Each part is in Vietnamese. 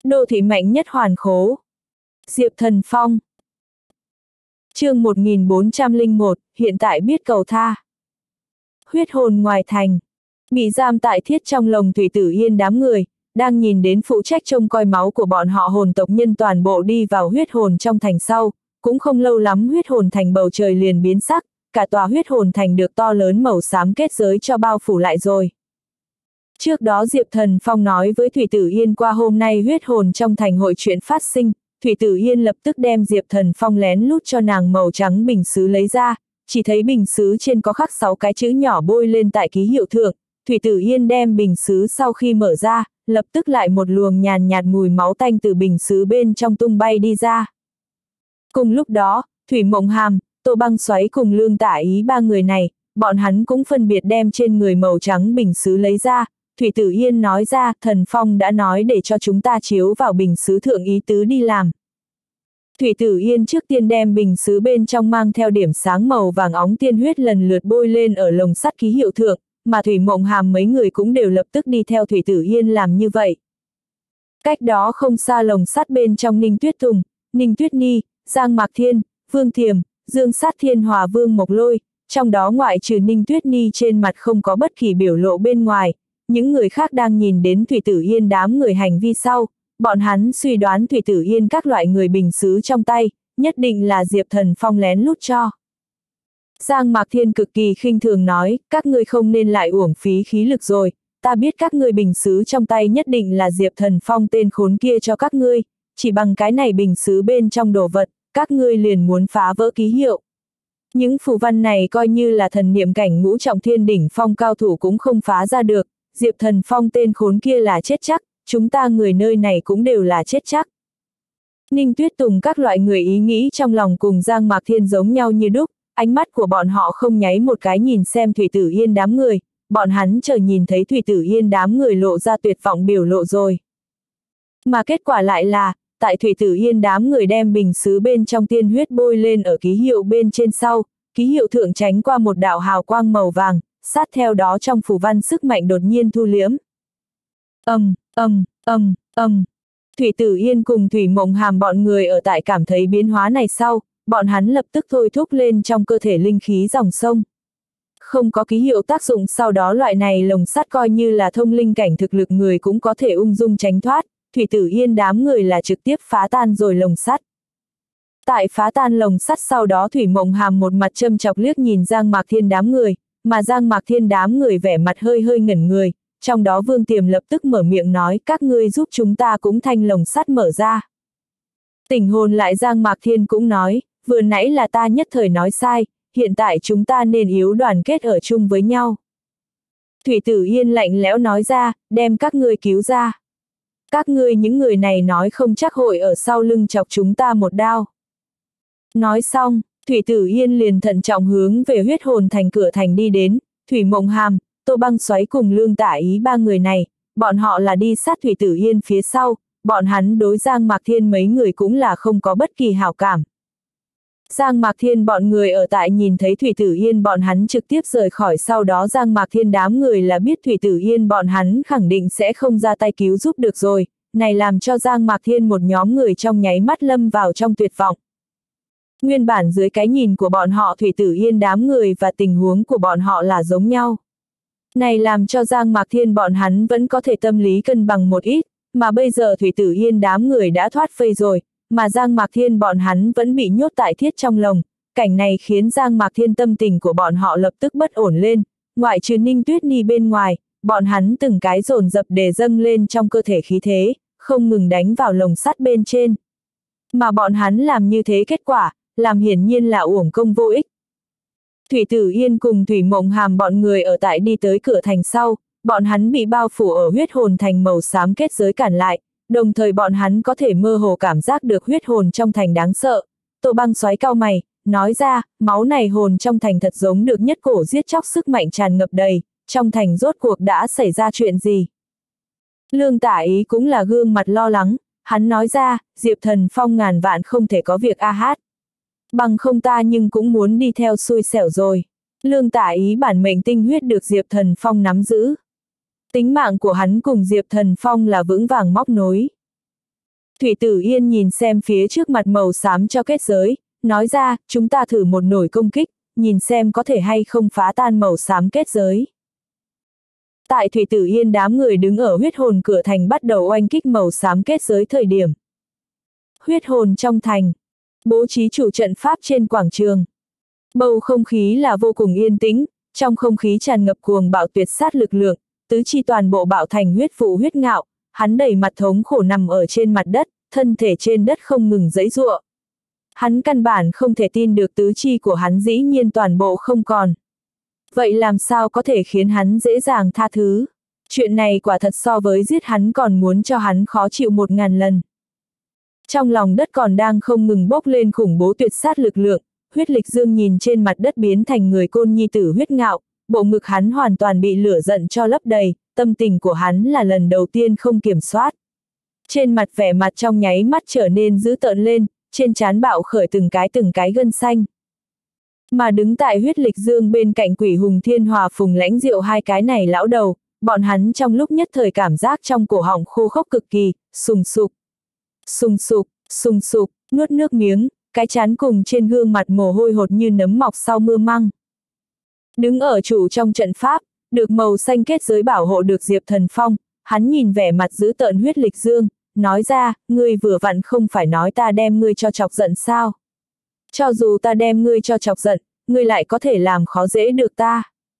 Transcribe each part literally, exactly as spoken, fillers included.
Đô thị mạnh nhất hoàn khố. Diệp Thần Phong. Chương một nghìn bốn trăm lẻ một, hiện tại biết cầu tha. Huyết hồn ngoài thành. Bị giam tại thiết trong lồng Thủy Tử Yên đám người, đang nhìn đến phụ trách trông coi máu của bọn họ hồn tộc nhân toàn bộ đi vào huyết hồn trong thành sau, cũng không lâu lắm huyết hồn thành bầu trời liền biến sắc, cả tòa huyết hồn thành được to lớn màu xám kết giới cho bao phủ lại rồi. Trước đó Diệp Thần Phong nói với Thủy Tử Yên qua hôm nay huyết hồn trong thành hội chuyện phát sinh, Thủy Tử Yên lập tức đem Diệp Thần Phong lén lút cho nàng màu trắng bình sứ lấy ra, chỉ thấy bình sứ trên có khắc sáu cái chữ nhỏ bôi lên tại ký hiệu thượng. Thủy Tử Yên đem bình sứ sau khi mở ra, lập tức lại một luồng nhàn nhạt mùi máu tanh từ bình sứ bên trong tung bay đi ra. Cùng lúc đó, Thủy Mộng Hàm, Tô Băng Xoáy cùng Lương Tả Ý ba người này, bọn hắn cũng phân biệt đem trên người màu trắng bình sứ lấy ra. Thủy Tử Yên nói ra, Thần Phong đã nói để cho chúng ta chiếu vào bình sứ thượng ý tứ đi làm. Thủy Tử Yên trước tiên đem bình sứ bên trong mang theo điểm sáng màu vàng óng tiên huyết lần lượt bôi lên ở lồng sắt ký hiệu thượng, mà Thủy Mộng Hàm mấy người cũng đều lập tức đi theo Thủy Tử Yên làm như vậy. Cách đó không xa lồng sắt bên trong Ninh Tuyết Tùng, Ninh Tuyết Ni, Giang Mạc Thiên, Vương Thiềm, Dương Sát Thiên hòa Vương Mộc Lôi, trong đó ngoại trừ Ninh Tuyết Ni trên mặt không có bất kỳ biểu lộ bên ngoài, những người khác đang nhìn đến Thủy Tử Yên đám người hành vi sau, bọn hắn suy đoán Thủy Tử Yên các loại người bình sứ trong tay, nhất định là Diệp Thần Phong lén lút cho. Giang Mạc Thiên cực kỳ khinh thường nói, các ngươi không nên lại uổng phí khí lực rồi, ta biết các ngươi bình sứ trong tay nhất định là Diệp Thần Phong tên khốn kia cho các ngươi, chỉ bằng cái này bình sứ bên trong đồ vật, các ngươi liền muốn phá vỡ ký hiệu. Những phù văn này coi như là thần niệm cảnh ngũ trọng thiên đỉnh phong cao thủ cũng không phá ra được, Diệp Thần Phong tên khốn kia là chết chắc, chúng ta người nơi này cũng đều là chết chắc. Ninh Tuyết Tùng các loại người ý nghĩ trong lòng cùng Giang Mạc Thiên giống nhau như đúc, ánh mắt của bọn họ không nháy một cái nhìn xem Thủy Tử Yên đám người, bọn hắn chờ nhìn thấy Thủy Tử Yên đám người lộ ra tuyệt vọng biểu lộ rồi. Mà kết quả lại là, tại Thủy Tử Yên đám người đem bình sứ bên trong tiên huyết bôi lên ở ký hiệu bên trên sau, ký hiệu thượng tránh qua một đạo hào quang màu vàng, sát theo đó trong phù văn sức mạnh đột nhiên thu liễm. Ầm, ầm, ầm, ầm. Thủy Tử Yên cùng Thủy Mộng Hàm bọn người ở tại cảm thấy biến hóa này sau, bọn hắn lập tức thôi thúc lên trong cơ thể linh khí dòng sông. Không có ký hiệu tác dụng sau đó loại này lồng sắt coi như là thông linh cảnh thực lực người cũng có thể ung dung tránh thoát, Thủy Tử Yên đám người là trực tiếp phá tan rồi lồng sắt. Tại phá tan lồng sắt sau đó Thủy Mộng Hàm một mặt châm chọc liếc nhìn Giang Mạc Thiên đám người, mà Giang Mạc Thiên đám người vẻ mặt hơi hơi ngẩn người, trong đó Vương Tiềm lập tức mở miệng nói các ngươi giúp chúng ta cũng thanh lồng sắt mở ra. Tỉnh hồn lại Giang Mạc Thiên cũng nói, vừa nãy là ta nhất thời nói sai, hiện tại chúng ta nên yếu đoàn kết ở chung với nhau. Thủy Tử Yên lạnh lẽo nói ra, đem các ngươi cứu ra. Các ngươi những người này nói không chắc hội ở sau lưng chọc chúng ta một đao. Nói xong, Thủy Tử Yên liền thận trọng hướng về huyết hồn thành cửa thành đi đến, Thủy Mộng Hàm, Tô Băng Xoáy cùng Lương Tả Ý ba người này, bọn họ là đi sát Thủy Tử Yên phía sau, bọn hắn đối Giang Mạc Thiên mấy người cũng là không có bất kỳ hảo cảm. Giang Mạc Thiên bọn người ở tại nhìn thấy Thủy Tử Yên bọn hắn trực tiếp rời khỏi sau đó Giang Mạc Thiên đám người là biết Thủy Tử Yên bọn hắn khẳng định sẽ không ra tay cứu giúp được rồi, này làm cho Giang Mạc Thiên một nhóm người trong nháy mắt lâm vào trong tuyệt vọng. Nguyên bản dưới cái nhìn của bọn họ Thủy Tử Yên đám người và tình huống của bọn họ là giống nhau. Này làm cho Giang Mạc Thiên bọn hắn vẫn có thể tâm lý cân bằng một ít, mà bây giờ Thủy Tử Yên đám người đã thoát vây rồi, mà Giang Mạc Thiên bọn hắn vẫn bị nhốt tại thiết trong lồng, cảnh này khiến Giang Mạc Thiên tâm tình của bọn họ lập tức bất ổn lên, ngoại trừ Ninh Tuyết Ni bên ngoài, bọn hắn từng cái dồn dập để dâng lên trong cơ thể khí thế, không ngừng đánh vào lồng sắt bên trên. Mà bọn hắn làm như thế kết quả, làm hiển nhiên là uổng công vô ích. Thủy Tử Yên cùng Thủy Mộng Hàm bọn người ở tại đi tới cửa thành sau, bọn hắn bị bao phủ ở huyết hồn thành màu xám kết giới cản lại, đồng thời bọn hắn có thể mơ hồ cảm giác được huyết hồn trong thành đáng sợ. Tô Băng Xoáy cau mày, nói ra, máu này hồn trong thành thật giống được nhất cổ giết chóc sức mạnh tràn ngập đầy, trong thành rốt cuộc đã xảy ra chuyện gì. Lương Tả Ý cũng là gương mặt lo lắng, hắn nói ra, Diệp Thần Phong ngàn vạn không thể có việc a hát. Bằng không ta nhưng cũng muốn đi theo xui xẻo rồi. Lương Tả Ý bản mệnh tinh huyết được Diệp Thần Phong nắm giữ. Tính mạng của hắn cùng Diệp Thần Phong là vững vàng móc nối. Thủy Tử Yên nhìn xem phía trước mặt màu xám cho kết giới, nói ra, chúng ta thử một nổi công kích, nhìn xem có thể hay không phá tan màu xám kết giới. Tại Thủy Tử Yên đám người đứng ở huyết hồn cửa thành bắt đầu oanh kích màu xám kết giới thời điểm. Huyết hồn trong thành, bố trí chủ trận pháp trên quảng trường. Bầu không khí là vô cùng yên tĩnh, trong không khí tràn ngập cuồng bạo tuyệt sát lực lượng, tứ chi toàn bộ bạo thành huyết vụ huyết ngạo, hắn đầy mặt thống khổ nằm ở trên mặt đất, thân thể trên đất không ngừng giãy giụa. Hắn căn bản không thể tin được tứ chi của hắn dĩ nhiên toàn bộ không còn. Vậy làm sao có thể khiến hắn dễ dàng tha thứ? Chuyện này quả thật so với giết hắn còn muốn cho hắn khó chịu một ngàn lần. Trong lòng đất còn đang không ngừng bốc lên khủng bố tuyệt sát lực lượng, Huyết Lịch Dương nhìn trên mặt đất biến thành người côn nhi tử huyết ngạo, bộ ngực hắn hoàn toàn bị lửa giận cho lấp đầy, tâm tình của hắn là lần đầu tiên không kiểm soát. Trên mặt vẻ mặt trong nháy mắt trở nên dữ tợn lên, trên trán bạo khởi từng cái từng cái gân xanh. Mà đứng tại Huyết Lịch Dương bên cạnh Quỷ Hùng Thiên Hòa Phùng Lãnh Diệu hai cái này lão đầu, bọn hắn trong lúc nhất thời cảm giác trong cổ họng khô khốc cực kỳ, sùng sục. Sùng sục, sùng sục, nuốt nước miếng, cái trán cùng trên gương mặt mồ hôi hột như nấm mọc sau mưa măng. Đứng ở chủ trong trận pháp, được màu xanh kết giới bảo hộ được Diệp Thần Phong, hắn nhìn vẻ mặt dữ tợn Huyết Lịch Dương, nói ra, ngươi vừa vặn không phải nói ta đem ngươi cho chọc giận sao? Cho dù ta đem ngươi cho chọc giận, ngươi lại có thể làm khó dễ được ta.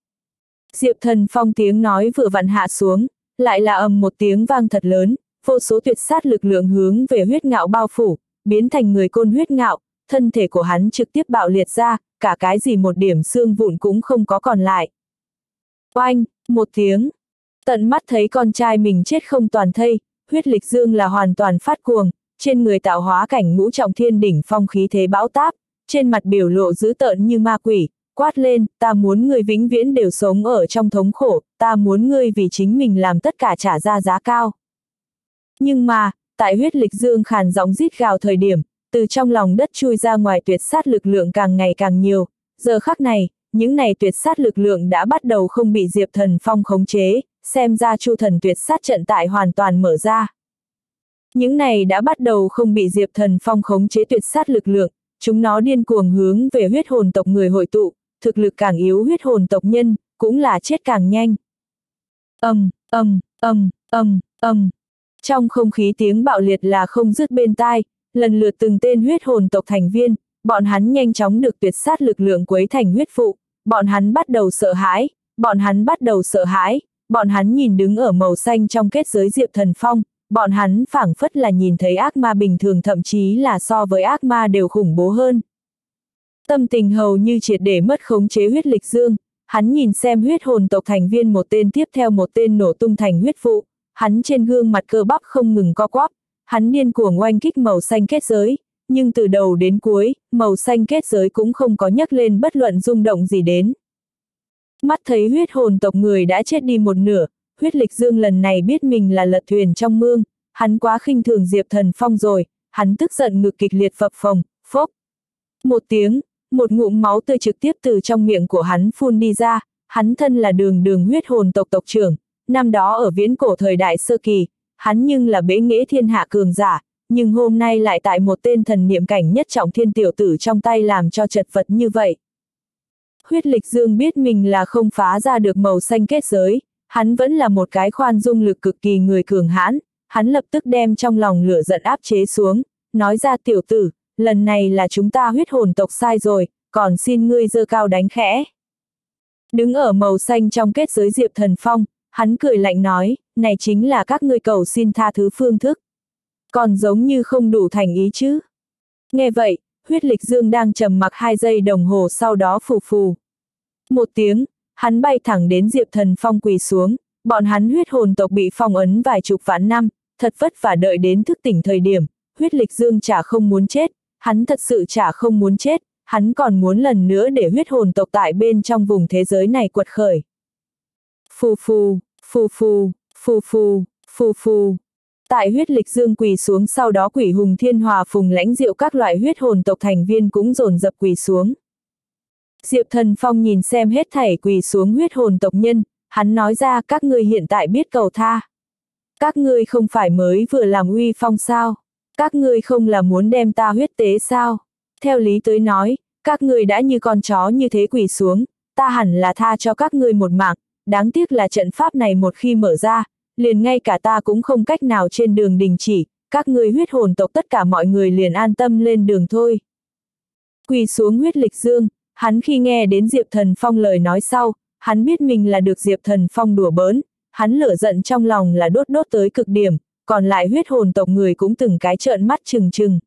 Diệp Thần Phong tiếng nói vừa vặn hạ xuống, lại là ầm một tiếng vang thật lớn, vô số tuyệt sát lực lượng hướng về huyết ngạo bao phủ, biến thành người côn huyết ngạo, thân thể của hắn trực tiếp bạo liệt ra, cả cái gì một điểm xương vụn cũng không có còn lại. Oanh, một tiếng, tận mắt thấy con trai mình chết không toàn thây, Huyết Lịch Dương là hoàn toàn phát cuồng, trên người tạo hóa cảnh ngũ trọng thiên đỉnh phong khí thế bão táp, trên mặt biểu lộ dữ tợn như ma quỷ, quát lên, ta muốn ngươi vĩnh viễn đều sống ở trong thống khổ, ta muốn ngươi vì chính mình làm tất cả trả ra giá cao. Nhưng mà, tại Huyết Lịch Dương khàn giọng rít gào thời điểm, từ trong lòng đất chui ra ngoài tuyệt sát lực lượng càng ngày càng nhiều, giờ khắc này, những này tuyệt sát lực lượng đã bắt đầu không bị Diệp Thần Phong khống chế, xem ra Chu Thần tuyệt sát trận tại hoàn toàn mở ra. Những này đã bắt đầu không bị Diệp Thần Phong khống chế tuyệt sát lực lượng, chúng nó điên cuồng hướng về huyết hồn tộc người hội tụ, thực lực càng yếu huyết hồn tộc nhân, cũng là chết càng nhanh. Ầm, ầm, ầm, ầm, ầm. Trong không khí tiếng bạo liệt là không dứt bên tai, lần lượt từng tên huyết hồn tộc thành viên, bọn hắn nhanh chóng được tuyệt sát lực lượng quấy thành huyết phụ, bọn hắn bắt đầu sợ hãi, bọn hắn bắt đầu sợ hãi, bọn hắn nhìn đứng ở màu xanh trong kết giới Diệp Thần Phong, bọn hắn phảng phất là nhìn thấy ác ma bình thường, thậm chí là so với ác ma đều khủng bố hơn. Tâm tình hầu như triệt để mất khống chế Huyết Lịch Dương, hắn nhìn xem huyết hồn tộc thành viên một tên tiếp theo một tên nổ tung thành huyết vụ, hắn trên gương mặt cơ bắp không ngừng co quắp, hắn điên cuồng oanh kích màu xanh kết giới, nhưng từ đầu đến cuối, màu xanh kết giới cũng không có nhấc lên bất luận rung động gì đến. Mắt thấy huyết hồn tộc người đã chết đi một nửa, Huyết Lịch Dương lần này biết mình là lật thuyền trong mương, hắn quá khinh thường Diệp Thần Phong rồi, hắn tức giận ngực kịch liệt phập phồng, phốc. Một tiếng, một ngụm máu tươi trực tiếp từ trong miệng của hắn phun đi ra, hắn thân là đường đường huyết hồn tộc tộc trưởng, năm đó ở viễn cổ thời đại sơ kỳ, hắn nhưng là bế nghệ thiên hạ cường giả, nhưng hôm nay lại tại một tên thần niệm cảnh nhất trọng thiên tiểu tử trong tay làm cho chật vật như vậy. Huyết Lịch Dương biết mình là không phá ra được màu xanh kết giới, hắn vẫn là một cái khoan dung lực cực kỳ người cường hãn, hắn lập tức đem trong lòng lửa giận áp chế xuống, nói ra tiểu tử, lần này là chúng ta huyết hồn tộc sai rồi, còn xin ngươi giơ cao đánh khẽ. Đứng ở màu xanh trong kết giới Diệp Thần Phong, hắn cười lạnh nói, này chính là các ngươi cầu xin tha thứ phương thức. Còn giống như không đủ thành ý chứ. Nghe vậy, Huyết Lịch Dương đang trầm mặc hai giây đồng hồ sau đó phù phù. Một tiếng, hắn bay thẳng đến Diệp Thần Phong quỳ xuống, bọn hắn huyết hồn tộc bị phong ấn vài chục vạn năm, thật vất vả đợi đến thức tỉnh thời điểm, Huyết Lịch Dương chả không muốn chết, hắn thật sự chả không muốn chết, hắn còn muốn lần nữa để huyết hồn tộc tại bên trong vùng thế giới này quật khởi. Phù phù, phù phù, phù phù, phù phù. Tại Huyết Lịch Dương quỳ xuống sau đó Quỷ Hùng Thiên Hòa Phùng Lãnh Diệu các loại huyết hồn tộc thành viên cũng dồn dập quỳ xuống. Diệp Thần Phong nhìn xem hết thảy quỳ xuống huyết hồn tộc nhân, hắn nói ra các ngươi hiện tại biết cầu tha. Các ngươi không phải mới vừa làm uy phong sao? Các ngươi không là muốn đem ta huyết tế sao? Theo lý tới nói, các ngươi đã như con chó như thế quỳ xuống, ta hẳn là tha cho các ngươi một mạng, đáng tiếc là trận pháp này một khi mở ra, liền ngay cả ta cũng không cách nào trên đường đình chỉ, các ngươi huyết hồn tộc tất cả mọi người liền an tâm lên đường thôi. Quỳ xuống huyết lịch dương, hắn khi nghe đến Diệp Thần Phong lời nói sau, hắn biết mình là được Diệp Thần Phong đùa bỡn, hắn lửa giận trong lòng là đốt đốt tới cực điểm, còn lại huyết hồn tộc người cũng từng cái trợn mắt trừng trừng.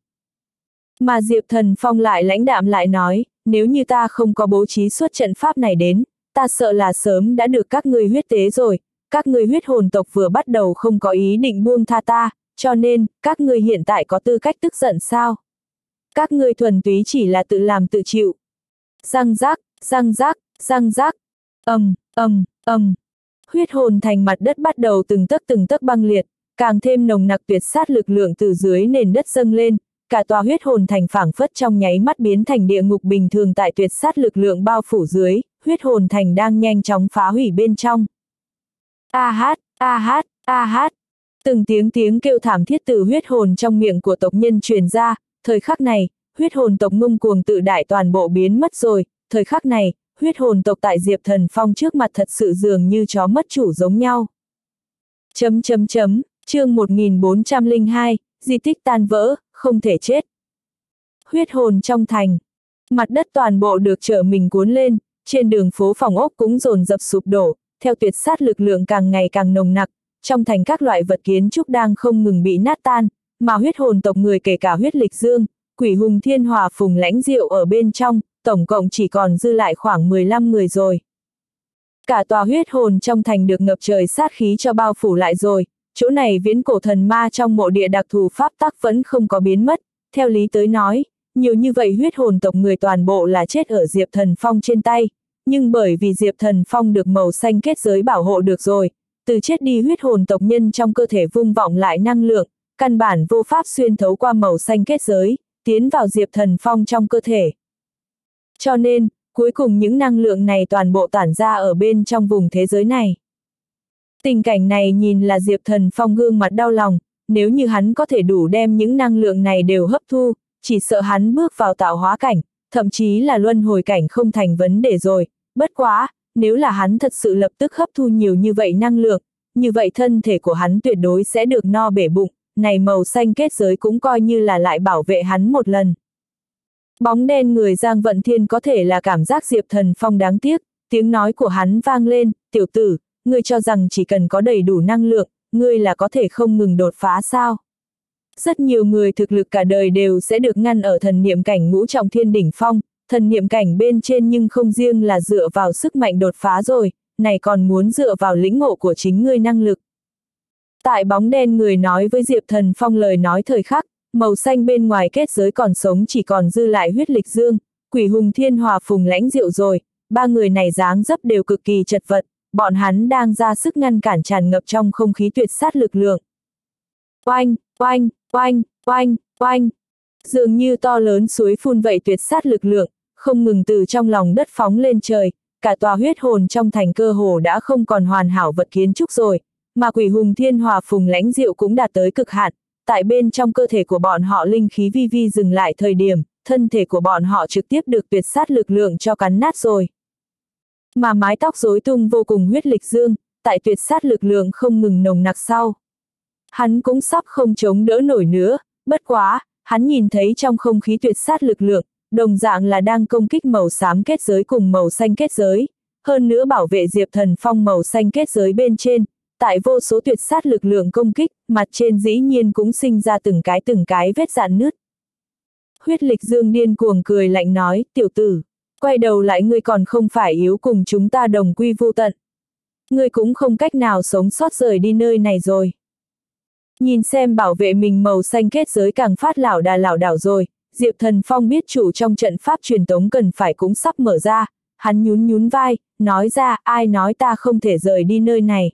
Mà Diệp Thần Phong lại lãnh đạm lại nói, nếu như ta không có bố trí suốt trận pháp này đến, ta sợ là sớm đã được các ngươi huyết tế rồi, các ngươi huyết hồn tộc vừa bắt đầu không có ý định buông tha ta, cho nên, các ngươi hiện tại có tư cách tức giận sao? Các ngươi thuần túy chỉ là tự làm tự chịu. Răng rác, răng rác, răng rác, ầm, ầm, ầm. Huyết hồn thành mặt đất bắt đầu từng tấc từng tấc băng liệt, càng thêm nồng nặc tuyệt sát lực lượng từ dưới nền đất dâng lên, cả tòa huyết hồn thành phảng phất trong nháy mắt biến thành địa ngục bình thường tại tuyệt sát lực lượng bao phủ dưới, huyết hồn thành đang nhanh chóng phá hủy bên trong. A hát, a hát, a hát. Từng tiếng tiếng kêu thảm thiết từ huyết hồn trong miệng của tộc nhân truyền ra, thời khắc này, huyết hồn tộc ngông cuồng tự đại toàn bộ biến mất rồi, thời khắc này, huyết hồn tộc tại Diệp Thần Phong trước mặt thật sự dường như chó mất chủ giống nhau. Chấm chấm chấm, chương một nghìn bốn trăm lẻ hai, di tích tan vỡ, không thể chết. Huyết hồn trong thành. Mặt đất toàn bộ được trở mình cuốn lên, trên đường phố phòng ốc cũng dồn dập sụp đổ, theo tuyệt sát lực lượng càng ngày càng nồng nặc, trong thành các loại vật kiến trúc đang không ngừng bị nát tan, mà huyết hồn tộc người kể cả huyết lịch dương, quỷ hùng thiên hòa phùng lãnh diệu ở bên trong, tổng cộng chỉ còn dư lại khoảng mười lăm người rồi. Cả tòa huyết hồn trong thành được ngập trời sát khí cho bao phủ lại rồi, chỗ này viễn cổ thần ma trong mộ địa đặc thù pháp tắc vẫn không có biến mất, theo lý tới nói, nhiều như vậy huyết hồn tộc người toàn bộ là chết ở Diệp Thần Phong trên tay, nhưng bởi vì Diệp Thần Phong được màu xanh kết giới bảo hộ được rồi, từ chết đi huyết hồn tộc nhân trong cơ thể vung vọng lại năng lượng, căn bản vô pháp xuyên thấu qua màu xanh kết giới, tiến vào Diệp Thần Phong trong cơ thể. Cho nên, cuối cùng những năng lượng này toàn bộ tản ra ở bên trong vùng thế giới này. Tình cảnh này nhìn là Diệp Thần Phong gương mặt đau lòng, nếu như hắn có thể đủ đem những năng lượng này đều hấp thu, chỉ sợ hắn bước vào tạo hóa cảnh, thậm chí là luân hồi cảnh không thành vấn đề rồi, bất quá, nếu là hắn thật sự lập tức hấp thu nhiều như vậy năng lượng, như vậy thân thể của hắn tuyệt đối sẽ được no bể bụng, này màu xanh kết giới cũng coi như là lại bảo vệ hắn một lần. Bóng đen người Giang Vận Thiên có thể là cảm giác Diệp Thần Phong đáng tiếc, tiếng nói của hắn vang lên, tiểu tử, ngươi cho rằng chỉ cần có đầy đủ năng lượng, ngươi là có thể không ngừng đột phá sao? Rất nhiều người thực lực cả đời đều sẽ được ngăn ở thần niệm cảnh ngũ trọng thiên đỉnh phong, thần niệm cảnh bên trên nhưng không riêng là dựa vào sức mạnh đột phá rồi, này còn muốn dựa vào lĩnh ngộ của chính ngươi năng lực. Tại bóng đen người nói với Diệp Thần Phong lời nói thời khắc, màu xanh bên ngoài kết giới còn sống chỉ còn dư lại huyết lịch dương, quỷ hùng thiên hòa phùng lãnh diệu rồi, ba người này dáng dấp đều cực kỳ chật vật, bọn hắn đang ra sức ngăn cản tràn ngập trong không khí tuyệt sát lực lượng. Oanh, oanh, oanh, oanh, oanh, dường như to lớn suối phun vậy tuyệt sát lực lượng, không ngừng từ trong lòng đất phóng lên trời, cả tòa huyết hồn trong thành cơ hồ đã không còn hoàn hảo vật kiến trúc rồi, mà quỷ hùng thiên hòa phùng lãnh diệu cũng đạt tới cực hạn, tại bên trong cơ thể của bọn họ linh khí vi vi dừng lại thời điểm, thân thể của bọn họ trực tiếp được tuyệt sát lực lượng cho cắn nát rồi. Mà mái tóc rối tung vô cùng huyết lịch dương, tại tuyệt sát lực lượng không ngừng nồng nặc sau. Hắn cũng sắp không chống đỡ nổi nữa, bất quá, hắn nhìn thấy trong không khí tuyệt sát lực lượng, đồng dạng là đang công kích màu xám kết giới cùng màu xanh kết giới, hơn nữa bảo vệ Diệp Thần Phong màu xanh kết giới bên trên, tại vô số tuyệt sát lực lượng công kích, mặt trên dĩ nhiên cũng sinh ra từng cái từng cái vết rạn nứt. Huyết lịch dương điên cuồng cười lạnh nói, tiểu tử, quay đầu lại ngươi còn không phải yếu cùng chúng ta đồng quy vu tận. Ngươi cũng không cách nào sống sót rời đi nơi này rồi. Nhìn xem bảo vệ mình màu xanh kết giới càng phát lảo đà lảo đảo rồi, Diệp Thần Phong biết chủ trong trận pháp truyền tống cần phải cũng sắp mở ra, hắn nhún nhún vai, nói ra ai nói ta không thể rời đi nơi này.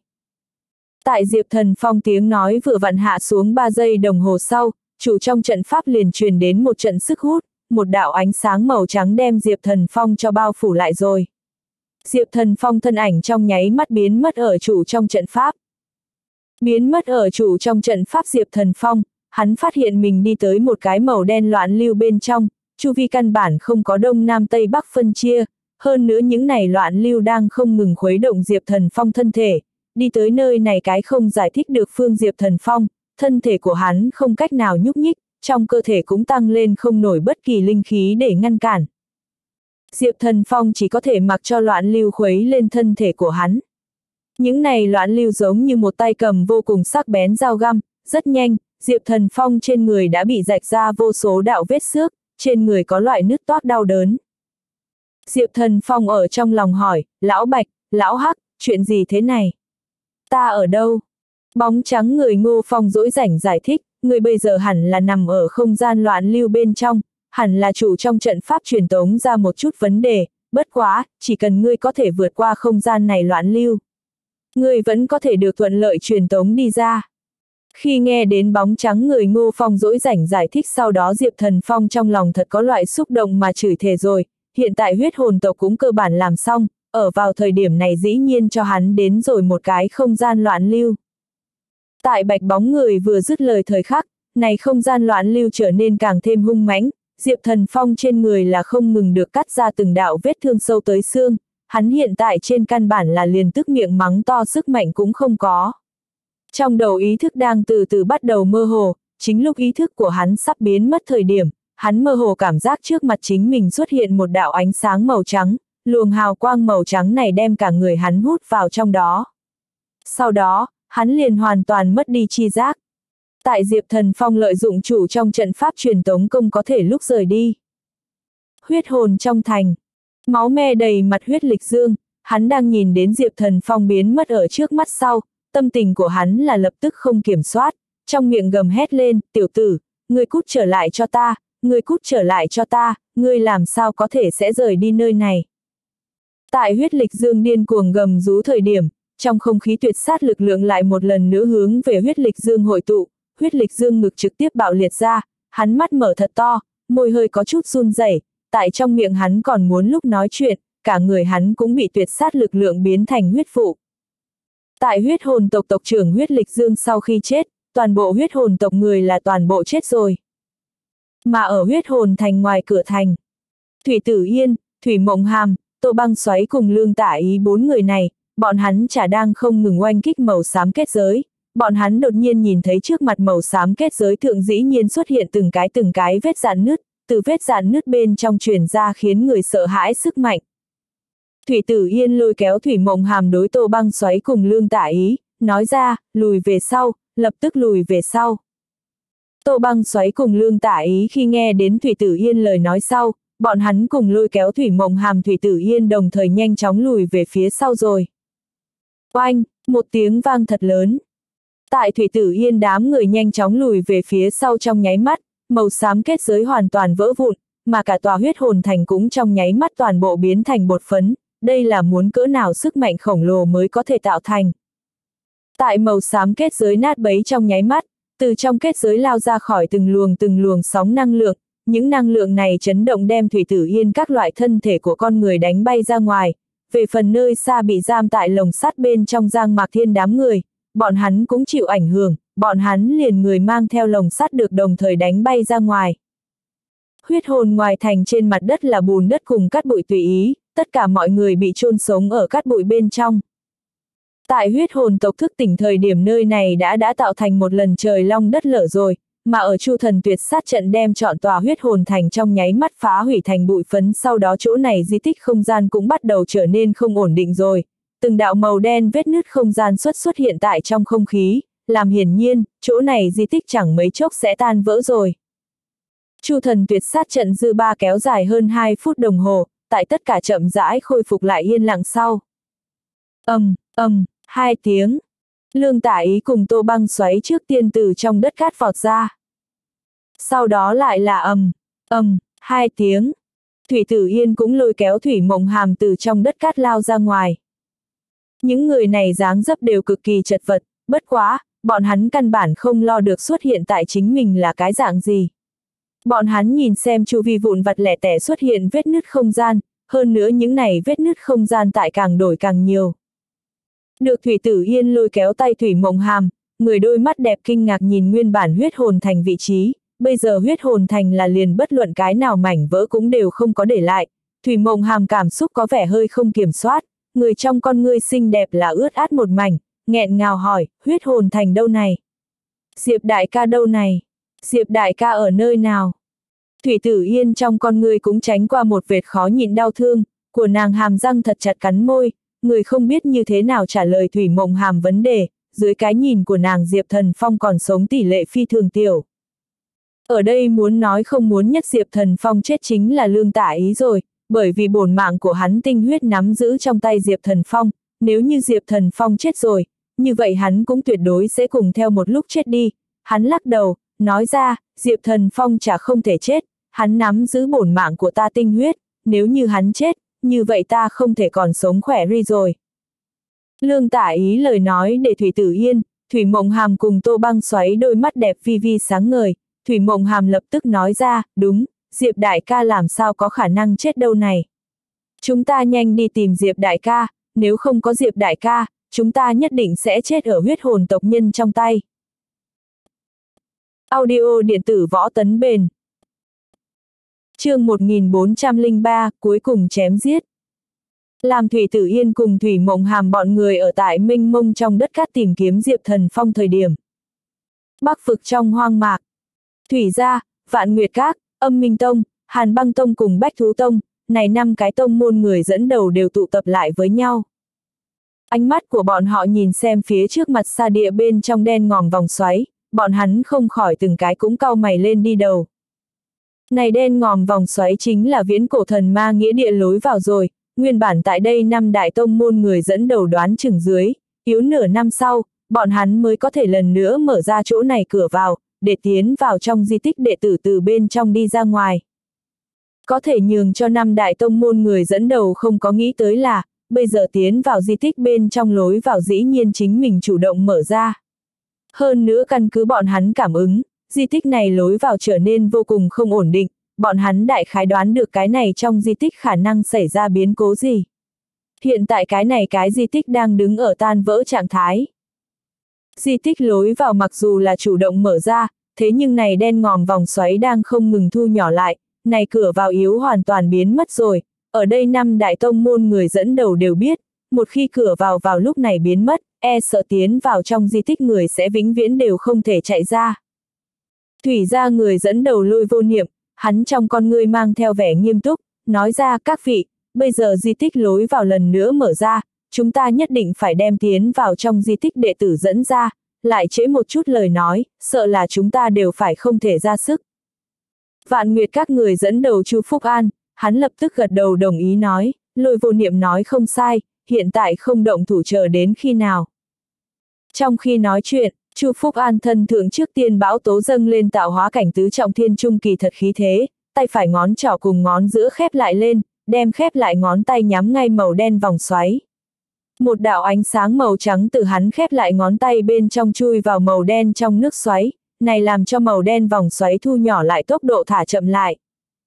Tại Diệp Thần Phong tiếng nói vừa vặn hạ xuống ba giây đồng hồ sau, chủ trong trận pháp liền truyền đến một trận sức hút, một đạo ánh sáng màu trắng đem Diệp Thần Phong cho bao phủ lại rồi. Diệp Thần Phong thân ảnh trong nháy mắt biến mất ở chủ trong trận pháp. Biến mất ở chủ trong trận pháp Diệp Thần Phong, hắn phát hiện mình đi tới một cái màu đen loạn lưu bên trong, chu vi căn bản không có đông nam tây bắc phân chia, hơn nữa những này loạn lưu đang không ngừng khuấy động Diệp Thần Phong thân thể, đi tới nơi này cái không giải thích được phương Diệp Thần Phong, thân thể của hắn không cách nào nhúc nhích, trong cơ thể cũng tăng lên không nổi bất kỳ linh khí để ngăn cản. Diệp Thần Phong chỉ có thể mặc cho loạn lưu khuấy lên thân thể của hắn. Những này loạn lưu giống như một tay cầm vô cùng sắc bén dao găm, rất nhanh, Diệp Thần Phong trên người đã bị rạch ra vô số đạo vết xước, trên người có loại nứt toác đau đớn. Diệp Thần Phong ở trong lòng hỏi, lão Bạch, lão Hắc, chuyện gì thế này? Ta ở đâu? Bóng trắng người Ngô Phong dỗi rảnh giải thích, người bây giờ hẳn là nằm ở không gian loạn lưu bên trong, hẳn là chủ trong trận pháp truyền tống ra một chút vấn đề, bất quá, chỉ cần ngươi có thể vượt qua không gian này loạn lưu. Ngươi vẫn có thể được thuận lợi truyền tống đi ra. Khi nghe đến bóng trắng người Ngô Phong dỗi rảnh giải thích sau đó Diệp Thần Phong trong lòng thật có loại xúc động mà chửi thề rồi, hiện tại huyết hồn tộc cũng cơ bản làm xong, ở vào thời điểm này dĩ nhiên cho hắn đến rồi một cái không gian loạn lưu. Tại bạch bóng người vừa dứt lời thời khắc, này không gian loạn lưu trở nên càng thêm hung mãnh, Diệp Thần Phong trên người là không ngừng được cắt ra từng đạo vết thương sâu tới xương, hắn hiện tại trên căn bản là liền tức miệng mắng to sức mạnh cũng không có. Trong đầu ý thức đang từ từ bắt đầu mơ hồ, chính lúc ý thức của hắn sắp biến mất thời điểm, hắn mơ hồ cảm giác trước mặt chính mình xuất hiện một đạo ánh sáng màu trắng, luồng hào quang màu trắng này đem cả người hắn hút vào trong đó. Sau đó, hắn liền hoàn toàn mất đi chi giác. Tại Diệp Thần Phong lợi dụng chủ trong trận pháp truyền tống công có thể lúc rời đi. Huyết hồn trong thành. Máu me đầy mặt Huyết Lịch Dương, hắn đang nhìn đến Diệp Thần Phong biến mất ở trước mắt sau, tâm tình của hắn là lập tức không kiểm soát, trong miệng gầm hét lên, tiểu tử, ngươi cút trở lại cho ta, ngươi cút trở lại cho ta, ngươi làm sao có thể sẽ rời đi nơi này. Tại Huyết Lịch Dương điên cuồng gầm rú thời điểm, trong không khí tuyệt sát lực lượng lại một lần nữa hướng về Huyết Lịch Dương hội tụ, Huyết Lịch Dương ngực trực tiếp bạo liệt ra, hắn mắt mở thật to, môi hơi có chút run rẩy, tại trong miệng hắn còn muốn lúc nói chuyện, cả người hắn cũng bị tuyệt sát lực lượng biến thành huyết vụ. Tại huyết hồn tộc tộc trưởng Huyết Lịch Dương sau khi chết, toàn bộ huyết hồn tộc người là toàn bộ chết rồi. Mà ở huyết hồn thành ngoài cửa thành, Thủy Tử Yên, Thủy Mộng Hàm, Tô Băng Xoáy cùng Lương Tả Ý bốn người này, bọn hắn chả đang không ngừng oanh kích màu xám kết giới. Bọn hắn đột nhiên nhìn thấy trước mặt màu xám kết giới thượng dĩ nhiên xuất hiện từng cái từng cái vết rạn nứt, từ vết rạn nứt bên trong truyền ra khiến người sợ hãi sức mạnh. Thủy Tử Yên lôi kéo Thủy Mộng Hàm đối Tô Băng Xoáy cùng Lương Tả Ý, nói ra, lùi về sau, lập tức lùi về sau. Tô Băng Xoáy cùng Lương Tả Ý khi nghe đến Thủy Tử Yên lời nói sau, bọn hắn cùng lôi kéo Thủy Mộng Hàm Thủy Tử Yên đồng thời nhanh chóng lùi về phía sau rồi. Oanh, một tiếng vang thật lớn. Tại Thủy Tử Yên đám người nhanh chóng lùi về phía sau trong nháy mắt, màu xám kết giới hoàn toàn vỡ vụn, mà cả tòa huyết hồn thành cũng trong nháy mắt toàn bộ biến thành bột phấn, đây là muốn cỡ nào sức mạnh khổng lồ mới có thể tạo thành. Tại màu xám kết giới nát bấy trong nháy mắt, từ trong kết giới lao ra khỏi từng luồng từng luồng sóng năng lượng, những năng lượng này chấn động đem Thủy Tử Yên các loại thân thể của con người đánh bay ra ngoài, về phần nơi xa bị giam tại lồng sắt bên trong Giang Mạc Thiên đám người, bọn hắn cũng chịu ảnh hưởng, bọn hắn liền người mang theo lồng sắt được đồng thời đánh bay ra ngoài. Huyết hồn ngoài thành trên mặt đất là bùn đất cùng cát bụi tùy ý, tất cả mọi người bị chôn sống ở cát bụi bên trong. Tại huyết hồn tộc thức tỉnh thời điểm nơi này đã đã tạo thành một lần trời long đất lở rồi, mà ở Chu Thần Tuyệt Sát trận đem trọn tòa huyết hồn thành trong nháy mắt phá hủy thành bụi phấn, sau đó chỗ này di tích không gian cũng bắt đầu trở nên không ổn định rồi. Từng đạo màu đen vết nứt không gian xuất xuất hiện tại trong không khí, làm hiển nhiên, chỗ này di tích chẳng mấy chốc sẽ tan vỡ rồi. Chu Thần Tuyệt Sát trận dư ba kéo dài hơn hai phút đồng hồ, tại tất cả chậm rãi khôi phục lại yên lặng sau. Ầm, ầm, hai tiếng. Lương Tả Ý cùng Tô Băng Xoáy trước tiên từ trong đất cát vọt ra. Sau đó lại là ầm, ầm, hai tiếng. Thủy Tử Yên cũng lôi kéo Thủy Mộng Hàm từ trong đất cát lao ra ngoài. Những người này dáng dấp đều cực kỳ chật vật, bất quá, bọn hắn căn bản không lo được xuất hiện tại chính mình là cái dạng gì. Bọn hắn nhìn xem chu vi vụn vặt lẻ tẻ xuất hiện vết nứt không gian, hơn nữa những này vết nứt không gian tại càng đổi càng nhiều. Được Thủy Tử Yên lôi kéo tay Thủy Mộng Hàm, người đôi mắt đẹp kinh ngạc nhìn nguyên bản huyết hồn thành vị trí, bây giờ huyết hồn thành là liền bất luận cái nào mảnh vỡ cũng đều không có để lại. Thủy Mộng Hàm cảm xúc có vẻ hơi không kiểm soát, người trong con ngươi xinh đẹp là ướt át một mảnh, nghẹn ngào hỏi, huyết hồn thành đâu này? Diệp đại ca đâu này? Diệp đại ca ở nơi nào? Thủy Tử Yên trong con ngươi cũng tránh qua một vệt khó nhịn đau thương, của nàng hàm răng thật chặt cắn môi, người không biết như thế nào trả lời Thủy Mộng Hàm vấn đề, dưới cái nhìn của nàng Diệp Thần Phong còn sống tỷ lệ phi thường tiểu. Ở đây muốn nói không muốn nhất Diệp Thần Phong chết chính là Lương Tả Ý rồi, bởi vì bổn mạng của hắn tinh huyết nắm giữ trong tay Diệp Thần Phong, nếu như Diệp Thần Phong chết rồi, như vậy hắn cũng tuyệt đối sẽ cùng theo một lúc chết đi. Hắn lắc đầu, nói ra, Diệp Thần Phong chả không thể chết, hắn nắm giữ bổn mạng của ta tinh huyết, nếu như hắn chết, như vậy ta không thể còn sống khỏe ri rồi. Lương Tả Ý lời nói để Thủy Tử Yên, Thủy Mộng Hàm cùng Tô Băng Xoáy đôi mắt đẹp vi vi sáng ngời, Thủy Mộng Hàm lập tức nói ra, đúng, Diệp đại ca làm sao có khả năng chết đâu này. Chúng ta nhanh đi tìm Diệp đại ca, nếu không có Diệp đại ca, chúng ta nhất định sẽ chết ở huyết hồn tộc nhân trong tay. Audio điện tử Võ Tấn Bền. Chương một nghìn bốn trăm lẻ ba, cuối cùng chém giết. Làm Thủy Tử Yên cùng Thủy Mộng Hàm bọn người ở tại mênh mông trong đất cát tìm kiếm Diệp Thần Phong thời điểm. Bắc vực trong hoang mạc. Thủy gia, Vạn Nguyệt Các, Âm Minh Tông, Hàn Băng Tông cùng Bách Thú Tông, này năm cái tông môn người dẫn đầu đều tụ tập lại với nhau. Ánh mắt của bọn họ nhìn xem phía trước mặt xa địa bên trong đen ngòm vòng xoáy, bọn hắn không khỏi từng cái cũng cau mày lên đi đầu. Này đen ngòm vòng xoáy chính là viễn cổ thần ma nghĩa địa lối vào rồi, nguyên bản tại đây năm đại tông môn người dẫn đầu đoán chừng dưới, yếu nửa năm sau, bọn hắn mới có thể lần nữa mở ra chỗ này cửa vào, để tiến vào trong di tích đệ tử từ bên trong đi ra ngoài. Có thể nhường cho năm đại tông môn người dẫn đầu không có nghĩ tới là, bây giờ tiến vào di tích bên trong lối vào dĩ nhiên chính mình chủ động mở ra. Hơn nữa căn cứ bọn hắn cảm ứng, di tích này lối vào trở nên vô cùng không ổn định, bọn hắn đại khái đoán được cái này trong di tích khả năng xảy ra biến cố gì. Hiện tại cái này cái di tích đang đứng ở tan vỡ trạng thái. Di tích lối vào mặc dù là chủ động mở ra, thế nhưng này đen ngòm vòng xoáy đang không ngừng thu nhỏ lại, này cửa vào yếu hoàn toàn biến mất rồi. Ở đây năm đại tông môn người dẫn đầu đều biết, một khi cửa vào vào lúc này biến mất, e sợ tiến vào trong di tích người sẽ vĩnh viễn đều không thể chạy ra. Thủy gia người dẫn đầu Lôi Vô Niệm, hắn trong con ngươi mang theo vẻ nghiêm túc, nói ra các vị, bây giờ di tích lối vào lần nữa mở ra, chúng ta nhất định phải đem tiến vào trong di tích đệ tử dẫn ra, lại trễ một chút lời nói, sợ là chúng ta đều phải không thể ra sức. Vạn Nguyệt các người dẫn đầu Chu Phúc An, hắn lập tức gật đầu đồng ý nói, Lôi Vô Niệm nói không sai, hiện tại không động thủ chờ đến khi nào. Trong khi nói chuyện, Chu Phúc An thân thượng trước tiên bão tố dâng lên tạo hóa cảnh tứ trọng thiên trung kỳ thật khí thế, tay phải ngón trỏ cùng ngón giữa khép lại lên, đem khép lại ngón tay nhắm ngay màu đen vòng xoáy. Một đạo ánh sáng màu trắng từ hắn khép lại ngón tay bên trong chui vào màu đen trong nước xoáy, này làm cho màu đen vòng xoáy thu nhỏ lại tốc độ thả chậm lại.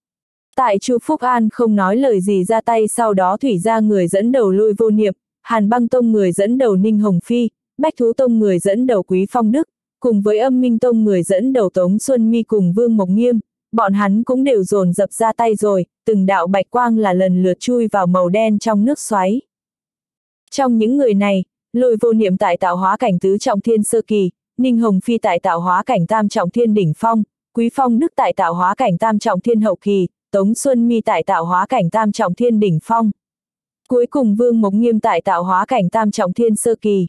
Tại Chu Phúc An không nói lời gì ra tay, sau đó Thủy gia người dẫn đầu Lôi Vô Niệm, Hàn Băng Tông người dẫn đầu Ninh Hồng Phi, Bách Thú Tông người dẫn đầu Quý Phong Đức, cùng với Âm Minh Tông người dẫn đầu Tống Xuân Mi cùng Vương Mộc Nghiêm, bọn hắn cũng đều dồn dập ra tay rồi, từng đạo bạch quang là lần lượt chui vào màu đen trong nước xoáy. Trong những người này, Lôi Vô Niệm tại tạo hóa cảnh tứ trọng thiên sơ kỳ, Ninh Hồng Phi tại tạo hóa cảnh tam trọng thiên đỉnh phong, Quý Phong Đức tại tạo hóa cảnh tam trọng thiên hậu kỳ, Tống Xuân Mi tại tạo hóa cảnh tam trọng thiên đỉnh phong. Cuối cùng Vương Mộc Nghiêm tại tạo hóa cảnh tam trọng thiên sơ kỳ.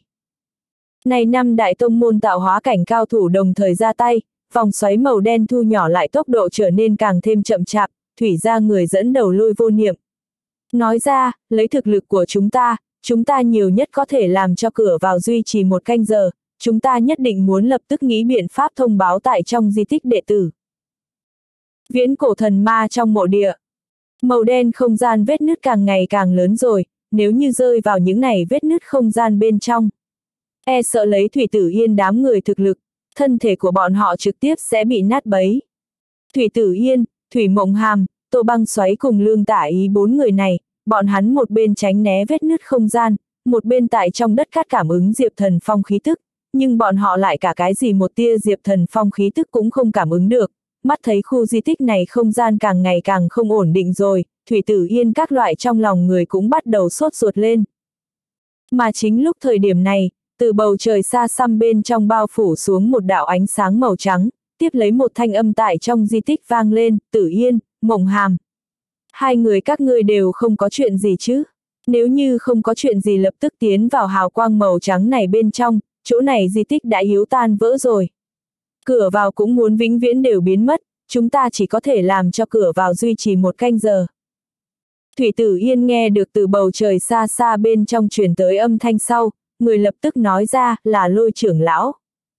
Này năm đại tông môn tạo hóa cảnh cao thủ đồng thời ra tay, vòng xoáy màu đen thu nhỏ lại tốc độ trở nên càng thêm chậm chạp, Thủy gia người dẫn đầu Lôi Vô Niệm. Nói ra, lấy thực lực của chúng ta, chúng ta nhiều nhất có thể làm cho cửa vào duy trì một canh giờ, chúng ta nhất định muốn lập tức nghĩ biện pháp thông báo tại trong di tích đệ tử. Viễn cổ thần ma trong mộ địa. Màu đen không gian vết nứt càng ngày càng lớn rồi, nếu như rơi vào những này vết nứt không gian bên trong. E sợ lấy Thủy Tử Yên đám người thực lực, thân thể của bọn họ trực tiếp sẽ bị nát bấy. Thủy Tử Yên, Thủy Mộng Hàm, Tô Băng Xoáy cùng Lương Tả Ý bốn người này, bọn hắn một bên tránh né vết nứt không gian, một bên tại trong đất cát cảm ứng Diệp Thần Phong khí tức, nhưng bọn họ lại cả cái gì một tia Diệp Thần Phong khí tức cũng không cảm ứng được. Mắt thấy khu di tích này không gian càng ngày càng không ổn định rồi, Thủy Tử Yên các loại trong lòng người cũng bắt đầu sốt ruột lên. Mà chính lúc thời điểm này, từ bầu trời xa xăm bên trong bao phủ xuống một đạo ánh sáng màu trắng, tiếp lấy một thanh âm tại trong di tích vang lên, Tử Yên, Mộng Hàm. Hai người các ngươi đều không có chuyện gì chứ? Nếu như không có chuyện gì lập tức tiến vào hào quang màu trắng này bên trong, chỗ này di tích đã yếu tan vỡ rồi. Cửa vào cũng muốn vĩnh viễn đều biến mất, chúng ta chỉ có thể làm cho cửa vào duy trì một canh giờ. Thủy Tử Yên nghe được từ bầu trời xa xa bên trong truyền tới âm thanh sau, người lập tức nói ra là Lôi trưởng lão.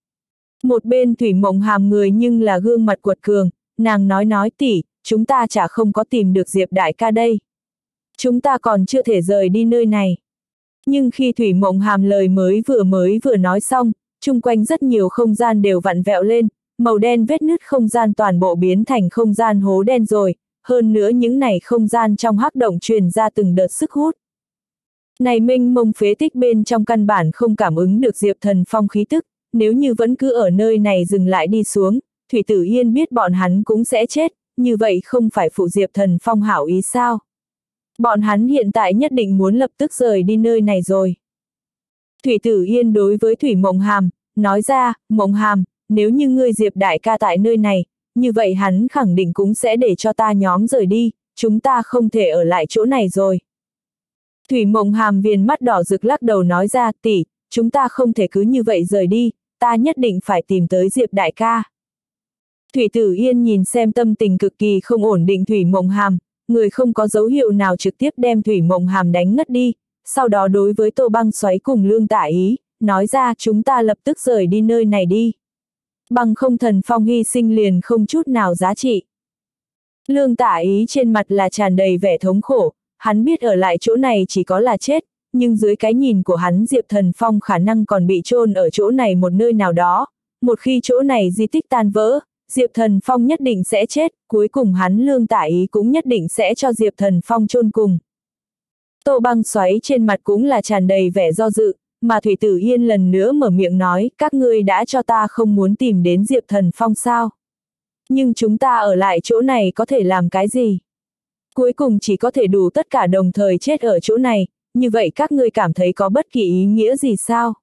Một bên Thủy Mộng Hàm người nhưng là gương mặt quật cường, nàng nói nói tỷ, chúng ta chả không có tìm được Diệp đại ca đây. Chúng ta còn chưa thể rời đi nơi này. Nhưng khi Thủy Mộng Hàm lời mới vừa mới vừa nói xong, chung quanh rất nhiều không gian đều vặn vẹo lên, màu đen vết nứt không gian toàn bộ biến thành không gian hố đen rồi, hơn nữa những này không gian trong hắc động truyền ra từng đợt sức hút. Này mênh mông phế tích bên trong căn bản không cảm ứng được Diệp Thần Phong khí tức, nếu như vẫn cứ ở nơi này dừng lại đi xuống, Thủy Tử Yên biết bọn hắn cũng sẽ chết, như vậy không phải phụ Diệp Thần Phong hảo ý sao? Bọn hắn hiện tại nhất định muốn lập tức rời đi nơi này rồi. Thủy Tử Yên đối với Thủy Mộng Hàm, nói ra, Mộng Hàm, nếu như ngươi Diệp đại ca tại nơi này, như vậy hắn khẳng định cũng sẽ để cho ta nhóm rời đi, chúng ta không thể ở lại chỗ này rồi. Thủy Mộng Hàm viền mắt đỏ rực lắc đầu nói ra, tỷ, chúng ta không thể cứ như vậy rời đi, ta nhất định phải tìm tới Diệp đại ca. Thủy Tử Yên nhìn xem tâm tình cực kỳ không ổn định Thủy Mộng Hàm, người không có dấu hiệu nào trực tiếp đem Thủy Mộng Hàm đánh ngất đi, sau đó đối với Tô Băng Xoáy cùng Lương Tả Ý, nói ra chúng ta lập tức rời đi nơi này đi. Bằng không Thần Phong hy sinh liền không chút nào giá trị. Lương Tả Ý trên mặt là tràn đầy vẻ thống khổ, hắn biết ở lại chỗ này chỉ có là chết, nhưng dưới cái nhìn của hắn Diệp Thần Phong khả năng còn bị chôn ở chỗ này một nơi nào đó, một khi chỗ này di tích tan vỡ, Diệp Thần Phong nhất định sẽ chết, cuối cùng hắn Lương Tả Ý cũng nhất định sẽ cho Diệp Thần Phong chôn cùng. Tô Băng Xoáy trên mặt cũng là tràn đầy vẻ do dự, mà Thủy Tử Yên lần nữa mở miệng nói, các ngươi đã cho ta không muốn tìm đến Diệp Thần Phong sao? Nhưng chúng ta ở lại chỗ này có thể làm cái gì? Cuối cùng chỉ có thể đủ tất cả đồng thời chết ở chỗ này, như vậy các ngươi cảm thấy có bất kỳ ý nghĩa gì sao?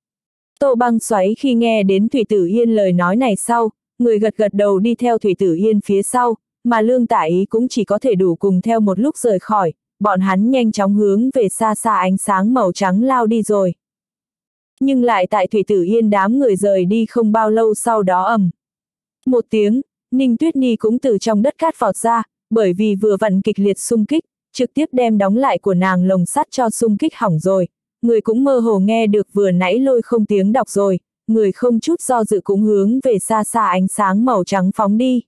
Tô Băng Xoáy khi nghe đến Thủy Tử Yên lời nói này sau, người gật gật đầu đi theo Thủy Tử Yên phía sau, mà Lương Tả Ý cũng chỉ có thể đủ cùng theo một lúc rời khỏi, bọn hắn nhanh chóng hướng về xa xa ánh sáng màu trắng lao đi rồi. Nhưng lại tại Thủy Tử Yên đám người rời đi không bao lâu sau đó ầm. Một tiếng, Ninh Tuyết Nhi cũng từ trong đất cát vọt ra, bởi vì vừa vặn kịch liệt xung kích, trực tiếp đem đóng lại của nàng lồng sắt cho xung kích hỏng rồi, người cũng mơ hồ nghe được vừa nãy lôi không tiếng đọc rồi, người không chút do dự cũng hướng về xa xa ánh sáng màu trắng phóng đi.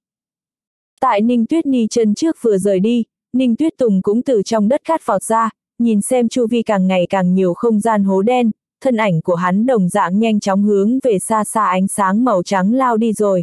Tại Ninh Tuyết Nhi chân trước vừa rời đi, Ninh Tuyết Tùng cũng từ trong đất cát vọt ra, nhìn xem chu vi càng ngày càng nhiều không gian hố đen, thân ảnh của hắn đồng dạng nhanh chóng hướng về xa xa ánh sáng màu trắng lao đi rồi.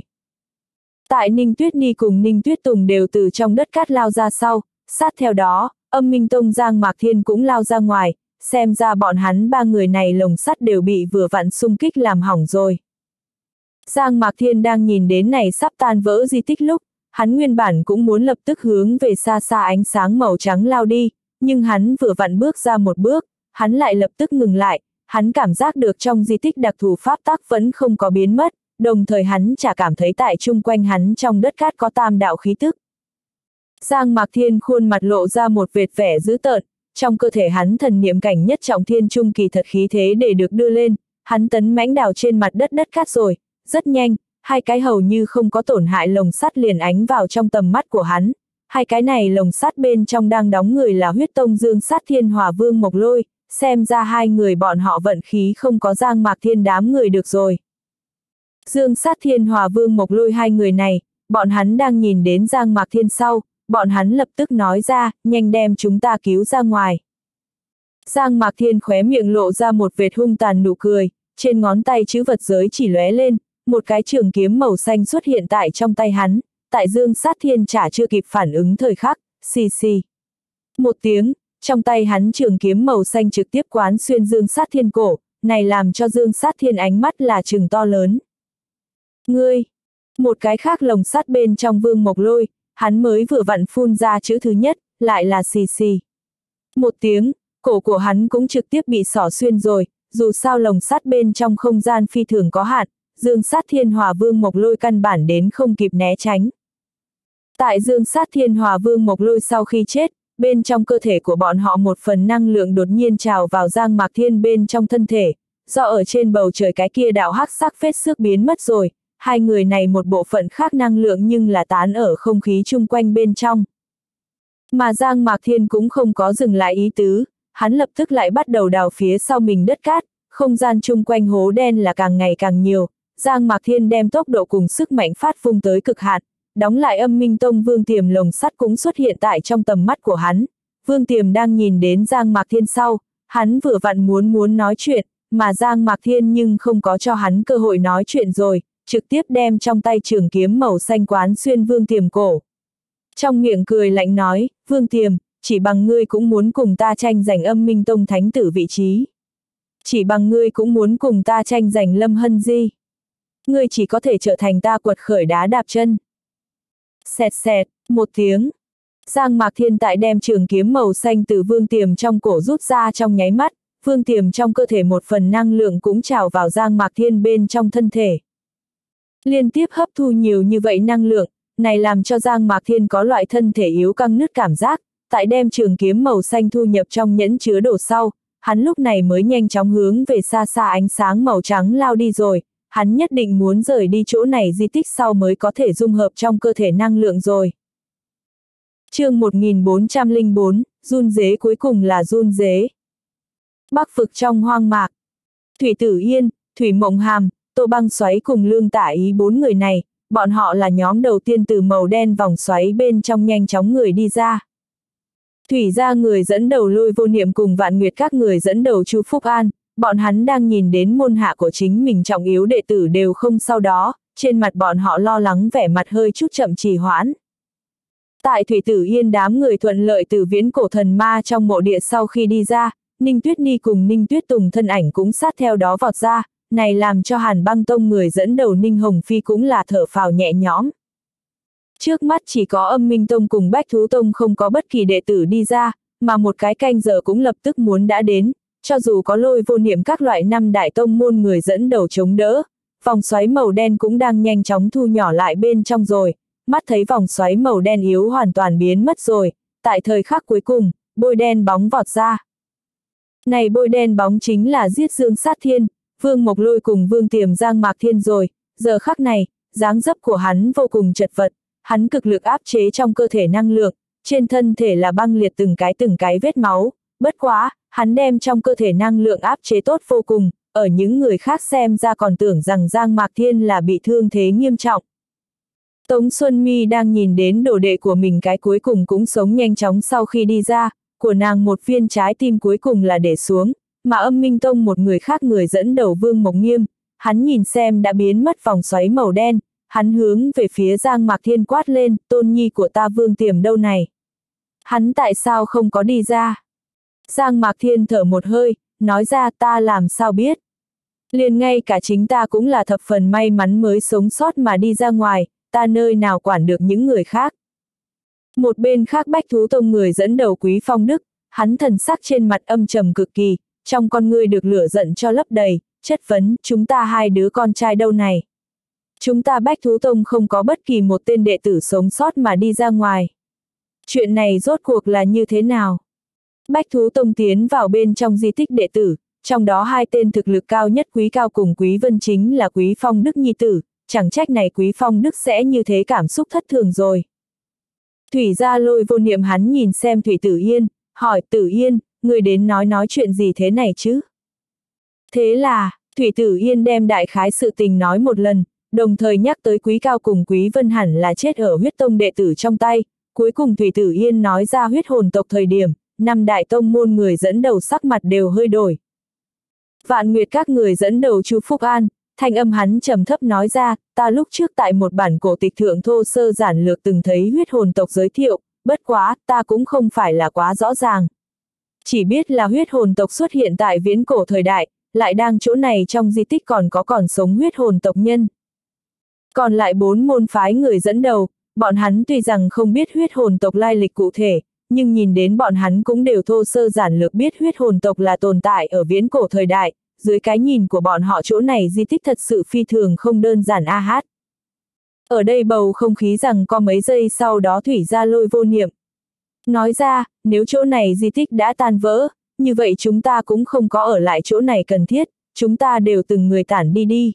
Tại Ninh Tuyết Nhi cùng Ninh Tuyết Tùng đều từ trong đất cát lao ra sau, sát theo đó, Âm Minh Tông Giang Mạc Thiên cũng lao ra ngoài, xem ra bọn hắn ba người này lồng sắt đều bị vừa vặn xung kích làm hỏng rồi. Giang Mạc Thiên đang nhìn đến này sắp tan vỡ di tích lúc, hắn nguyên bản cũng muốn lập tức hướng về xa xa ánh sáng màu trắng lao đi, nhưng hắn vừa vặn bước ra một bước, hắn lại lập tức ngừng lại, hắn cảm giác được trong di tích đặc thù pháp tắc vẫn không có biến mất, đồng thời hắn chả cảm thấy tại chung quanh hắn trong đất cát có tam đạo khí tức. Giang Mạc Thiên khuôn mặt lộ ra một vệt vẻ dữ tợn, trong cơ thể hắn thần niệm cảnh nhất trọng thiên trung kỳ thật khí thế để được đưa lên, hắn tấn mãnh đào trên mặt đất đất cát rồi, rất nhanh, hai cái hầu như không có tổn hại lồng sắt liền ánh vào trong tầm mắt của hắn, hai cái này lồng sắt bên trong đang đóng người là huyết tông Dương Sát Thiên Hỏa Vương Mộc Lôi, xem ra hai người bọn họ vận khí không có Giang Mạc Thiên đám người được rồi. Dương Sát Thiên Hỏa Vương Mộc Lôi hai người này, bọn hắn đang nhìn đến Giang Mạc Thiên sau, bọn hắn lập tức nói ra, nhanh đem chúng ta cứu ra ngoài. Giang Mạc Thiên khóe miệng lộ ra một vệt hung tàn nụ cười, trên ngón tay chữ vật giới chỉ lóe lên, một cái trường kiếm màu xanh xuất hiện tại trong tay hắn, tại Dương Sát Thiên chả chưa kịp phản ứng thời khắc, xì xì. Một tiếng, trong tay hắn trường kiếm màu xanh trực tiếp quán xuyên Dương Sát Thiên cổ, này làm cho Dương Sát Thiên ánh mắt là trừng to lớn. Ngươi! Một cái khác lồng sắt bên trong Vương Mộc Lôi, hắn mới vừa vặn phun ra chữ thứ nhất, lại là xì xì. Một tiếng, cổ của hắn cũng trực tiếp bị xỏ xuyên rồi, dù sao lồng sắt bên trong không gian phi thường có hạn, Dương Sát Thiên Hòa Vương Mộc Lôi căn bản đến không kịp né tránh. Tại Dương Sát Thiên Hòa Vương Mộc Lôi sau khi chết, bên trong cơ thể của bọn họ một phần năng lượng đột nhiên trào vào Giang Mạc Thiên bên trong thân thể, do ở trên bầu trời cái kia đạo hắc sắc phết xước biến mất rồi, hai người này một bộ phận khác năng lượng nhưng là tán ở không khí chung quanh bên trong. Mà Giang Mạc Thiên cũng không có dừng lại ý tứ, hắn lập tức lại bắt đầu đào phía sau mình đất cát, không gian chung quanh hố đen là càng ngày càng nhiều, Giang Mạc Thiên đem tốc độ cùng sức mạnh phát vung tới cực hạn, đóng lại Âm Minh Tông Vương Tiềm lồng sắt cũng xuất hiện tại trong tầm mắt của hắn. Vương Tiềm đang nhìn đến Giang Mạc Thiên sau, hắn vừa vặn muốn muốn nói chuyện, mà Giang Mạc Thiên nhưng không có cho hắn cơ hội nói chuyện rồi, trực tiếp đem trong tay trường kiếm màu xanh quán xuyên Vương Tiềm cổ. Trong miệng cười lạnh nói, Vương Tiềm, chỉ bằng ngươi cũng muốn cùng ta tranh giành Âm Minh Tông thánh tử vị trí. Chỉ bằng ngươi cũng muốn cùng ta tranh giành Lâm Hân Di. Ngươi chỉ có thể trở thành ta quật khởi đá đạp chân. Xẹt xẹt, một tiếng. Giang Mạc Thiên tại đem trường kiếm màu xanh từ Vương Tiềm trong cổ rút ra trong nháy mắt, Vương Tiềm trong cơ thể một phần năng lượng cũng trào vào Giang Mạc Thiên bên trong thân thể. Liên tiếp hấp thu nhiều như vậy năng lượng, này làm cho Giang Mạc Thiên có loại thân thể yếu căng nứt cảm giác, tại đem trường kiếm màu xanh thu nhập trong nhẫn chứa đồ sau, hắn lúc này mới nhanh chóng hướng về xa xa ánh sáng màu trắng lao đi rồi, hắn nhất định muốn rời đi chỗ này di tích sau mới có thể dung hợp trong cơ thể năng lượng rồi. Chương một nghìn bốn trăm lẻ bốn, run dế cuối cùng là run dế. Bắc vực trong hoang mạc. Thủy Tử Yên, Thủy Mộng Hàm, Tô Băng Xoáy cùng Lương Tả Ý bốn người này, bọn họ là nhóm đầu tiên từ màu đen vòng xoáy bên trong nhanh chóng người đi ra. Thủy gia người dẫn đầu Lôi Vô Niệm cùng Vạn Nguyệt các người dẫn đầu Chu Phúc An, bọn hắn đang nhìn đến môn hạ của chính mình trọng yếu đệ tử đều không sau đó, trên mặt bọn họ lo lắng vẻ mặt hơi chút chậm trì hoãn. Tại Thủy Tử Yên đám người thuận lợi từ viễn cổ thần ma trong mộ địa sau khi đi ra, Ninh Tuyết Ni cùng Ninh Tuyết Tùng thân ảnh cũng sát theo đó vọt ra, này làm cho Hàn Băng Tông người dẫn đầu Ninh Hồng Phi cũng là thở phào nhẹ nhõm. Trước mắt chỉ có Âm Minh Tông cùng Bách Thú Tông không có bất kỳ đệ tử đi ra, mà một cái canh giờ cũng lập tức muốn đã đến, cho dù có Lôi Vô Niệm các loại năm đại tông môn người dẫn đầu chống đỡ, vòng xoáy màu đen cũng đang nhanh chóng thu nhỏ lại bên trong rồi, mắt thấy vòng xoáy màu đen yếu hoàn toàn biến mất rồi, tại thời khắc cuối cùng, bôi đen bóng vọt ra. Này bôi đen bóng chính là giết Dương Sát Thiên, Vương Mộc Lôi cùng Vương Tiềm Giang Mạc Thiên rồi, giờ khắc này, dáng dấp của hắn vô cùng chật vật, hắn cực lực áp chế trong cơ thể năng lượng, trên thân thể là băng liệt từng cái từng cái vết máu, bất quá, hắn đem trong cơ thể năng lượng áp chế tốt vô cùng, ở những người khác xem ra còn tưởng rằng Giang Mạc Thiên là bị thương thế nghiêm trọng. Tống Xuân Mi đang nhìn đến đồ đệ của mình cái cuối cùng cũng sống nhanh chóng sau khi đi ra, của nàng một viên trái tim cuối cùng là để xuống, mà Âm Minh Tông một người khác người dẫn đầu Vương Mộc Nghiêm, hắn nhìn xem đã biến mất vòng xoáy màu đen, hắn hướng về phía Giang Mạc Thiên quát lên, tôn nhi của ta Vương Tiềm đâu này? Hắn tại sao không có đi ra? Giang Mạc Thiên thở một hơi, nói ra ta làm sao biết? Liền ngay cả chính ta cũng là thập phần may mắn mới sống sót mà đi ra ngoài, ta nơi nào quản được những người khác. Một bên khác Bách Thú Tông người dẫn đầu Quý Phong Đức, hắn thần sắc trên mặt âm trầm cực kỳ, trong con ngươi được lửa giận cho lấp đầy, chất vấn, chúng ta hai đứa con trai đâu này? Chúng ta Bách Thú Tông không có bất kỳ một tên đệ tử sống sót mà đi ra ngoài. Chuyện này rốt cuộc là như thế nào? Bách Thú Tông tiến vào bên trong di tích đệ tử, trong đó hai tên thực lực cao nhất Quý Cao cùng Quý Vân chính là Quý Phong Đức nhi tử, chẳng trách này Quý Phong Đức sẽ như thế cảm xúc thất thường rồi. Thủy gia Lôi Vô Niệm hắn nhìn xem Thủy Tử Yên, hỏi Tử Yên, người đến nói nói chuyện gì thế này chứ? Thế là, Thủy Tử Yên đem đại khái sự tình nói một lần, đồng thời nhắc tới Quý Cao cùng Quý Vân hẳn là chết ở huyết tông đệ tử trong tay, cuối cùng Thủy Tử Yên nói ra huyết hồn tộc thời điểm, năm đại tông môn người dẫn đầu sắc mặt đều hơi đổi. Vạn Nguyệt các người dẫn đầu Chu Phúc An, thanh âm hắn trầm thấp nói ra, ta lúc trước tại một bản cổ tịch thượng thô sơ giản lược từng thấy huyết hồn tộc giới thiệu, bất quá, ta cũng không phải là quá rõ ràng. Chỉ biết là huyết hồn tộc xuất hiện tại viễn cổ thời đại, lại đang chỗ này trong di tích còn có còn sống huyết hồn tộc nhân. Còn lại bốn môn phái người dẫn đầu, bọn hắn tuy rằng không biết huyết hồn tộc lai lịch cụ thể, nhưng nhìn đến bọn hắn cũng đều thô sơ giản lược biết huyết hồn tộc là tồn tại ở viễn cổ thời đại, dưới cái nhìn của bọn họ chỗ này di tích thật sự phi thường không đơn giản a hát. Ở đây bầu không khí rằng có mấy giây sau đó Thủy Gia Lôi vô niệm. Nói ra, nếu chỗ này di tích đã tan vỡ, như vậy chúng ta cũng không có ở lại chỗ này cần thiết, chúng ta đều từng người tản đi đi.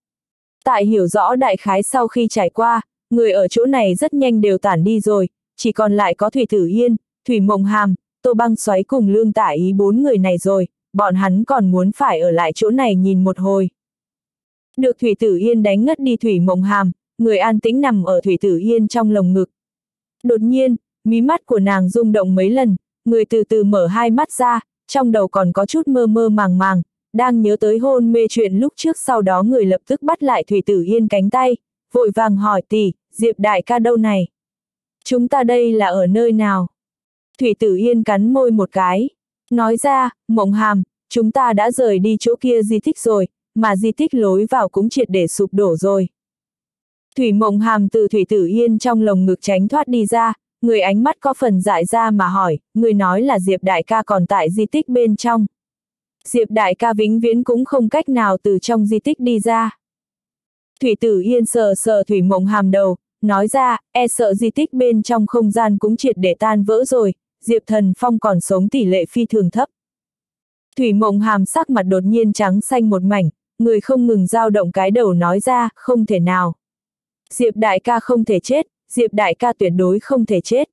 Tại hiểu rõ đại khái sau khi trải qua, người ở chỗ này rất nhanh đều tản đi rồi, chỉ còn lại có Thủy Tử Yên, Thủy Mộng Hàm, Tô Băng Xoáy cùng Lương Tả Ý bốn người này rồi, bọn hắn còn muốn phải ở lại chỗ này nhìn một hồi. Được Thủy Tử Yên đánh ngất đi Thủy Mộng Hàm, người an tĩnh nằm ở Thủy Tử Yên trong lồng ngực. Đột nhiên, mí mắt của nàng rung động mấy lần, người từ từ mở hai mắt ra, trong đầu còn có chút mơ mơ màng màng, đang nhớ tới hôn mê chuyện lúc trước, sau đó người lập tức bắt lại Thủy Tử Yên cánh tay, vội vàng hỏi tỷ, Diệp đại ca đâu này? Chúng ta đây là ở nơi nào? Thủy Tử Yên cắn môi một cái, nói ra, Mộng Hàm, chúng ta đã rời đi chỗ kia di tích rồi, mà di tích lối vào cũng triệt để sụp đổ rồi. Thủy Mộng Hàm từ Thủy Tử Yên trong lồng ngực tránh thoát đi ra, người ánh mắt có phần dại ra mà hỏi, người nói là Diệp đại ca còn tại di tích bên trong. Diệp đại ca vĩnh viễn cũng không cách nào từ trong di tích đi ra. Thủy Tử Yên sờ sờ Thủy Mộng Hàm đầu, nói ra, e sợ di tích bên trong không gian cũng triệt để tan vỡ rồi, Diệp Thần Phong còn sống tỷ lệ phi thường thấp. Thủy Mộng Hàm sắc mặt đột nhiên trắng xanh một mảnh, người không ngừng dao động cái đầu nói ra, không thể nào. Diệp đại ca không thể chết, Diệp đại ca tuyệt đối không thể chết.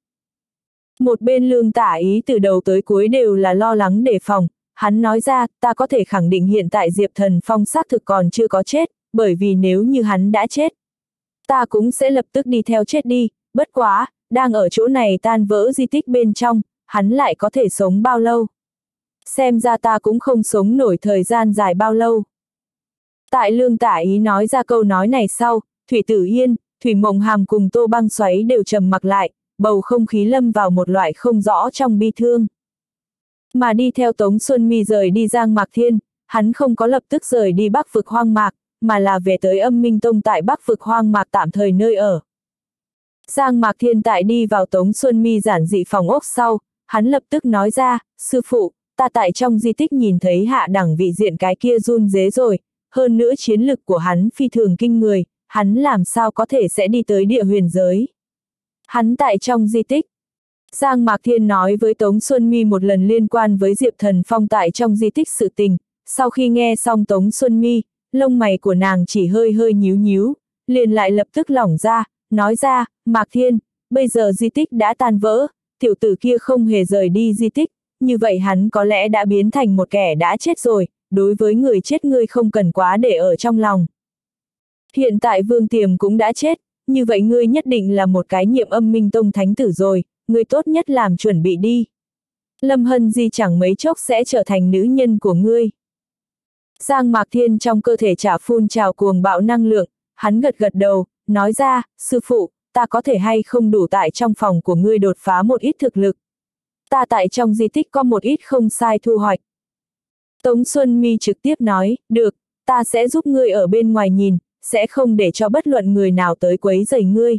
Một bên Lương Tả Ý từ đầu tới cuối đều là lo lắng đề phòng, hắn nói ra, ta có thể khẳng định hiện tại Diệp Thần Phong xác thực còn chưa có chết, bởi vì nếu như hắn đã chết, ta cũng sẽ lập tức đi theo chết đi, bất quá, đang ở chỗ này tan vỡ di tích bên trong, hắn lại có thể sống bao lâu? Xem ra ta cũng không sống nổi thời gian dài bao lâu. Tại Lương Tả Ý nói ra câu nói này sau, Thủy Tử Yên, Thủy Mộng Hàm cùng Tô Băng Xoáy đều trầm mặc lại, bầu không khí lâm vào một loại không rõ trong bi thương. Mà đi theo Tống Xuân Mi rời đi Giang Mạc Thiên, hắn không có lập tức rời đi Bắc vực hoang mạc, mà là về tới Âm Minh Tông tại Bắc vực hoang mạc tạm thời nơi ở. Giang Mạc Thiên tại đi vào Tống Xuân Mi giản dị phòng ốc sau, hắn lập tức nói ra, sư phụ, ta tại trong di tích nhìn thấy hạ đẳng vị diện cái kia run rế rồi, hơn nữa chiến lực của hắn phi thường kinh người, hắn làm sao có thể sẽ đi tới địa huyền giới. Hắn tại trong di tích. Giang Mạc Thiên nói với Tống Xuân Mi một lần liên quan với Diệp Thần Phong tại trong di tích sự tình, sau khi nghe xong Tống Xuân Mi, lông mày của nàng chỉ hơi hơi nhíu nhíu, liền lại lập tức lỏng ra, nói ra, Mạc Thiên, bây giờ di tích đã tan vỡ, tiểu tử kia không hề rời đi di tích, như vậy hắn có lẽ đã biến thành một kẻ đã chết rồi, đối với người chết ngươi không cần quá để ở trong lòng. Hiện tại Vương Tiềm cũng đã chết, như vậy ngươi nhất định là một cái nhiệm Âm Minh Tông thánh tử rồi, ngươi tốt nhất làm chuẩn bị đi. Lâm Hân Di chẳng mấy chốc sẽ trở thành nữ nhân của ngươi. Giang Mạc Thiên trong cơ thể trả phun trào cuồng bạo năng lượng, hắn gật gật đầu, nói ra, sư phụ, ta có thể hay không đủ tại trong phòng của ngươi đột phá một ít thực lực. Ta tại trong di tích có một ít không sai thu hoạch. Tống Xuân Mi trực tiếp nói, được, ta sẽ giúp ngươi ở bên ngoài nhìn, sẽ không để cho bất luận người nào tới quấy rầy ngươi.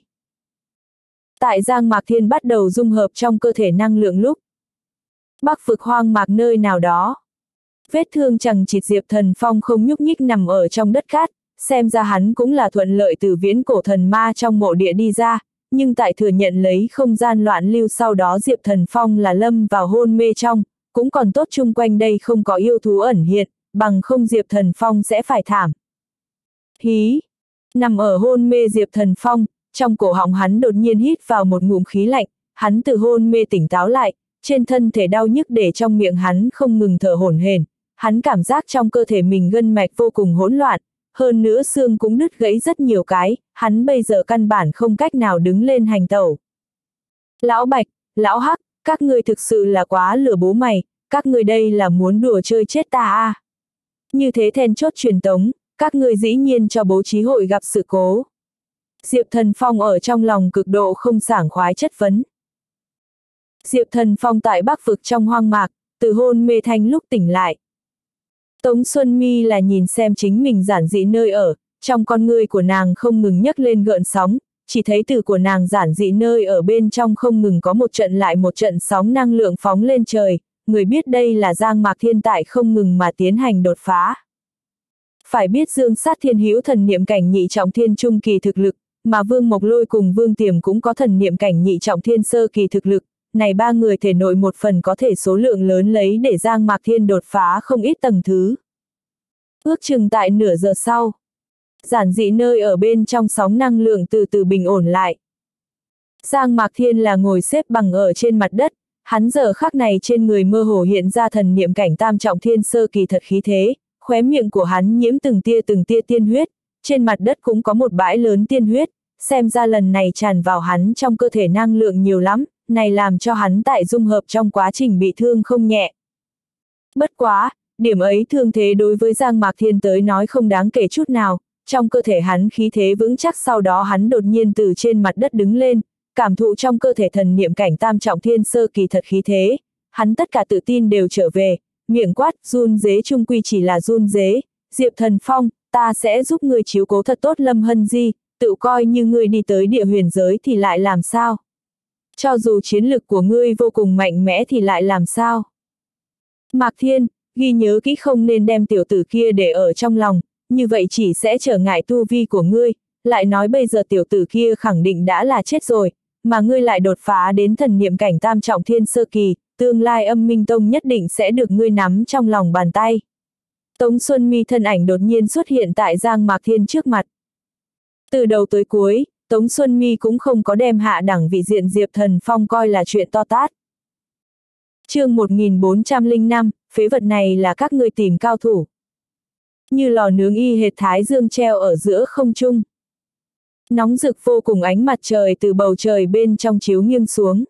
Tại Giang Mạc Thiên bắt đầu dung hợp trong cơ thể năng lượng lúc Bắc vực hoang mạc nơi nào đó. Vết thương chằng chịt Diệp Thần Phong không nhúc nhích nằm ở trong đất cát, xem ra hắn cũng là thuận lợi từ viễn cổ thần ma trong mộ địa đi ra, nhưng tại thừa nhận lấy không gian loạn lưu sau đó Diệp Thần Phong là lâm vào hôn mê trong, cũng còn tốt chung quanh đây không có yêu thú ẩn hiện, bằng không Diệp Thần Phong sẽ phải thảm. Hí! Nằm ở hôn mê Diệp Thần Phong, trong cổ họng hắn đột nhiên hít vào một ngụm khí lạnh, hắn từ hôn mê tỉnh táo lại, trên thân thể đau nhức để trong miệng hắn không ngừng thở hổn hển, hắn cảm giác trong cơ thể mình gân mạch vô cùng hỗn loạn, hơn nữa xương cũng đứt gãy rất nhiều cái, hắn bây giờ căn bản không cách nào đứng lên hành tẩu. Lão Bạch, Lão Hắc, các ngươi thực sự là quá lừa bố mày, các ngươi đây là muốn đùa chơi chết ta à? Như thế then chốt truyền tống, các ngươi dĩ nhiên cho bố trí hội gặp sự cố. Diệp Thần Phong ở trong lòng cực độ không sảng khoái chất vấn. Diệp Thần Phong tại Bắc vực trong hoang mạc, từ hôn mê thanh lúc tỉnh lại. Tống Xuân Mi là nhìn xem chính mình giản dị nơi ở, trong con ngươi của nàng không ngừng nhấc lên gợn sóng, chỉ thấy từ của nàng giản dị nơi ở bên trong không ngừng có một trận lại một trận sóng năng lượng phóng lên trời, người biết đây là Giang Mạc Thiên tại không ngừng mà tiến hành đột phá. Phải biết Dương Sát Thiên hữu thần niệm cảnh nhị trọng thiên trung kỳ thực lực, mà Vương Mộc Lôi cùng Vương Tiềm cũng có thần niệm cảnh nhị trọng thiên sơ kỳ thực lực, này ba người thể nội một phần có thể số lượng lớn lấy để Giang Mạc Thiên đột phá không ít tầng thứ. Ước chừng tại nửa giờ sau, giản dị nơi ở bên trong sóng năng lượng từ từ bình ổn lại. Giang Mạc Thiên là ngồi xếp bằng ở trên mặt đất, hắn giờ khắc này trên người mơ hồ hiện ra thần niệm cảnh tam trọng thiên sơ kỳ thật khí thế, khóe miệng của hắn nhiễm từng tia từng tia tiên huyết, trên mặt đất cũng có một bãi lớn tiên huyết, xem ra lần này tràn vào hắn trong cơ thể năng lượng nhiều lắm, này làm cho hắn tại dung hợp trong quá trình bị thương không nhẹ. Bất quá, điểm ấy thương thế đối với Giang Mạc Thiên tới nói không đáng kể chút nào, trong cơ thể hắn khí thế vững chắc, sau đó hắn đột nhiên từ trên mặt đất đứng lên, cảm thụ trong cơ thể thần niệm cảnh tam trọng thiên sơ kỳ thật khí thế, hắn tất cả tự tin đều trở về, miệng quát, run dế chung quy chỉ là run dế, Diệp Thần Phong, ta sẽ giúp ngươi chiếu cố thật tốt Lâm Hân Di, tự coi như ngươi đi tới địa huyền giới thì lại làm sao? Cho dù chiến lực của ngươi vô cùng mạnh mẽ thì lại làm sao? Mạc Thiên, ghi nhớ kỹ không nên đem tiểu tử kia để ở trong lòng, như vậy chỉ sẽ trở ngại tu vi của ngươi, lại nói bây giờ tiểu tử kia khẳng định đã là chết rồi, mà ngươi lại đột phá đến thần niệm cảnh tam trọng thiên sơ kỳ, tương lai Âm Minh Tông nhất định sẽ được ngươi nắm trong lòng bàn tay. Tống Xuân Mi thân ảnh đột nhiên xuất hiện tại Giang Mạc Thiên trước mặt. Từ đầu tới cuối, Tống Xuân Mi cũng không có đem hạ đẳng vị diện Diệp Thần Phong coi là chuyện to tát. Chương một nghìn bốn trăm lẻ năm, phế vật này là các ngươi tìm cao thủ. Như lò nướng y hệt thái dương treo ở giữa không trung. Nóng rực vô cùng, ánh mặt trời từ bầu trời bên trong chiếu nghiêng xuống.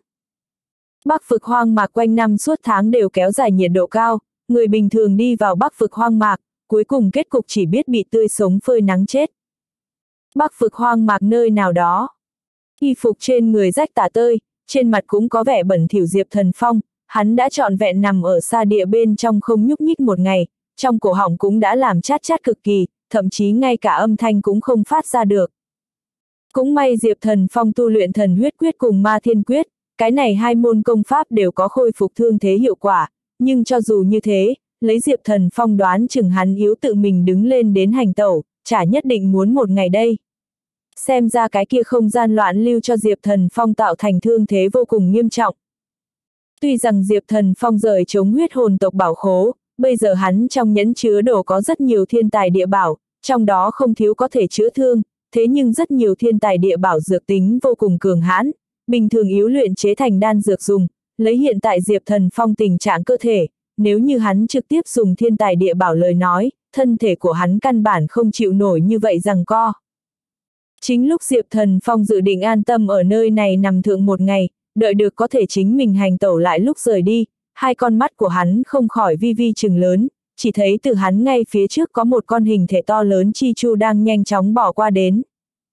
Bắc vực hoang mạc quanh năm suốt tháng đều kéo dài nhiệt độ cao, người bình thường đi vào Bắc vực hoang mạc, cuối cùng kết cục chỉ biết bị tươi sống phơi nắng chết. Bắc vực hoang mạc nơi nào đó, y phục trên người rách tả tơi, trên mặt cũng có vẻ bẩn thỉu Diệp Thần Phong, hắn đã trọn vẹn nằm ở sa địa bên trong không nhúc nhích một ngày, trong cổ họng cũng đã làm chát chát cực kỳ, thậm chí ngay cả âm thanh cũng không phát ra được. Cũng may Diệp Thần Phong tu luyện thần huyết quyết cùng ma thiên quyết, cái này hai môn công pháp đều có khôi phục thương thế hiệu quả, nhưng cho dù như thế, lấy Diệp Thần Phong đoán chừng hắn yếu tự mình đứng lên đến hành tẩu, chả nhất định muốn một ngày đây. Xem ra cái kia không gian loạn lưu cho Diệp Thần Phong tạo thành thương thế vô cùng nghiêm trọng. Tuy rằng Diệp Thần Phong rời chống huyết hồn tộc bảo khố, bây giờ hắn trong nhẫn chứa đồ có rất nhiều thiên tài địa bảo, trong đó không thiếu có thể chữa thương, thế nhưng rất nhiều thiên tài địa bảo dược tính vô cùng cường hãn, bình thường yếu luyện chế thành đan dược dùng, lấy hiện tại Diệp Thần Phong tình trạng cơ thể, nếu như hắn trực tiếp dùng thiên tài địa bảo lời nói, thân thể của hắn căn bản không chịu nổi như vậy giằng co. Chính lúc Diệp Thần Phong dự định an tâm ở nơi này nằm thượng một ngày, đợi được có thể chính mình hành tẩu lại lúc rời đi, hai con mắt của hắn không khỏi vi vi trừng lớn, chỉ thấy từ hắn ngay phía trước có một con hình thể to lớn chi chu đang nhanh chóng bỏ qua đến.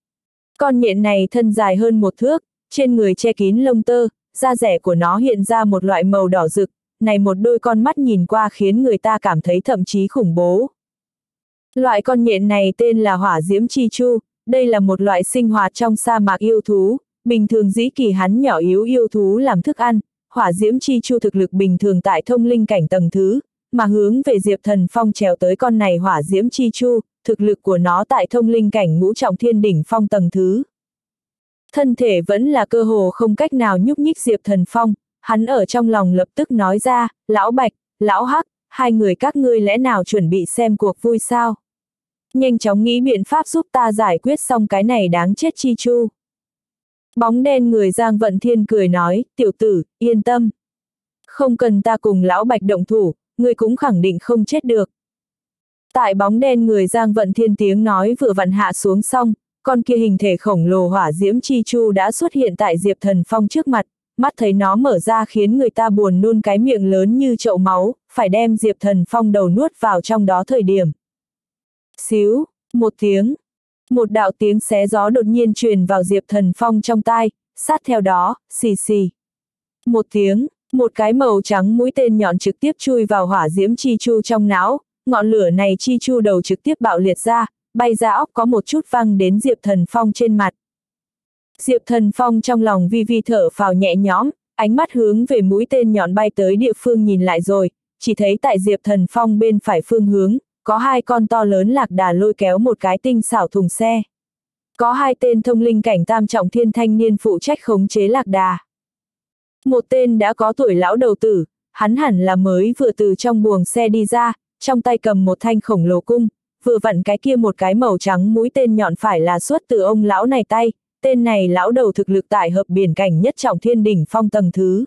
Con nhện này thân dài hơn một thước, trên người che kín lông tơ, da rẻ của nó hiện ra một loại màu đỏ rực, này một đôi con mắt nhìn qua khiến người ta cảm thấy thậm chí khủng bố. Loại con nhện này tên là hỏa diễm chi chu, đây là một loại sinh hoạt trong sa mạc yêu thú, bình thường dĩ kỳ hắn nhỏ yếu yêu thú làm thức ăn, hỏa diễm chi chu thực lực bình thường tại thông linh cảnh tầng thứ, mà hướng về Diệp Thần Phong trèo tới con này hỏa diễm chi chu, thực lực của nó tại thông linh cảnh ngũ trọng thiên đỉnh phong tầng thứ. Thân thể vẫn là cơ hồ không cách nào nhúc nhích Diệp Thần Phong, hắn ở trong lòng lập tức nói ra, lão Bạch, lão Hắc, hai người các ngươi lẽ nào chuẩn bị xem cuộc vui sao? Nhanh chóng nghĩ biện pháp giúp ta giải quyết xong cái này đáng chết chi chu. Bóng đen người Giang Vận Thiên cười nói, tiểu tử, yên tâm. Không cần ta cùng lão Bạch động thủ, ngươi cũng khẳng định không chết được. Tại bóng đen người Giang Vận Thiên tiếng nói vừa vặn hạ xuống xong, con kia hình thể khổng lồ hỏa diễm chi chu đã xuất hiện tại Diệp Thần Phong trước mặt, mắt thấy nó mở ra khiến người ta buồn nôn cái miệng lớn như chậu máu, phải đem Diệp Thần Phong đầu nuốt vào trong đó thời điểm. Xíu, một tiếng, một đạo tiếng xé gió đột nhiên truyền vào Diệp Thần Phong trong tai, sát theo đó, xì xì. Một tiếng, một cái màu trắng mũi tên nhọn trực tiếp chui vào hỏa diễm chi chu trong não, ngọn lửa này chi chu đầu trực tiếp bạo liệt ra, bay ra óc có một chút văng đến Diệp Thần Phong trên mặt. Diệp Thần Phong trong lòng vi vi thở phào nhẹ nhõm, ánh mắt hướng về mũi tên nhọn bay tới địa phương nhìn lại rồi, chỉ thấy tại Diệp Thần Phong bên phải phương hướng, có hai con to lớn lạc đà lôi kéo một cái tinh xảo thùng xe. Có hai tên thông linh cảnh tam trọng thiên thanh niên phụ trách khống chế lạc đà. Một tên đã có tuổi lão đầu tử, hắn hẳn là mới vừa từ trong buồng xe đi ra, trong tay cầm một thanh khổng lồ cung, vừa vặn cái kia một cái màu trắng mũi tên nhọn phải là xuất từ ông lão này tay, tên này lão đầu thực lực tại hợp biển cảnh nhất trọng thiên đỉnh phong tầng thứ.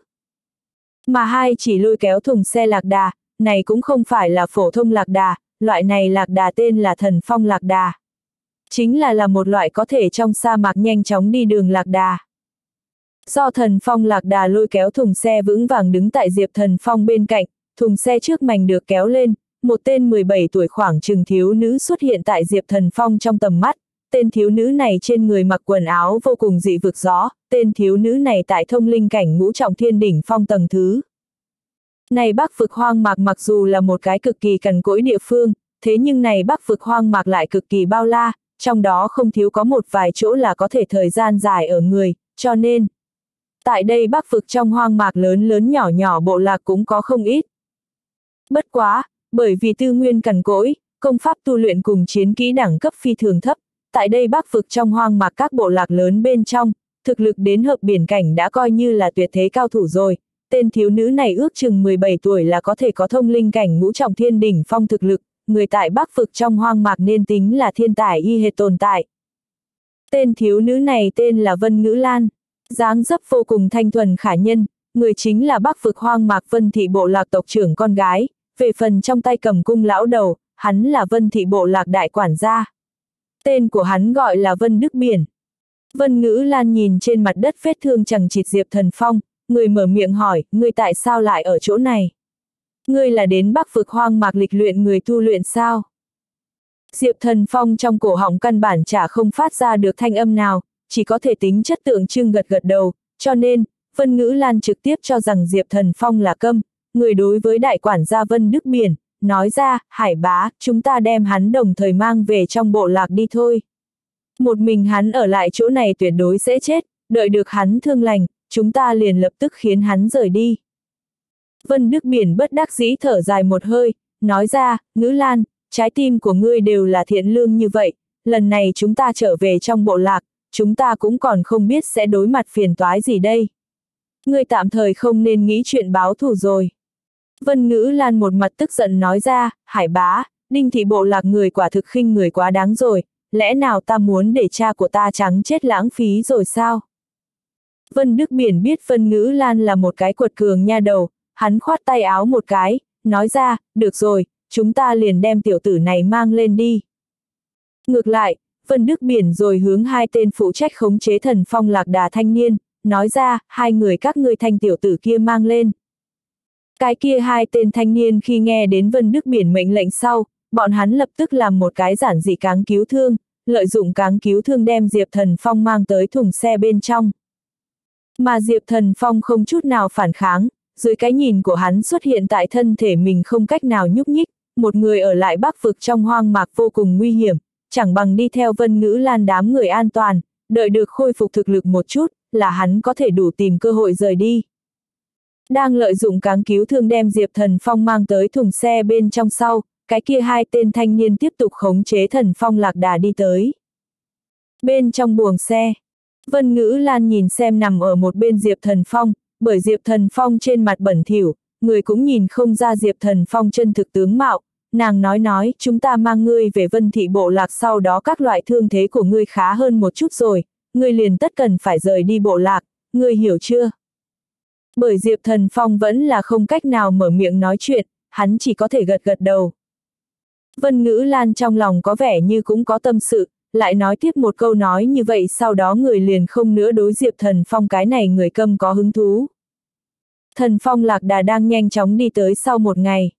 Mà hai chỉ lôi kéo thùng xe lạc đà, này cũng không phải là phổ thông lạc đà, loại này lạc đà tên là thần phong lạc đà. Chính là là một loại có thể trong sa mạc nhanh chóng đi đường lạc đà. Do thần phong lạc đà lôi kéo thùng xe vững vàng đứng tại Diệp Thần Phong bên cạnh, thùng xe trước mành được kéo lên, một tên mười bảy tuổi khoảng chừng thiếu nữ xuất hiện tại Diệp Thần Phong trong tầm mắt. Tên thiếu nữ này trên người mặc quần áo vô cùng dị vực gió, tên thiếu nữ này tại thông linh cảnh ngũ trọng thiên đỉnh phong tầng thứ. Này Bắc vực hoang mạc mặc dù là một cái cực kỳ cằn cỗi địa phương, thế nhưng này Bắc vực hoang mạc lại cực kỳ bao la, trong đó không thiếu có một vài chỗ là có thể thời gian dài ở người, cho nên tại đây Bắc vực trong hoang mạc lớn lớn nhỏ nhỏ bộ lạc cũng có không ít. Bất quá, bởi vì tư nguyên cằn cỗi, công pháp tu luyện cùng chiến kỹ đẳng cấp phi thường thấp, tại đây Bắc vực trong hoang mạc các bộ lạc lớn bên trong, thực lực đến hợp biển cảnh đã coi như là tuyệt thế cao thủ rồi. Tên thiếu nữ này ước chừng mười bảy tuổi là có thể có thông linh cảnh ngũ trọng thiên đỉnh phong thực lực, người tại Bắc vực trong hoang mạc nên tính là thiên tài y hệt tồn tại. Tên thiếu nữ này tên là Vân Ngữ Lan, dáng dấp vô cùng thanh thuần khả nhân, người chính là Bắc vực hoang mạc Vân thị bộ lạc tộc trưởng con gái, về phần trong tay cầm cung lão đầu, hắn là Vân thị bộ lạc đại quản gia. Tên của hắn gọi là Vân Đức Biển. Vân Ngữ Lan nhìn trên mặt đất vết thương chằng chịt Diệp Thần Phong, người mở miệng hỏi, ngươi tại sao lại ở chỗ này? Ngươi là đến Bắc vực hoang mạc lịch luyện người tu luyện sao? Diệp Thần Phong trong cổ họng căn bản chả không phát ra được thanh âm nào, chỉ có thể tính chất tượng trưng gật gật đầu, cho nên, Vân Ngữ Lan trực tiếp cho rằng Diệp Thần Phong là câm, người đối với đại quản gia Vân Đức Biển, nói ra, Hải bá, chúng ta đem hắn đồng thời mang về trong bộ lạc đi thôi. Một mình hắn ở lại chỗ này tuyệt đối sẽ chết, đợi được hắn thương lành, chúng ta liền lập tức khiến hắn rời đi. Vân Đức Biển bất đắc dĩ thở dài một hơi, nói ra, Ngữ Lan, trái tim của ngươi đều là thiện lương như vậy, lần này chúng ta trở về trong bộ lạc, chúng ta cũng còn không biết sẽ đối mặt phiền toái gì đây. Ngươi tạm thời không nên nghĩ chuyện báo thù rồi. Vân Ngữ Lan một mặt tức giận nói ra, Hải bá, Đinh thị bộ lạc người quả thực khinh người quá đáng rồi, lẽ nào ta muốn để cha của ta trắng chết lãng phí rồi sao? Vân Đức Biển biết Vân Ngữ Lan là một cái quật cường nha đầu, hắn khoát tay áo một cái, nói ra, được rồi, chúng ta liền đem tiểu tử này mang lên đi. Ngược lại, Vân Đức Biển rồi hướng hai tên phụ trách khống chế thần phong lạc đà thanh niên, nói ra, hai người các ngươi thanh tiểu tử kia mang lên. Cái kia hai tên thanh niên khi nghe đến Vân Đức Biển mệnh lệnh sau, bọn hắn lập tức làm một cái giản dị cáng cứu thương, lợi dụng cáng cứu thương đem Diệp Thần Phong mang tới thùng xe bên trong. Mà Diệp Thần Phong không chút nào phản kháng, dưới cái nhìn của hắn xuất hiện tại thân thể mình không cách nào nhúc nhích, một người ở lại Bắc vực trong hoang mạc vô cùng nguy hiểm, chẳng bằng đi theo Vân Ngữ Lan đám người an toàn, đợi được khôi phục thực lực một chút, là hắn có thể đủ tìm cơ hội rời đi. Đang lợi dụng cáng cứu thương đem Diệp Thần Phong mang tới thùng xe bên trong sau, cái kia hai tên thanh niên tiếp tục khống chế Thần Phong lạc đà đi tới. Bên trong buồng xe, Vân Ngữ Lan nhìn xem nằm ở một bên Diệp Thần Phong, bởi Diệp Thần Phong trên mặt bẩn thỉu, người cũng nhìn không ra Diệp Thần Phong chân thực tướng mạo, nàng nói nói, chúng ta mang ngươi về Vân thị bộ lạc sau đó các loại thương thế của ngươi khá hơn một chút rồi, ngươi liền tất cần phải rời đi bộ lạc, ngươi hiểu chưa? Bởi Diệp Thần Phong vẫn là không cách nào mở miệng nói chuyện, hắn chỉ có thể gật gật đầu. Vân Ngữ Lan trong lòng có vẻ như cũng có tâm sự, lại nói tiếp một câu nói như vậy sau đó người liền không nữa đối Diệp Thần Phong cái này người câm có hứng thú. Thần Phong lạc đà đang nhanh chóng đi tới sau một ngày.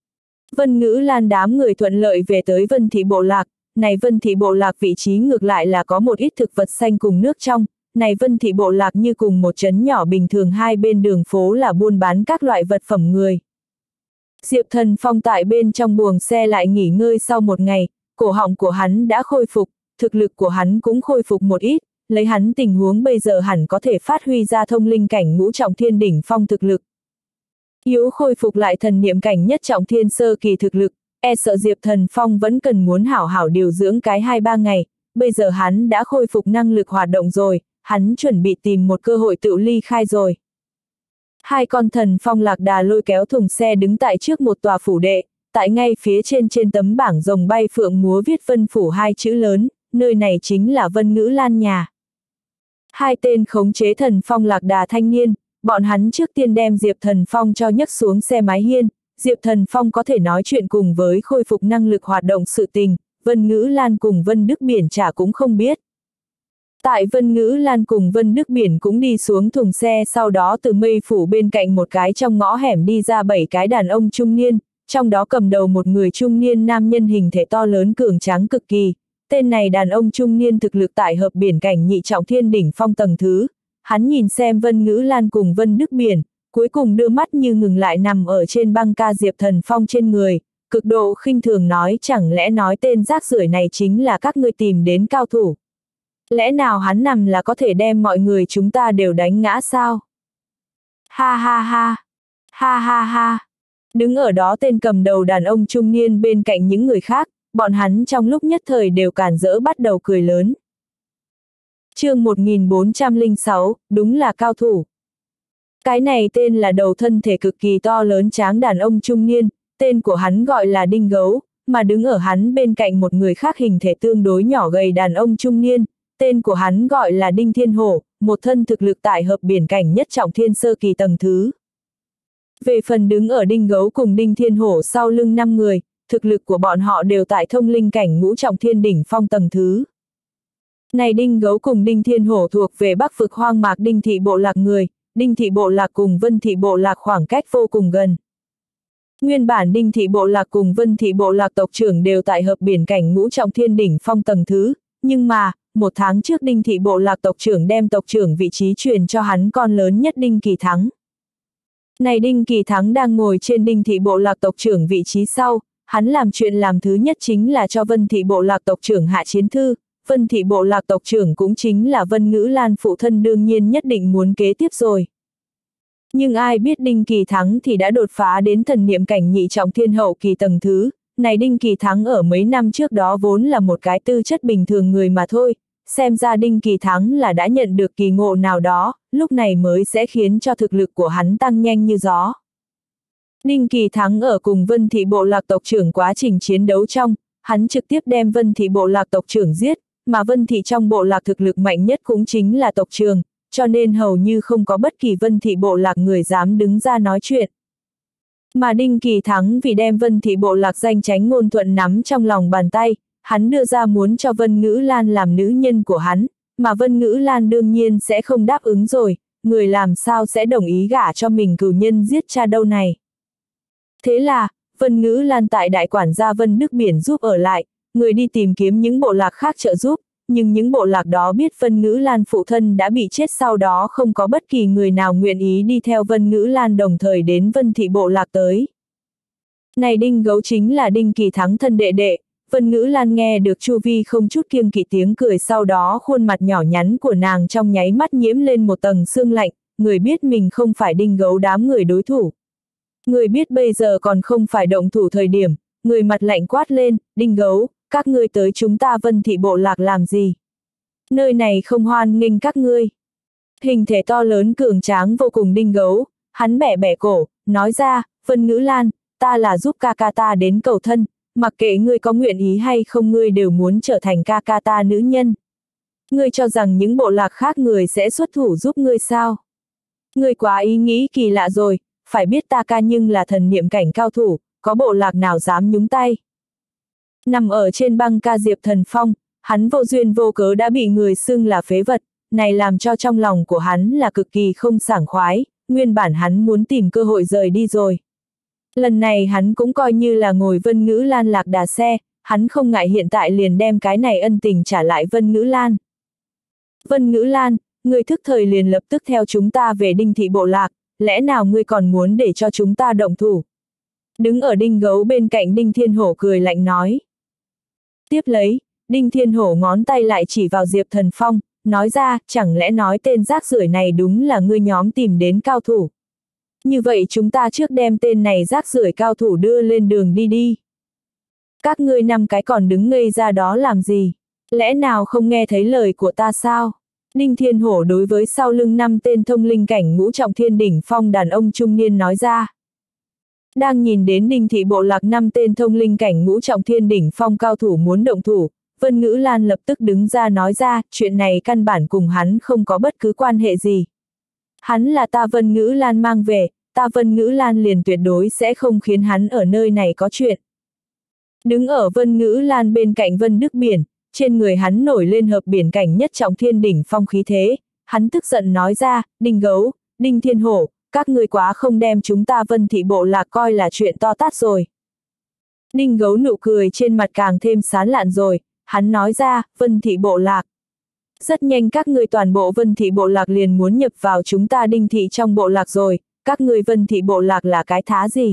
Vân Ngữ Lan đám người thuận lợi về tới Vân thị bộ lạc, này Vân thị bộ lạc vị trí ngược lại là có một ít thực vật xanh cùng nước trong, này Vân thị bộ lạc như cùng một trấn nhỏ bình thường hai bên đường phố là buôn bán các loại vật phẩm người. Diệp Thần Phong tại bên trong buồng xe lại nghỉ ngơi sau một ngày, cổ họng của hắn đã khôi phục, thực lực của hắn cũng khôi phục một ít, lấy hắn tình huống bây giờ hẳn có thể phát huy ra thông linh cảnh ngũ trọng thiên đỉnh phong thực lực. Yếu khôi phục lại thần niệm cảnh nhất trọng thiên sơ kỳ thực lực, e sợ Diệp Thần Phong vẫn cần muốn hảo hảo điều dưỡng cái hai ba ngày, bây giờ hắn đã khôi phục năng lực hoạt động rồi, hắn chuẩn bị tìm một cơ hội tự ly khai rồi. Hai con thần phong lạc đà lôi kéo thùng xe đứng tại trước một tòa phủ đệ, tại ngay phía trên trên tấm bảng rồng bay phượng múa viết Vân Phủ hai chữ lớn, nơi này chính là Vân Ngữ Lan nhà. Hai tên khống chế thần phong lạc đà thanh niên, bọn hắn trước tiên đem Diệp Thần Phong cho nhấc xuống xe mái hiên, Diệp Thần Phong có thể nói chuyện cùng với khôi phục năng lực hoạt động sự tình, Vân Ngữ Lan cùng Vân Đức Biển chả cũng không biết. Tại Vân Ngữ Lan cùng Vân Đức Biển cũng đi xuống thùng xe, sau đó từ mây phủ bên cạnh một cái trong ngõ hẻm đi ra bảy cái đàn ông trung niên, trong đó cầm đầu một người trung niên nam nhân hình thể to lớn cường tráng cực kỳ. Tên này đàn ông trung niên thực lực tại hợp biển cảnh nhị trọng thiên đỉnh phong tầng thứ. Hắn nhìn xem Vân Ngữ Lan cùng Vân Đức Biển, cuối cùng đưa mắt như ngừng lại nằm ở trên băng ca Diệp Thần Phong trên người, cực độ khinh thường nói, chẳng lẽ nói tên rác rưởi này chính là các ngươi tìm đến cao thủ. Lẽ nào hắn nằm là có thể đem mọi người chúng ta đều đánh ngã sao? Ha ha ha, ha ha ha. Đứng ở đó tên cầm đầu đàn ông trung niên bên cạnh những người khác, bọn hắn trong lúc nhất thời đều cản rỡ bắt đầu cười lớn. Chương một nghìn bốn trăm lẻ sáu, đúng là cao thủ. Cái này tên là đầu thân thể cực kỳ to lớn tráng đàn ông trung niên, tên của hắn gọi là Đinh Gấu, mà đứng ở hắn bên cạnh một người khác hình thể tương đối nhỏ gầy đàn ông trung niên, tên của hắn gọi là Đinh Thiên Hổ, một thân thực lực tại hợp biển cảnh nhất trọng thiên sơ kỳ tầng thứ. Về phần đứng ở Đinh Gấu cùng Đinh Thiên Hổ sau lưng năm người, thực lực của bọn họ đều tại thông linh cảnh ngũ trọng thiên đỉnh phong tầng thứ. Này Đinh Gấu cùng Đinh Thiên Hổ thuộc về Bắc vực hoang mạc Đinh thị bộ lạc người, Đinh thị bộ lạc cùng Vân thị bộ lạc khoảng cách vô cùng gần. Nguyên bản Đinh thị bộ lạc cùng Vân thị bộ lạc tộc trưởng đều tại hợp biển cảnh ngũ trọng thiên đỉnh phong tầng thứ, nhưng mà, một tháng trước Đinh thị bộ lạc tộc trưởng đem tộc trưởng vị trí truyền cho hắn con lớn nhất Đinh Kỳ Thắng. Này Đinh Kỳ Thắng đang ngồi trên Đinh thị bộ lạc tộc trưởng vị trí sau, hắn làm chuyện làm thứ nhất chính là cho Vân thị bộ lạc tộc trưởng hạ chiến thư, Vân thị bộ lạc tộc trưởng cũng chính là Vân Ngữ Lan phụ thân đương nhiên nhất định muốn kế tiếp rồi. Nhưng ai biết Đinh Kỳ Thắng thì đã đột phá đến thần niệm cảnh nhị trọng thiên hậu kỳ tầng thứ, này Đinh Kỳ Thắng ở mấy năm trước đó vốn là một cái tư chất bình thường người mà thôi, xem ra Đinh Kỳ Thắng là đã nhận được kỳ ngộ nào đó, lúc này mới sẽ khiến cho thực lực của hắn tăng nhanh như gió. Đinh Kỳ Thắng ở cùng Vân thị bộ lạc tộc trưởng quá trình chiến đấu trong, hắn trực tiếp đem Vân thị bộ lạc tộc trưởng giết, mà Vân thị trong bộ lạc thực lực mạnh nhất cũng chính là tộc trưởng, cho nên hầu như không có bất kỳ Vân thị bộ lạc người dám đứng ra nói chuyện. Mà Đinh Kỳ Thắng vì đem Vân thị bộ lạc danh chánh ngôn thuận nắm trong lòng bàn tay, hắn đưa ra muốn cho Vân Ngữ Lan làm nữ nhân của hắn, mà Vân Ngữ Lan đương nhiên sẽ không đáp ứng rồi, người làm sao sẽ đồng ý gả cho mình cừu nhân giết cha đâu này. Thế là, Vân Ngữ Lan tại đại quản gia Vân Đức Biển giúp ở lại, người đi tìm kiếm những bộ lạc khác trợ giúp, nhưng những bộ lạc đó biết Vân Ngữ Lan phụ thân đã bị chết, sau đó không có bất kỳ người nào nguyện ý đi theo Vân Ngữ Lan đồng thời đến Vân thị bộ lạc tới. Này Đinh Gấu chính là Đinh Kỳ Thắng thân đệ đệ, Vân Ngữ Lan nghe được chu vi không chút kiêng kỵ tiếng cười, sau đó khuôn mặt nhỏ nhắn của nàng trong nháy mắt nhiễm lên một tầng sương lạnh, người biết mình không phải Đinh Gấu đám người đối thủ. Người biết bây giờ còn không phải động thủ thời điểm, người mặt lạnh quát lên, Đinh Gấu, các ngươi tới chúng ta Vân thị bộ lạc làm gì? Nơi này không hoan nghênh các ngươi. Hình thể to lớn cường tráng vô cùng Đinh Gấu, hắn bẻ bẻ cổ, nói ra, Vân Ngữ Lan, ta là giúp ca ca ta đến cầu thân, mặc kệ ngươi có nguyện ý hay không ngươi đều muốn trở thành ca ca ta nữ nhân. Ngươi cho rằng những bộ lạc khác người sẽ xuất thủ giúp ngươi sao? Ngươi quá ý nghĩ kỳ lạ rồi, phải biết ta ca nhưng là thần niệm cảnh cao thủ, có bộ lạc nào dám nhúng tay. Nằm ở trên băng ca Diệp Thần Phong, hắn vô duyên vô cớ đã bị người xưng là phế vật, này làm cho trong lòng của hắn là cực kỳ không sảng khoái, nguyên bản hắn muốn tìm cơ hội rời đi rồi. Lần này hắn cũng coi như là ngồi Vân Ngữ Lan lạc đà xe, hắn không ngại hiện tại liền đem cái này ân tình trả lại Vân Ngữ Lan. Vân Ngữ Lan, ngươi thức thời liền lập tức theo chúng ta về Đinh thị bộ lạc, lẽ nào ngươi còn muốn để cho chúng ta động thủ? Đứng ở Đinh Gấu bên cạnh Đinh Thiên Hổ cười lạnh nói. Tiếp lấy, Đinh Thiên Hổ ngón tay lại chỉ vào Diệp Thần Phong, nói ra, chẳng lẽ nói tên rác rưởi này đúng là ngươi nhóm tìm đến cao thủ. Như vậy chúng ta trước đem tên này rác rưởi cao thủ đưa lên đường đi đi. Các ngươi năm cái còn đứng ngây ra đó làm gì? Lẽ nào không nghe thấy lời của ta sao? Đinh Thiên Hổ đối với sau lưng năm tên thông linh cảnh ngũ trọng thiên đỉnh phong đàn ông trung niên nói ra. Đang nhìn đến Đinh thị bộ lạc năm tên thông linh cảnh ngũ trọng thiên đỉnh phong cao thủ muốn động thủ, Vân Ngữ Lan lập tức đứng ra nói ra, chuyện này căn bản cùng hắn không có bất cứ quan hệ gì. Hắn là ta Vân Ngữ Lan mang về, ta Vân Ngữ Lan liền tuyệt đối sẽ không khiến hắn ở nơi này có chuyện. Đứng ở Vân Ngữ Lan bên cạnh Vân Đức Biển, trên người hắn nổi lên hợp biển cảnh nhất trọng thiên đỉnh phong khí thế, hắn tức giận nói ra, Đinh Gấu, Đinh Thiên Hổ, các ngươi quá không đem chúng ta Vân thị bộ lạc coi là chuyện to tát rồi. Đinh Gấu nụ cười trên mặt càng thêm sán lạn rồi, hắn nói ra, Vân thị bộ lạc. Rất nhanh các ngươi toàn bộ Vân thị bộ lạc liền muốn nhập vào chúng ta Đinh thị trong bộ lạc rồi, các ngươi Vân thị bộ lạc là cái thá gì?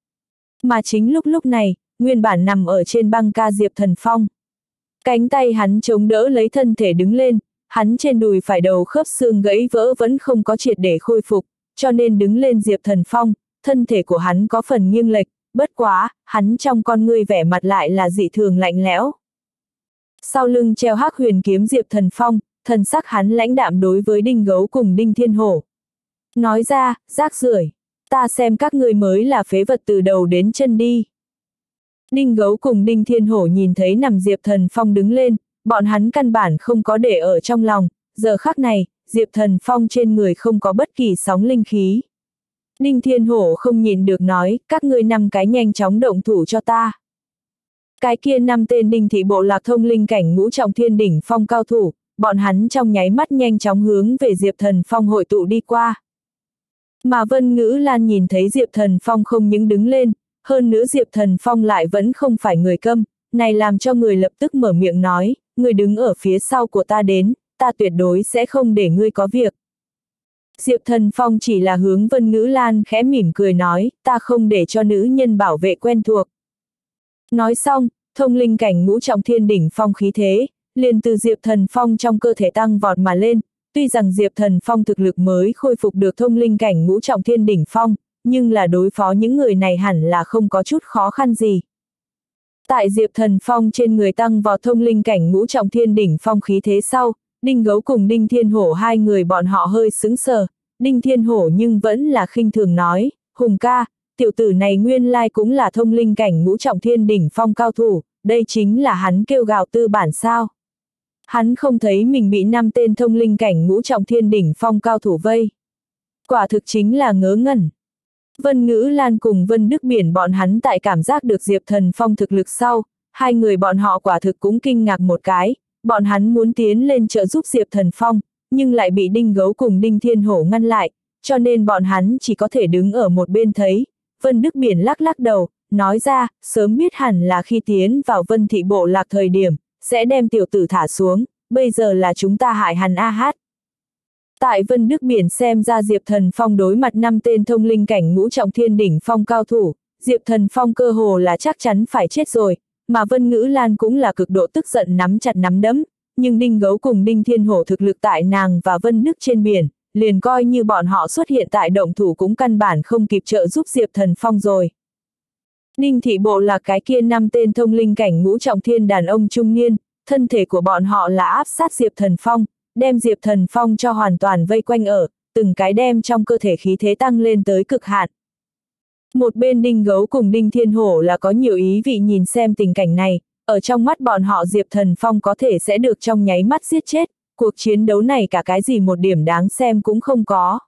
Mà chính lúc lúc này, nguyên bản nằm ở trên băng ca Diệp Thần Phong. Cánh tay hắn chống đỡ lấy thân thể đứng lên, hắn trên đùi phải đầu khớp xương gãy vỡ vẫn không có triệt để khôi phục, cho nên đứng lên Diệp Thần Phong, thân thể của hắn có phần nghiêng lệch, bất quá, hắn trong con ngươi vẻ mặt lại là dị thường lạnh lẽo. Sau lưng treo hắc huyền kiếm Diệp Thần Phong, thần sắc hắn lãnh đạm đối với Đinh Gấu cùng Đinh Thiên Hổ. Nói ra, rác rưởi, ta xem các ngươi mới là phế vật từ đầu đến chân đi. Đinh Gấu cùng Đinh Thiên Hổ nhìn thấy nằm Diệp Thần Phong đứng lên, bọn hắn căn bản không có để ở trong lòng, giờ khắc này, Diệp Thần Phong trên người không có bất kỳ sóng linh khí. Đinh Thiên Hổ không nhìn được nói, các ngươi năm cái nhanh chóng động thủ cho ta. Cái kia năm tên Đinh thị bộ lạc thông linh cảnh ngũ trọng thiên đỉnh phong cao thủ, bọn hắn trong nháy mắt nhanh chóng hướng về Diệp Thần Phong hội tụ đi qua. Mà Vân Ngữ Lan nhìn thấy Diệp Thần Phong không những đứng lên, hơn nữa Diệp Thần Phong lại vẫn không phải người câm, này làm cho người lập tức mở miệng nói, người đứng ở phía sau của ta đến, ta tuyệt đối sẽ không để ngươi có việc. Diệp Thần Phong chỉ là hướng Vân Ngữ Lan khẽ mỉm cười nói, ta không để cho nữ nhân bảo vệ quen thuộc. Nói xong, thông linh cảnh ngũ trọng thiên đỉnh phong khí thế, liền từ Diệp Thần Phong trong cơ thể tăng vọt mà lên, tuy rằng Diệp Thần Phong thực lực mới khôi phục được thông linh cảnh ngũ trọng thiên đỉnh phong, nhưng là đối phó những người này hẳn là không có chút khó khăn gì. Tại Diệp Thần Phong trên người tăng vào thông linh cảnh ngũ trọng thiên đỉnh phong khí thế sau, Đinh Gấu cùng Đinh Thiên Hổ hai người bọn họ hơi sững sờ, Đinh Thiên Hổ nhưng vẫn là khinh thường nói, Hùng ca, tiểu tử này nguyên lai cũng là thông linh cảnh ngũ trọng thiên đỉnh phong cao thủ, đây chính là hắn kêu gào tư bản sao. Hắn không thấy mình bị năm tên thông linh cảnh ngũ trọng thiên đỉnh phong cao thủ vây. Quả thực chính là ngớ ngẩn. Vân Ngữ Lan cùng Vân Đức Biển bọn hắn tại cảm giác được Diệp Thần Phong thực lực sau, hai người bọn họ quả thực cũng kinh ngạc một cái, bọn hắn muốn tiến lên trợ giúp Diệp Thần Phong, nhưng lại bị Đinh Gấu cùng Đinh Thiên Hổ ngăn lại, cho nên bọn hắn chỉ có thể đứng ở một bên thấy. Vân Đức Biển lắc lắc đầu, nói ra, sớm biết hẳn là khi tiến vào Vân thị bộ lạc thời điểm, sẽ đem tiểu tử thả xuống, bây giờ là chúng ta hại hắn a hát. Tại Vân Đức Biển xem ra Diệp Thần Phong đối mặt năm tên thông linh cảnh ngũ trọng thiên đỉnh phong cao thủ, Diệp Thần Phong cơ hồ là chắc chắn phải chết rồi, mà Vân Ngữ Lan cũng là cực độ tức giận nắm chặt nắm đấm, nhưng Đinh Gấu cùng Đinh Thiên Hổ thực lực tại nàng và Vân Đức trên biển, liền coi như bọn họ xuất hiện tại động thủ cũng căn bản không kịp trợ giúp Diệp Thần Phong rồi. Đinh thị bộ là cái kia năm tên thông linh cảnh ngũ trọng thiên đàn ông trung niên, thân thể của bọn họ là áp sát Diệp Thần Phong, đem Diệp Thần Phong cho hoàn toàn vây quanh ở, từng cái đem trong cơ thể khí thế tăng lên tới cực hạn. Một bên Đinh Gấu cùng Đinh Thiên Hổ là có nhiều ý vị nhìn xem tình cảnh này, ở trong mắt bọn họ Diệp Thần Phong có thể sẽ được trong nháy mắt giết chết, cuộc chiến đấu này cả cái gì một điểm đáng xem cũng không có.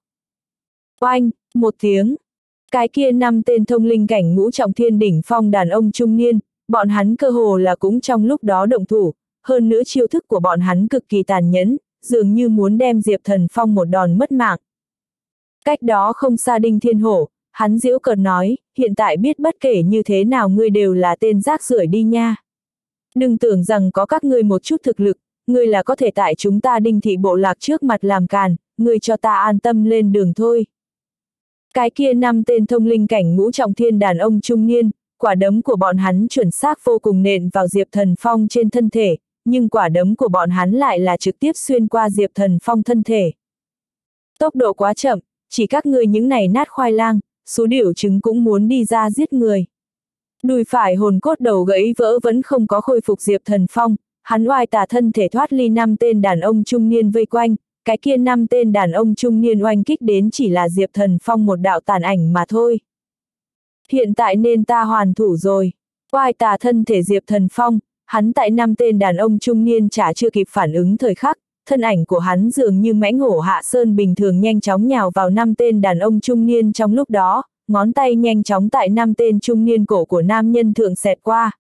Oanh, một tiếng, cái kia năm tên thông linh cảnh ngũ trọng thiên đỉnh phong đàn ông trung niên, bọn hắn cơ hồ là cũng trong lúc đó động thủ, hơn nữa chiêu thức của bọn hắn cực kỳ tàn nhẫn, dường như muốn đem Diệp Thần Phong một đòn mất mạng. Cách đó không xa Đinh Thiên Hổ, hắn giễu cợt nói, hiện tại biết bất kể như thế nào ngươi đều là tên rác rưởi đi nha. Đừng tưởng rằng có các ngươi một chút thực lực, ngươi là có thể tại chúng ta Đinh thị bộ lạc trước mặt làm càn, ngươi cho ta an tâm lên đường thôi. Cái kia năm tên thông linh cảnh ngũ trọng thiên đàn ông trung niên, quả đấm của bọn hắn chuẩn xác vô cùng nện vào Diệp Thần Phong trên thân thể, nhưng quả đấm của bọn hắn lại là trực tiếp xuyên qua Diệp Thần Phong thân thể. Tốc độ quá chậm, chỉ các ngươi những này nát khoai lang, số điểu trứng cũng muốn đi ra giết người. Đùi phải hồn cốt đầu gãy vỡ vẫn không có khôi phục Diệp Thần Phong, hắn oai tà thân thể thoát ly năm tên đàn ông trung niên vây quanh, cái kia năm tên đàn ông trung niên oanh kích đến chỉ là Diệp Thần Phong một đạo tàn ảnh mà thôi. Hiện tại nên ta hoàn thủ rồi. Oai tà thân thể Diệp Thần Phong, hắn tại năm tên đàn ông trung niên chả chưa kịp phản ứng thời khắc, thân ảnh của hắn dường như mãnh hổ hạ sơn bình thường nhanh chóng nhào vào năm tên đàn ông trung niên trong lúc đó, ngón tay nhanh chóng tại năm tên trung niên cổ của nam nhân thượng xẹt qua.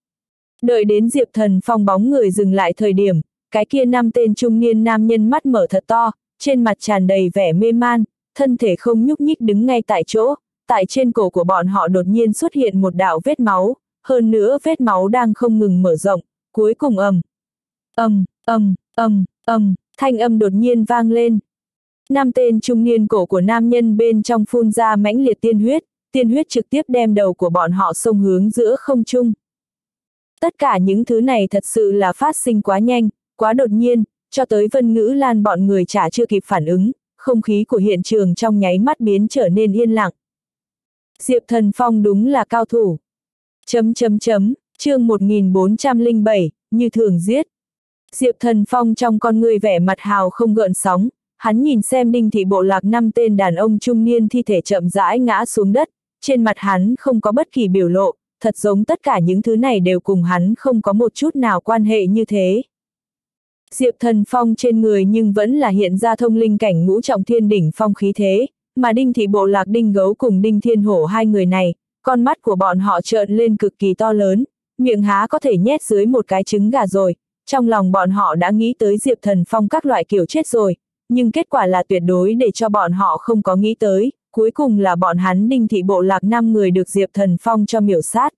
Đợi đến Diệp Thần Phong bóng người dừng lại thời điểm, cái kia năm tên trung niên nam nhân mắt mở thật to, trên mặt tràn đầy vẻ mê man, thân thể không nhúc nhích đứng ngay tại chỗ, tại trên cổ của bọn họ đột nhiên xuất hiện một đạo vết máu, hơn nữa vết máu đang không ngừng mở rộng, cuối cùng ầm, ầm, ầm, ầm, ầm, thanh âm đột nhiên vang lên. Năm tên trung niên cổ của nam nhân bên trong phun ra mãnh liệt tiên huyết, tiên huyết trực tiếp đem đầu của bọn họ xông hướng giữa không trung. Tất cả những thứ này thật sự là phát sinh quá nhanh, quá đột nhiên, cho tới Vân Ngữ Lan bọn người chả chưa kịp phản ứng, không khí của hiện trường trong nháy mắt biến trở nên yên lặng. Diệp Thần Phong đúng là cao thủ. Chấm chấm chấm, chương một nghìn bốn trăm lẻ bảy, như thường giết. Diệp Thần Phong trong con người vẻ mặt hào không gợn sóng, hắn nhìn xem Đinh Thị bộ lạc năm tên đàn ông trung niên thi thể chậm rãi ngã xuống đất, trên mặt hắn không có bất kỳ biểu lộ, thật giống tất cả những thứ này đều cùng hắn không có một chút nào quan hệ như thế. Diệp Thần Phong trên người nhưng vẫn là hiện ra thông linh cảnh ngũ trọng thiên đỉnh phong khí thế, mà Đinh Thị bộ lạc Đinh Gấu cùng Đinh Thiên Hổ hai người này, con mắt của bọn họ trợn lên cực kỳ to lớn, miệng há có thể nhét dưới một cái trứng gà rồi, trong lòng bọn họ đã nghĩ tới Diệp Thần Phong các loại kiểu chết rồi, nhưng kết quả là tuyệt đối để cho bọn họ không có nghĩ tới, cuối cùng là bọn hắn Đinh Thị bộ lạc năm người được Diệp Thần Phong cho miểu sát.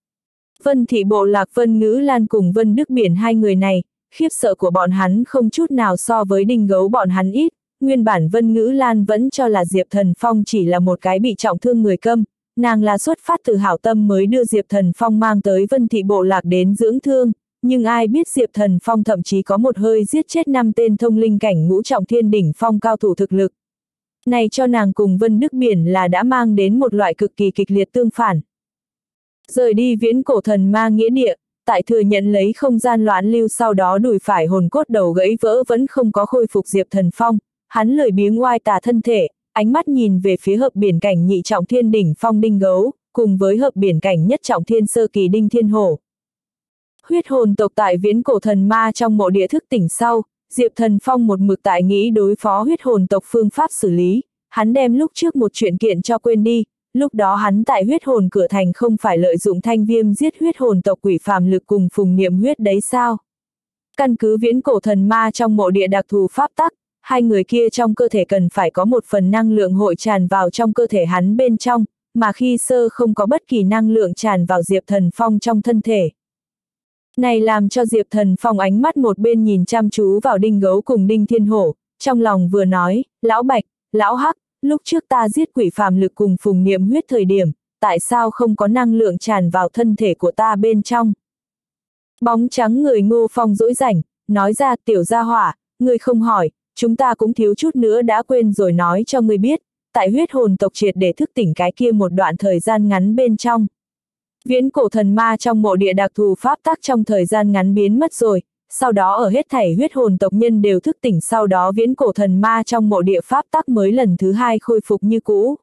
Vân Thị bộ lạc Vân Ngữ Lan cùng Vân Đức Biển hai người này, khiếp sợ của bọn hắn không chút nào so với Đinh Gấu bọn hắn ít, nguyên bản Vân Ngữ Lan vẫn cho là Diệp Thần Phong chỉ là một cái bị trọng thương người câm, nàng là xuất phát từ hảo tâm mới đưa Diệp Thần Phong mang tới Vân Thị bộ lạc đến dưỡng thương, nhưng ai biết Diệp Thần Phong thậm chí có một hơi giết chết năm tên thông linh cảnh ngũ trọng thiên đỉnh phong cao thủ thực lực. Này cho nàng cùng Vân Đức Biển là đã mang đến một loại cực kỳ kịch liệt tương phản. Rời đi viễn cổ thần ma nghĩa địa, tại thừa nhận lấy không gian loạn lưu sau đó đùi phải hồn cốt đầu gãy vỡ vẫn không có khôi phục Diệp Thần Phong, hắn lười biếng oai tà thân thể, ánh mắt nhìn về phía hợp biển cảnh nhị trọng thiên đỉnh phong Đinh Gấu, cùng với hợp biển cảnh nhất trọng thiên sơ kỳ Đinh Thiên Hổ. Huyết hồn tộc tại viễn cổ thần ma trong mộ địa thức tỉnh sau, Diệp Thần Phong một mực tại nghĩ đối phó huyết hồn tộc phương pháp xử lý, hắn đem lúc trước một chuyện kiện cho quên đi, lúc đó hắn tại huyết hồn cửa thành không phải lợi dụng thanh viêm giết huyết hồn tộc quỷ phàm lực cùng phùng niệm huyết đấy sao? Căn cứ viễn cổ thần ma trong mộ địa đặc thù pháp tắc, hai người kia trong cơ thể cần phải có một phần năng lượng hội tràn vào trong cơ thể hắn bên trong, mà khi sơ không có bất kỳ năng lượng tràn vào Diệp Thần Phong trong thân thể. Này làm cho Diệp Thần Phong ánh mắt một bên nhìn chăm chú vào Đinh Gấu cùng Đinh Thiên Hổ, trong lòng vừa nói, lão Bạch, lão Hắc, lúc trước ta giết quỷ phàm lực cùng phùng niệm huyết thời điểm, tại sao không có năng lượng tràn vào thân thể của ta bên trong? Bóng trắng người Ngô Phong dỗi rảnh, nói ra tiểu gia hỏa, ngươi không hỏi, chúng ta cũng thiếu chút nữa đã quên rồi nói cho ngươi biết, tại huyết hồn tộc triệt để thức tỉnh cái kia một đoạn thời gian ngắn bên trong. Viễn cổ thần ma trong mộ địa đặc thù pháp tắc trong thời gian ngắn biến mất rồi, sau đó ở hết thảy huyết hồn tộc nhân đều thức tỉnh sau đó viễn cổ thần ma trong mộ địa pháp tắc mới lần thứ hai khôi phục như cũ.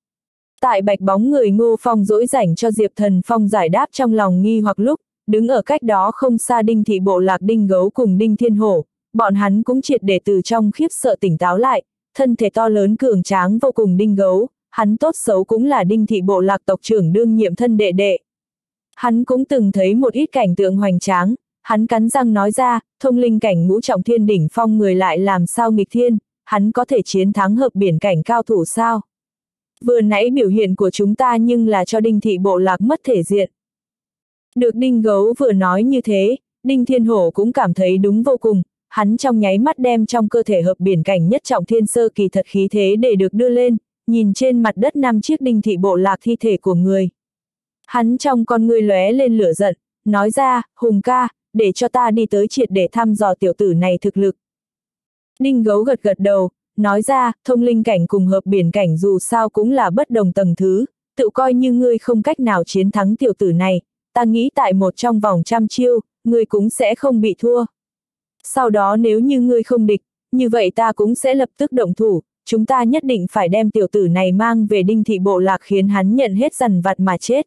Tại bạch bóng người Ngô Phong dỗi rảnh cho Diệp Thần Phong giải đáp trong lòng nghi hoặc lúc, đứng ở cách đó không xa Đinh Thị bộ lạc Đinh Gấu cùng Đinh Thiên Hổ, bọn hắn cũng triệt để từ trong khiếp sợ tỉnh táo lại, thân thể to lớn cường tráng vô cùng Đinh Gấu, hắn tốt xấu cũng là Đinh Thị bộ lạc tộc trưởng đương nhiệm thân đệ đệ. Hắn cũng từng thấy một ít cảnh tượng hoành tráng, hắn cắn răng nói ra, thông linh cảnh ngũ trọng thiên đỉnh phong người lại làm sao nghịch thiên, hắn có thể chiến thắng hợp biển cảnh cao thủ sao? Vừa nãy biểu hiện của chúng ta nhưng là cho Đinh Thị bộ lạc mất thể diện. Được Đinh Gấu vừa nói như thế, Đinh Thiên Hổ cũng cảm thấy đúng vô cùng, hắn trong nháy mắt đem trong cơ thể hợp biển cảnh nhất trọng thiên sơ kỳ thật khí thế để được đưa lên, nhìn trên mặt đất năm chiếc đinh thị bộ lạc thi thể của người. Hắn trong con ngươi lóe lên lửa giận, nói ra, Hùng ca, để cho ta đi tới triệt để thăm dò tiểu tử này thực lực. Đinh Gấu gật gật đầu, nói ra, thông linh cảnh cùng hợp biển cảnh dù sao cũng là bất đồng tầng thứ, tự coi như ngươi không cách nào chiến thắng tiểu tử này, ta nghĩ tại một trong vòng trăm chiêu, ngươi cũng sẽ không bị thua. Sau đó nếu như ngươi không địch, như vậy ta cũng sẽ lập tức động thủ, chúng ta nhất định phải đem tiểu tử này mang về đinh thị bộ lạc khiến hắn nhận hết dằn vặt mà chết.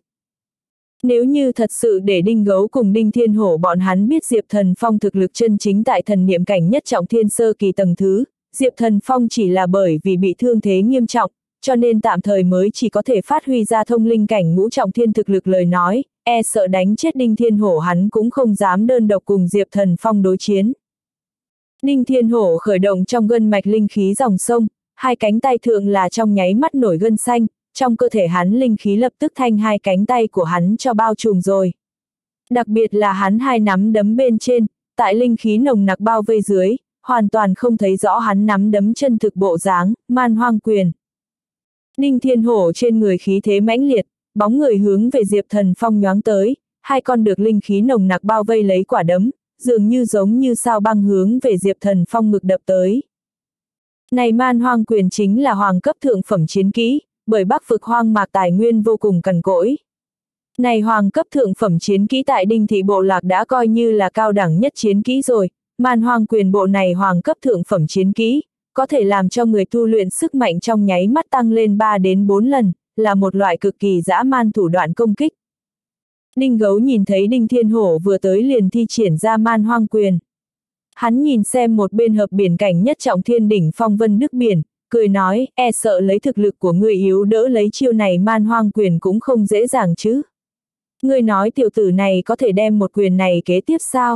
Nếu như thật sự để Đinh Gấu cùng Đinh Thiên Hổ bọn hắn biết Diệp Thần Phong thực lực chân chính tại thần niệm cảnh nhất trọng thiên sơ kỳ tầng thứ, Diệp Thần Phong chỉ là bởi vì bị thương thế nghiêm trọng, cho nên tạm thời mới chỉ có thể phát huy ra thông linh cảnh ngũ trọng thiên thực lực lời nói, e sợ đánh chết Đinh Thiên Hổ hắn cũng không dám đơn độc cùng Diệp Thần Phong đối chiến. Đinh Thiên Hổ khởi động trong gân mạch linh khí dòng sông, hai cánh tay thượng là trong nháy mắt nổi gân xanh, trong cơ thể hắn linh khí lập tức thanh hai cánh tay của hắn cho bao trùm rồi. Đặc biệt là hắn hai nắm đấm bên trên, tại linh khí nồng nặc bao vây dưới, hoàn toàn không thấy rõ hắn nắm đấm chân thực bộ dáng, man hoang quyền. Đinh Thiên Hổ trên người khí thế mãnh liệt, bóng người hướng về Diệp Thần Phong nhoáng tới, hai con được linh khí nồng nặc bao vây lấy quả đấm, dường như giống như sao băng hướng về Diệp Thần Phong ngực đập tới. Này man hoang quyền chính là hoàng cấp thượng phẩm chiến kỹ, bởi Bắc vực hoang mạc tài nguyên vô cùng cằn cỗi. Này hoàng cấp thượng phẩm chiến kỹ tại Đinh thị bộ lạc đã coi như là cao đẳng nhất chiến kỹ rồi, man hoang quyền bộ này hoàng cấp thượng phẩm chiến kỹ, có thể làm cho người tu luyện sức mạnh trong nháy mắt tăng lên ba đến bốn lần, là một loại cực kỳ dã man thủ đoạn công kích. Đinh Gấu nhìn thấy Đinh Thiên Hổ vừa tới liền thi triển ra man hoang quyền. Hắn nhìn xem một bên hợp biển cảnh nhất trọng thiên đỉnh phong vân nước biển, cười nói, e sợ lấy thực lực của ngươi yếu đỡ lấy chiêu này man hoang quyền cũng không dễ dàng chứ. Ngươi nói tiểu tử này có thể đem một quyền này kế tiếp sao?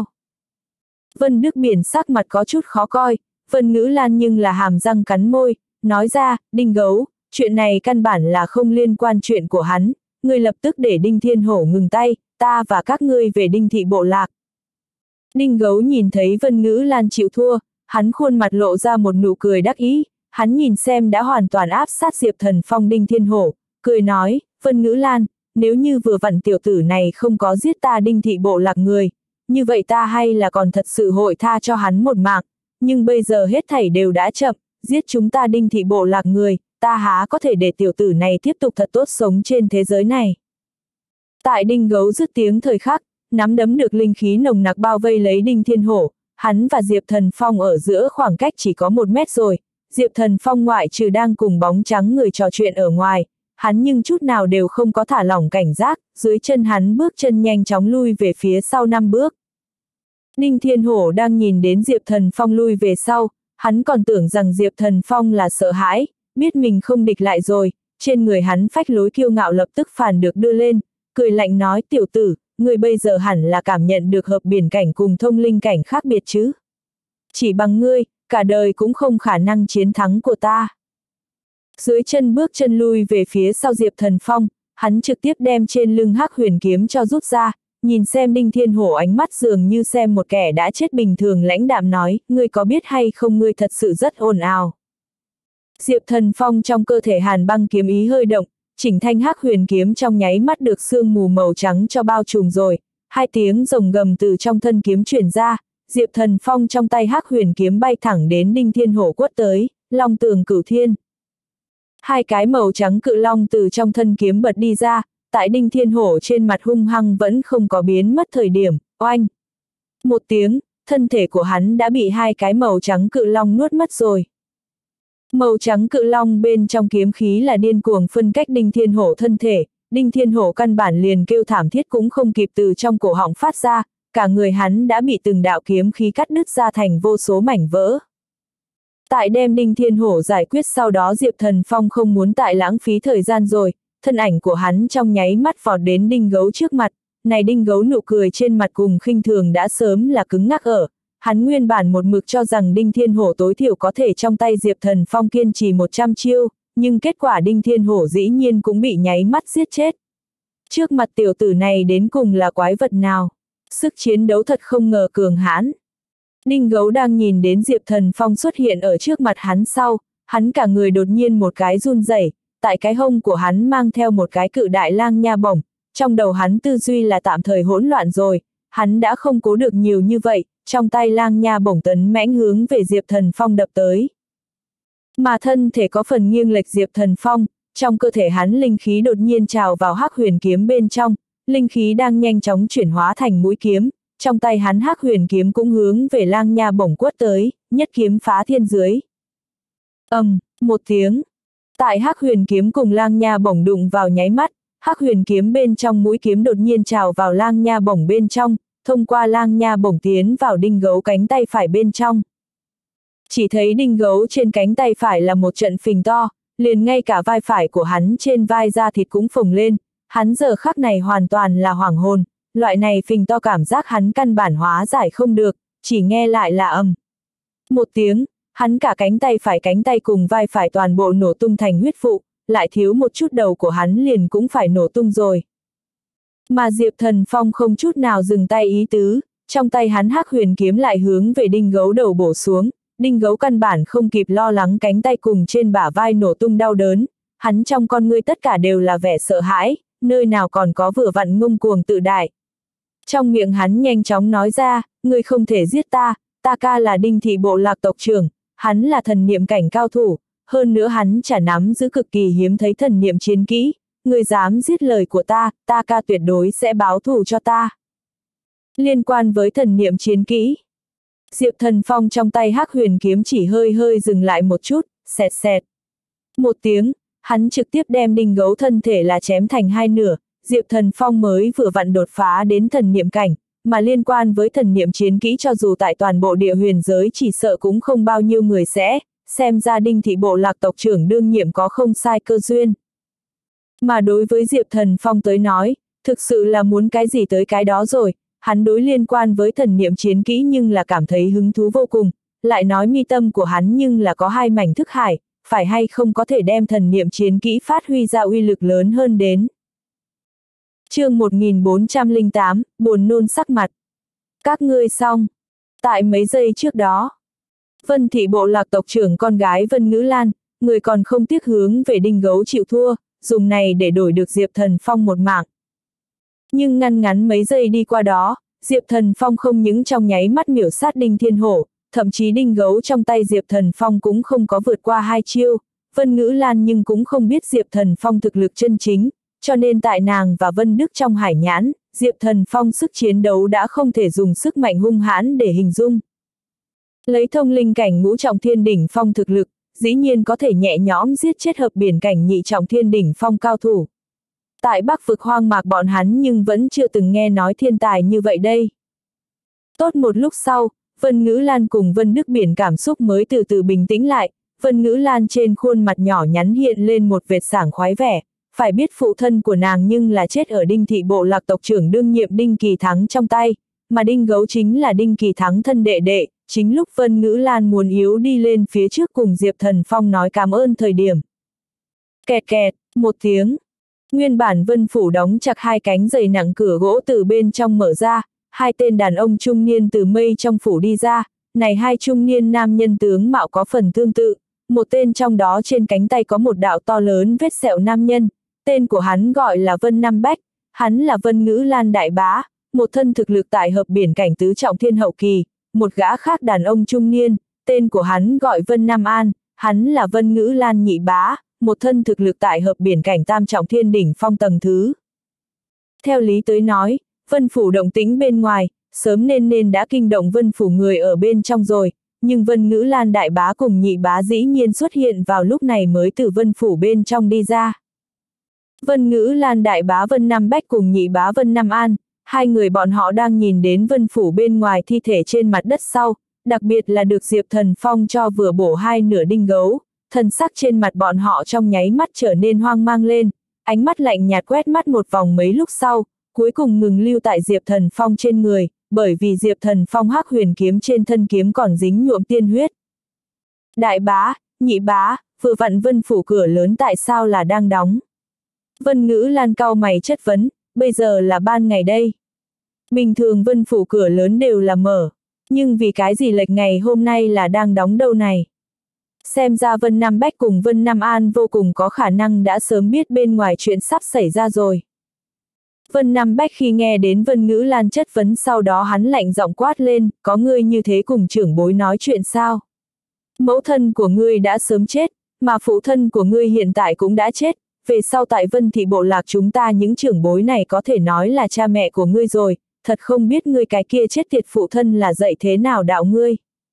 Vân nước biển sắc mặt có chút khó coi, Vân Ngữ Lan nhưng là hàm răng cắn môi, nói ra, Đinh Gấu, chuyện này căn bản là không liên quan chuyện của hắn, ngươi lập tức để Đinh Thiên Hổ ngừng tay, ta và các ngươi về Đinh thị bộ lạc. Đinh Gấu nhìn thấy Vân Ngữ Lan chịu thua, hắn khuôn mặt lộ ra một nụ cười đắc ý, hắn nhìn xem đã hoàn toàn áp sát Diệp Thần Phong Đinh Thiên Hổ, cười nói, Vân Ngữ Lan, nếu như vừa vặn tiểu tử này không có giết ta Đinh thị bộ lạc người, như vậy ta hay là còn thật sự hội tha cho hắn một mạng, nhưng bây giờ hết thảy đều đã chậm, giết chúng ta Đinh thị bộ lạc người, ta há có thể để tiểu tử này tiếp tục thật tốt sống trên thế giới này. Tại Đinh Gấu dứt tiếng thời khắc, nắm đấm được linh khí nồng nặc bao vây lấy Đinh Thiên Hổ, hắn và Diệp Thần Phong ở giữa khoảng cách chỉ có một mét rồi, Diệp Thần Phong ngoại trừ đang cùng bóng trắng người trò chuyện ở ngoài, hắn nhưng chút nào đều không có thả lỏng cảnh giác, dưới chân hắn bước chân nhanh chóng lui về phía sau năm bước. Đinh Thiên Hổ đang nhìn đến Diệp Thần Phong lui về sau, hắn còn tưởng rằng Diệp Thần Phong là sợ hãi, biết mình không địch lại rồi, trên người hắn phách lối kiêu ngạo lập tức phản được đưa lên, cười lạnh nói tiểu tử, người bây giờ hẳn là cảm nhận được hợp biển cảnh cùng thông linh cảnh khác biệt chứ. Chỉ bằng ngươi, cả đời cũng không khả năng chiến thắng của ta. Dưới chân bước chân lui về phía sau Diệp Thần Phong, hắn trực tiếp đem trên lưng hắc huyền kiếm cho rút ra, nhìn xem Đinh Thiên Hổ ánh mắt dường như xem một kẻ đã chết bình thường lãnh đạm nói, ngươi có biết hay không ngươi thật sự rất ồn ào. Diệp Thần Phong trong cơ thể hàn băng kiếm ý hơi động, chỉnh thanh hắc huyền kiếm trong nháy mắt được sương mù màu trắng cho bao trùm rồi, hai tiếng rồng gầm từ trong thân kiếm truyền ra, Diệp Thần Phong trong tay hắc huyền kiếm bay thẳng đến Đinh Thiên Hổ quất tới, long tường cửu thiên. Hai cái màu trắng cự long từ trong thân kiếm bật đi ra, tại Đinh Thiên Hổ trên mặt hung hăng vẫn không có biến mất thời điểm, oanh. Một tiếng, thân thể của hắn đã bị hai cái màu trắng cự long nuốt mất rồi. Màu trắng cự long bên trong kiếm khí là điên cuồng phân cách Đinh Thiên Hổ thân thể, Đinh Thiên Hổ căn bản liền kêu thảm thiết cũng không kịp từ trong cổ họng phát ra, cả người hắn đã bị từng đạo kiếm khí cắt đứt ra thành vô số mảnh vỡ. Tại đem Đinh Thiên Hổ giải quyết sau đó Diệp Thần Phong không muốn tại lãng phí thời gian rồi, thân ảnh của hắn trong nháy mắt vọt đến Đinh Gấu trước mặt, này Đinh Gấu nụ cười trên mặt cùng khinh thường đã sớm là cứng ngắc ở, hắn nguyên bản một mực cho rằng Đinh Thiên Hổ tối thiểu có thể trong tay Diệp Thần Phong kiên trì một trăm chiêu, nhưng kết quả Đinh Thiên Hổ dĩ nhiên cũng bị nháy mắt giết chết. Trước mặt tiểu tử này đến cùng là quái vật nào? Sức chiến đấu thật không ngờ cường hãn. Đinh Gấu đang nhìn đến Diệp Thần Phong xuất hiện ở trước mặt hắn sau, hắn cả người đột nhiên một cái run rẩy, tại cái hông của hắn mang theo một cái cự đại lang nha bổng, trong đầu hắn tư duy là tạm thời hỗn loạn rồi, hắn đã không cố được nhiều như vậy, trong tay lang nha bổng tấn mãnh hướng về Diệp Thần Phong đập tới. Mà thân thể có phần nghiêng lệch Diệp Thần Phong, trong cơ thể hắn linh khí đột nhiên trào vào hắc huyền kiếm bên trong, linh khí đang nhanh chóng chuyển hóa thành mũi kiếm, trong tay hắn hắc huyền kiếm cũng hướng về lang nha bổng quất tới, nhất kiếm phá thiên dưới. Ầm, um, một tiếng. Tại hắc huyền kiếm cùng lang nha bổng đụng vào nháy mắt, hắc huyền kiếm bên trong mũi kiếm đột nhiên trào vào lang nha bổng bên trong, thông qua lang nha bổng tiến vào đinh gấu cánh tay phải bên trong. Chỉ thấy đinh gấu trên cánh tay phải là một trận phình to, liền ngay cả vai phải của hắn trên vai da thịt cũng phồng lên, hắn giờ khắc này hoàn toàn là hoảng hồn, loại này phình to cảm giác hắn căn bản hóa giải không được, chỉ nghe lại là ầm. Một tiếng, hắn cả cánh tay phải cánh tay cùng vai phải toàn bộ nổ tung thành huyết vụ, lại thiếu một chút đầu của hắn liền cũng phải nổ tung rồi. Mà Diệp Thần Phong không chút nào dừng tay ý tứ, trong tay hắn hắc huyền kiếm lại hướng về đinh gấu đầu bổ xuống, đinh gấu căn bản không kịp lo lắng cánh tay cùng trên bả vai nổ tung đau đớn, hắn trong con ngươi tất cả đều là vẻ sợ hãi, nơi nào còn có vừa vặn ngông cuồng tự đại. Trong miệng hắn nhanh chóng nói ra, ngươi không thể giết ta, ta ca là Đinh thị bộ lạc tộc trưởng, hắn là thần niệm cảnh cao thủ, hơn nữa hắn chả nắm giữ cực kỳ hiếm thấy thần niệm chiến kỹ, ngươi dám giết lời của ta, ta ca tuyệt đối sẽ báo thù cho ta. Liên quan với thần niệm chiến kỹ, Diệp Thần Phong trong tay hắc huyền kiếm chỉ hơi hơi dừng lại một chút, xẹt xẹt. Một tiếng, hắn trực tiếp đem đinh gấu thân thể là chém thành hai nửa, Diệp Thần Phong mới vừa vặn đột phá đến thần niệm cảnh, mà liên quan với thần niệm chiến kỹ cho dù tại toàn bộ địa huyền giới chỉ sợ cũng không bao nhiêu người sẽ, xem ra Đinh thị bộ lạc tộc trưởng đương nhiệm có không sai cơ duyên. Mà đối với Diệp Thần Phong tới nói, thực sự là muốn cái gì tới cái đó rồi, hắn đối liên quan với thần niệm chiến kỹ nhưng là cảm thấy hứng thú vô cùng, lại nói mi tâm của hắn nhưng là có hai mảnh thức hải, phải hay không có thể đem thần niệm chiến kỹ phát huy ra uy lực lớn hơn đến. Chương một nghìn bốn trăm lẻ tám, buồn nôn sắc mặt. Các ngươi xong. Tại mấy giây trước đó, Vân thị bộ lạc tộc trưởng con gái Vân Ngữ Lan, người còn không tiếc hướng về đinh gấu chịu thua, dùng này để đổi được Diệp Thần Phong một mạng. Nhưng ngăn ngắn mấy giây đi qua đó, Diệp Thần Phong không những trong nháy mắt miểu sát Đinh Thiên Hổ, thậm chí đinh gấu trong tay Diệp Thần Phong cũng không có vượt qua hai chiêu, Vân Ngữ Lan nhưng cũng không biết Diệp Thần Phong thực lực chân chính, cho nên tại nàng và Vân Đức trong hải nhãn, Diệp Thần Phong sức chiến đấu đã không thể dùng sức mạnh hung hãn để hình dung. Lấy thông linh cảnh ngũ trọng thiên đỉnh phong thực lực, dĩ nhiên có thể nhẹ nhõm giết chết hợp biển cảnh nhị trọng thiên đỉnh phong cao thủ. Tại Bắc vực hoang mạc bọn hắn nhưng vẫn chưa từng nghe nói thiên tài như vậy đây. Tốt một lúc sau, Vân Ngữ Lan cùng Vân Đức Biển cảm xúc mới từ từ bình tĩnh lại, Vân Ngữ Lan trên khuôn mặt nhỏ nhắn hiện lên một vệt sảng khoái vẻ, phải biết phụ thân của nàng nhưng là chết ở Đinh thị bộ lạc tộc trưởng đương nhiệm Đinh Kỳ Thắng trong tay, mà Đinh Gấu chính là Đinh Kỳ Thắng thân đệ đệ, chính lúc Vân Ngữ Lan muốn yếu đi lên phía trước cùng Diệp Thần Phong nói cảm ơn thời điểm. Kẹt kẹt, một tiếng. Nguyên bản Vân phủ đóng chặt hai cánh dày nặng cửa gỗ từ bên trong mở ra, hai tên đàn ông trung niên từ mây trong phủ đi ra, này hai trung niên nam nhân tướng mạo có phần tương tự, một tên trong đó trên cánh tay có một đạo to lớn vết sẹo nam nhân, tên của hắn gọi là Vân Nam Bách, hắn là Vân Ngữ Lan đại bá, một thân thực lực tại hợp biển cảnh tứ trọng thiên hậu kỳ, một gã khác đàn ông trung niên, tên của hắn gọi Vân Nam An, hắn là Vân Ngữ Lan nhị bá, một thân thực lực tại hợp biển cảnh tam trọng thiên đỉnh phong tầng thứ. Theo lý tới nói, Vân phủ động tĩnh bên ngoài, sớm nên nên đã kinh động Vân phủ người ở bên trong rồi, nhưng Vân Ngữ Lan đại bá cùng nhị bá dĩ nhiên xuất hiện vào lúc này mới từ Vân phủ bên trong đi ra. Vân Ngữ Lan đại bá Vân Nam Bách cùng nhị bá Vân Nam An, hai người bọn họ đang nhìn đến Vân phủ bên ngoài thi thể trên mặt đất sau, đặc biệt là được Diệp Thần Phong cho vừa bổ hai nửa đinh gấu, thần sắc trên mặt bọn họ trong nháy mắt trở nên hoang mang lên, ánh mắt lạnh nhạt quét mắt một vòng mấy lúc sau, cuối cùng ngừng lưu tại Diệp Thần Phong trên người, bởi vì Diệp Thần Phong hắc huyền kiếm trên thân kiếm còn dính nhuộm tiên huyết. Đại bá, nhị bá, vừa vặn Vân phủ cửa lớn tại sao là đang đóng? Vân Ngữ Lan cau mày chất vấn, bây giờ là ban ngày đây. Bình thường Vân phủ cửa lớn đều là mở, nhưng vì cái gì lệch ngày hôm nay là đang đóng đâu này? Xem ra Vân Nam Bách cùng Vân Nam An vô cùng có khả năng đã sớm biết bên ngoài chuyện sắp xảy ra rồi. Vân Nam Bách khi nghe đến Vân Ngữ Lan chất vấn sau đó hắn lạnh giọng quát lên, có ngươi như thế cùng trưởng bối nói chuyện sao? Mẫu thân của ngươi đã sớm chết, mà phụ thân của ngươi hiện tại cũng đã chết, về sau tại Vân Thị Bộ Lạc chúng ta những trưởng bối này có thể nói là cha mẹ của ngươi rồi, thật không biết ngươi cái kia chết tiệt phụ thân là dạy thế nào đạo ngươi.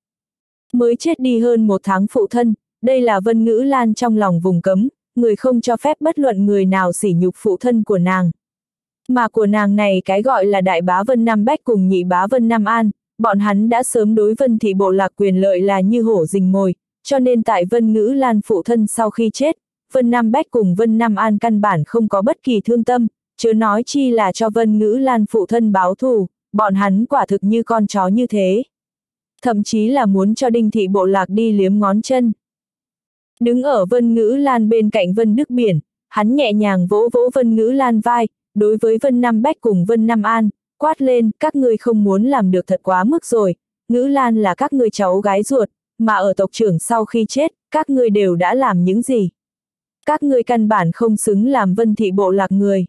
Mới chết đi hơn một tháng phụ thân, đây là Vân Ngữ Lan trong lòng vùng cấm, người không cho phép bất luận người nào sỉ nhục phụ thân của nàng. Mà của nàng này cái gọi là đại bá Vân Nam Bách cùng nhị bá Vân Nam An, bọn hắn đã sớm đối Vân Thị Bộ Lạc quyền lợi là như hổ rình mồi, cho nên tại Vân Ngữ Lan phụ thân sau khi chết, Vân Nam Bách cùng Vân Nam An căn bản không có bất kỳ thương tâm, chớ nói chi là cho Vân Ngữ Lan phụ thân báo thù, bọn hắn quả thực như con chó như thế. Thậm chí là muốn cho Đinh Thị Bộ Lạc đi liếm ngón chân. Đứng ở Vân Ngữ Lan bên cạnh Vân Đức Biển, hắn nhẹ nhàng vỗ vỗ Vân Ngữ Lan vai, đối với Vân Nam Bách cùng Vân Nam An, quát lên, các ngươi không muốn làm được thật quá mức rồi, Ngữ Lan là các ngươi cháu gái ruột, mà ở tộc trưởng sau khi chết, các ngươi đều đã làm những gì? Các ngươi căn bản không xứng làm Vân Thị Bộ Lạc người.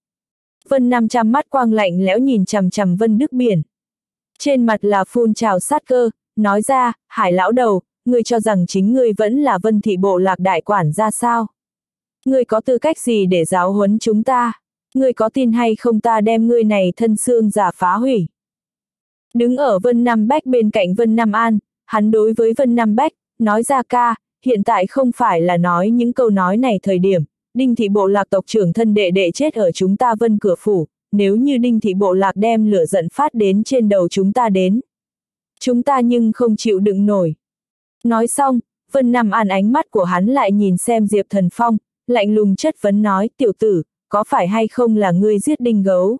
Vân Nam Trăm mắt quang lạnh lẽo nhìn chằm chằm Vân Đức Biển. Trên mặt là phun trào sát cơ, nói ra, Hải lão đầu, ngươi cho rằng chính ngươi vẫn là Vân Thị Bộ Lạc đại quản gia sao? Ngươi có tư cách gì để giáo huấn chúng ta? Ngươi có tin hay không ta đem ngươi này thân xương giả phá hủy? Đứng ở Vân Nam Bách bên cạnh Vân Nam An, hắn đối với Vân Nam Bách, nói ra ca, hiện tại không phải là nói những câu nói này thời điểm, Đinh Thị Bộ Lạc tộc trưởng thân đệ đệ chết ở chúng ta Vân Cửa Phủ, nếu như Đinh Thị Bộ Lạc đem lửa giận phát đến trên đầu chúng ta đến. Chúng ta nhưng không chịu đựng nổi. Nói xong, Vân Nam An ánh mắt của hắn lại nhìn xem Diệp Thần Phong, lạnh lùng chất vấn nói, tiểu tử, có phải hay không là ngươi giết Đinh Gấu?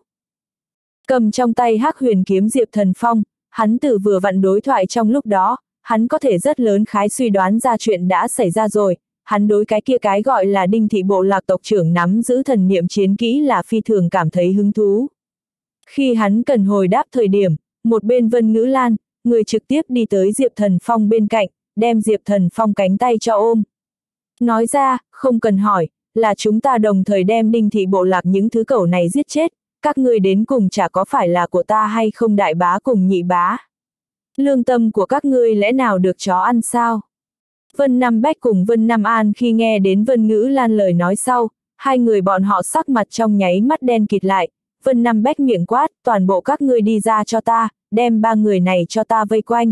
Cầm trong tay Hắc Huyền kiếm Diệp Thần Phong, hắn từ vừa vặn đối thoại trong lúc đó, hắn có thể rất lớn khái suy đoán ra chuyện đã xảy ra rồi, hắn đối cái kia cái gọi là Đinh Thị Bộ Lạc tộc trưởng nắm giữ thần niệm chiến kỹ là phi thường cảm thấy hứng thú. Khi hắn cần hồi đáp thời điểm, một bên Vân Ngữ Lan, người trực tiếp đi tới Diệp Thần Phong bên cạnh, đem Diệp Thần Phong cánh tay cho ôm. Nói ra, không cần hỏi, là chúng ta đồng thời đem Đinh Thị Bộ Lạc những thứ cẩu này giết chết, các ngươi đến cùng chả có phải là của ta hay không đại bá cùng nhị bá. Lương tâm của các ngươi lẽ nào được chó ăn sao? Vân Nam Bách cùng Vân Nam An khi nghe đến Vân Ngữ Lan lời nói sau, hai người bọn họ sắc mặt trong nháy mắt đen kịt lại, Vân Nam Bách miệng quát, toàn bộ các ngươi đi ra cho ta, đem ba người này cho ta vây quanh.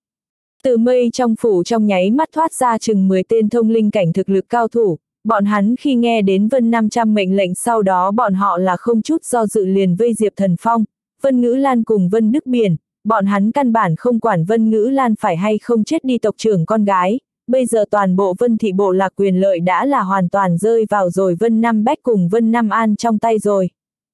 Từ mây trong phủ trong nháy mắt thoát ra chừng mười tên thông linh cảnh thực lực cao thủ, bọn hắn khi nghe đến Vân Nam Trăm mệnh lệnh sau đó bọn họ là không chút do dự liền vây Diệp Thần Phong, Vân Ngữ Lan cùng Vân Đức Biển, bọn hắn căn bản không quản Vân Ngữ Lan phải hay không chết đi tộc trưởng con gái, bây giờ toàn bộ Vân Thị Bộ Lạc quyền lợi đã là hoàn toàn rơi vào rồi Vân Nam Bách cùng Vân Nam An trong tay rồi.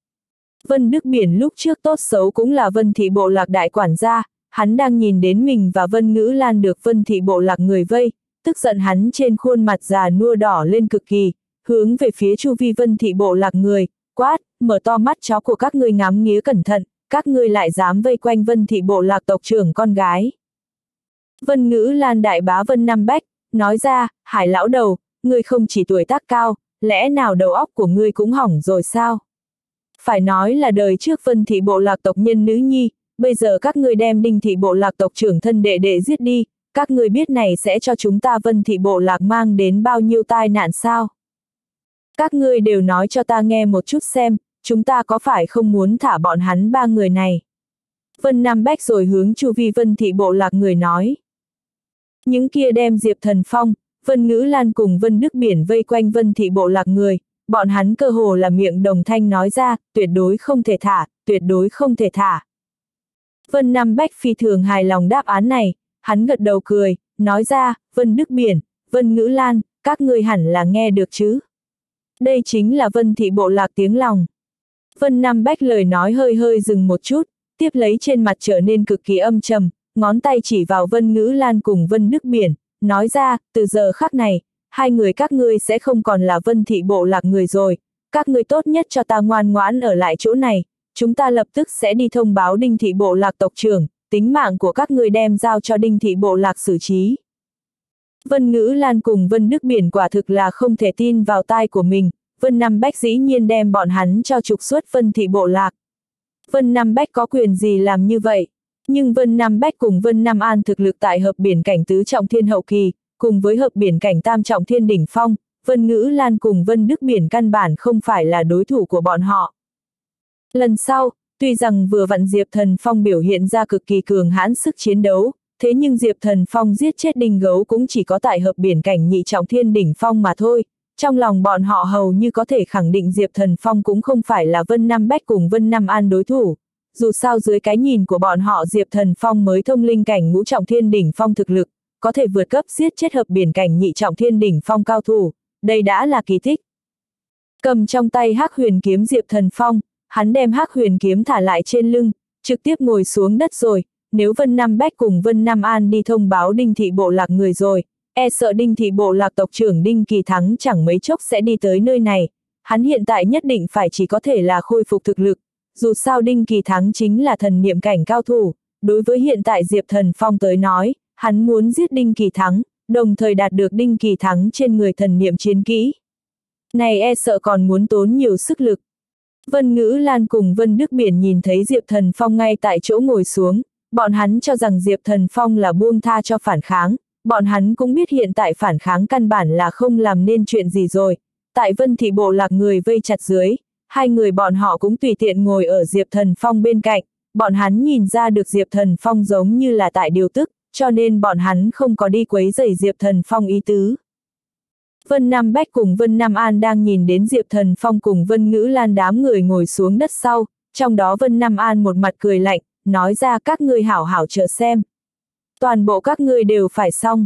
Vân Đức Biển lúc trước tốt xấu cũng là Vân Thị Bộ Lạc đại quản gia, hắn đang nhìn đến mình và Vân Ngữ Lan được Vân Thị Bộ Lạc người vây, tức giận hắn trên khuôn mặt già nua đỏ lên cực kỳ, hướng về phía chu vi Vân Thị Bộ Lạc người, quát, mở to mắt chó của các ngươi ngắm nghía cẩn thận, các ngươi lại dám vây quanh Vân Thị Bộ Lạc tộc trưởng con gái. Vân Ngữ Lan đại bá Vân Nam Bách, nói ra, Hải lão đầu, ngươi không chỉ tuổi tác cao, lẽ nào đầu óc của ngươi cũng hỏng rồi sao? Phải nói là đời trước Vân Thị Bộ Lạc tộc nhân nữ nhi, bây giờ các ngươi đem Đinh Thị Bộ Lạc tộc trưởng thân đệ đệ giết đi, các ngươi biết này sẽ cho chúng ta Vân Thị Bộ Lạc mang đến bao nhiêu tai nạn sao? Các ngươi đều nói cho ta nghe một chút xem, chúng ta có phải không muốn thả bọn hắn ba người này? Vân Nam Bách rồi hướng chu vi Vân Thị Bộ Lạc người nói. Những kia đem Diệp Thần Phong, Vân Ngữ Lan cùng Vân Đức Biển vây quanh Vân Thị Bộ Lạc người, bọn hắn cơ hồ là miệng đồng thanh nói ra, tuyệt đối không thể thả, tuyệt đối không thể thả. Vân Nam Bách phi thường hài lòng đáp án này, hắn gật đầu cười, nói ra, Vân Đức Biển, Vân Ngữ Lan, các ngươi hẳn là nghe được chứ. Đây chính là Vân Thị Bộ Lạc tiếng lòng. Vân Nam Bách lời nói hơi hơi dừng một chút, tiếp lấy trên mặt trở nên cực kỳ âm trầm, ngón tay chỉ vào Vân Ngữ Lan cùng Vân Đức Biển, nói ra, từ giờ khắc này, hai người các ngươi sẽ không còn là Vân Thị Bộ Lạc người rồi, các ngươi tốt nhất cho ta ngoan ngoãn ở lại chỗ này, chúng ta lập tức sẽ đi thông báo Đinh Thị Bộ Lạc tộc trưởng, tính mạng của các ngươi đem giao cho Đinh Thị Bộ Lạc xử trí. Vân Ngữ Lan cùng Vân Đức Biển quả thực là không thể tin vào tai của mình, Vân Nam Bách dĩ nhiên đem bọn hắn cho trục xuất Vân thị bộ lạc. Vân Nam Bách có quyền gì làm như vậy? Nhưng Vân Nam Bách cùng Vân Nam An thực lực tại hợp biển cảnh tứ trọng thiên hậu kỳ, cùng với hợp biển cảnh tam trọng thiên đỉnh phong, Vân Ngữ Lan cùng Vân Đức Biển căn bản không phải là đối thủ của bọn họ. Lần sau, tuy rằng vừa vặn Diệp Thần Phong biểu hiện ra cực kỳ cường hãn sức chiến đấu, thế nhưng Diệp Thần Phong giết chết đinh gấu cũng chỉ có tại hợp biển cảnh nhị trọng thiên đỉnh phong mà thôi. Trong lòng bọn họ hầu như có thể khẳng định Diệp Thần Phong cũng không phải là Vân Nam Bách cùng Vân Nam An đối thủ. Dù sao dưới cái nhìn của bọn họ Diệp Thần Phong mới thông linh cảnh ngũ trọng thiên đỉnh phong thực lực, có thể vượt cấp giết chết hợp biển cảnh nhị trọng thiên đỉnh phong cao thủ, đây đã là kỳ tích. Cầm trong tay Hắc Huyền kiếm Diệp Thần Phong, hắn đem Hắc Huyền kiếm thả lại trên lưng, trực tiếp ngồi xuống đất rồi, nếu Vân Nam Bách cùng Vân Nam An đi thông báo Đinh thị bộ lạc người rồi, e sợ Đinh thị bộ lạc tộc trưởng Đinh Kỳ Thắng chẳng mấy chốc sẽ đi tới nơi này, hắn hiện tại nhất định phải chỉ có thể là khôi phục thực lực, dù sao Đinh Kỳ Thắng chính là thần niệm cảnh cao thủ, đối với hiện tại Diệp Thần Phong tới nói, hắn muốn giết Đinh Kỳ Thắng, đồng thời đạt được Đinh Kỳ Thắng trên người thần niệm chiến kỹ. Này e sợ còn muốn tốn nhiều sức lực. Vân Ngữ Lan cùng Vân Đức Biển nhìn thấy Diệp Thần Phong ngay tại chỗ ngồi xuống, bọn hắn cho rằng Diệp Thần Phong là buông tha cho phản kháng, bọn hắn cũng biết hiện tại phản kháng căn bản là không làm nên chuyện gì rồi. Tại Vân thị bộ lạc người vây chặt dưới, hai người bọn họ cũng tùy tiện ngồi ở Diệp Thần Phong bên cạnh, bọn hắn nhìn ra được Diệp Thần Phong giống như là tại điều tức, cho nên bọn hắn không có đi quấy rầy Diệp Thần Phong ý tứ. Vân Nam Bách cùng Vân Nam An đang nhìn đến Diệp Thần Phong cùng Vân Ngữ Lan đám người ngồi xuống đất sau, trong đó Vân Nam An một mặt cười lạnh, nói ra các ngươi hảo hảo chờ xem. Toàn bộ các ngươi đều phải xong.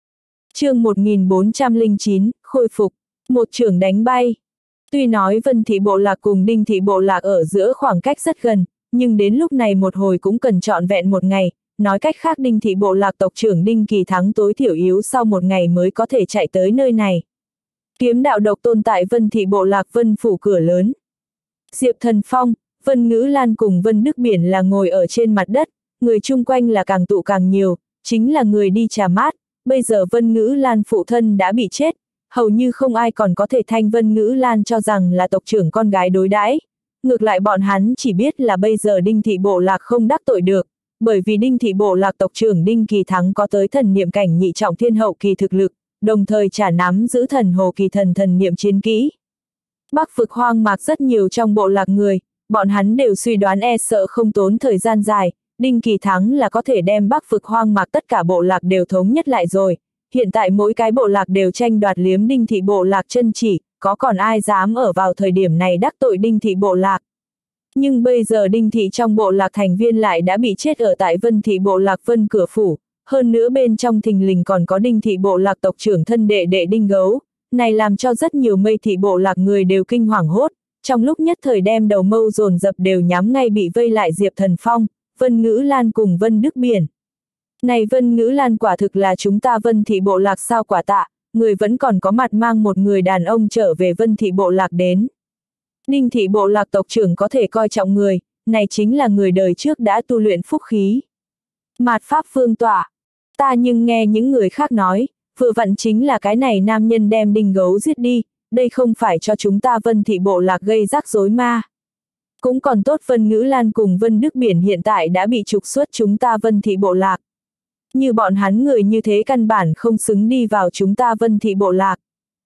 Chương một nghìn bốn trăm lẻ chín, khôi phục, một chưởng đánh bay. Tuy nói Vân thị bộ lạc cùng Đinh thị bộ lạc ở giữa khoảng cách rất gần, nhưng đến lúc này một hồi cũng cần trọn vẹn một ngày, nói cách khác Đinh thị bộ lạc tộc trưởng Đinh Kỳ Thắng tối thiểu yếu sau một ngày mới có thể chạy tới nơi này. Kiếm đạo độc tôn tại Vân thị bộ lạc Vân phủ cửa lớn. Diệp Thần Phong, Vân Ngữ Lan cùng Vân Đức Biển là ngồi ở trên mặt đất, người chung quanh là càng tụ càng nhiều, chính là người đi trà mát, bây giờ Vân Ngữ Lan phụ thân đã bị chết, hầu như không ai còn có thể thanh Vân Ngữ Lan cho rằng là tộc trưởng con gái đối đãi. Ngược lại bọn hắn chỉ biết là bây giờ Đinh thị bộ lạc không đắc tội được, bởi vì Đinh thị bộ lạc tộc trưởng Đinh Kỳ Thắng có tới thần niệm cảnh nhị trọng thiên hậu kỳ thực lực, đồng thời trả nắm giữ thần hồ kỳ thần thần niệm chiến kỹ. Bắc vực hoang mạc rất nhiều trong bộ lạc người, bọn hắn đều suy đoán e sợ không tốn thời gian dài, Đinh Kỳ Thắng là có thể đem Bắc vực hoang mạc tất cả bộ lạc đều thống nhất lại rồi. Hiện tại mỗi cái bộ lạc đều tranh đoạt liếm Đinh thị bộ lạc chân chỉ, có còn ai dám ở vào thời điểm này đắc tội Đinh thị bộ lạc. Nhưng bây giờ Đinh thị trong bộ lạc thành viên lại đã bị chết ở tại Vân thị bộ lạc Vân cửa phủ, hơn nữa bên trong thình lình còn có Đinh thị bộ lạc tộc trưởng thân đệ đệ Đinh Gấu, này làm cho rất nhiều Mây thị bộ lạc người đều kinh hoàng hốt, trong lúc nhất thời đem đầu mâu dồn dập đều nhắm ngay bị vây lại Diệp Thần Phong, Vân Ngữ Lan cùng Vân Đức Biển. Này Vân Ngữ Lan quả thực là chúng ta Vân thị bộ lạc sao quả tạ, người vẫn còn có mặt mang một người đàn ông trở về Vân thị bộ lạc đến. Đinh thị bộ lạc tộc trưởng có thể coi trọng người, này chính là người đời trước đã tu luyện phúc khí. Mạt pháp phương tỏa, ta nhưng nghe những người khác nói, vừa vặn chính là cái này nam nhân đem Đinh Gấu giết đi, đây không phải cho chúng ta Vân thị bộ lạc gây rắc rối ma. Cũng còn tốt Vân Ngữ Lan cùng Vân Đức Biển hiện tại đã bị trục xuất chúng ta Vân thị bộ lạc. Như bọn hắn người như thế căn bản không xứng đi vào chúng ta Vân thị bộ lạc.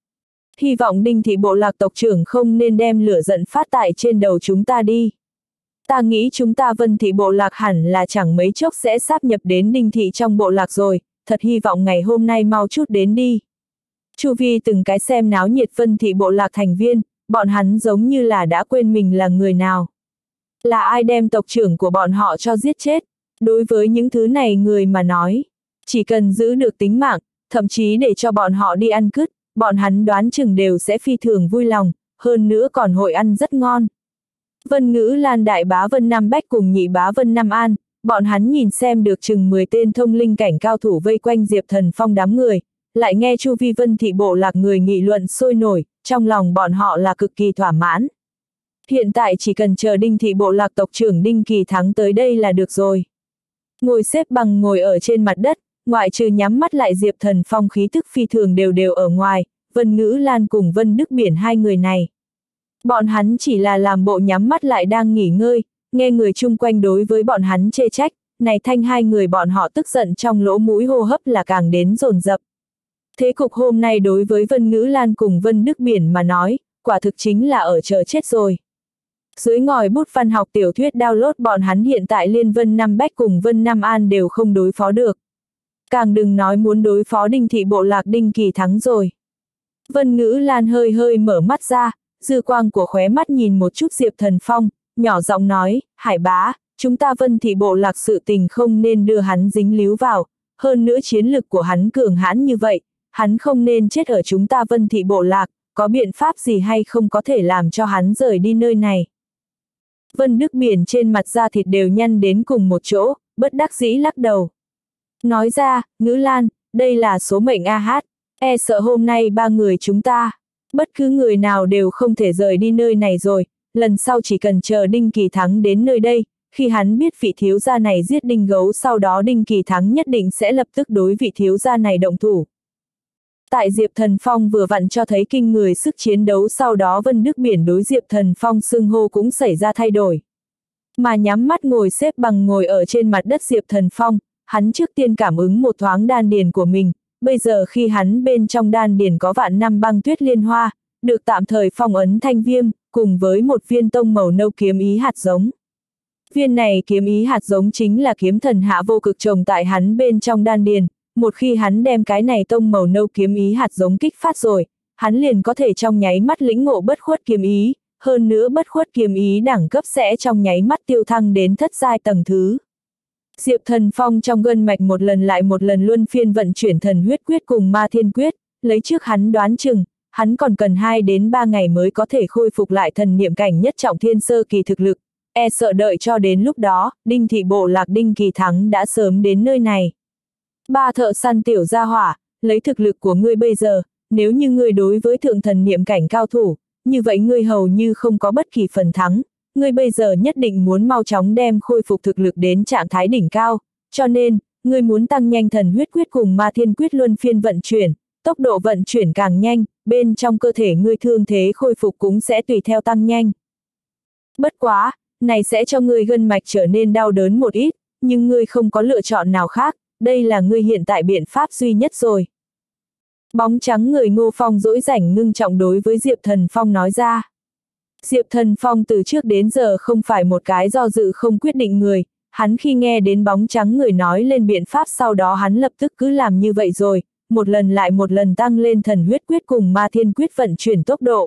Hy vọng Đinh thị bộ lạc tộc trưởng không nên đem lửa giận phát tại trên đầu chúng ta đi. Ta nghĩ chúng ta Vân thị bộ lạc hẳn là chẳng mấy chốc sẽ sáp nhập đến Đinh thị trong bộ lạc rồi, thật hy vọng ngày hôm nay mau chút đến đi. Chu vi từng cái xem náo nhiệt Vân thị bộ lạc thành viên, bọn hắn giống như là đã quên mình là người nào. Là ai đem tộc trưởng của bọn họ cho giết chết. Đối với những thứ này người mà nói, chỉ cần giữ được tính mạng, thậm chí để cho bọn họ đi ăn cứt, bọn hắn đoán chừng đều sẽ phi thường vui lòng, hơn nữa còn hội ăn rất ngon. Vân Ngữ Lan đại bá Vân Nam Bách cùng nhị bá Vân Nam An, bọn hắn nhìn xem được chừng mười tên thông linh cảnh cao thủ vây quanh Diệp Thần Phong đám người, lại nghe chu vi Vân thị bộ lạc người nghị luận sôi nổi, trong lòng bọn họ là cực kỳ thỏa mãn. Hiện tại chỉ cần chờ Đinh thị bộ lạc tộc trưởng Đinh Kỳ Thắng tới đây là được rồi. Ngồi xếp bằng ngồi ở trên mặt đất, ngoại trừ nhắm mắt lại Diệp Thần Phong khí tức phi thường đều đều ở ngoài, Vân Ngữ Lan cùng Vân Đức Biển hai người này. Bọn hắn chỉ là làm bộ nhắm mắt lại đang nghỉ ngơi, nghe người chung quanh đối với bọn hắn chê trách, này thanh hai người bọn họ tức giận trong lỗ mũi hô hấp là càng đến dồn dập. Thế cục hôm nay đối với Vân Ngữ Lan cùng Vân Đức Biển mà nói, quả thực chính là ở chờ chết rồi. Dưới ngòi bút văn học tiểu thuyết download bọn hắn hiện tại liên Vân Nam Bách cùng Vân Nam An đều không đối phó được. Càng đừng nói muốn đối phó Đinh Thị bộ lạc Đinh Kỳ Thắng rồi. Vân Ngữ Lan hơi hơi mở mắt ra, dư quang của khóe mắt nhìn một chút Diệp Thần Phong, nhỏ giọng nói, Hải bá, chúng ta Vân Thị bộ lạc sự tình không nên đưa hắn dính líu vào, hơn nữa chiến lực của hắn cường hãn như vậy, hắn không nên chết ở chúng ta Vân Thị bộ lạc, có biện pháp gì hay không có thể làm cho hắn rời đi nơi này. Vân Đức Biển trên mặt da thịt đều nhăn đến cùng một chỗ, bất đắc dĩ lắc đầu. Nói ra, Ngữ Lan, đây là số mệnh a hát, e sợ hôm nay ba người chúng ta, bất cứ người nào đều không thể rời đi nơi này rồi, lần sau chỉ cần chờ Đinh Kỳ Thắng đến nơi đây, khi hắn biết vị thiếu gia này giết Đinh Gấu sau đó Đinh Kỳ Thắng nhất định sẽ lập tức đối vị thiếu gia này động thủ. Tại Diệp Thần Phong vừa vặn cho thấy kinh người sức chiến đấu sau đó Vân Đức Biển đối Diệp Thần Phong xưng hô cũng xảy ra thay đổi. Mà nhắm mắt ngồi xếp bằng ngồi ở trên mặt đất Diệp Thần Phong, hắn trước tiên cảm ứng một thoáng đan điền của mình, bây giờ khi hắn bên trong đan điền có vạn năm băng tuyết liên hoa, được tạm thời phong ấn thanh viêm, cùng với một viên tông màu nâu kiếm ý hạt giống. Viên này kiếm ý hạt giống chính là kiếm thần hạ vô cực trồng tại hắn bên trong đan điền, một khi hắn đem cái này tông màu nâu kiếm ý hạt giống kích phát rồi, hắn liền có thể trong nháy mắt lĩnh ngộ bất khuất kiếm ý, hơn nữa bất khuất kiếm ý đẳng cấp sẽ trong nháy mắt tiêu thăng đến thất giai tầng thứ. Diệp Thần Phong trong gân mạch một lần lại một lần luân phiên vận chuyển thần huyết quyết cùng ma thiên quyết, lấy trước hắn đoán chừng, hắn còn cần hai đến ba ngày mới có thể khôi phục lại thần niệm cảnh nhất trọng thiên sơ kỳ thực lực, e sợ đợi cho đến lúc đó, Đinh Thị bộ lạc Đinh Kỳ Thắng đã sớm đến nơi này. Ba thợ săn tiểu gia hỏa, lấy thực lực của ngươi bây giờ, nếu như ngươi đối với thượng thần niệm cảnh cao thủ, như vậy ngươi hầu như không có bất kỳ phần thắng, ngươi bây giờ nhất định muốn mau chóng đem khôi phục thực lực đến trạng thái đỉnh cao, cho nên, ngươi muốn tăng nhanh thần huyết quyết cùng ma thiên quyết luân phiên vận chuyển, tốc độ vận chuyển càng nhanh, bên trong cơ thể ngươi thương thế khôi phục cũng sẽ tùy theo tăng nhanh. Bất quá, này sẽ cho ngươi gân mạch trở nên đau đớn một ít, nhưng ngươi không có lựa chọn nào khác, đây là ngươi hiện tại biện pháp duy nhất rồi. Bóng trắng người Ngô Phong dỗi rảnh ngưng trọng đối với Diệp Thần Phong nói ra. Diệp Thần Phong từ trước đến giờ không phải một cái do dự không quyết định người, hắn khi nghe đến bóng trắng người nói lên biện pháp sau đó hắn lập tức cứ làm như vậy rồi, một lần lại một lần tăng lên thần huyết quyết cùng ma thiên quyết vận chuyển tốc độ.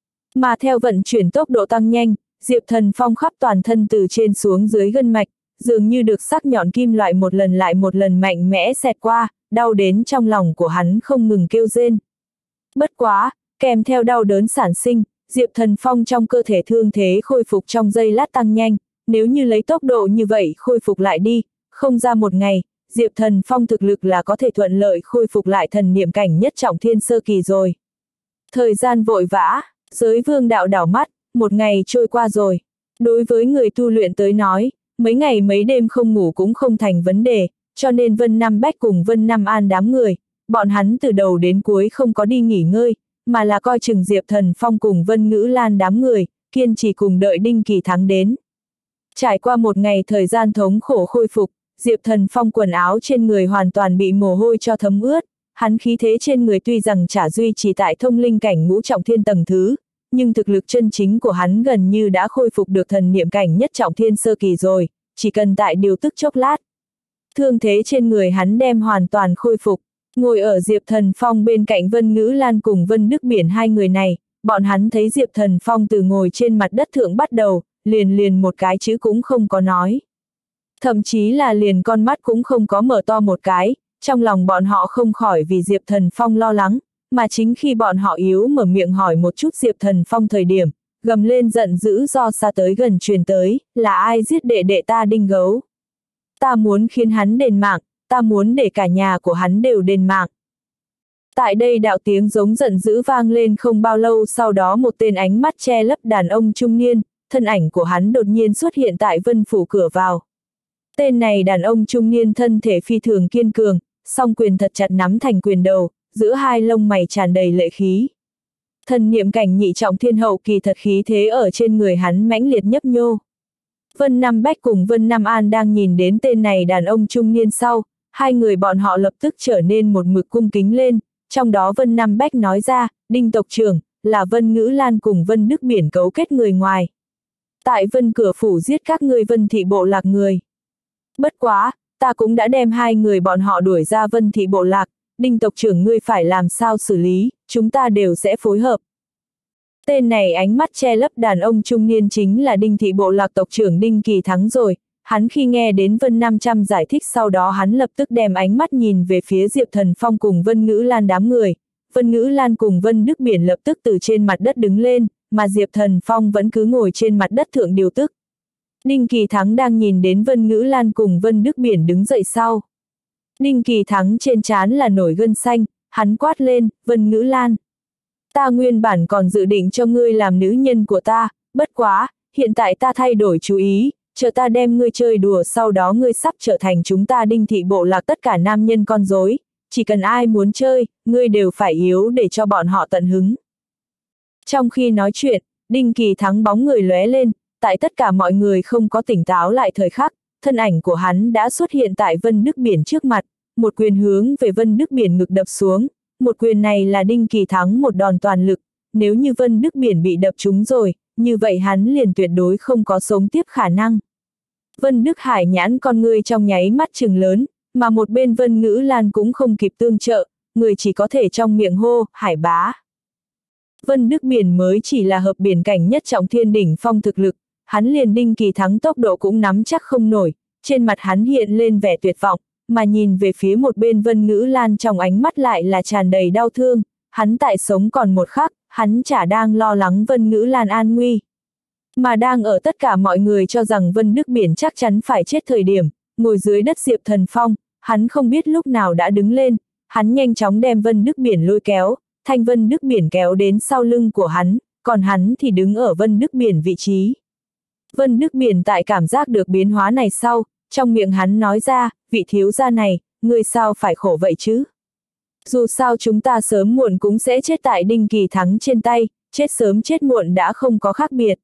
Mà theo vận chuyển tốc độ tăng nhanh, Diệp Thần Phong khắp toàn thân từ trên xuống dưới gân mạch, dường như được sắc nhọn kim loại một lần lại một lần mạnh mẽ xẹt qua, đau đến trong lòng của hắn không ngừng kêu rên. Bất quá, kèm theo đau đớn sản sinh, Diệp Thần Phong trong cơ thể thương thế khôi phục trong giây lát tăng nhanh, nếu như lấy tốc độ như vậy khôi phục lại đi, không ra một ngày, Diệp Thần Phong thực lực là có thể thuận lợi khôi phục lại thần niệm cảnh nhất trọng thiên sơ kỳ rồi. Thời gian vội vã, giới vương đạo đảo mắt, một ngày trôi qua rồi. Đối với người tu luyện tới nói, mấy ngày mấy đêm không ngủ cũng không thành vấn đề, cho nên Vân Nam Bách cùng Vân Nam An đám người, bọn hắn từ đầu đến cuối không có đi nghỉ ngơi, mà là coi chừng Diệp Thần Phong cùng Vân Ngữ Lan đám người, kiên trì cùng đợi Đinh Kỳ Thắng đến. Trải qua một ngày thời gian thống khổ khôi phục, Diệp Thần Phong quần áo trên người hoàn toàn bị mồ hôi cho thấm ướt, hắn khí thế trên người tuy rằng chả duy trì tại thông linh cảnh ngũ trọng thiên tầng thứ, nhưng thực lực chân chính của hắn gần như đã khôi phục được thần niệm cảnh nhất trọng thiên sơ kỳ rồi, chỉ cần tại điều tức chốc lát. Thương thế trên người hắn đem hoàn toàn khôi phục, ngồi ở Diệp Thần Phong bên cạnh Vân Ngữ Lan cùng Vân Đức Biển hai người này, bọn hắn thấy Diệp Thần Phong từ ngồi trên mặt đất thượng bắt đầu, liền liền một cái chữ cũng không có nói. Thậm chí là liền con mắt cũng không có mở to một cái, trong lòng bọn họ không khỏi vì Diệp Thần Phong lo lắng, mà chính khi bọn họ yếu mở miệng hỏi một chút Diệp Thần Phong thời điểm, gầm lên giận dữ do xa tới gần truyền tới, là ai giết đệ đệ ta Đinh Gấu. Ta muốn khiến hắn đền mạng, ta muốn để cả nhà của hắn đều đền mạng. Tại đây đạo tiếng giống giận dữ vang lên không bao lâu sau đó một tên ánh mắt che lấp đàn ông trung niên, thân ảnh của hắn đột nhiên xuất hiện tại Vân phủ cửa vào. Tên này đàn ông trung niên thân thể phi thường kiên cường, song quyền thật chặt nắm thành quyền đầu, giữa hai lông mày tràn đầy lệ khí. Thần niệm cảnh nhị trọng thiên hậu kỳ thật khí thế ở trên người hắn mãnh liệt nhấp nhô. Vân Nam Bách cùng Vân Nam An đang nhìn đến tên này đàn ông trung niên sau, hai người bọn họ lập tức trở nên một mực cung kính lên, trong đó Vân Nam Bách nói ra, Đinh tộc trưởng, là Vân Ngữ Lan cùng Vân Đức Biển cấu kết người ngoài. Tại Vân Cửa Phủ giết các ngươi Vân thị bộ lạc người. Bất quá, ta cũng đã đem hai người bọn họ đuổi ra Vân thị bộ lạc, Đinh tộc trưởng ngươi phải làm sao xử lý, chúng ta đều sẽ phối hợp. Tên này ánh mắt che lấp đàn ông trung niên chính là Đinh thị bộ lạc tộc trưởng Đinh Kỳ Thắng rồi, hắn khi nghe đến Vân Nam Trăm giải thích sau đó hắn lập tức đem ánh mắt nhìn về phía Diệp Thần Phong cùng Vân Ngữ Lan đám người, Vân Ngữ Lan cùng Vân Đức Biển lập tức từ trên mặt đất đứng lên, mà Diệp Thần Phong vẫn cứ ngồi trên mặt đất thượng điều tức. Đinh Kỳ Thắng đang nhìn đến Vân Ngữ Lan cùng Vân Đức Biển đứng dậy sau. Đinh Kỳ Thắng trên trán là nổi gân xanh, hắn quát lên, Vân Ngữ Lan. Ta nguyên bản còn dự định cho ngươi làm nữ nhân của ta, bất quá, hiện tại ta thay đổi chú ý, chờ ta đem ngươi chơi đùa sau đó ngươi sắp trở thành chúng ta Đinh thị bộ lạc tất cả nam nhân con rối, chỉ cần ai muốn chơi, ngươi đều phải yếu để cho bọn họ tận hứng. Trong khi nói chuyện, Đinh Kỳ Thắng bóng người lóe lên, tại tất cả mọi người không có tỉnh táo lại thời khắc, thân ảnh của hắn đã xuất hiện tại Vân Đức Biển trước mặt, một quyền hướng về Vân Đức Biển ngực đập xuống, một quyền này là Đinh Kỳ Thắng một đòn toàn lực, nếu như Vân Đức Biển bị đập trúng rồi, như vậy hắn liền tuyệt đối không có sống tiếp khả năng. Vân Đức Hải nhãn con ngươi trong nháy mắt trừng lớn, mà một bên Vân Ngữ Lan cũng không kịp tương trợ, người chỉ có thể trong miệng hô, Hải bá. Vân Đức Biển mới chỉ là hợp biển cảnh nhất trọng thiên đỉnh phong thực lực, hắn liền Đinh Kỳ Thắng tốc độ cũng nắm chắc không nổi, trên mặt hắn hiện lên vẻ tuyệt vọng, mà nhìn về phía một bên Vân Ngữ Lan trong ánh mắt lại là tràn đầy đau thương, hắn tại sống còn một khắc, hắn chả đang lo lắng Vân Ngữ Lan an nguy. Mà đang ở tất cả mọi người cho rằng Vân Đức Biển chắc chắn phải chết thời điểm, ngồi dưới đất Diệp Thần Phong, hắn không biết lúc nào đã đứng lên, hắn nhanh chóng đem Vân Đức Biển lôi kéo, thanh Vân Đức Biển kéo đến sau lưng của hắn, còn hắn thì đứng ở Vân Đức Biển vị trí. Vân Đức Biển tại cảm giác được biến hóa này sau, trong miệng hắn nói ra, vị thiếu gia này, ngươi sao phải khổ vậy chứ? Dù sao chúng ta sớm muộn cũng sẽ chết tại Đinh Kỳ Thắng trên tay, chết sớm chết muộn đã không có khác biệt.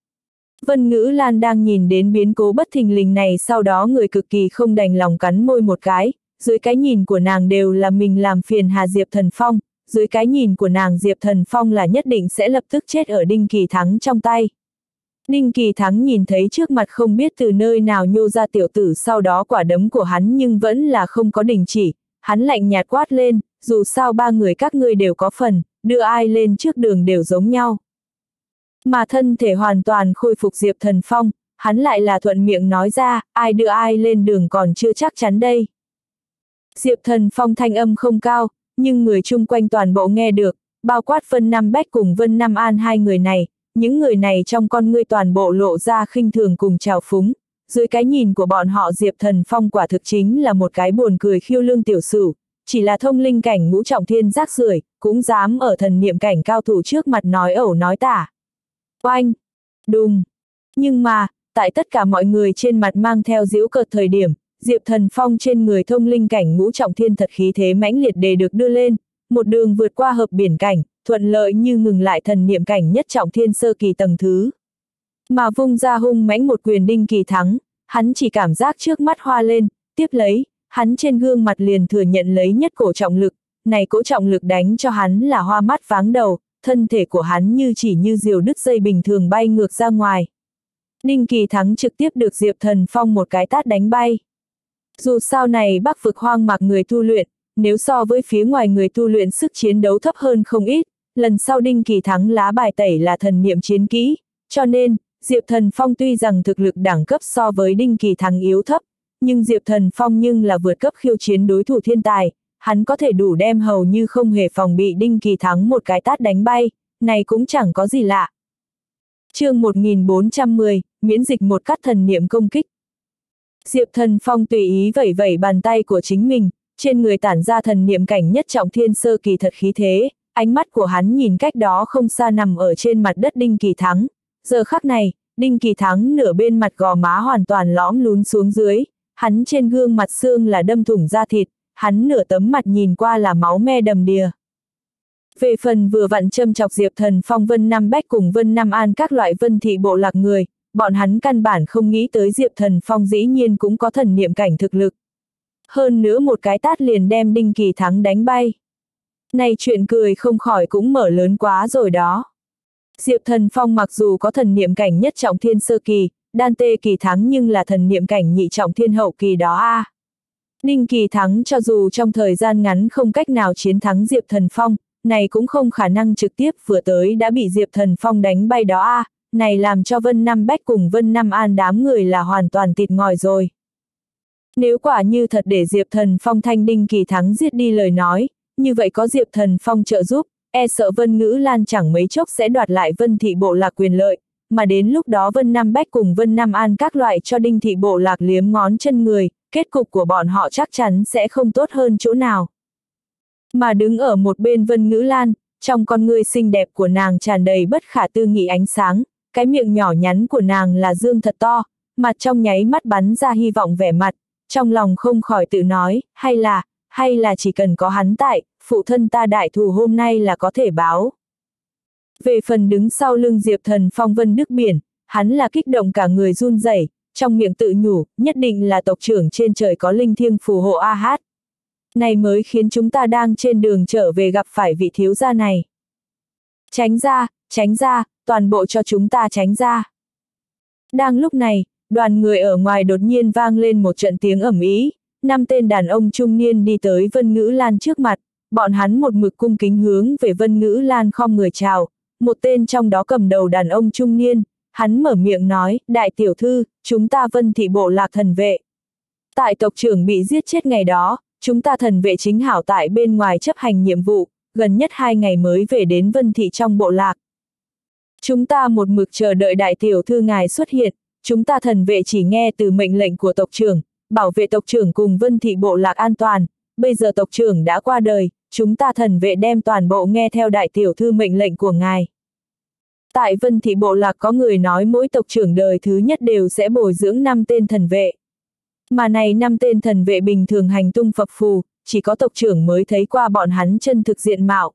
Vân Ngữ Lan đang nhìn đến biến cố bất thình lình này sau đó người cực kỳ không đành lòng cắn môi một cái, dưới cái nhìn của nàng đều là mình làm phiền hà Diệp Thần Phong, dưới cái nhìn của nàng Diệp Thần Phong là nhất định sẽ lập tức chết ở Đinh Kỳ Thắng trong tay. Đinh Kỳ Thắng nhìn thấy trước mặt không biết từ nơi nào nhô ra tiểu tử sau đó quả đấm của hắn nhưng vẫn là không có đình chỉ, hắn lạnh nhạt quát lên, dù sao ba người các ngươi đều có phần, đưa ai lên trước đường đều giống nhau. Mà thân thể hoàn toàn khôi phục Diệp Thần Phong, hắn lại là thuận miệng nói ra, ai đưa ai lên đường còn chưa chắc chắn đây. Diệp Thần Phong thanh âm không cao, nhưng người chung quanh toàn bộ nghe được, bao quát Vân Nam Bách cùng Vân Nam An hai người này, những người này trong con ngươi toàn bộ lộ ra khinh thường cùng trào phúng, dưới cái nhìn của bọn họ Diệp Thần Phong quả thực chính là một cái buồn cười khiêu lương tiểu sửu, chỉ là thông linh cảnh ngũ trọng thiên rác rưởi, cũng dám ở thần niệm cảnh cao thủ trước mặt nói ẩu nói tả. Oanh! Đùng! Nhưng mà, tại tất cả mọi người trên mặt mang theo giễu cợt thời điểm, Diệp Thần Phong trên người thông linh cảnh ngũ trọng thiên thật khí thế mãnh liệt đề được đưa lên, một đường vượt qua hợp biển cảnh, thuận lợi như ngừng lại thần niệm cảnh nhất trọng thiên sơ kỳ tầng thứ. Mà vung ra hung mãnh một quyền Đinh Kỳ Thắng, hắn chỉ cảm giác trước mắt hoa lên, tiếp lấy, hắn trên gương mặt liền thừa nhận lấy nhất cổ trọng lực, này cỗ trọng lực đánh cho hắn là hoa mắt váng đầu, thân thể của hắn như chỉ như diều đứt dây bình thường bay ngược ra ngoài. Đinh Kỳ Thắng trực tiếp được Diệp Thần Phong một cái tát đánh bay. Dù sao này Bắc vực hoang mạc người tu luyện, nếu so với phía ngoài người tu luyện sức chiến đấu thấp hơn không ít, lần sau Đinh Kỳ Thắng lá bài tẩy là thần niệm chiến kỹ, cho nên, Diệp Thần Phong tuy rằng thực lực đẳng cấp so với Đinh Kỳ Thắng yếu thấp, nhưng Diệp Thần Phong nhưng là vượt cấp khiêu chiến đối thủ thiên tài, hắn có thể đủ đem hầu như không hề phòng bị Đinh Kỳ Thắng một cái tát đánh bay, này cũng chẳng có gì lạ. Chương một nghìn bốn trăm mười, miễn dịch một cắt thần niệm công kích. Diệp Thần Phong tùy ý vẩy vẩy bàn tay của chính mình, trên người tản ra thần niệm cảnh nhất trọng thiên sơ kỳ thật khí thế, ánh mắt của hắn nhìn cách đó không xa nằm ở trên mặt đất Đinh Kỳ Thắng. Giờ khắc này, Đinh Kỳ Thắng nửa bên mặt gò má hoàn toàn lõm lún xuống dưới, hắn trên gương mặt xương là đâm thủng da thịt, hắn nửa tấm mặt nhìn qua là máu me đầm đìa. Về phần vừa vặn châm chọc Diệp Thần Phong Vân Nam Bách cùng Vân Nam An các loại Vân thị bộ lạc người, bọn hắn căn bản không nghĩ tới Diệp Thần Phong dĩ nhiên cũng có thần niệm cảnh thực lực. Hơn nữa một cái tát liền đem Đinh Kỳ Thắng đánh bay. Này chuyện cười không khỏi cũng mở lớn quá rồi đó. Diệp Thần Phong mặc dù có thần niệm cảnh nhất trọng thiên sơ kỳ, đan tê Kỳ Thắng nhưng là thần niệm cảnh nhị trọng thiên hậu kỳ đó a. À. Đinh Kỳ Thắng cho dù trong thời gian ngắn không cách nào chiến thắng Diệp Thần Phong, này cũng không khả năng trực tiếp vừa tới đã bị Diệp Thần Phong đánh bay đó a. À. Này làm cho Vân Nam Bách cùng Vân Nam An đám người là hoàn toàn tịt ngòi rồi. Nếu quả như thật để Diệp Thần Phong thanh Đinh Kỳ Thắng giết đi lời nói, như vậy có Diệp Thần Phong trợ giúp, e sợ Vân Ngữ Lan chẳng mấy chốc sẽ đoạt lại Vân thị bộ lạc quyền lợi, mà đến lúc đó Vân Nam Bách cùng Vân Nam An các loại cho Đinh thị bộ lạc liếm ngón chân người, kết cục của bọn họ chắc chắn sẽ không tốt hơn chỗ nào. Mà đứng ở một bên Vân Ngữ Lan, trong con ngươi xinh đẹp của nàng tràn đầy bất khả tư nghị ánh sáng, cái miệng nhỏ nhắn của nàng là dương thật to, mặt trong nháy mắt bắn ra hy vọng vẻ mặt, trong lòng không khỏi tự nói, hay là, hay là chỉ cần có hắn tại, phụ thân ta đại thù hôm nay là có thể báo. Về phần đứng sau lưng Diệp Thần Phong Vân Đức Biển, hắn là kích động cả người run rẩy, trong miệng tự nhủ, nhất định là tộc trưởng trên trời có linh thiêng phù hộ a hát. Này mới khiến chúng ta đang trên đường trở về gặp phải vị thiếu gia này. Tránh ra, tránh ra, toàn bộ cho chúng ta tránh ra. Đang lúc này, đoàn người ở ngoài đột nhiên vang lên một trận tiếng ầm ĩ, năm tên đàn ông trung niên đi tới Vân Ngữ Lan trước mặt, bọn hắn một mực cung kính hướng về Vân Ngữ Lan khom người chào, một tên trong đó cầm đầu đàn ông trung niên, hắn mở miệng nói, đại tiểu thư, chúng ta Vân thị bộ lạc thần vệ. Tại tộc trưởng bị giết chết ngày đó, chúng ta thần vệ chính hảo tại bên ngoài chấp hành nhiệm vụ, gần nhất hai ngày mới về đến Vân thị trong bộ lạc. Chúng ta một mực chờ đợi đại tiểu thư ngài xuất hiện, chúng ta thần vệ chỉ nghe từ mệnh lệnh của tộc trưởng, bảo vệ tộc trưởng cùng Vân thị bộ lạc an toàn, bây giờ tộc trưởng đã qua đời, chúng ta thần vệ đem toàn bộ nghe theo đại tiểu thư mệnh lệnh của ngài. Tại Vân thị bộ lạc có người nói mỗi tộc trưởng đời thứ nhất đều sẽ bồi dưỡng năm tên thần vệ. Mà này năm tên thần vệ bình thường hành tung phập phù, chỉ có tộc trưởng mới thấy qua bọn hắn chân thực diện mạo.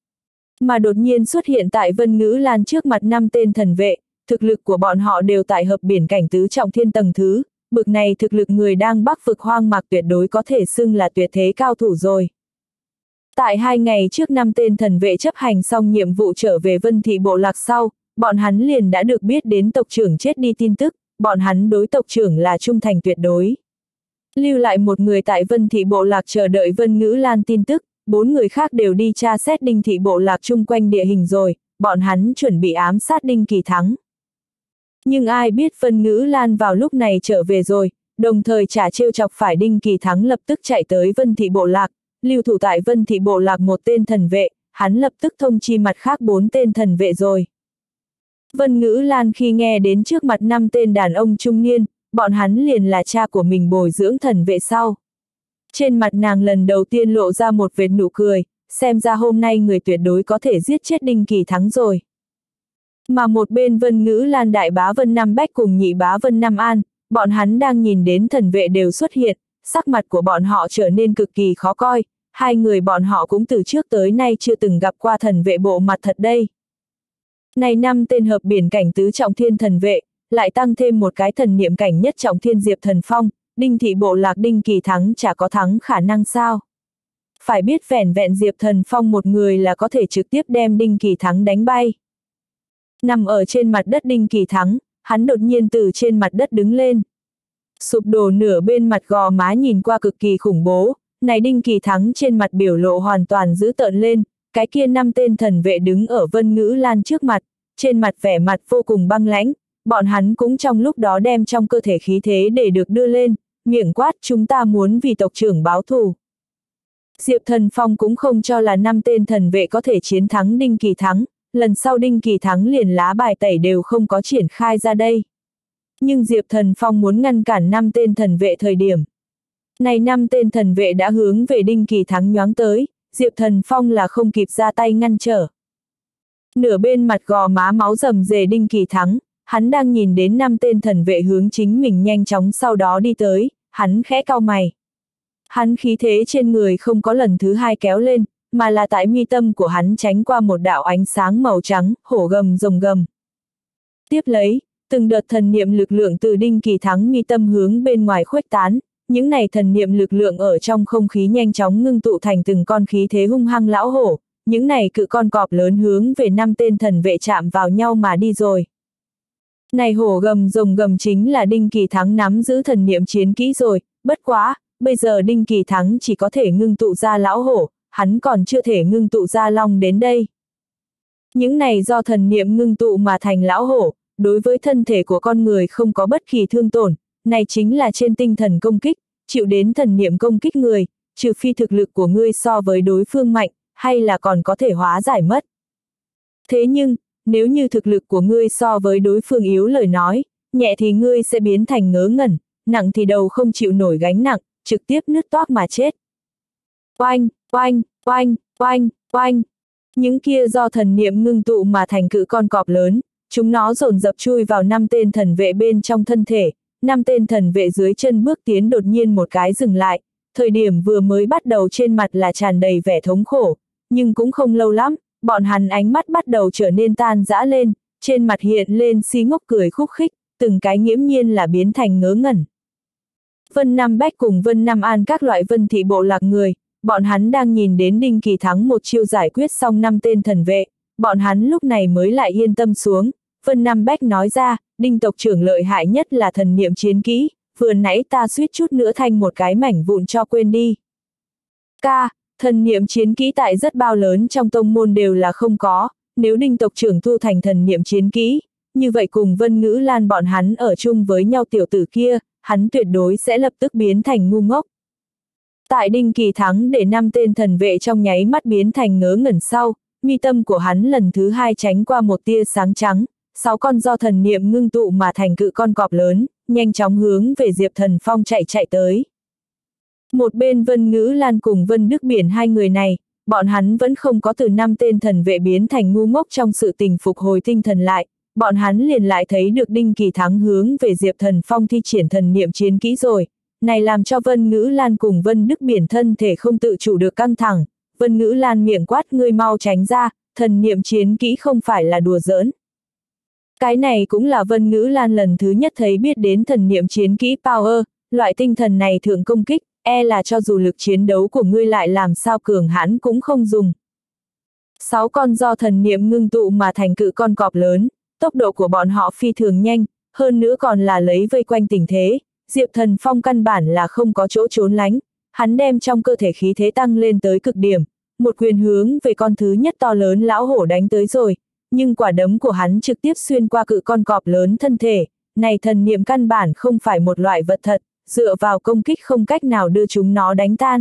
Mà đột nhiên xuất hiện tại Vân Ngữ Lan trước mặt năm tên thần vệ, thực lực của bọn họ đều tại hợp biển cảnh tứ trọng thiên tầng thứ, bực này thực lực người đang bắc vực hoang mạc tuyệt đối có thể xưng là tuyệt thế cao thủ rồi. Tại hai ngày trước năm tên thần vệ chấp hành xong nhiệm vụ trở về Vân thị bộ lạc sau, bọn hắn liền đã được biết đến tộc trưởng chết đi tin tức, bọn hắn đối tộc trưởng là trung thành tuyệt đối. Lưu lại một người tại Vân thị bộ lạc chờ đợi Vân Ngữ Lan tin tức, bốn người khác đều đi tra xét Đinh thị bộ lạc chung quanh địa hình rồi, bọn hắn chuẩn bị ám sát Đinh Kỳ Thắng. Nhưng ai biết Vân Ngữ Lan vào lúc này trở về rồi, đồng thời trả trêu chọc phải Đinh Kỳ Thắng lập tức chạy tới Vân thị bộ lạc, lưu thủ tại Vân thị bộ lạc một tên thần vệ, hắn lập tức thông chi mặt khác bốn tên thần vệ rồi. Vân Ngữ Lan khi nghe đến trước mặt năm tên đàn ông trung niên, bọn hắn liền là cha của mình bồi dưỡng thần vệ sau. Trên mặt nàng lần đầu tiên lộ ra một vệt nụ cười, xem ra hôm nay người tuyệt đối có thể giết chết Đinh Kỳ Thắng rồi. Mà một bên Vân Ngữ Lan đại bá Vân Nam Bách cùng nhị bá Vân Nam An, bọn hắn đang nhìn đến thần vệ đều xuất hiện, sắc mặt của bọn họ trở nên cực kỳ khó coi, hai người bọn họ cũng từ trước tới nay chưa từng gặp qua thần vệ bộ mặt thật đây. Này năm tên hợp biển cảnh tứ trọng thiên thần vệ, lại tăng thêm một cái thần niệm cảnh nhất trọng thiên Diệp Thần Phong, Đinh thị bộ lạc Đinh Kỳ Thắng chả có thắng khả năng sao. Phải biết vẻn vẹn Diệp Thần Phong một người là có thể trực tiếp đem Đinh Kỳ Thắng đánh bay. Nằm ở trên mặt đất Đinh Kỳ Thắng, hắn đột nhiên từ trên mặt đất đứng lên. Sụp đổ nửa bên mặt gò má nhìn qua cực kỳ khủng bố, này Đinh Kỳ Thắng trên mặt biểu lộ hoàn toàn dữ tợn lên, cái kia năm tên thần vệ đứng ở Vân Ngữ Lan trước mặt, trên mặt vẻ mặt vô cùng băng lãnh, bọn hắn cũng trong lúc đó đem trong cơ thể khí thế để được đưa lên, miệng quát chúng ta muốn vì tộc trưởng báo thù. Diệp Thần Phong cũng không cho là năm tên thần vệ có thể chiến thắng Đinh Kỳ Thắng, lần sau Đinh Kỳ Thắng liền lá bài tẩy đều không có triển khai ra đây. Nhưng Diệp Thần Phong muốn ngăn cản năm tên thần vệ thời điểm. Này năm tên thần vệ đã hướng về Đinh Kỳ Thắng nhoáng tới, Diệp Thần Phong là không kịp ra tay ngăn trở. Nửa bên mặt gò má máu rầm rề Đinh Kỳ Thắng, hắn đang nhìn đến năm tên thần vệ hướng chính mình nhanh chóng sau đó đi tới, hắn khẽ cau mày. Hắn khí thế trên người không có lần thứ hai kéo lên, mà là tại mi tâm của hắn tránh qua một đạo ánh sáng màu trắng, hổ gầm rồng gầm. Tiếp lấy, từng đợt thần niệm lực lượng từ Đinh Kỳ Thắng mi tâm hướng bên ngoài khuếch tán, những này thần niệm lực lượng ở trong không khí nhanh chóng ngưng tụ thành từng con khí thế hung hăng lão hổ, những này cự con cọp lớn hướng về năm tên thần vệ chạm vào nhau mà đi rồi. Này hổ gầm rồng gầm chính là Đinh Kỳ Thắng nắm giữ thần niệm chiến kỹ rồi, bất quá, bây giờ Đinh Kỳ Thắng chỉ có thể ngưng tụ ra lão hổ, hắn còn chưa thể ngưng tụ ra long đến đây. Những này do thần niệm ngưng tụ mà thành lão hổ, đối với thân thể của con người không có bất kỳ thương tổn, này chính là trên tinh thần công kích, chịu đến thần niệm công kích người, trừ phi thực lực của ngươi so với đối phương mạnh, hay là còn có thể hóa giải mất. Thế nhưng, nếu như thực lực của ngươi so với đối phương yếu lời nói, nhẹ thì ngươi sẽ biến thành ngớ ngẩn, nặng thì đầu không chịu nổi gánh nặng, trực tiếp nứt toác mà chết. Oanh, oanh, oanh, oanh, oanh. Những kia do thần niệm ngưng tụ mà thành cự con cọp lớn, chúng nó dồn dập chui vào năm tên thần vệ bên trong thân thể, năm tên thần vệ dưới chân bước tiến đột nhiên một cái dừng lại, thời điểm vừa mới bắt đầu trên mặt là tràn đầy vẻ thống khổ, nhưng cũng không lâu lắm, bọn hắn ánh mắt bắt đầu trở nên tan rã lên, trên mặt hiện lên si ngốc cười khúc khích, từng cái nghiễm nhiên là biến thành ngớ ngẩn. Vân Nam Bách cùng Vân Nam An các loại vân thị bộ lạc người, bọn hắn đang nhìn đến Đinh Kỳ Thắng một chiêu giải quyết xong năm tên thần vệ, bọn hắn lúc này mới lại yên tâm xuống. Vân Nam Bách nói ra, Đinh tộc trưởng lợi hại nhất là thần niệm chiến kỹ, vừa nãy ta suýt chút nữa thanh một cái mảnh vụn cho quên đi. Ca, thần niệm chiến kỹ tại rất bao lớn trong tông môn đều là không có, nếu Đinh tộc trưởng thu thành thần niệm chiến kỹ, như vậy cùng Vân Ngữ Lan bọn hắn ở chung với nhau tiểu tử kia, hắn tuyệt đối sẽ lập tức biến thành ngu ngốc. Tại Đinh Kỳ Thắng để năm tên thần vệ trong nháy mắt biến thành ngớ ngẩn sau, mi tâm của hắn lần thứ hai tránh qua một tia sáng trắng, sáu con do thần niệm ngưng tụ mà thành cự con cọp lớn, nhanh chóng hướng về Diệp Thần Phong chạy chạy tới. Một bên Vân Ngữ Lan cùng Vân Đức Biển hai người này, bọn hắn vẫn không có từ năm tên thần vệ biến thành ngu ngốc trong sự tình phục hồi tinh thần lại, bọn hắn liền lại thấy được Đinh Kỳ Thắng hướng về Diệp Thần Phong thi triển thần niệm chiến kỹ rồi. Này làm cho Vân Ngữ Lan cùng Vân Đức Biển thân thể không tự chủ được căng thẳng, Vân Ngữ Lan miệng quát ngươi mau tránh ra, thần niệm chiến kỹ không phải là đùa giỡn. Cái này cũng là Vân Ngữ Lan lần thứ nhất thấy biết đến thần niệm chiến kỹ power, loại tinh thần này thượng công kích, e là cho dù lực chiến đấu của ngươi lại làm sao cường hãn cũng không dùng. Sáu con do thần niệm ngưng tụ mà thành cự con cọp lớn, tốc độ của bọn họ phi thường nhanh, hơn nữa còn là lấy vây quanh tình thế. Diệp Thần Phong căn bản là không có chỗ trốn lánh, hắn đem trong cơ thể khí thế tăng lên tới cực điểm, một quyền hướng về con thứ nhất to lớn lão hổ đánh tới rồi, nhưng quả đấm của hắn trực tiếp xuyên qua cự con cọp lớn thân thể, này thần niệm căn bản không phải một loại vật thật, dựa vào công kích không cách nào đưa chúng nó đánh tan.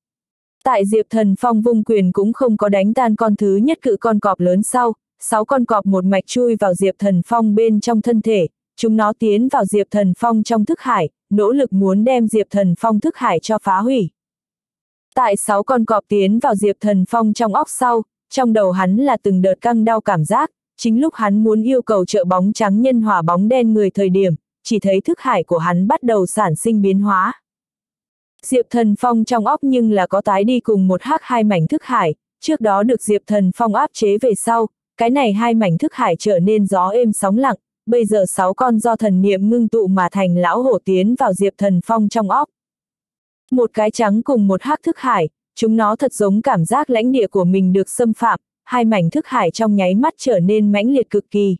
Tại Diệp Thần Phong vung quyền cũng không có đánh tan con thứ nhất cự con cọp lớn sau, sáu con cọp một mạch chui vào Diệp Thần Phong bên trong thân thể. Chúng nó tiến vào Diệp Thần Phong trong thức hải, nỗ lực muốn đem Diệp Thần Phong thức hải cho phá hủy. Tại sáu con cọp tiến vào Diệp Thần Phong trong óc sau, trong đầu hắn là từng đợt căng đau cảm giác, chính lúc hắn muốn yêu cầu trợ bóng trắng nhân hòa bóng đen người thời điểm, chỉ thấy thức hải của hắn bắt đầu sản sinh biến hóa. Diệp Thần Phong trong óc nhưng là có tái đi cùng một hắc hai mảnh thức hải, trước đó được Diệp Thần Phong áp chế về sau, cái này hai mảnh thức hải trở nên gió êm sóng lặng. Bây giờ sáu con do thần niệm ngưng tụ mà thành lão hổ tiến vào Diệp Thần Phong trong óc. Một cái trắng cùng một hắc thức hải, chúng nó thật giống cảm giác lãnh địa của mình được xâm phạm, hai mảnh thức hải trong nháy mắt trở nên mãnh liệt cực kỳ.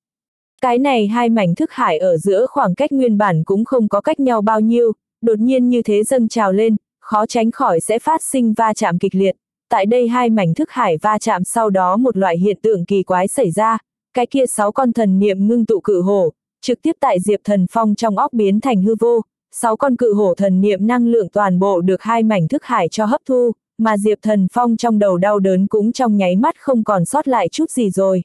Cái này hai mảnh thức hải ở giữa khoảng cách nguyên bản cũng không có cách nhau bao nhiêu, đột nhiên như thế dâng trào lên, khó tránh khỏi sẽ phát sinh va chạm kịch liệt. Tại đây hai mảnh thức hải va chạm sau đó một loại hiện tượng kỳ quái xảy ra. Cái kia sáu con thần niệm ngưng tụ cự hổ, trực tiếp tại Diệp Thần Phong trong óc biến thành hư vô, sáu con cự hổ thần niệm năng lượng toàn bộ được hai mảnh thức hải cho hấp thu, mà Diệp Thần Phong trong đầu đau đớn cũng trong nháy mắt không còn sót lại chút gì rồi.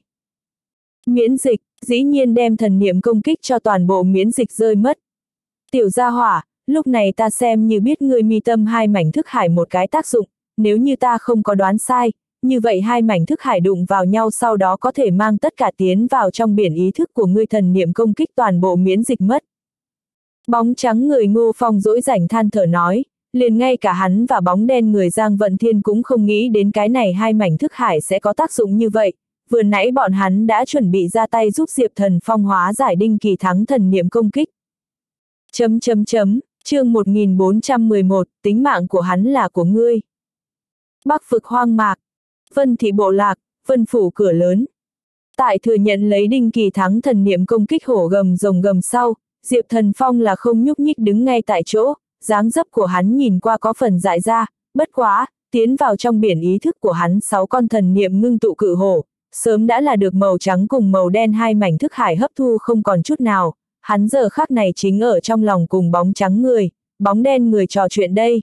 Miễn dịch, dĩ nhiên đem thần niệm công kích cho toàn bộ miễn dịch rơi mất. Tiểu gia hỏa, lúc này ta xem như biết ngươi mi tâm hai mảnh thức hải một cái tác dụng, nếu như ta không có đoán sai, như vậy hai mảnh thức hải đụng vào nhau sau đó có thể mang tất cả tiến vào trong biển ý thức của ngươi thần niệm công kích toàn bộ miễn dịch mất. Bóng trắng người Ngô Phong dỗi rảnh than thở nói, Liền ngay cả hắn và bóng đen người Giang Vận Thiên cũng không nghĩ đến cái này hai mảnh thức hải sẽ có tác dụng như vậy. Vừa nãy bọn hắn đã chuẩn bị ra tay giúp Diệp Thần Phong hóa giải Đinh Kỳ Thắng thần niệm công kích. Chấm chấm chấm, chương một nghìn bốn trăm mười một, tính mạng của hắn là của ngươi. Bắc vực hoang mạc, Vân thị bộ lạc, Vân phủ cửa lớn. Tại thừa nhận lấy Đinh Kỳ Thắng thần niệm công kích hổ gầm rồng gầm sau, Diệp Thần Phong là không nhúc nhích đứng ngay tại chỗ, dáng dấp của hắn nhìn qua có phần dại ra, bất quá, tiến vào trong biển ý thức của hắn sáu con thần niệm ngưng tụ cự hổ, sớm đã là được màu trắng cùng màu đen hai mảnh thức hải hấp thu không còn chút nào, hắn giờ khắc này chính ở trong lòng cùng bóng trắng người, bóng đen người trò chuyện đây.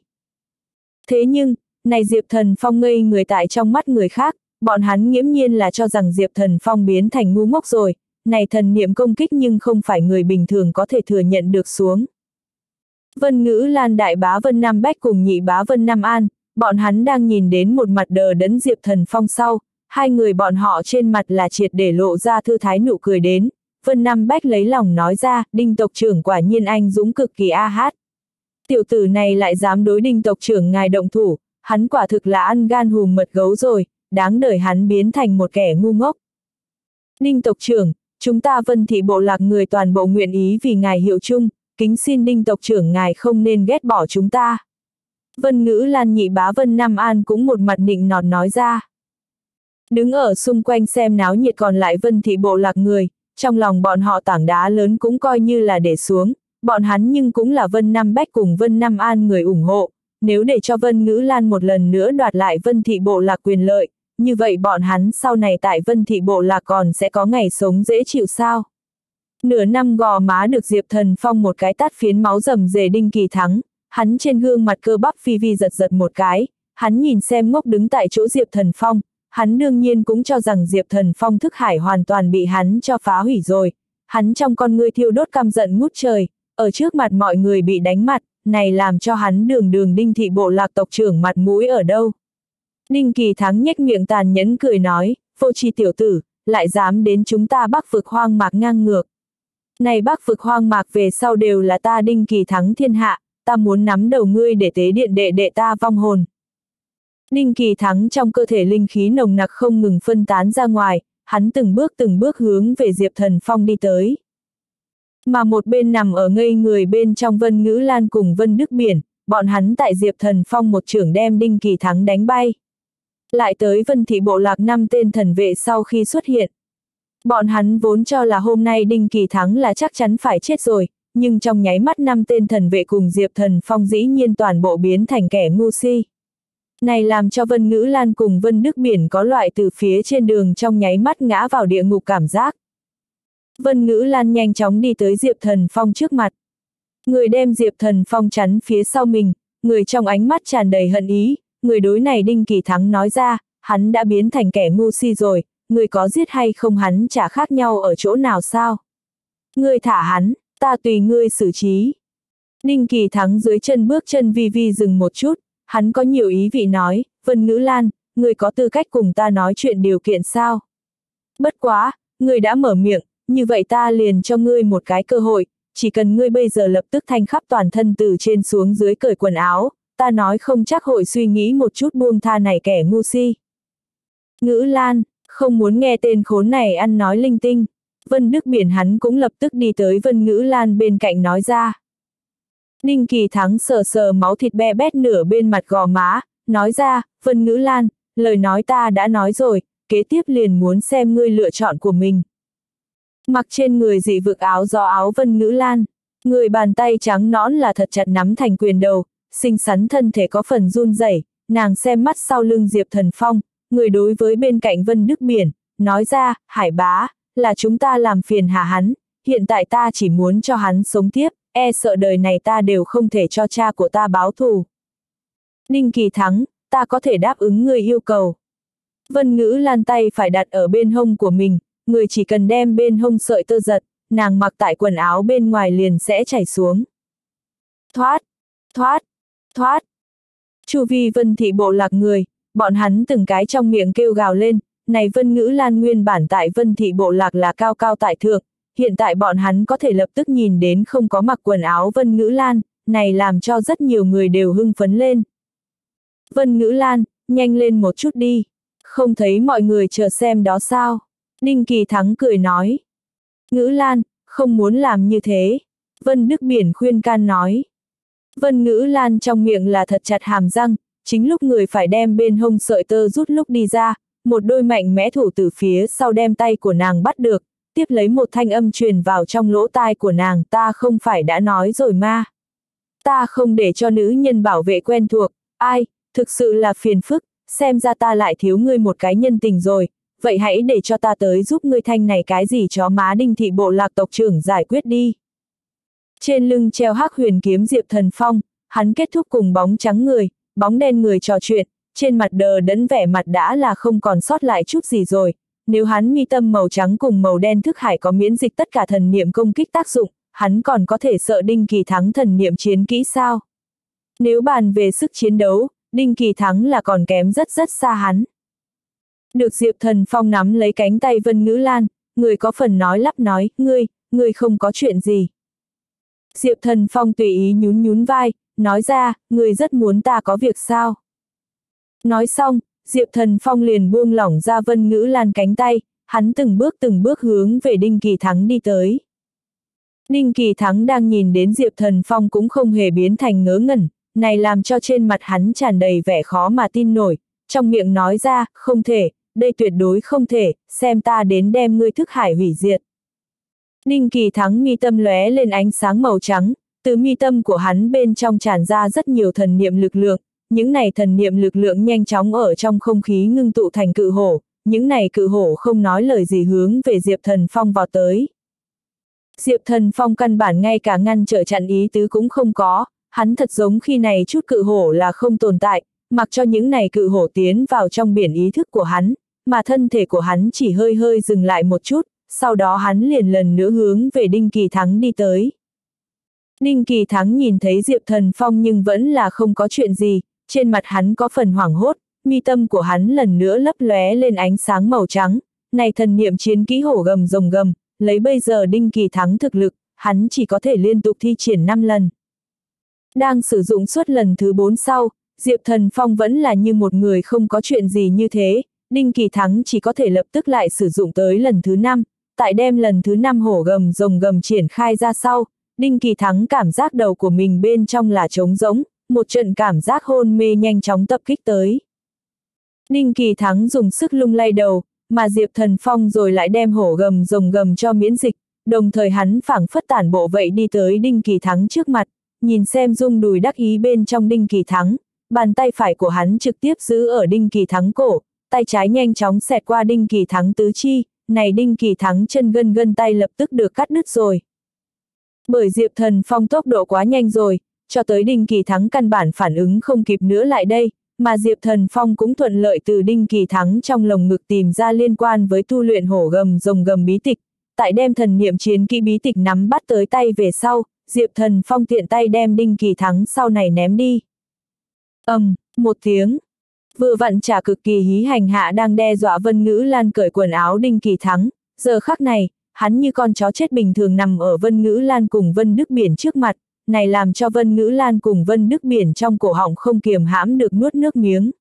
Thế nhưng, này Diệp Thần Phong ngây người tại trong mắt người khác, bọn hắn nghiễm nhiên là cho rằng Diệp Thần Phong biến thành ngu ngốc rồi, này thần niệm công kích nhưng không phải người bình thường có thể thừa nhận được xuống. Vân Ngữ Lan đại bá Vân Nam Bách cùng nhị bá Vân Nam An, bọn hắn đang nhìn đến một mặt đờ đẫn Diệp Thần Phong sau, hai người bọn họ trên mặt là triệt để lộ ra thư thái nụ cười đến. Vân Nam Bách lấy lòng nói ra, Đinh tộc trưởng quả nhiên anh dũng cực kỳ a hát. Tiểu tử này lại dám đối Đinh tộc trưởng ngài động thủ, hắn quả thực là ăn gan hùm mật gấu rồi, đáng đời hắn biến thành một kẻ ngu ngốc. Đinh tộc trưởng, chúng ta Vân thị bộ lạc người toàn bộ nguyện ý vì ngài hiệu chung, kính xin Đinh tộc trưởng ngài không nên ghét bỏ chúng ta. Vân Ngữ Lan nhị bá Vân Nam An cũng một mặt nịnh nọt nói ra. Đứng ở xung quanh xem náo nhiệt còn lại Vân thị bộ lạc người, trong lòng bọn họ tảng đá lớn cũng coi như là để xuống, bọn hắn nhưng cũng là Vân Nam Bách cùng Vân Nam An người ủng hộ, nếu để cho Vân Ngữ Lan một lần nữa đoạt lại Vân thị bộ lạc quyền lợi, như vậy bọn hắn sau này tại Vân thị bộ lạc còn sẽ có ngày sống dễ chịu sao? Nửa năm gò má được Diệp Thần Phong một cái tát phiến máu rầm rề Đinh Kỳ Thắng, hắn trên gương mặt cơ bắp phi vi giật giật một cái, hắn nhìn xem ngốc đứng tại chỗ Diệp Thần Phong, hắn đương nhiên cũng cho rằng Diệp Thần Phong thức hải hoàn toàn bị hắn cho phá hủy rồi, hắn trong con ngươi thiêu đốt căm giận ngút trời, ở trước mặt mọi người bị đánh mặt, này làm cho hắn đường đường Đinh thị bộ lạc tộc trưởng mặt mũi ở đâu. Đinh Kỳ Thắng nhếch miệng tàn nhẫn cười nói, vô tri tiểu tử, lại dám đến chúng ta Bắc vực hoang mạc ngang ngược. Này Bắc vực hoang mạc về sau đều là ta Đinh Kỳ Thắng thiên hạ, ta muốn nắm đầu ngươi để tế điện đệ đệ ta vong hồn. Đinh Kỳ Thắng trong cơ thể linh khí nồng nặc không ngừng phân tán ra ngoài, hắn từng bước từng bước hướng về Diệp Thần Phong đi tới. Mà một bên nằm ở ngây người bên trong Vân Ngữ Lan cùng Vân Đức Biển, bọn hắn tại Diệp Thần Phong một chưởng đem Đinh Kỳ Thắng đánh bay. Lại tới Vân thị bộ lạc năm tên thần vệ sau khi xuất hiện. Bọn hắn vốn cho là hôm nay Đinh Kỳ Thắng là chắc chắn phải chết rồi, nhưng trong nháy mắt năm tên thần vệ cùng Diệp Thần Phong dĩ nhiên toàn bộ biến thành kẻ ngu si. Này làm cho Vân Ngữ Lan cùng Vân Đức Biển có loại từ phía trên đường trong nháy mắt ngã vào địa ngục cảm giác. Vân Ngữ Lan nhanh chóng đi tới Diệp Thần Phong trước mặt. Người đem Diệp Thần Phong chắn phía sau mình, người trong ánh mắt tràn đầy hận ý, người đối này Đinh Kỳ Thắng nói ra, hắn đã biến thành kẻ ngu si rồi, người có giết hay không hắn chả khác nhau ở chỗ nào sao? Ngươi thả hắn, ta tùy ngươi xử trí. Đinh Kỳ Thắng dưới chân bước chân vi vi dừng một chút, hắn có nhiều ý vị nói, Vân Ngữ Lan, ngươi có tư cách cùng ta nói chuyện điều kiện sao? Bất quá, ngươi đã mở miệng, như vậy ta liền cho ngươi một cái cơ hội, chỉ cần ngươi bây giờ lập tức thanh khắp toàn thân từ trên xuống dưới cởi quần áo, ta nói không chắc hội suy nghĩ một chút buông tha này kẻ ngu si. Ngữ Lan, không muốn nghe tên khốn này ăn nói linh tinh. Vân Đức Biển hắn cũng lập tức đi tới Vân Ngữ Lan bên cạnh nói ra. Đinh Kỳ Thắng sờ sờ máu thịt be bét nửa bên mặt gò má, nói ra, Vân Ngữ Lan, lời nói ta đã nói rồi, kế tiếp liền muốn xem ngươi lựa chọn của mình. Mặc trên người dị vực áo gió áo Vân Ngữ Lan, người bàn tay trắng nõn là thật chặt nắm thành quyền đầu, xinh xắn thân thể có phần run rẩy, nàng xem mắt sau lưng Diệp Thần Phong, người đối với bên cạnh Vân Đức Biển, nói ra, Hải bá, là chúng ta làm phiền hà hắn, hiện tại ta chỉ muốn cho hắn sống tiếp, e sợ đời này ta đều không thể cho cha của ta báo thù. Đinh Kỳ Thắng, ta có thể đáp ứng người yêu cầu. Vân Ngữ Lan tay phải đặt ở bên hông của mình, người chỉ cần đem bên hông sợi tơ giật, nàng mặc tại quần áo bên ngoài liền sẽ chảy xuống. Thoát, thoát, thoát. Chu vi Vân thị bộ lạc người, bọn hắn từng cái trong miệng kêu gào lên, này Vân Ngữ Lan nguyên bản tại Vân thị bộ lạc là cao cao tại thượng, hiện tại bọn hắn có thể lập tức nhìn đến không có mặc quần áo Vân Ngữ Lan, này làm cho rất nhiều người đều hưng phấn lên. Vân Ngữ Lan, nhanh lên một chút đi, không thấy mọi người chờ xem đó sao? Đinh Kỳ Thắng cười nói. Ngữ Lan, không muốn làm như thế. Vân Đức Biển khuyên can nói. Vân Ngữ Lan trong miệng là thật chặt hàm răng, chính lúc người phải đem bên hông sợi tơ rút lúc đi ra, một đôi mạnh mẽ thủ từ phía sau đem tay của nàng bắt được, tiếp lấy một thanh âm truyền vào trong lỗ tai của nàng, ta không phải đã nói rồi ma. Ta không để cho nữ nhân bảo vệ quen thuộc, ai, thực sự là phiền phức, xem ra ta lại thiếu ngươi một cái nhân tình rồi, vậy hãy để cho ta tới giúp ngươi thanh này cái gì chó má Đinh thị bộ lạc tộc trưởng giải quyết đi. Trên lưng treo hắc huyền kiếm Diệp Thần Phong, hắn kết thúc cùng bóng trắng người, bóng đen người trò chuyện, trên mặt đờ đẫn vẻ mặt đã là không còn sót lại chút gì rồi, nếu hắn mi tâm màu trắng cùng màu đen thức hải có miễn dịch tất cả thần niệm công kích tác dụng, hắn còn có thể sợ Đinh Kỳ Thắng thần niệm chiến kỹ sao? Nếu bàn về sức chiến đấu, Đinh Kỳ Thắng là còn kém rất rất xa hắn. Được Diệp Thần Phong nắm lấy cánh tay Vân Ngữ Lan, người có phần nói lắp nói, ngươi, ngươi không có chuyện gì. Diệp Thần Phong tùy ý nhún nhún vai, nói ra, ngươi rất muốn ta có việc sao? Nói xong, Diệp Thần Phong liền buông lỏng ra Vân Ngữ Lan cánh tay, hắn từng bước từng bước hướng về Đinh Kỳ Thắng đi tới. Đinh Kỳ Thắng đang nhìn đến Diệp Thần Phong cũng không hề biến thành ngớ ngẩn, này làm cho trên mặt hắn tràn đầy vẻ khó mà tin nổi, trong miệng nói ra, không thể, đây tuyệt đối không thể, xem ta đến đem ngươi thức hải hủy diệt. Đinh Kỳ Thắng mi tâm lóe lên ánh sáng màu trắng, từ mi tâm của hắn bên trong tràn ra rất nhiều thần niệm lực lượng, những này thần niệm lực lượng nhanh chóng ở trong không khí ngưng tụ thành cự hổ, những này cự hổ không nói lời gì hướng về Diệp Thần Phong vào tới. Diệp Thần Phong căn bản ngay cả ngăn trở chặn ý tứ cũng không có, hắn thật giống khi này chút cự hổ là không tồn tại, mặc cho những này cự hổ tiến vào trong biển ý thức của hắn, mà thân thể của hắn chỉ hơi hơi dừng lại một chút, sau đó hắn liền lần nữa hướng về Đinh Kỳ Thắng đi tới. Đinh Kỳ Thắng nhìn thấy Diệp Thần Phong nhưng vẫn là không có chuyện gì, trên mặt hắn có phần hoảng hốt, mi tâm của hắn lần nữa lấp lóe lên ánh sáng màu trắng, này thần niệm chiến kỹ hổ gầm rồng gầm, lấy bây giờ Đinh Kỳ Thắng thực lực, hắn chỉ có thể liên tục thi triển năm lần. Đang sử dụng suốt lần thứ bốn sau, Diệp Thần Phong vẫn là như một người không có chuyện gì như thế, Đinh Kỳ Thắng chỉ có thể lập tức lại sử dụng tới lần thứ năm, tại đem lần thứ năm hổ gầm rồng gầm triển khai ra sau, Đinh Kỳ Thắng cảm giác đầu của mình bên trong là trống rỗng, một trận cảm giác hôn mê nhanh chóng tập kích tới. Đinh Kỳ Thắng dùng sức lung lay đầu, mà Diệp Thần Phong rồi lại đem hổ gầm rồng gầm cho miễn dịch, đồng thời hắn phảng phất tản bộ vậy đi tới Đinh Kỳ Thắng trước mặt, nhìn xem rung đùi đắc ý bên trong Đinh Kỳ Thắng, bàn tay phải của hắn trực tiếp giữ ở Đinh Kỳ Thắng cổ, tay trái nhanh chóng xẹt qua Đinh Kỳ Thắng tứ chi, này Đinh Kỳ Thắng chân gân gân tay lập tức được cắt đứt rồi. Bởi Diệp Thần Phong tốc độ quá nhanh rồi, cho tới Đinh Kỳ Thắng căn bản phản ứng không kịp nữa lại đây, mà Diệp Thần Phong cũng thuận lợi từ Đinh Kỳ Thắng trong lồng ngực tìm ra liên quan với tu luyện hổ gầm rồng gầm bí tịch, tại đem thần niệm chiến kỹ bí tịch nắm bắt tới tay về sau, Diệp Thần Phong tiện tay đem Đinh Kỳ Thắng sau này ném đi. Ầm, um, một tiếng. Vừa vặn trả cực kỳ hí hành hạ đang đe dọa Vân Ngữ Lan cởi quần áo Đinh Kỳ Thắng, giờ khắc này, hắn như con chó chết bình thường nằm ở Vân Ngữ Lan cùng Vân Đức Biển trước mặt, này làm cho Vân Ngữ Lan cùng Vân Đức Biển trong cổ họng không kiềm hãm được nuốt nước miếng.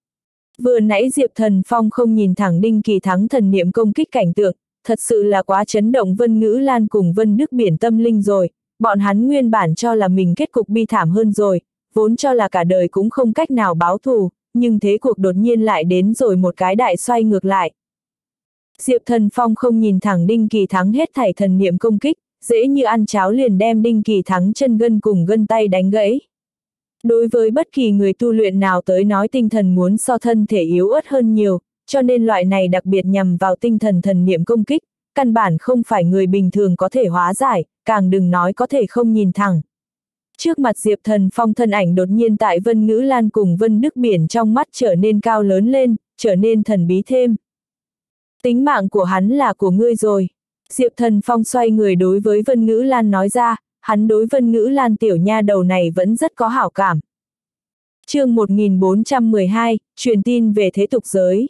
Vừa nãy Diệp Thần Phong không nhìn thẳng Đinh Kỳ Thắng thần niệm công kích cảnh tượng, thật sự là quá chấn động Vân Ngữ Lan cùng Vân Đức Biển tâm linh rồi, bọn hắn nguyên bản cho là mình kết cục bi thảm hơn rồi, vốn cho là cả đời cũng không cách nào báo thù, nhưng thế cuộc đột nhiên lại đến rồi một cái đại xoay ngược lại. Diệp Thần Phong không nhìn thẳng Đinh Kỳ Thắng hết thảy thần niệm công kích, dễ như ăn cháo liền đem Đinh Kỳ Thắng chân gân cùng gân tay đánh gãy. Đối với bất kỳ người tu luyện nào tới nói tinh thần muốn so thân thể yếu ớt hơn nhiều, cho nên loại này đặc biệt nhằm vào tinh thần thần niệm công kích, căn bản không phải người bình thường có thể hóa giải, càng đừng nói có thể không nhìn thẳng. Trước mặt Diệp Thần Phong thân ảnh đột nhiên tại Vân Ngữ Lan cùng Vân Đức Biển trong mắt trở nên cao lớn lên, trở nên thần bí thêm. Tính mạng của hắn là của ngươi rồi. Diệp Thần Phong xoay người đối với Vân Ngữ Lan nói ra, hắn đối Vân Ngữ Lan tiểu nha đầu này vẫn rất có hảo cảm. Chương một nghìn bốn trăm mười hai, truyền tin về thế tục giới.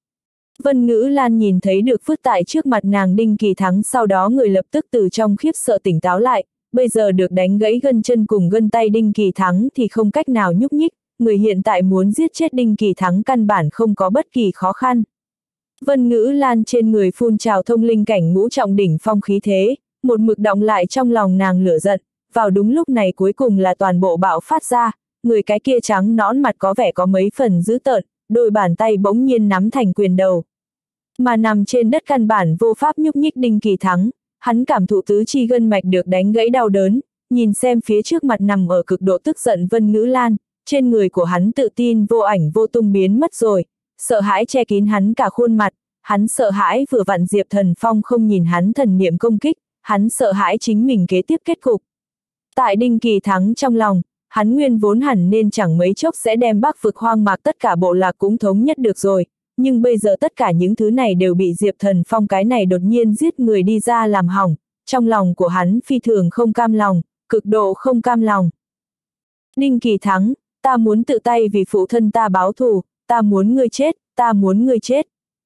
Vân Ngữ Lan nhìn thấy được vứt tại trước mặt nàng Đinh Kỳ Thắng, sau đó người lập tức từ trong khiếp sợ tỉnh táo lại, bây giờ được đánh gãy gân chân cùng gân tay Đinh Kỳ Thắng thì không cách nào nhúc nhích, người hiện tại muốn giết chết Đinh Kỳ Thắng căn bản không có bất kỳ khó khăn. Vân Ngữ Lan trên người phun trào thông linh cảnh ngũ trọng đỉnh phong khí thế, một mực đọng lại trong lòng nàng lửa giận, vào đúng lúc này cuối cùng là toàn bộ bạo phát ra, người cái kia trắng nõn mặt có vẻ có mấy phần dữ tợn, đôi bàn tay bỗng nhiên nắm thành quyền đầu. Mà nằm trên đất căn bản vô pháp nhúc nhích Đinh Kỳ Thắng, hắn cảm thụ tứ chi gân mạch được đánh gãy đau đớn, nhìn xem phía trước mặt nằm ở cực độ tức giận Vân Ngữ Lan, trên người của hắn tự tin vô ảnh vô tung biến mất rồi, sợ hãi che kín hắn cả khuôn mặt, hắn sợ hãi vừa vặn Diệp Thần Phong không nhìn hắn thần niệm công kích, hắn sợ hãi chính mình kế tiếp kết cục. Tại Đinh Kỳ Thắng trong lòng, hắn nguyên vốn hẳn nên chẳng mấy chốc sẽ đem Bắc vực hoang mạc tất cả bộ lạc cũng thống nhất được rồi, nhưng bây giờ tất cả những thứ này đều bị Diệp Thần Phong cái này đột nhiên giết người đi ra làm hỏng, trong lòng của hắn phi thường không cam lòng, cực độ không cam lòng. Đinh Kỳ Thắng, ta muốn tự tay vì phụ thân ta báo thù, ta muốn ngươi chết, ta muốn ngươi chết.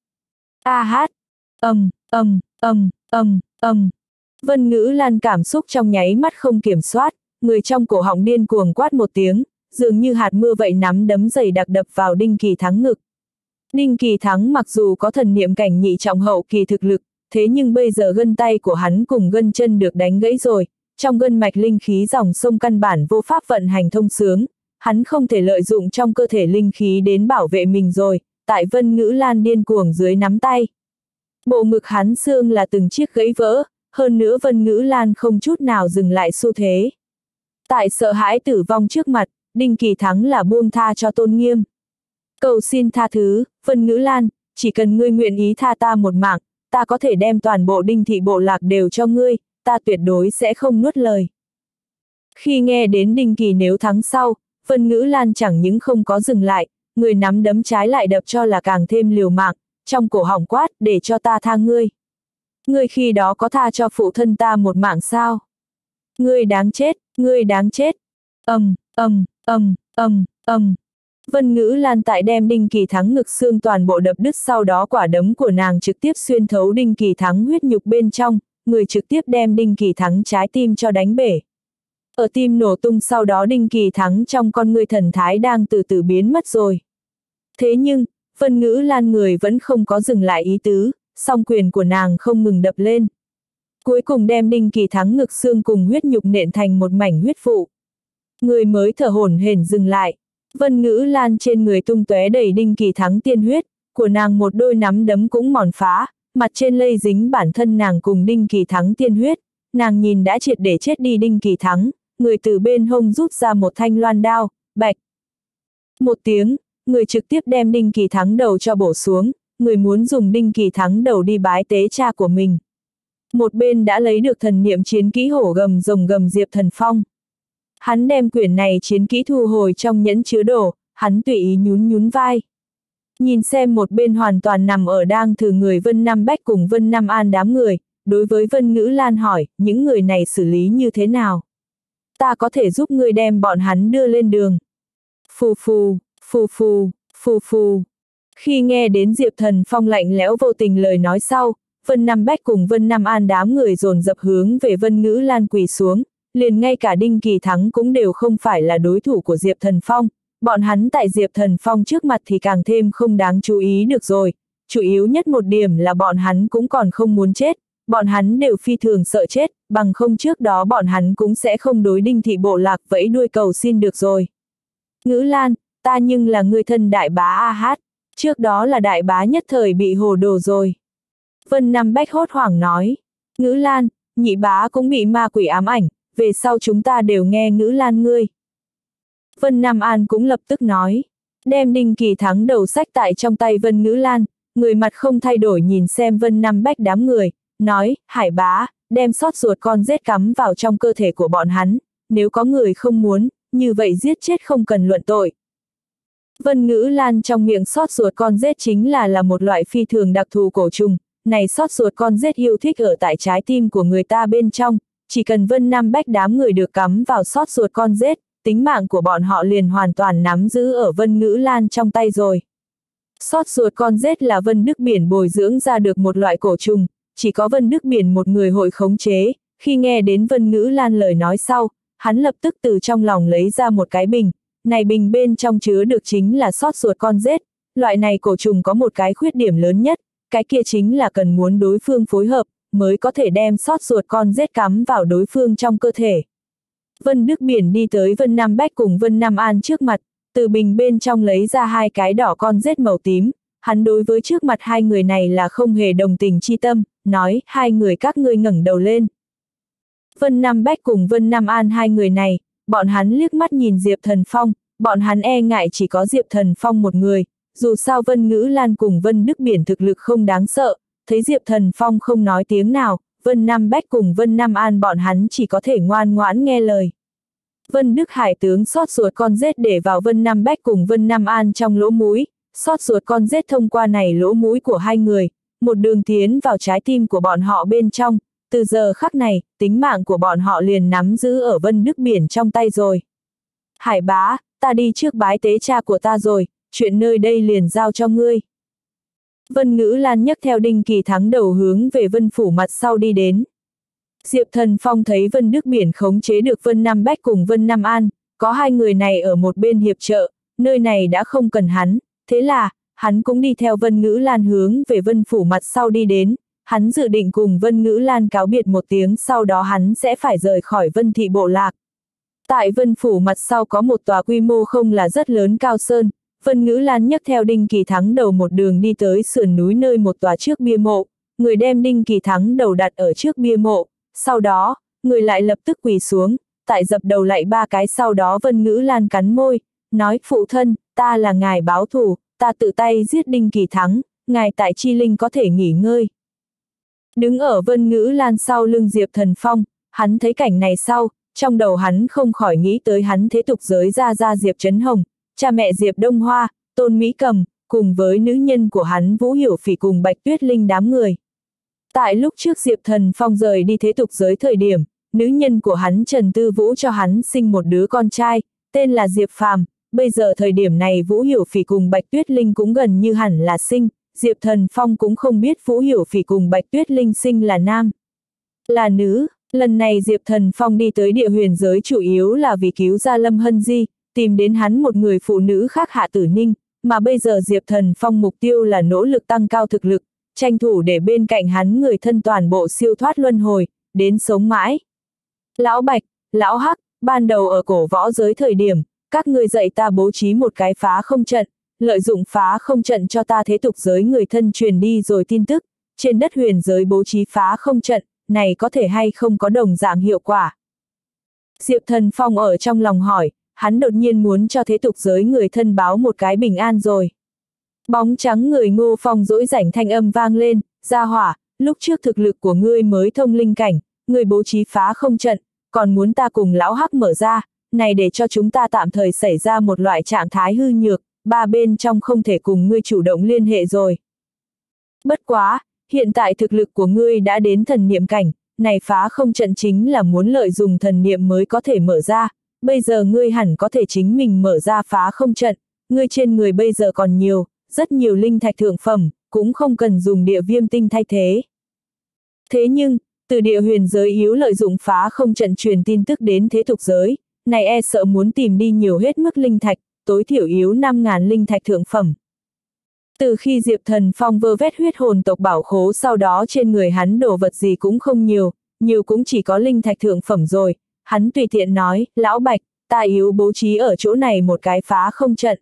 A hát, ầm, ầm, ầm, ầm, ầm. Vân Ngữ Lan cảm xúc trong nháy mắt không kiểm soát, người trong cổ họng điên cuồng quát một tiếng, dường như hạt mưa vậy nắm đấm dày đặc đập vào Đinh Kỳ Thắng ngực. Đinh Kỳ Thắng mặc dù có thần niệm cảnh nhị trọng hậu kỳ thực lực, thế nhưng bây giờ gân tay của hắn cùng gân chân được đánh gãy rồi, trong gân mạch linh khí dòng sông căn bản vô pháp vận hành thông sướng, hắn không thể lợi dụng trong cơ thể linh khí đến bảo vệ mình rồi, tại Vân Ngữ Lan điên cuồng dưới nắm tay. Bộ ngực hắn xương là từng chiếc gãy vỡ, hơn nữa Vân Ngữ Lan không chút nào dừng lại xu thế. Tại sợ hãi tử vong trước mặt, Đinh Kỳ Thắng là buông tha cho tôn nghiêm. Cầu xin tha thứ, Vân Ngữ Lan, chỉ cần ngươi nguyện ý tha ta một mạng, ta có thể đem toàn bộ Đinh thị bộ lạc đều cho ngươi, ta tuyệt đối sẽ không nuốt lời. Khi nghe đến Đinh Kỳ nếu thắng sau, Vân Ngữ Lan chẳng những không có dừng lại, người nắm đấm trái lại đập cho là càng thêm liều mạng, trong cổ họng quát để cho ta tha ngươi. Ngươi khi đó có tha cho phụ thân ta một mạng sao? Ngươi đáng chết, ngươi đáng chết. Ầm, ầm, ầm, ầm, ầm. Vân Ngữ Lan tại đem Đinh Kỳ Thắng ngực xương toàn bộ đập đứt, sau đó quả đấm của nàng trực tiếp xuyên thấu Đinh Kỳ Thắng huyết nhục bên trong, người trực tiếp đem Đinh Kỳ Thắng trái tim cho đánh bể. Ở tim nổ tung sau đó Đinh Kỳ Thắng trong con người thần thái đang từ từ biến mất rồi. Thế nhưng, Vân Ngữ Lan người vẫn không có dừng lại ý tứ, song quyền của nàng không ngừng đập lên. Cuối cùng đem Đinh Kỳ Thắng ngực xương cùng huyết nhục nện thành một mảnh huyết vụ. Người mới thở hổn hển dừng lại. Vân Ngữ Lan trên người tung tóe đầy Đinh Kỳ Thắng tiên huyết, của nàng một đôi nắm đấm cũng mòn phá, mặt trên lây dính bản thân nàng cùng Đinh Kỳ Thắng tiên huyết, nàng nhìn đã triệt để chết đi Đinh Kỳ Thắng, người từ bên hông rút ra một thanh loan đao, bạch. Một tiếng, người trực tiếp đem Đinh Kỳ Thắng đầu cho bổ xuống, người muốn dùng Đinh Kỳ Thắng đầu đi bái tế cha của mình. Một bên đã lấy được thần niệm chiến kỹ hổ gầm rồng gầm Diệp Thần Phong. Hắn đem quyển này chiến kỹ thu hồi trong nhẫn chứa đồ, hắn tùy ý nhún nhún vai. Nhìn xem một bên hoàn toàn nằm ở đang thử người Vân Nam Bách cùng Vân Nam An đám người, đối với Vân Ngữ Lan hỏi, những người này xử lý như thế nào? Ta có thể giúp ngươi đem bọn hắn đưa lên đường. Phù phù, phù phù, phù phù. Khi nghe đến Diệp Thần Phong lạnh lẽo vô tình lời nói sau, Vân Nam Bách cùng Vân Nam An đám người dồn dập hướng về Vân Ngữ Lan quỳ xuống, liền ngay cả Đinh Kỳ Thắng cũng đều không phải là đối thủ của Diệp Thần Phong, bọn hắn tại Diệp Thần Phong trước mặt thì càng thêm không đáng chú ý được rồi, chủ yếu nhất một điểm là bọn hắn cũng còn không muốn chết, bọn hắn đều phi thường sợ chết, bằng không trước đó bọn hắn cũng sẽ không đối Đinh thị bộ lạc vẫy đuôi cầu xin được rồi. Ngữ Lan, ta nhưng là người thân đại bá A Hát, trước đó là đại bá nhất thời bị hồ đồ rồi. Vân Nam Bách hốt hoảng nói, Ngữ Lan, nhị bá cũng bị ma quỷ ám ảnh, về sau chúng ta đều nghe Ngữ Lan ngươi. Vân Nam An cũng lập tức nói, đem Đinh Kỳ Thắng đầu sách tại trong tay Vân Ngữ Lan, người mặt không thay đổi nhìn xem Vân Nam Bách đám người, nói, Hải bá, đem sót ruột con rết cắm vào trong cơ thể của bọn hắn, nếu có người không muốn, như vậy giết chết không cần luận tội. Vân Ngữ Lan trong miệng sót ruột con rết chính là là một loại phi thường đặc thù cổ trùng, này sót ruột con rết yêu thích ở tại trái tim của người ta bên trong, chỉ cần Vân Nam Bách đám người được cắm vào sót ruột con rết, tính mạng của bọn họ liền hoàn toàn nắm giữ ở Vân Ngữ Lan trong tay rồi. Sót ruột con rết là Vân Đức Biển bồi dưỡng ra được một loại cổ trùng, chỉ có Vân Đức Biển một người hội khống chế, khi nghe đến Vân Ngữ Lan lời nói sau, hắn lập tức từ trong lòng lấy ra một cái bình, này bình bên trong chứa được chính là sót ruột con rết, loại này cổ trùng có một cái khuyết điểm lớn nhất, cái kia chính là cần muốn đối phương phối hợp, mới có thể đem sót ruột con rết cắm vào đối phương trong cơ thể. Vân Đức Biển đi tới Vân Nam Bách cùng Vân Nam An trước mặt, từ bình bên trong lấy ra hai cái đỏ con rết màu tím, hắn đối với trước mặt hai người này là không hề đồng tình chi tâm, nói, hai người các ngươi ngẩng đầu lên. Vân Nam Bách cùng Vân Nam An hai người này, bọn hắn liếc mắt nhìn Diệp Thần Phong, bọn hắn e ngại chỉ có Diệp Thần Phong một người, dù sao Vân Ngữ Lan cùng Vân Đức Biển thực lực không đáng sợ, thấy Diệp Thần Phong không nói tiếng nào, Vân Nam Bách cùng Vân Nam An bọn hắn chỉ có thể ngoan ngoãn nghe lời. Vân Đức Hải tướng xót ruột con rết để vào Vân Nam Bách cùng Vân Nam An trong lỗ mũi, xót ruột con rết thông qua này lỗ mũi của hai người, một đường tiến vào trái tim của bọn họ bên trong, từ giờ khắc này, tính mạng của bọn họ liền nắm giữ ở Vân Đức Biển trong tay rồi. Hải bá, ta đi trước bái tế cha của ta rồi, chuyện nơi đây liền giao cho ngươi. Vân Ngữ Lan nhấc theo Đinh Kỳ Thắng đầu hướng về Vân Phủ mặt sau đi đến. Diệp Thần Phong thấy Vân Đức Biển khống chế được Vân Nam Bách cùng Vân Nam An, có hai người này ở một bên hiệp trợ, nơi này đã không cần hắn, thế là, hắn cũng đi theo Vân Ngữ Lan hướng về Vân Phủ mặt sau đi đến, hắn dự định cùng Vân Ngữ Lan cáo biệt một tiếng sau đó hắn sẽ phải rời khỏi Vân Thị Bộ Lạc. Tại Vân Phủ mặt sau có một tòa quy mô không là rất lớn cao sơn, Vân Ngữ Lan nhấc theo Đinh Kỳ Thắng đầu một đường đi tới sườn núi nơi một tòa trước bia mộ, người đem Đinh Kỳ Thắng đầu đặt ở trước bia mộ, sau đó, người lại lập tức quỳ xuống, tại dập đầu lại ba cái sau đó Vân Ngữ Lan cắn môi, nói phụ thân, ta là ngài báo thù, ta tự tay giết Đinh Kỳ Thắng, ngài tại Chi Linh có thể nghỉ ngơi. Đứng ở Vân Ngữ Lan sau lưng Diệp Thần Phong, hắn thấy cảnh này sau, trong đầu hắn không khỏi nghĩ tới hắn thế tục giới ra ra Diệp Trấn Hồng, cha mẹ Diệp Đông Hoa, Tôn Mỹ Cầm, cùng với nữ nhân của hắn Vũ Hiểu Phỉ cùng Bạch Tuyết Linh đám người. Tại lúc trước Diệp Thần Phong rời đi thế tục giới thời điểm, nữ nhân của hắn Trần Tư Vũ cho hắn sinh một đứa con trai, tên là Diệp Phàm, bây giờ thời điểm này Vũ Hiểu Phỉ cùng Bạch Tuyết Linh cũng gần như hẳn là sinh, Diệp Thần Phong cũng không biết Vũ Hiểu Phỉ cùng Bạch Tuyết Linh sinh là nam, là nữ. Lần này Diệp Thần Phong đi tới địa huyền giới chủ yếu là vì cứu ra Lâm Hân Di, tìm đến hắn một người phụ nữ khác Hạ Tử Ninh, mà bây giờ Diệp Thần Phong mục tiêu là nỗ lực tăng cao thực lực, tranh thủ để bên cạnh hắn người thân toàn bộ siêu thoát luân hồi, đến sống mãi. Lão Bạch, Lão Hắc, ban đầu ở cổ võ giới thời điểm, các ngươi dạy ta bố trí một cái phá không trận, lợi dụng phá không trận cho ta thế tục giới người thân truyền đi rồi tin tức, trên đất huyền giới bố trí phá không trận, này có thể hay không có đồng dạng hiệu quả. Diệp Thần Phong ở trong lòng hỏi, hắn đột nhiên muốn cho thế tục giới người thân báo một cái bình an rồi. Bóng trắng người Ngô Phong dỗi rảnh thanh âm vang lên, gia hỏa, lúc trước thực lực của ngươi mới thông linh cảnh, ngươi bố trí phá không trận, còn muốn ta cùng Lão Hắc mở ra, này để cho chúng ta tạm thời xảy ra một loại trạng thái hư nhược, ba bên trong không thể cùng ngươi chủ động liên hệ rồi. Bất quá, hiện tại thực lực của ngươi đã đến thần niệm cảnh, này phá không trận chính là muốn lợi dụng thần niệm mới có thể mở ra, bây giờ ngươi hẳn có thể chính mình mở ra phá không trận, ngươi trên người bây giờ còn nhiều, rất nhiều linh thạch thượng phẩm, cũng không cần dùng địa viêm tinh thay thế. Thế nhưng, từ địa huyền giới yếu lợi dụng phá không trận truyền tin tức đến thế tục giới, này e sợ muốn tìm đi nhiều hết mức linh thạch, tối thiểu yếu năm ngàn linh thạch thượng phẩm. Từ khi Diệp Thần Phong vơ vét huyết hồn tộc bảo khố sau đó trên người hắn đồ vật gì cũng không nhiều, nhiều cũng chỉ có linh thạch thượng phẩm rồi, hắn tùy tiện nói, Lão Bạch, ta yếu bố trí ở chỗ này một cái phá không trận.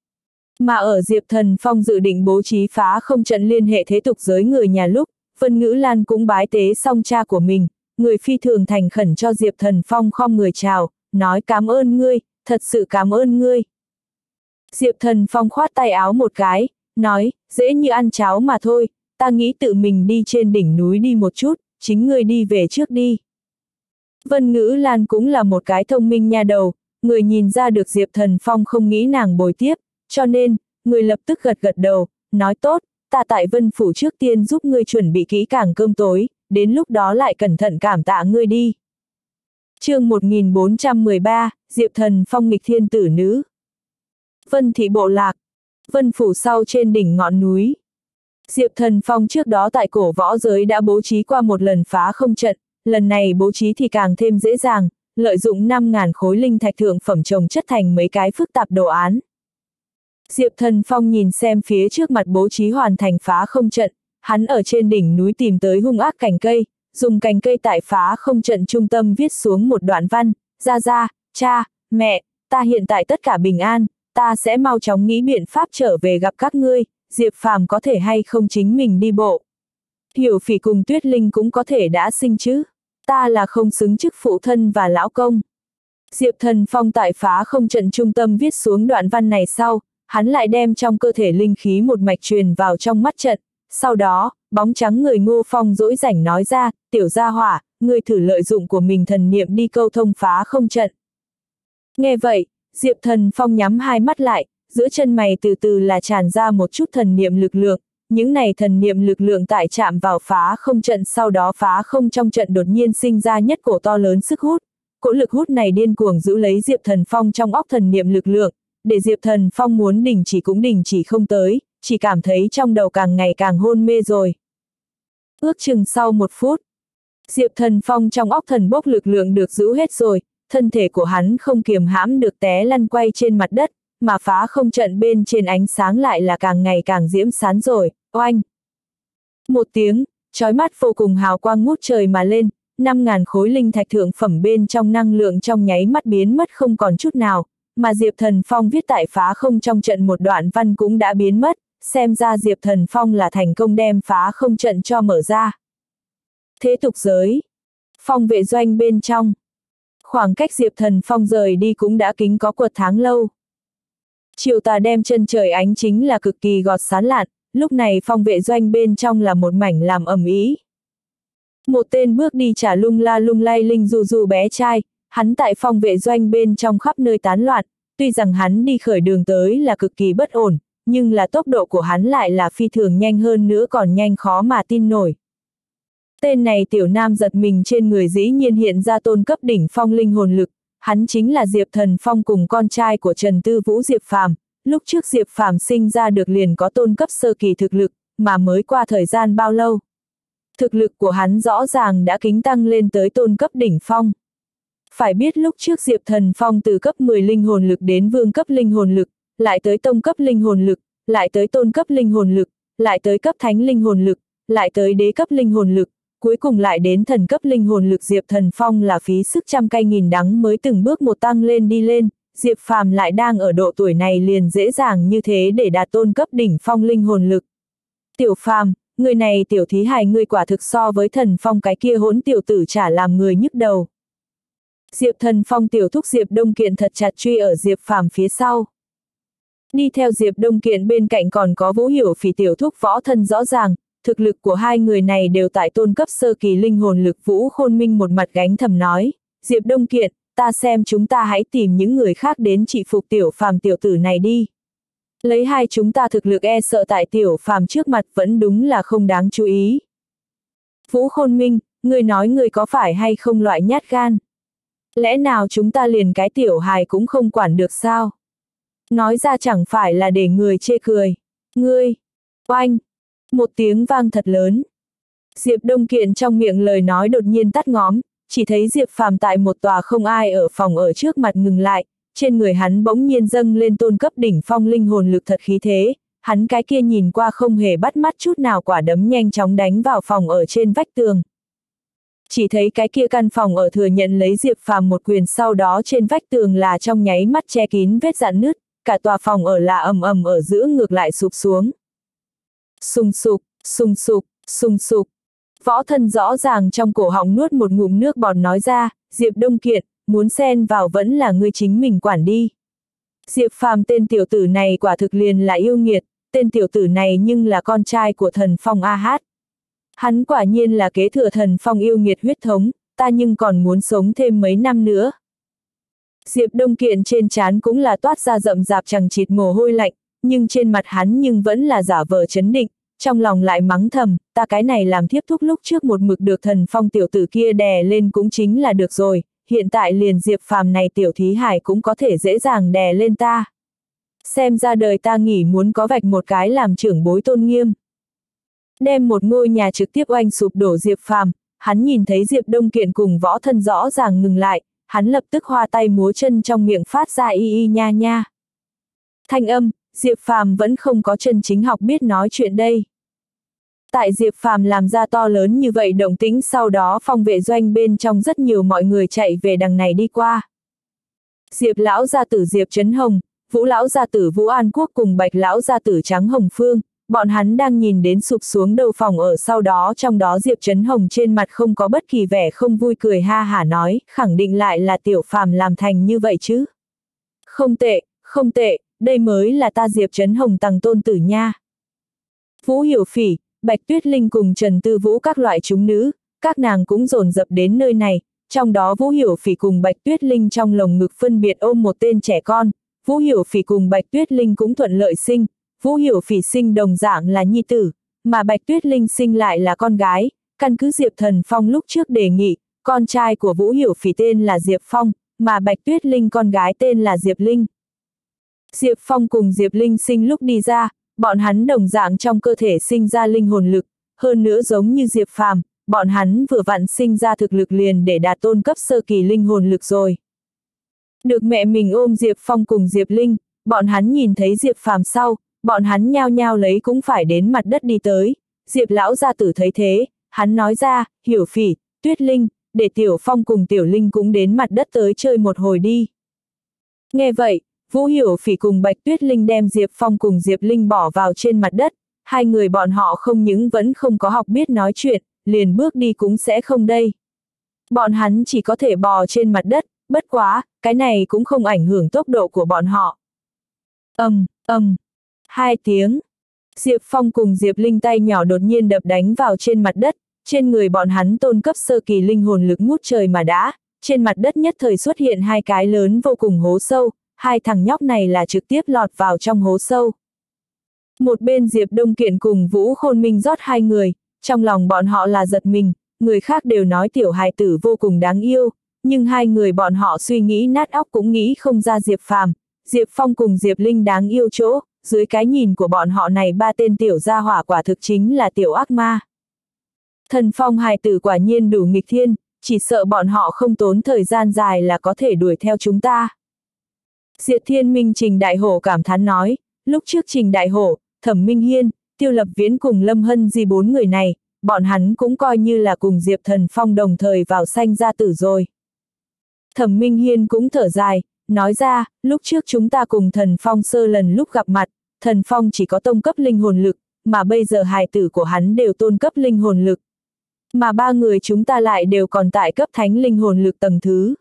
Mà ở Diệp Thần Phong dự định bố trí phá không trận liên hệ thế tục giới người nhà lúc, Vân Ngữ Lan cũng bái tế xong cha của mình, người phi thường thành khẩn cho Diệp Thần Phong khom người chào, nói cảm ơn ngươi, thật sự cảm ơn ngươi. Diệp Thần Phong khoát tay áo một cái, nói, dễ như ăn cháo mà thôi, ta nghĩ tự mình đi trên đỉnh núi đi một chút, chính ngươi đi về trước đi. Vân Ngữ Lan cũng là một cái thông minh nha đầu, người nhìn ra được Diệp Thần Phong không nghĩ nàng bồi tiếp, cho nên, người lập tức gật gật đầu, nói tốt, ta tại Vân Phủ trước tiên giúp ngươi chuẩn bị kỹ càng cơm tối, đến lúc đó lại cẩn thận cảm tạ ngươi đi. Chương một nghìn bốn trăm mười ba, Diệp Thần Phong nghịch thiên tử nữ. Vân Thị Bộ Lạc, Vân Phủ sau trên đỉnh ngọn núi. Diệp Thần Phong trước đó tại cổ võ giới đã bố trí qua một lần phá không trận, lần này bố trí thì càng thêm dễ dàng, lợi dụng năm ngàn khối linh thạch thượng phẩm trồng chất thành mấy cái phức tạp đồ án. Diệp Thần Phong nhìn xem phía trước mặt bố trí hoàn thành phá không trận, hắn ở trên đỉnh núi tìm tới hung ác cành cây, dùng cành cây tại phá không trận trung tâm viết xuống một đoạn văn, ra ra, cha, mẹ, ta hiện tại tất cả bình an, ta sẽ mau chóng nghĩ biện pháp trở về gặp các ngươi, Diệp Phàm có thể hay không chính mình đi bộ. Hiểu Phỉ cùng Tuyết Linh cũng có thể đã sinh chứ, ta là không xứng chức phụ thân và lão công. Diệp Thần Phong tại phá không trận trung tâm viết xuống đoạn văn này sau, hắn lại đem trong cơ thể linh khí một mạch truyền vào trong mắt trận, sau đó, bóng trắng người Ngô Phong dỗi rảnh nói ra, tiểu gia hỏa, ngươi thử lợi dụng của mình thần niệm đi câu thông phá không trận. Nghe vậy, Diệp Thần Phong nhắm hai mắt lại, giữa chân mày từ từ là tràn ra một chút thần niệm lực lượng, những này thần niệm lực lượng tại chạm vào phá không trận sau đó phá không trong trận đột nhiên sinh ra nhất cổ to lớn sức hút, cỗ lực hút này điên cuồng giữ lấy Diệp Thần Phong trong óc thần niệm lực lượng, để Diệp Thần Phong muốn đình chỉ cũng đình chỉ không tới, chỉ cảm thấy trong đầu càng ngày càng hôn mê rồi. Ước chừng sau một phút, Diệp Thần Phong trong óc thần bốc lực lượng được giữ hết rồi, thân thể của hắn không kiềm hãm được té lăn quay trên mặt đất, mà phá không trận bên trên ánh sáng lại là càng ngày càng diễm sáng rồi, oanh. Một tiếng, chói mắt vô cùng hào quang ngút trời mà lên, năm ngàn khối linh thạch thượng phẩm bên trong năng lượng trong nháy mắt biến mất không còn chút nào, mà Diệp Thần Phong viết tại phá không trong trận một đoạn văn cũng đã biến mất, xem ra Diệp Thần Phong là thành công đem phá không trận cho mở ra. Thế tục giới, phong vệ doanh bên trong, khoảng cách Diệp Thần Phong rời đi cũng đã kính có quật tháng lâu. Chiều tà đem chân trời ánh chính là cực kỳ gọt sán lạn, lúc này phong vệ doanh bên trong là một mảnh làm ầm ĩ. Một tên bước đi trả lung la lung lay linh du du bé trai, hắn tại phong vệ doanh bên trong khắp nơi tán loạn, tuy rằng hắn đi khởi đường tới là cực kỳ bất ổn, nhưng là tốc độ của hắn lại là phi thường nhanh hơn nữa còn nhanh khó mà tin nổi. Tên này tiểu nam giật mình trên người dĩ nhiên hiện ra tôn cấp đỉnh phong linh hồn lực, hắn chính là Diệp Thần Phong cùng con trai của Trần Tư Vũ Diệp Phàm, lúc trước Diệp Phàm sinh ra được liền có tôn cấp sơ kỳ thực lực, mà mới qua thời gian bao lâu. Thực lực của hắn rõ ràng đã kính tăng lên tới tôn cấp đỉnh phong. Phải biết lúc trước Diệp Thần Phong từ cấp mười linh hồn lực đến vương cấp linh hồn lực, lại tới tông cấp linh hồn lực, lại tới tôn cấp linh hồn lực, lại tới cấp thánh linh hồn lực, lại tới đế cấp linh hồn lực, cuối cùng lại đến thần cấp linh hồn lực. Diệp Thần Phong là phí sức trăm cây nghìn đắng mới từng bước một tăng lên đi lên, Diệp Phàm lại đang ở độ tuổi này liền dễ dàng như thế để đạt tôn cấp đỉnh phong linh hồn lực. Tiểu Phàm, người này tiểu thí hài ngươi quả thực so với Thần Phong cái kia hỗn tiểu tử chả làm người nhức đầu. Diệp Thần Phong tiểu thúc Diệp Đông Kiện thật chặt truy ở Diệp Phàm phía sau. Đi theo Diệp Đông Kiện bên cạnh còn có Vũ Hiểu Phỉ tiểu thúc võ thân rõ ràng, thực lực của hai người này đều tại tôn cấp sơ kỳ linh hồn lực. Vũ Khôn Minh một mặt gánh thầm nói, Diệp Đông Kiện, ta xem chúng ta hãy tìm những người khác đến trị phục tiểu Phàm tiểu tử này đi. Lấy hai chúng ta thực lực e sợ tại tiểu Phàm trước mặt vẫn đúng là không đáng chú ý. Vũ Khôn Minh, ngươi nói ngươi có phải hay không loại nhát gan? Lẽ nào chúng ta liền cái tiểu hài cũng không quản được sao? Nói ra chẳng phải là để người chê cười. Ngươi, oanh, một tiếng vang thật lớn. Diệp Đông Kiện trong miệng lời nói đột nhiên tắt ngóm, chỉ thấy Diệp Phàm tại một tòa không ai ở phòng ở trước mặt ngừng lại, trên người hắn bỗng nhiên dâng lên tôn cấp đỉnh phong linh hồn lực thật khí thế, hắn cái kia nhìn qua không hề bắt mắt chút nào quả đấm nhanh chóng đánh vào phòng ở trên vách tường. Chỉ thấy cái kia căn phòng ở thừa nhận lấy Diệp Phàm một quyền sau đó trên vách tường là trong nháy mắt che kín vết rạn nứt, cả tòa phòng ở là ầm ầm ở giữa ngược lại sụp xuống. Sùng sục, sùng sục, sùng sục. Võ thân rõ ràng trong cổ họng nuốt một ngụm nước bọt nói ra, Diệp Đông Kiện, muốn xen vào vẫn là ngươi chính mình quản đi. Diệp Phàm tên tiểu tử này quả thực liền là yêu nghiệt, tên tiểu tử này nhưng là con trai của Thần Phong a hát. Hắn quả nhiên là kế thừa Thần Phong yêu nghiệt huyết thống, ta nhưng còn muốn sống thêm mấy năm nữa. Diệp Đông Kiện trên trán cũng là toát ra rậm rạp chằng chịt mồ hôi lạnh, nhưng trên mặt hắn nhưng vẫn là giả vờ trấn định, trong lòng lại mắng thầm, ta cái này làm thiếp thúc lúc trước một mực được Thần Phong tiểu tử kia đè lên cũng chính là được rồi, hiện tại liền Diệp Phàm này tiểu thí hải cũng có thể dễ dàng đè lên ta. Xem ra đời ta nghĩ muốn có vạch một cái làm trưởng bối tôn nghiêm. Đem một ngôi nhà trực tiếp oanh sụp đổ Diệp Phàm, hắn nhìn thấy Diệp Đông Kiện cùng Võ Thân rõ ràng ngừng lại, hắn lập tức hoa tay múa chân trong miệng phát ra y y nha nha. Thanh âm, Diệp Phàm vẫn không có chân chính học biết nói chuyện đây. Tại Diệp Phàm làm ra to lớn như vậy động tĩnh, sau đó Phong vệ doanh bên trong rất nhiều mọi người chạy về đằng này đi qua. Diệp lão gia tử Diệp Trấn Hồng, Vũ lão gia tử Vũ An Quốc cùng Bạch lão gia tử Trắng Hồng Phương, bọn hắn đang nhìn đến sụp xuống đầu phòng ở, sau đó trong đó Diệp Trấn Hồng trên mặt không có bất kỳ vẻ không vui, cười ha hả nói, khẳng định lại là Tiểu Phàm làm thành như vậy chứ. Không tệ, không tệ, đây mới là ta Diệp Trấn Hồng tằng tôn tử nha. Vũ Hiểu Phỉ, Bạch Tuyết Linh cùng Trần Tư Vũ các loại chúng nữ, các nàng cũng dồn dập đến nơi này, trong đó Vũ Hiểu Phỉ cùng Bạch Tuyết Linh trong lồng ngực phân biệt ôm một tên trẻ con, Vũ Hiểu Phỉ cùng Bạch Tuyết Linh cũng thuận lợi sinh, Vũ Hiểu Phỉ sinh đồng dạng là nhi tử, mà Bạch Tuyết Linh sinh lại là con gái, căn cứ Diệp Thần Phong lúc trước đề nghị, con trai của Vũ Hiểu Phỉ tên là Diệp Phong, mà Bạch Tuyết Linh con gái tên là Diệp Linh. Diệp Phong cùng Diệp Linh sinh lúc đi ra, bọn hắn đồng dạng trong cơ thể sinh ra linh hồn lực, hơn nữa giống như Diệp Phàm, bọn hắn vừa vặn sinh ra thực lực liền để đạt tôn cấp sơ kỳ linh hồn lực rồi. Được mẹ mình ôm Diệp Phong cùng Diệp Linh, bọn hắn nhìn thấy Diệp Phàm sau, bọn hắn nhao nhao lấy cũng phải đến mặt đất đi tới. Diệp lão gia tử thấy thế, hắn nói ra, Hiểu Phỉ, Tuyết Linh, để Tiểu Phong cùng Tiểu Linh cũng đến mặt đất tới chơi một hồi đi. Nghe vậy, Vũ Hiểu Phỉ cùng Bạch Tuyết Linh đem Diệp Phong cùng Diệp Linh bỏ vào trên mặt đất, hai người bọn họ không những vẫn không có học biết nói chuyện, liền bước đi cũng sẽ không đây. Bọn hắn chỉ có thể bò trên mặt đất, bất quá, cái này cũng không ảnh hưởng tốc độ của bọn họ. Ầm, ầm, hai tiếng. Diệp Phong cùng Diệp Linh tay nhỏ đột nhiên đập đánh vào trên mặt đất, trên người bọn hắn tôn cấp sơ kỳ linh hồn lực ngút trời mà đã, trên mặt đất nhất thời xuất hiện hai cái lớn vô cùng hố sâu, hai thằng nhóc này là trực tiếp lọt vào trong hố sâu. Một bên Diệp Đông Kiện cùng Vũ Khôn Minh rót hai người, trong lòng bọn họ là giật mình, người khác đều nói tiểu hài tử vô cùng đáng yêu, nhưng hai người bọn họ suy nghĩ nát óc cũng nghĩ không ra Diệp Phàm, Diệp Phong cùng Diệp Linh đáng yêu chỗ, dưới cái nhìn của bọn họ này ba tên tiểu gia hỏa quả thực chính là tiểu ác ma. Thần Phong hài tử quả nhiên đủ nghịch thiên, chỉ sợ bọn họ không tốn thời gian dài là có thể đuổi theo chúng ta. Diệp Thiên Minh Trình Đại Hổ cảm thán nói, lúc trước Trình Đại Hổ, Thẩm Minh Hiên, Tiêu Lập Viễn cùng Lâm Hân Di bốn người này, bọn hắn cũng coi như là cùng Diệp Thần Phong đồng thời vào sanh ra tử rồi. Thẩm Minh Hiên cũng thở dài, nói ra, lúc trước chúng ta cùng Thần Phong sơ lần lúc gặp mặt, Thần Phong chỉ có tông cấp linh hồn lực, mà bây giờ hài tử của hắn đều tôn cấp linh hồn lực. Mà ba người chúng ta lại đều còn tại cấp thánh linh hồn lực tầng thứ.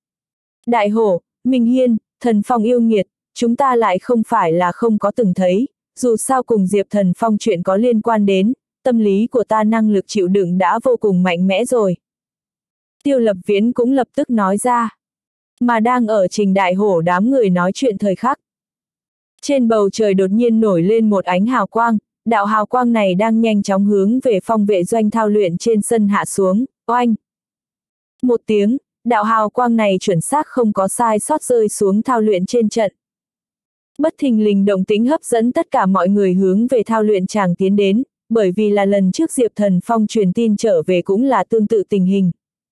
Đại Hổ, Minh Hiên, Thần Phong yêu nghiệt, chúng ta lại không phải là không có từng thấy, dù sao cùng Diệp Thần Phong chuyện có liên quan đến, tâm lý của ta năng lực chịu đựng đã vô cùng mạnh mẽ rồi. Tiêu Lập Viễn cũng lập tức nói ra. Mà đang ở Trình Đại Hổ đám người nói chuyện thời khắc. Trên bầu trời đột nhiên nổi lên một ánh hào quang, đạo hào quang này đang nhanh chóng hướng về Phong vệ doanh thao luyện trên sân hạ xuống, oanh. Một tiếng, đạo hào quang này chuẩn xác không có sai sót rơi xuống thao luyện trên trận. Bất thình lình động tĩnh hấp dẫn tất cả mọi người hướng về thao luyện tràng tiến đến, bởi vì là lần trước Diệp Thần Phong truyền tin trở về cũng là tương tự tình hình.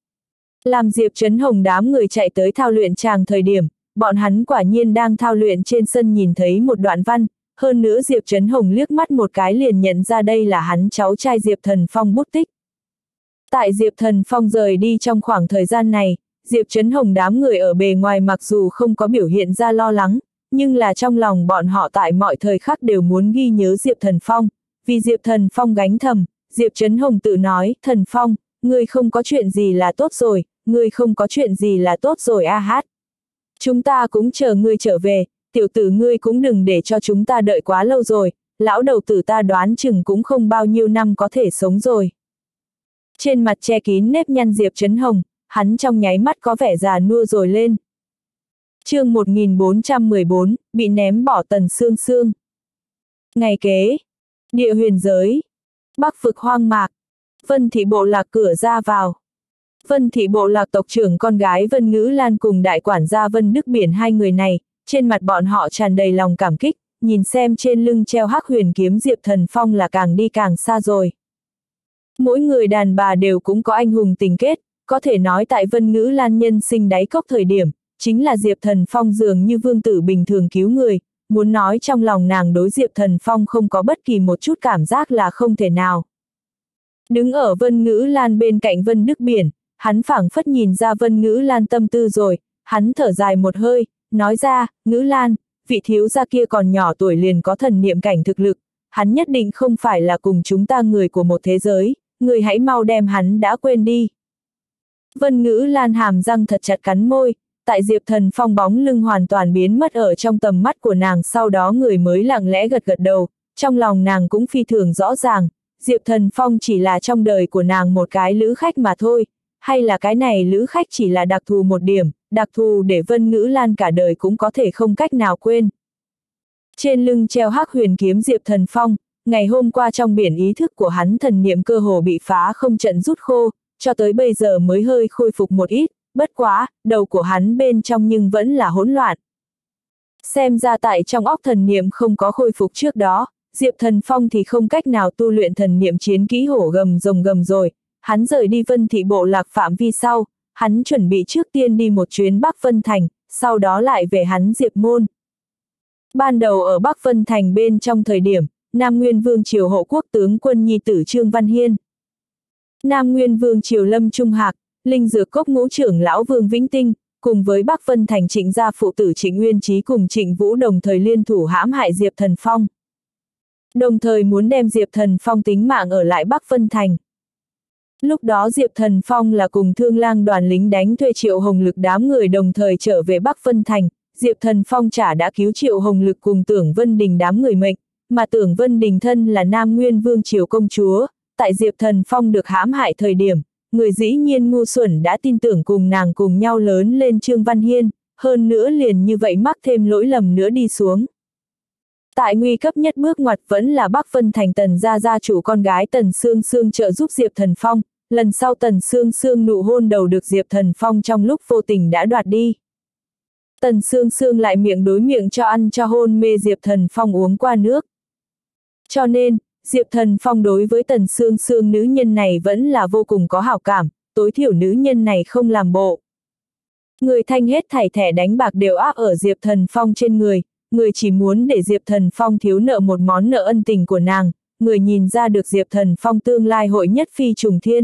Làm Diệp Trấn Hồng đám người chạy tới thao luyện tràng thời điểm, bọn hắn quả nhiên đang thao luyện trên sân nhìn thấy một đoạn văn, hơn nữa Diệp Trấn Hồng liếc mắt một cái liền nhận ra đây là hắn cháu trai Diệp Thần Phong bút tích. Tại Diệp Thần Phong rời đi trong khoảng thời gian này, Diệp Trấn Hồng đám người ở bề ngoài mặc dù không có biểu hiện ra lo lắng, nhưng là trong lòng bọn họ tại mọi thời khắc đều muốn ghi nhớ Diệp Thần Phong, vì Diệp Thần Phong gánh thầm, Diệp Trấn Hồng tự nói, Thần Phong, ngươi không có chuyện gì là tốt rồi, ngươi không có chuyện gì là tốt rồi a hát. Chúng ta cũng chờ ngươi trở về, tiểu tử ngươi cũng đừng để cho chúng ta đợi quá lâu rồi, lão đầu tử ta đoán chừng cũng không bao nhiêu năm có thể sống rồi. Trên mặt che kín nếp nhăn Diệp Trấn Hồng, hắn trong nháy mắt có vẻ già nua rồi lên. Chương một nghìn bốn trăm mười bốn, bị ném bỏ Tần Sương Sương. Ngày kế, địa huyền giới, Bắc vực hoang mạc, Vân Thị bộ lạc cửa ra vào. Vân Thị bộ lạc tộc trưởng con gái Vân Ngữ Lan cùng đại quản gia Vân Đức Biển hai người này, trên mặt bọn họ tràn đầy lòng cảm kích, nhìn xem trên lưng treo hắc huyền kiếm Diệp Thần Phong là càng đi càng xa rồi. Mỗi người đàn bà đều cũng có anh hùng tình kết, có thể nói tại Vân Ngữ Lan nhân sinh đáy cốc thời điểm, chính là Diệp Thần Phong dường như vương tử bình thường cứu người, muốn nói trong lòng nàng đối Diệp Thần Phong không có bất kỳ một chút cảm giác là không thể nào. Đứng ở Vân Ngữ Lan bên cạnh Vân Đức Biển, hắn phảng phất nhìn ra Vân Ngữ Lan tâm tư rồi, hắn thở dài một hơi, nói ra, Ngữ Lan, vị thiếu gia kia còn nhỏ tuổi liền có thần niệm cảnh thực lực, hắn nhất định không phải là cùng chúng ta người của một thế giới, người hãy mau đem hắn đã quên đi. Vân Ngữ Lan hàm răng thật chặt cắn môi, tại Diệp Thần Phong bóng lưng hoàn toàn biến mất ở trong tầm mắt của nàng, sau đó người mới lặng lẽ gật gật đầu, trong lòng nàng cũng phi thường rõ ràng, Diệp Thần Phong chỉ là trong đời của nàng một cái lữ khách mà thôi, hay là cái này lữ khách chỉ là đặc thù một điểm, đặc thù để Vân Ngữ Lan cả đời cũng có thể không cách nào quên. Trên lưng treo hắc huyền kiếm Diệp Thần Phong, ngày hôm qua trong biển ý thức của hắn thần niệm cơ hồ bị phá không trận rút khô, cho tới bây giờ mới hơi khôi phục một ít, bất quá, đầu của hắn bên trong nhưng vẫn là hỗn loạn. Xem ra tại trong óc thần niệm không có khôi phục trước đó, Diệp Thần Phong thì không cách nào tu luyện thần niệm chiến kỹ hổ gầm rồng gầm rồi, hắn rời đi Vân Thị bộ lạc phạm vi sau, hắn chuẩn bị trước tiên đi một chuyến Bắc Vân Thành, sau đó lại về hắn Diệp môn. Ban đầu ở Bắc Vân Thành bên trong thời điểm, Nam Nguyên Vương Triều hộ quốc tướng quân nhi tử Trương Văn Hiên, Nam Nguyên Vương Triều Lâm Trung Hạc, Linh Dược Cốc ngũ trưởng lão Vương Vĩnh Tinh, cùng với Bắc Vân Thành Trịnh gia phụ tử Trịnh Nguyên Chí cùng Trịnh Vũ đồng thời liên thủ hãm hại Diệp Thần Phong. Đồng thời muốn đem Diệp Thần Phong tính mạng ở lại Bắc Vân Thành. Lúc đó Diệp Thần Phong là cùng Thương Lang đoàn lính đánh thuê Triệu Hồng Lực đám người đồng thời trở về Bắc Vân Thành, Diệp Thần Phong chả đã cứu Triệu Hồng Lực cùng Tưởng Vân Đình đám người mệnh, mà Tưởng Vân Đình thân là Nam Nguyên Vương Triều công chúa, tại Diệp Thần Phong được hãm hại thời điểm, người dĩ nhiên ngu xuẩn đã tin tưởng cùng nàng cùng nhau lớn lên Trương Văn Hiên, hơn nữa liền như vậy mắc thêm lỗi lầm nữa đi xuống. Tại nguy cấp nhất bước ngoặt vẫn là Bắc Vân Thành Tần gia gia chủ con gái Tần Sương Sương trợ giúp Diệp Thần Phong, lần sau Tần Sương Sương nụ hôn đầu được Diệp Thần Phong trong lúc vô tình đã đoạt đi. Tần Sương Sương lại miệng đối miệng cho ăn cho hôn mê Diệp Thần Phong uống qua nước. Cho nên, Diệp Thần Phong đối với Tần Sương Sương nữ nhân này vẫn là vô cùng có hảo cảm, tối thiểu nữ nhân này không làm bộ. Người thanh hết thảy thẻ đánh bạc đều áp ở Diệp Thần Phong trên người, người chỉ muốn để Diệp Thần Phong thiếu nợ một món nợ ân tình của nàng, người nhìn ra được Diệp Thần Phong tương lai hội nhất phi trùng thiên.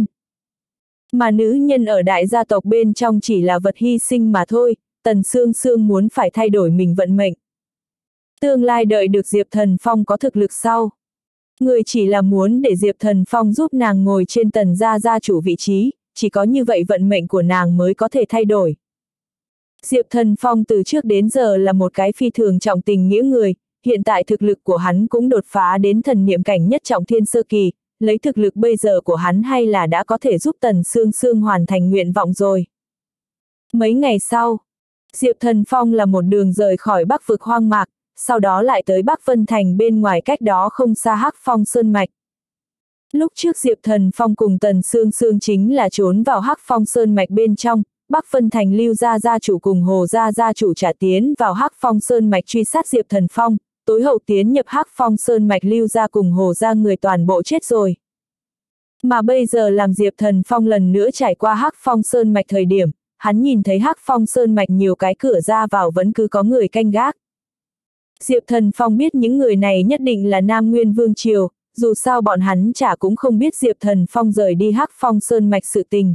Mà nữ nhân ở đại gia tộc bên trong chỉ là vật hy sinh mà thôi, Tần Sương Sương muốn phải thay đổi mình vận mệnh. Tương lai đợi được Diệp Thần Phong có thực lực sau. Người chỉ là muốn để Diệp Thần Phong giúp nàng ngồi trên Tần gia gia chủ vị trí, chỉ có như vậy vận mệnh của nàng mới có thể thay đổi. Diệp Thần Phong từ trước đến giờ là một cái phi thường trọng tình nghĩa người, hiện tại thực lực của hắn cũng đột phá đến thần niệm cảnh nhất trọng thiên sơ kỳ, lấy thực lực bây giờ của hắn hay là đã có thể giúp Tần Sương Sương hoàn thành nguyện vọng rồi. Mấy ngày sau, Diệp Thần Phong là một đường rời khỏi Bắc vực hoang mạc, sau đó lại tới Bắc Vân Thành bên ngoài cách đó không xa Hắc Phong Sơn Mạch. Lúc trước Diệp Thần Phong cùng Tần Sương Sương chính là trốn vào Hắc Phong Sơn Mạch bên trong, Bắc Vân Thành Lưu gia gia chủ cùng Hồ gia gia chủ trả tiến vào Hắc Phong Sơn Mạch truy sát Diệp Thần Phong, tối hậu tiến nhập Hắc Phong Sơn Mạch Lưu gia cùng Hồ gia người toàn bộ chết rồi. Mà bây giờ làm Diệp Thần Phong lần nữa trải qua Hắc Phong Sơn Mạch thời điểm, hắn nhìn thấy Hắc Phong Sơn Mạch nhiều cái cửa ra vào vẫn cứ có người canh gác. Diệp Thần Phong biết những người này nhất định là Nam Nguyên Vương Triều, dù sao bọn hắn chả cũng không biết Diệp Thần Phong rời đi Hắc Phong Sơn Mạch sự tình.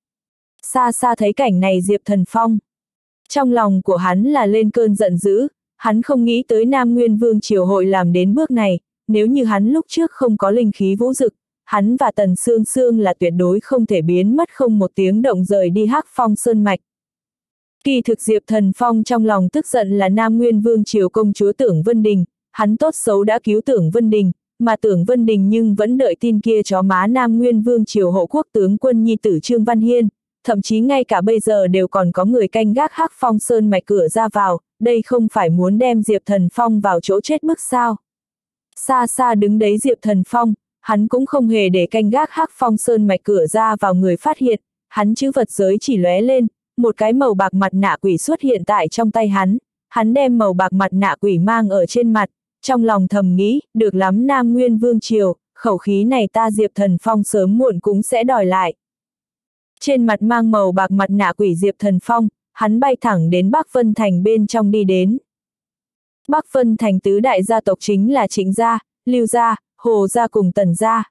Xa xa thấy cảnh này Diệp Thần Phong. Trong lòng của hắn là lên cơn giận dữ, hắn không nghĩ tới Nam Nguyên Vương Triều hội làm đến bước này, nếu như hắn lúc trước không có linh khí vũ dực, hắn và Tần Sương Sương là tuyệt đối không thể biến mất không một tiếng động rời đi Hắc Phong Sơn Mạch. Kỳ thực Diệp Thần Phong trong lòng tức giận là Nam Nguyên Vương Triều công chúa Tưởng Vân Đình, hắn tốt xấu đã cứu Tưởng Vân Đình, mà Tưởng Vân Đình nhưng vẫn đợi tin kia chó má Nam Nguyên Vương Triều hộ quốc tướng quân nhi tử Trương Văn Hiên, thậm chí ngay cả bây giờ đều còn có người canh gác Hắc Phong Sơn Mạch cửa ra vào, đây không phải muốn đem Diệp Thần Phong vào chỗ chết bức sao. Xa xa đứng đấy Diệp Thần Phong, hắn cũng không hề để canh gác Hắc Phong Sơn Mạch cửa ra vào người phát hiện, hắn chữ vật giới chỉ lóe lên, một cái màu bạc mặt nạ quỷ xuất hiện tại trong tay hắn, hắn đem màu bạc mặt nạ quỷ mang ở trên mặt, trong lòng thầm nghĩ, được lắm Nam Nguyên Vương Triều, khẩu khí này ta Diệp Thần Phong sớm muộn cũng sẽ đòi lại. Trên mặt mang màu bạc mặt nạ quỷ Diệp Thần Phong, hắn bay thẳng đến Bắc Vân Thành bên trong đi đến. Bắc Vân Thành tứ đại gia tộc chính là Trịnh gia, Lưu gia, Hồ gia cùng Tần gia.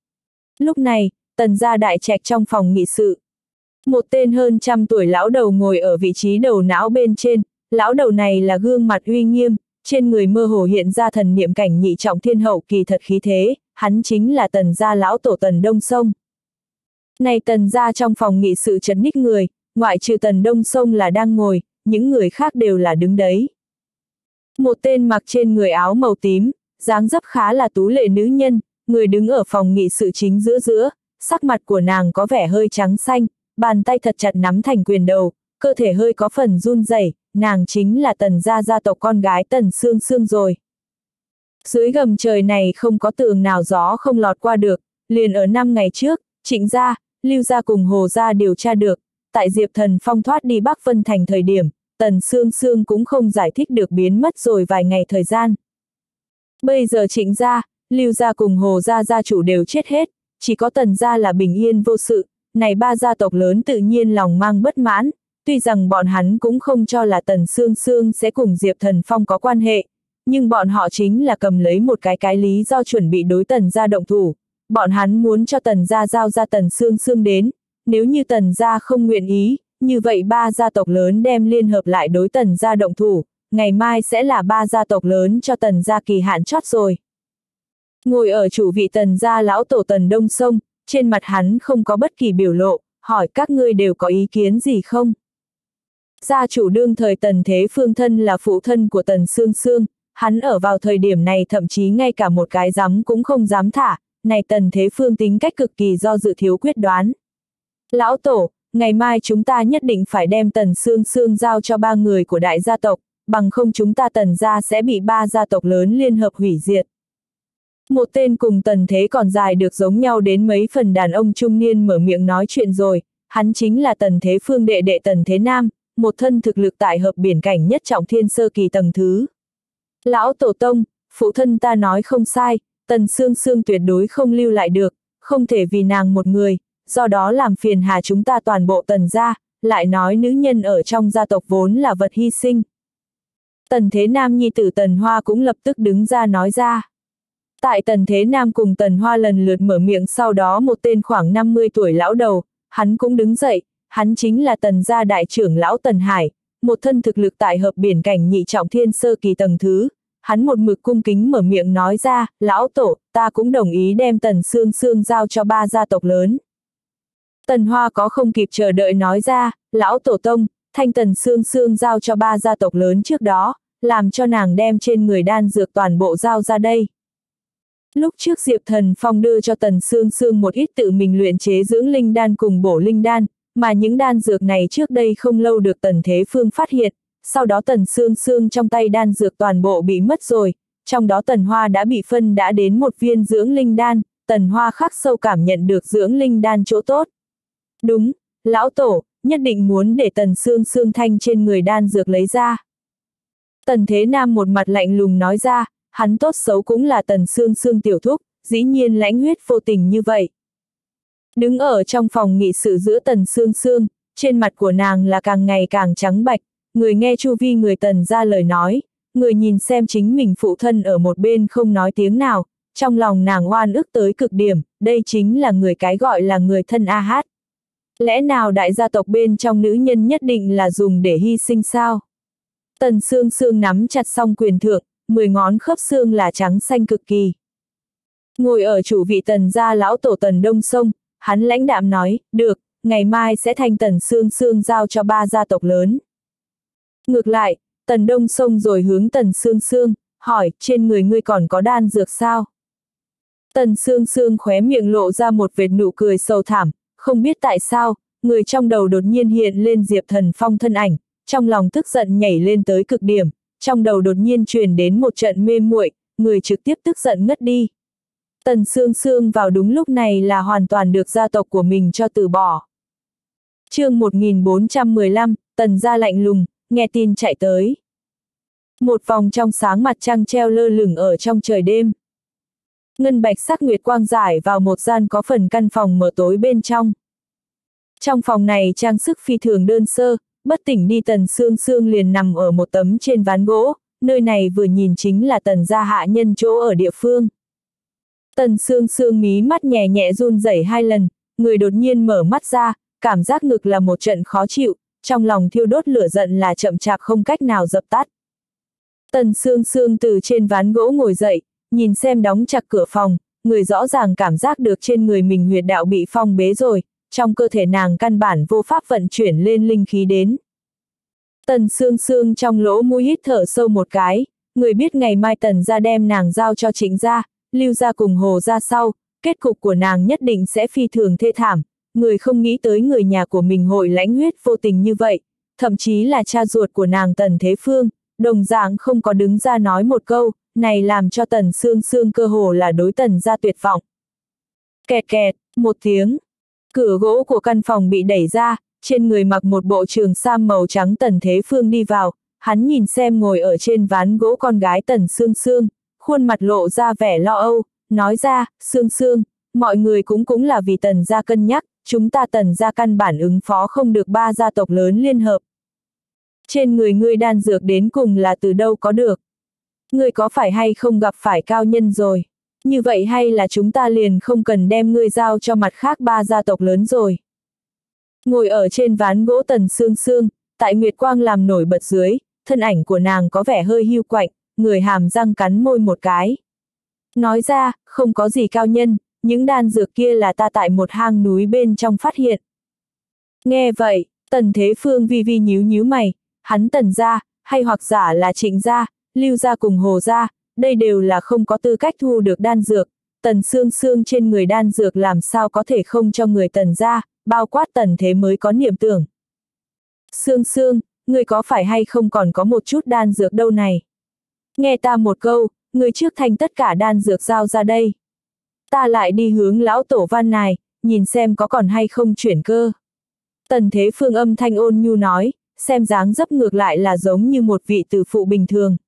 Lúc này, Tần gia đại trạch trong phòng nghị sự. Một tên hơn trăm tuổi lão đầu ngồi ở vị trí đầu não bên trên, lão đầu này là gương mặt uy nghiêm, trên người mơ hồ hiện ra thần niệm cảnh nhị trọng thiên hậu kỳ thật khí thế, hắn chính là Tần gia lão tổ Tần Đông Sông. Này Tần gia trong phòng nghị sự chật ních người, ngoại trừ Tần Đông Sông là đang ngồi, những người khác đều là đứng đấy. Một tên mặc trên người áo màu tím, dáng dấp khá là tú lệ nữ nhân, người đứng ở phòng nghị sự chính giữa giữa, sắc mặt của nàng có vẻ hơi trắng xanh, bàn tay thật chặt nắm thành quyền đầu, cơ thể hơi có phần run rẩy, nàng chính là Tần gia gia tộc con gái Tần Sương Sương rồi. Dưới gầm trời này không có tường nào gió không lọt qua được, liền ở năm ngày trước, Trịnh gia, Lưu gia cùng Hồ gia điều tra được, tại Diệp Thần Phong thoát đi Bắc Vân Thành thời điểm, Tần Sương Sương cũng không giải thích được biến mất rồi vài ngày thời gian. Bây giờ Trịnh gia, Lưu gia cùng Hồ gia gia chủ đều chết hết, chỉ có Tần gia là bình yên vô sự, này ba gia tộc lớn tự nhiên lòng mang bất mãn, tuy rằng bọn hắn cũng không cho là Tần Sương Sương sẽ cùng Diệp Thần Phong có quan hệ, nhưng bọn họ chính là cầm lấy một cái cái lý do chuẩn bị đối Tần gia động thủ, bọn hắn muốn cho Tần gia giao ra Tần Sương Sương đến, nếu như Tần gia không nguyện ý, như vậy ba gia tộc lớn đem liên hợp lại đối Tần gia động thủ, ngày mai sẽ là ba gia tộc lớn cho Tần gia kỳ hạn chót rồi. Ngồi ở chủ vị Tần gia lão tổ Tần Đông Sông, trên mặt hắn không có bất kỳ biểu lộ, hỏi các ngươi đều có ý kiến gì không? Gia chủ đương thời Tần Thế Phương thân là phụ thân của Tần Sương Sương, hắn ở vào thời điểm này thậm chí ngay cả một cái dám cũng không dám thả, này Tần Thế Phương tính cách cực kỳ do dự thiếu quyết đoán. Lão tổ, ngày mai chúng ta nhất định phải đem Tần Sương Sương giao cho ba người của đại gia tộc, bằng không chúng ta Tần gia sẽ bị ba gia tộc lớn liên hợp hủy diệt. Một tên cùng Tần Thế còn dài được giống nhau đến mấy phần đàn ông trung niên mở miệng nói chuyện rồi, hắn chính là Tần Thế Phương đệ đệ Tần Thế Nam, một thân thực lực tại hợp biển cảnh nhất trọng thiên sơ kỳ tầng thứ. Lão tổ tông, phụ thân ta nói không sai, Tần Sương Sương tuyệt đối không lưu lại được, không thể vì nàng một người, do đó làm phiền hà chúng ta toàn bộ Tần gia, lại nói nữ nhân ở trong gia tộc vốn là vật hy sinh. Tần Thế Nam nhi tử Tần Hoa cũng lập tức đứng ra nói ra. Tại Tần Thế Nam cùng Tần Hoa lần lượt mở miệng sau đó một tên khoảng năm mươi tuổi lão đầu, hắn cũng đứng dậy, hắn chính là Tần gia đại trưởng lão Tần Hải, một thân thực lực tại hợp biển cảnh nhị trọng thiên sơ kỳ tầng thứ, hắn một mực cung kính mở miệng nói ra, lão tổ, ta cũng đồng ý đem Tần Sương Sương giao cho ba gia tộc lớn. Tần Hoa có không kịp chờ đợi nói ra, lão tổ tông, thanh Tần Sương Sương giao cho ba gia tộc lớn trước đó, làm cho nàng đem trên người đan dược toàn bộ giao ra đây. Lúc trước Diệp Thần Phong đưa cho Tần Sương Sương một ít tự mình luyện chế dưỡng linh đan cùng bổ linh đan, mà những đan dược này trước đây không lâu được Tần Thế Phương phát hiện, sau đó Tần Sương Sương trong tay đan dược toàn bộ bị mất rồi, trong đó Tần Hoa đã bị phân đã đến một viên dưỡng linh đan, Tần Hoa khắc sâu cảm nhận được dưỡng linh đan chỗ tốt. Đúng, lão tổ, nhất định muốn để Tần Sương Sương thanh trên người đan dược lấy ra. Tần Thế Nam một mặt lạnh lùng nói ra, hắn tốt xấu cũng là Tần Sương Sương tiểu thúc, dĩ nhiên lãnh huyết vô tình như vậy. Đứng ở trong phòng nghị sự giữa Tần Sương Sương, trên mặt của nàng là càng ngày càng trắng bạch, người nghe chu vi người Tần ra lời nói, người nhìn xem chính mình phụ thân ở một bên không nói tiếng nào, trong lòng nàng oan ức tới cực điểm, đây chính là người cái gọi là người thân A Hát. Lẽ nào đại gia tộc bên trong nữ nhân nhất định là dùng để hy sinh sao? Tần Sương Sương nắm chặt song quyền thượng, mười ngón khớp xương là trắng xanh cực kỳ. Ngồi ở chủ vị Tần gia lão tổ Tần Đông Sông, hắn lãnh đạm nói, được, ngày mai sẽ thanh Tần Sương Sương giao cho ba gia tộc lớn. Ngược lại, Tần Đông Sông rồi hướng Tần Sương Sương, hỏi, trên người ngươi còn có đan dược sao? Tần Sương Sương khóe miệng lộ ra một vệt nụ cười sầu thảm, không biết tại sao, người trong đầu đột nhiên hiện lên Diệp Thần Phong thân ảnh, trong lòng tức giận nhảy lên tới cực điểm, trong đầu đột nhiên truyền đến một trận mê muội, người trực tiếp tức giận ngất đi. Tần Sương Sương vào đúng lúc này là hoàn toàn được gia tộc của mình cho từ bỏ. Chương một nghìn bốn trăm mười lăm, Tần gia lạnh lùng, nghe tin chạy tới. Một vòng trong sáng mặt trăng treo lơ lửng ở trong trời đêm. ngân bạch sắc nguyệt quang rải vào một gian có phần căn phòng mờ tối bên trong. Trong phòng này trang sức phi thường đơn sơ, bất tỉnh đi Tần Sương Sương liền nằm ở một tấm trên ván gỗ, nơi này vừa nhìn chính là Tần gia hạ nhân chỗ ở địa phương. Tần Sương Sương mí mắt nhẹ nhẹ run rẩy hai lần, người đột nhiên mở mắt ra, cảm giác ngực là một trận khó chịu, trong lòng thiêu đốt lửa giận là chậm chạp không cách nào dập tắt. Tần Sương Sương từ trên ván gỗ ngồi dậy, nhìn xem đóng chặt cửa phòng, người rõ ràng cảm giác được trên người mình huyệt đạo bị phong bế rồi, trong cơ thể nàng căn bản vô pháp vận chuyển lên linh khí đến. Tần Sương Sương trong lỗ mũi hít thở sâu một cái, người biết ngày mai Tần gia đem nàng giao cho Trịnh gia, Lưu gia cùng Hồ gia sau, kết cục của nàng nhất định sẽ phi thường thê thảm, người không nghĩ tới người nhà của mình hội lãnh huyết vô tình như vậy, thậm chí là cha ruột của nàng Tần Thế Phương, đồng dạng không có đứng ra nói một câu, này làm cho Tần Sương Sương cơ hồ là đối Tần gia tuyệt vọng. Kẹt kẹt, một tiếng, cửa gỗ của căn phòng bị đẩy ra, trên người mặc một bộ trường sam màu trắng Tần Thế Phương đi vào, hắn nhìn xem ngồi ở trên ván gỗ con gái Tần Sương Sương, khuôn mặt lộ ra vẻ lo âu, nói ra, Sương Sương, mọi người cũng cũng là vì Tần gia cân nhắc, chúng ta Tần gia căn bản ứng phó không được ba gia tộc lớn liên hợp. Trên người ngươi đan dược đến cùng là từ đâu có được? Ngươi có phải hay không gặp phải cao nhân rồi? Như vậy hay là chúng ta liền không cần đem ngươi giao cho mặt khác ba gia tộc lớn rồi? Ngồi ở trên ván gỗ Tần Sương Sương, tại nguyệt quang làm nổi bật dưới, thân ảnh của nàng có vẻ hơi hiu quạnh, người hàm răng cắn môi một cái. Nói ra, không có gì cao nhân, những đan dược kia là ta tại một hang núi bên trong phát hiện. Nghe vậy, Tần Thế Phương vi vi nhíu nhíu mày, hắn Tần gia, hay hoặc giả là Trịnh gia, Lưu gia cùng Hồ gia, đây đều là không có tư cách thu được đan dược, Tần Sương Sương trên người đan dược làm sao có thể không cho người Tần gia, bao quát Tần Thế mới có niệm tưởng. Sương Sương, người có phải hay không còn có một chút đan dược đâu này? Nghe ta một câu, người trước thành tất cả đan dược giao ra đây. Ta lại đi hướng lão tổ văn này, nhìn xem có còn hay không chuyển cơ. Tần Thế Phương âm thanh ôn nhu nói, xem dáng dấp ngược lại là giống như một vị tử phụ bình thường.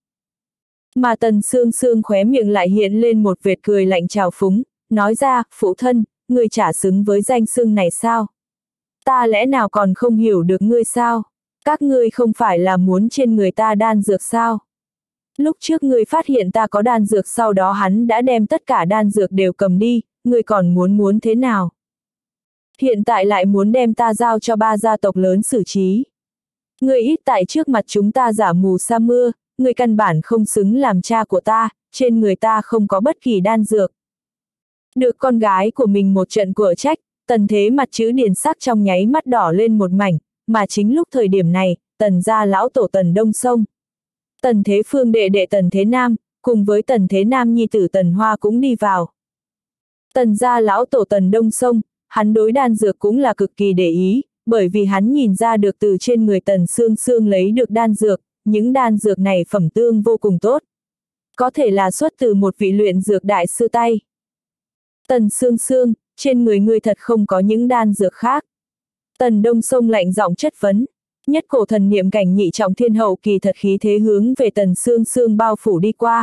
Mà Tần Sương Sương khóe miệng lại hiện lên một vệt cười lạnh trào phúng, nói ra, phụ thân, ngươi chả xứng với danh xưng này sao? Ta lẽ nào còn không hiểu được ngươi sao? Các ngươi không phải là muốn trên người ta đan dược sao? Lúc trước ngươi phát hiện ta có đan dược sau đó hắn đã đem tất cả đan dược đều cầm đi, ngươi còn muốn muốn thế nào? Hiện tại lại muốn đem ta giao cho ba gia tộc lớn xử trí. Ngươi ít tại trước mặt chúng ta giả mù sa mưa, ngươi căn bản không xứng làm cha của ta, trên người ta không có bất kỳ đan dược. Được con gái của mình một trận của trách, Tần Thế mặt chữ điền sắc trong nháy mắt đỏ lên một mảnh, mà chính lúc thời điểm này, Tần gia lão tổ Tần Đông Sông. Tần Thế Phương đệ đệ Tần Thế Nam, cùng với Tần Thế Nam nhi tử Tần Hoa cũng đi vào. Tần gia lão tổ Tần Đông Sông, hắn đối đan dược cũng là cực kỳ để ý, bởi vì hắn nhìn ra được từ trên người Tần Sương Sương lấy được đan dược, những đan dược này phẩm tương vô cùng tốt. Có thể là xuất từ một vị luyện dược đại sư tay. Tần Sương Sương, trên người ngươi thật không có những đan dược khác. Tần Đông Sông lạnh giọng chất vấn. Nhất cổ thần niệm cảnh nhị trọng thiên hậu kỳ thật khí thế hướng về Tần Sương Sương bao phủ đi qua.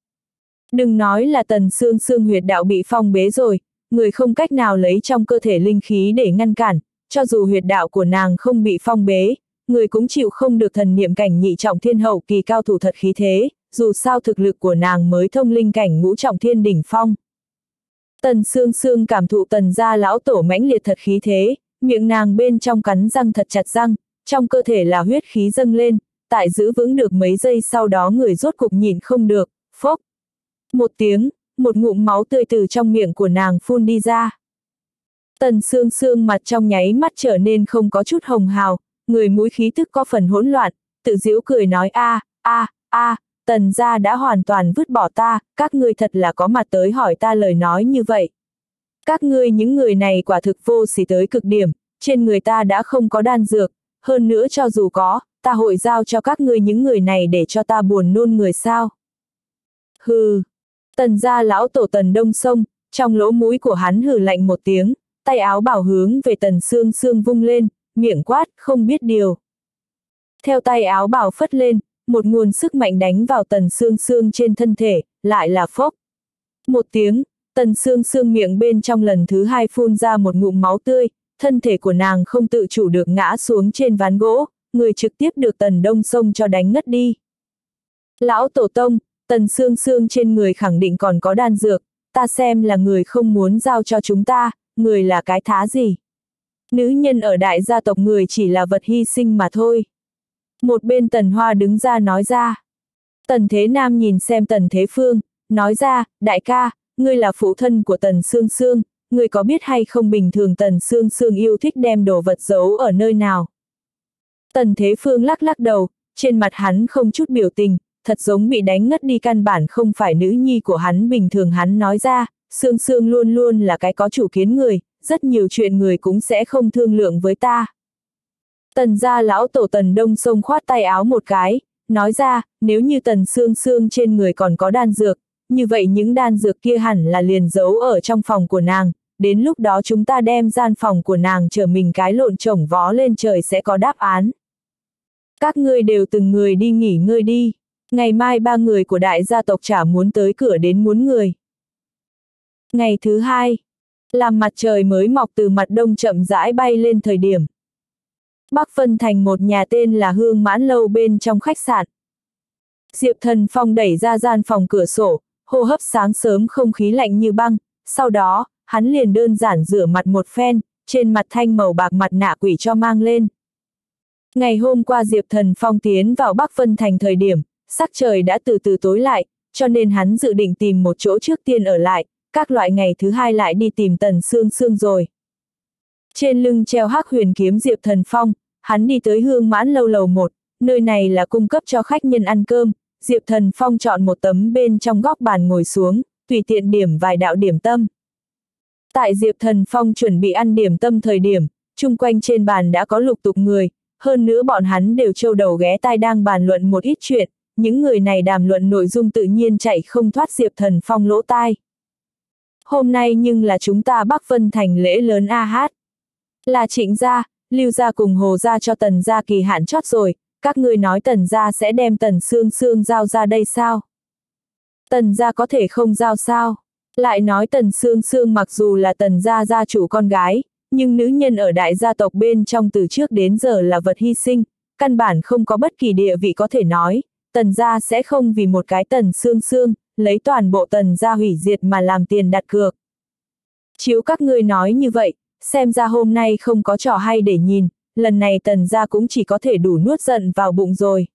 Đừng nói là Tần Sương Sương huyệt đạo bị phong bế rồi, người không cách nào lấy trong cơ thể linh khí để ngăn cản, cho dù huyệt đạo của nàng không bị phong bế, người cũng chịu không được thần niệm cảnh nhị trọng thiên hậu kỳ cao thủ thật khí thế, dù sao thực lực của nàng mới thông linh cảnh ngũ trọng thiên đỉnh phong. Tần Sương Sương cảm thụ Tần gia lão tổ mãnh liệt thật khí thế, miệng nàng bên trong cắn răng thật chặt răng, trong cơ thể là huyết khí dâng lên, tại giữ vững được mấy giây sau đó người rốt cục nhịn không được, phốc. Một tiếng, một ngụm máu tươi từ trong miệng của nàng phun đi ra. Tần Sương Sương mặt trong nháy mắt trở nên không có chút hồng hào, người mũi khí tức có phần hỗn loạn, tự giễu cười nói a a a, Tần gia đã hoàn toàn vứt bỏ ta, các ngươi thật là có mặt tới hỏi ta lời nói như vậy. Các ngươi những người này quả thực vô sỉ tới cực điểm, trên người ta đã không có đan dược, hơn nữa cho dù có, ta hội giao cho các ngươi những người này để cho ta buồn nôn người sao. Hừ, Tần gia lão tổ Tần Đông Sông, trong lỗ mũi của hắn hừ lạnh một tiếng, tay áo bảo hướng về Tần Sương Sương vung lên, miệng quát, không biết điều. Theo tay áo bảo phất lên, một nguồn sức mạnh đánh vào Tần Sương Sương trên thân thể, lại là phốc. Một tiếng, Tần Sương Sương miệng bên trong lần thứ hai phun ra một ngụm máu tươi, thân thể của nàng không tự chủ được ngã xuống trên ván gỗ, người trực tiếp được Tần Đông Sông cho đánh ngất đi. Lão Tổ Tông, Tần Sương Sương trên người khẳng định còn có đan dược, ta xem là người không muốn giao cho chúng ta, người là cái thá gì. Nữ nhân ở đại gia tộc người chỉ là vật hy sinh mà thôi. Một bên Tần Hoa đứng ra nói ra. Tần Thế Nam nhìn xem Tần Thế Phương, nói ra, đại ca, ngươi là phụ thân của Tần Sương Sương, ngươi có biết hay không bình thường Tần Sương Sương yêu thích đem đồ vật giấu ở nơi nào. Tần Thế Phương lắc lắc đầu, trên mặt hắn không chút biểu tình, thật giống bị đánh ngất đi, căn bản không phải nữ nhi của hắn bình thường. Hắn nói ra, Sương Sương luôn luôn là cái có chủ kiến người, rất nhiều chuyện người cũng sẽ không thương lượng với ta. Tần gia lão tổ Tần Đông Sông khoát tay áo một cái, nói ra, nếu như Tần Sương Sương trên người còn có đan dược, như vậy những đan dược kia hẳn là liền giấu ở trong phòng của nàng, đến lúc đó chúng ta đem gian phòng của nàng trở mình cái lộn chổng vó lên trời sẽ có đáp án. Các ngươi đều từng người đi nghỉ ngơi đi, ngày mai ba người của đại gia tộc chả muốn tới cửa đến muốn người. Ngày thứ hai, làm mặt trời mới mọc từ mặt đông chậm rãi bay lên thời điểm. Bắc Vân Thành một nhà tên là Hương Mãn Lâu bên trong khách sạn. Diệp Thần Phong đẩy ra gian phòng cửa sổ, hô hấp sáng sớm không khí lạnh như băng, sau đó, hắn liền đơn giản rửa mặt một phen, trên mặt thanh màu bạc mặt nạ quỷ cho mang lên. Ngày hôm qua Diệp Thần Phong tiến vào Bắc Vân Thành thời điểm, sắc trời đã từ từ tối lại, cho nên hắn dự định tìm một chỗ trước tiên ở lại, các loại ngày thứ hai lại đi tìm Tần Sương Sương rồi. Trên lưng treo hắc huyền kiếm Diệp Thần Phong, hắn đi tới Hương Mãn Lâu lầu một, nơi này là cung cấp cho khách nhân ăn cơm. Diệp Thần Phong chọn một tấm bên trong góc bàn ngồi xuống, tùy tiện điểm vài đạo điểm tâm. Tại Diệp Thần Phong chuẩn bị ăn điểm tâm thời điểm, chung quanh trên bàn đã có lục tục người, hơn nữa bọn hắn đều trâu đầu ghé tai đang bàn luận một ít chuyện, những người này đàm luận nội dung tự nhiên chạy không thoát Diệp Thần Phong lỗ tai. Hôm nay nhưng là chúng ta Bắc Vân Thành lễ lớn a hát. Là Trịnh gia, Lưu gia cùng Hồ gia cho Tần gia kỳ hạn chót rồi, các ngươi nói Tần gia sẽ đem Tần Sương Sương giao ra đây sao? Tần gia có thể không giao sao? Lại nói Tần Sương Sương mặc dù là Tần gia gia chủ con gái, nhưng nữ nhân ở đại gia tộc bên trong từ trước đến giờ là vật hy sinh, căn bản không có bất kỳ địa vị có thể nói, Tần gia sẽ không vì một cái Tần Sương Sương, lấy toàn bộ Tần gia hủy diệt mà làm tiền đặt cược. Chiếu các ngươi nói như vậy, xem ra hôm nay không có trò hay để nhìn, lần này Tần gia cũng chỉ có thể đủ nuốt giận vào bụng rồi.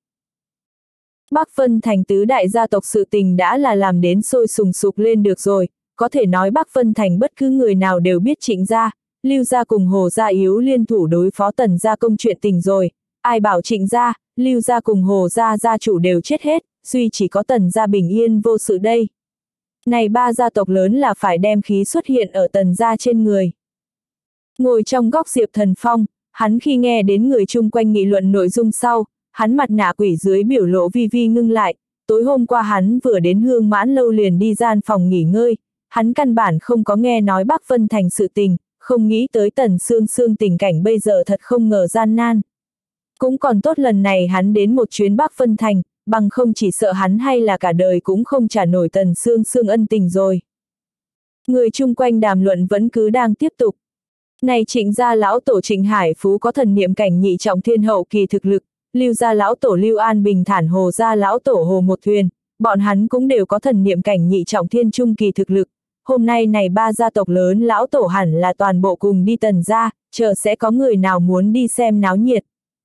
Bắc Vân Thành tứ đại gia tộc sự tình đã là làm đến sôi sùng sục lên được rồi, có thể nói Bắc Vân Thành bất cứ người nào đều biết Trịnh gia, Lưu gia cùng Hồ gia yếu liên thủ đối phó Tần gia công chuyện tình rồi, ai bảo Trịnh gia, Lưu gia cùng Hồ gia gia chủ đều chết hết, duy chỉ có Tần gia bình yên vô sự đây. Này ba gia tộc lớn là phải đem khí xuất hiện ở Tần gia trên người. Ngồi trong góc Diệp Thần Phong, hắn khi nghe đến người chung quanh nghị luận nội dung sau, hắn mặt nạ quỷ dưới biểu lộ vi vi ngưng lại, tối hôm qua hắn vừa đến Hương Mãn Lâu liền đi gian phòng nghỉ ngơi, hắn căn bản không có nghe nói Bắc Vân Thành sự tình, không nghĩ tới Tần Sương Sương tình cảnh bây giờ thật không ngờ gian nan. Cũng còn tốt lần này hắn đến một chuyến Bắc Vân Thành, bằng không chỉ sợ hắn hay là cả đời cũng không trả nổi Tần Sương Sương ân tình rồi. Người chung quanh đàm luận vẫn cứ đang tiếp tục. Này Trịnh gia lão tổ Trịnh Hải Phú có thần niệm cảnh nhị trọng thiên hậu kỳ thực lực, Lưu gia lão tổ Lưu An Bình thản, Hồ gia lão tổ Hồ Một Thuyền, bọn hắn cũng đều có thần niệm cảnh nhị trọng thiên trung kỳ thực lực. Hôm nay này ba gia tộc lớn lão tổ hẳn là toàn bộ cùng đi Tần gia, chờ sẽ có người nào muốn đi xem náo nhiệt.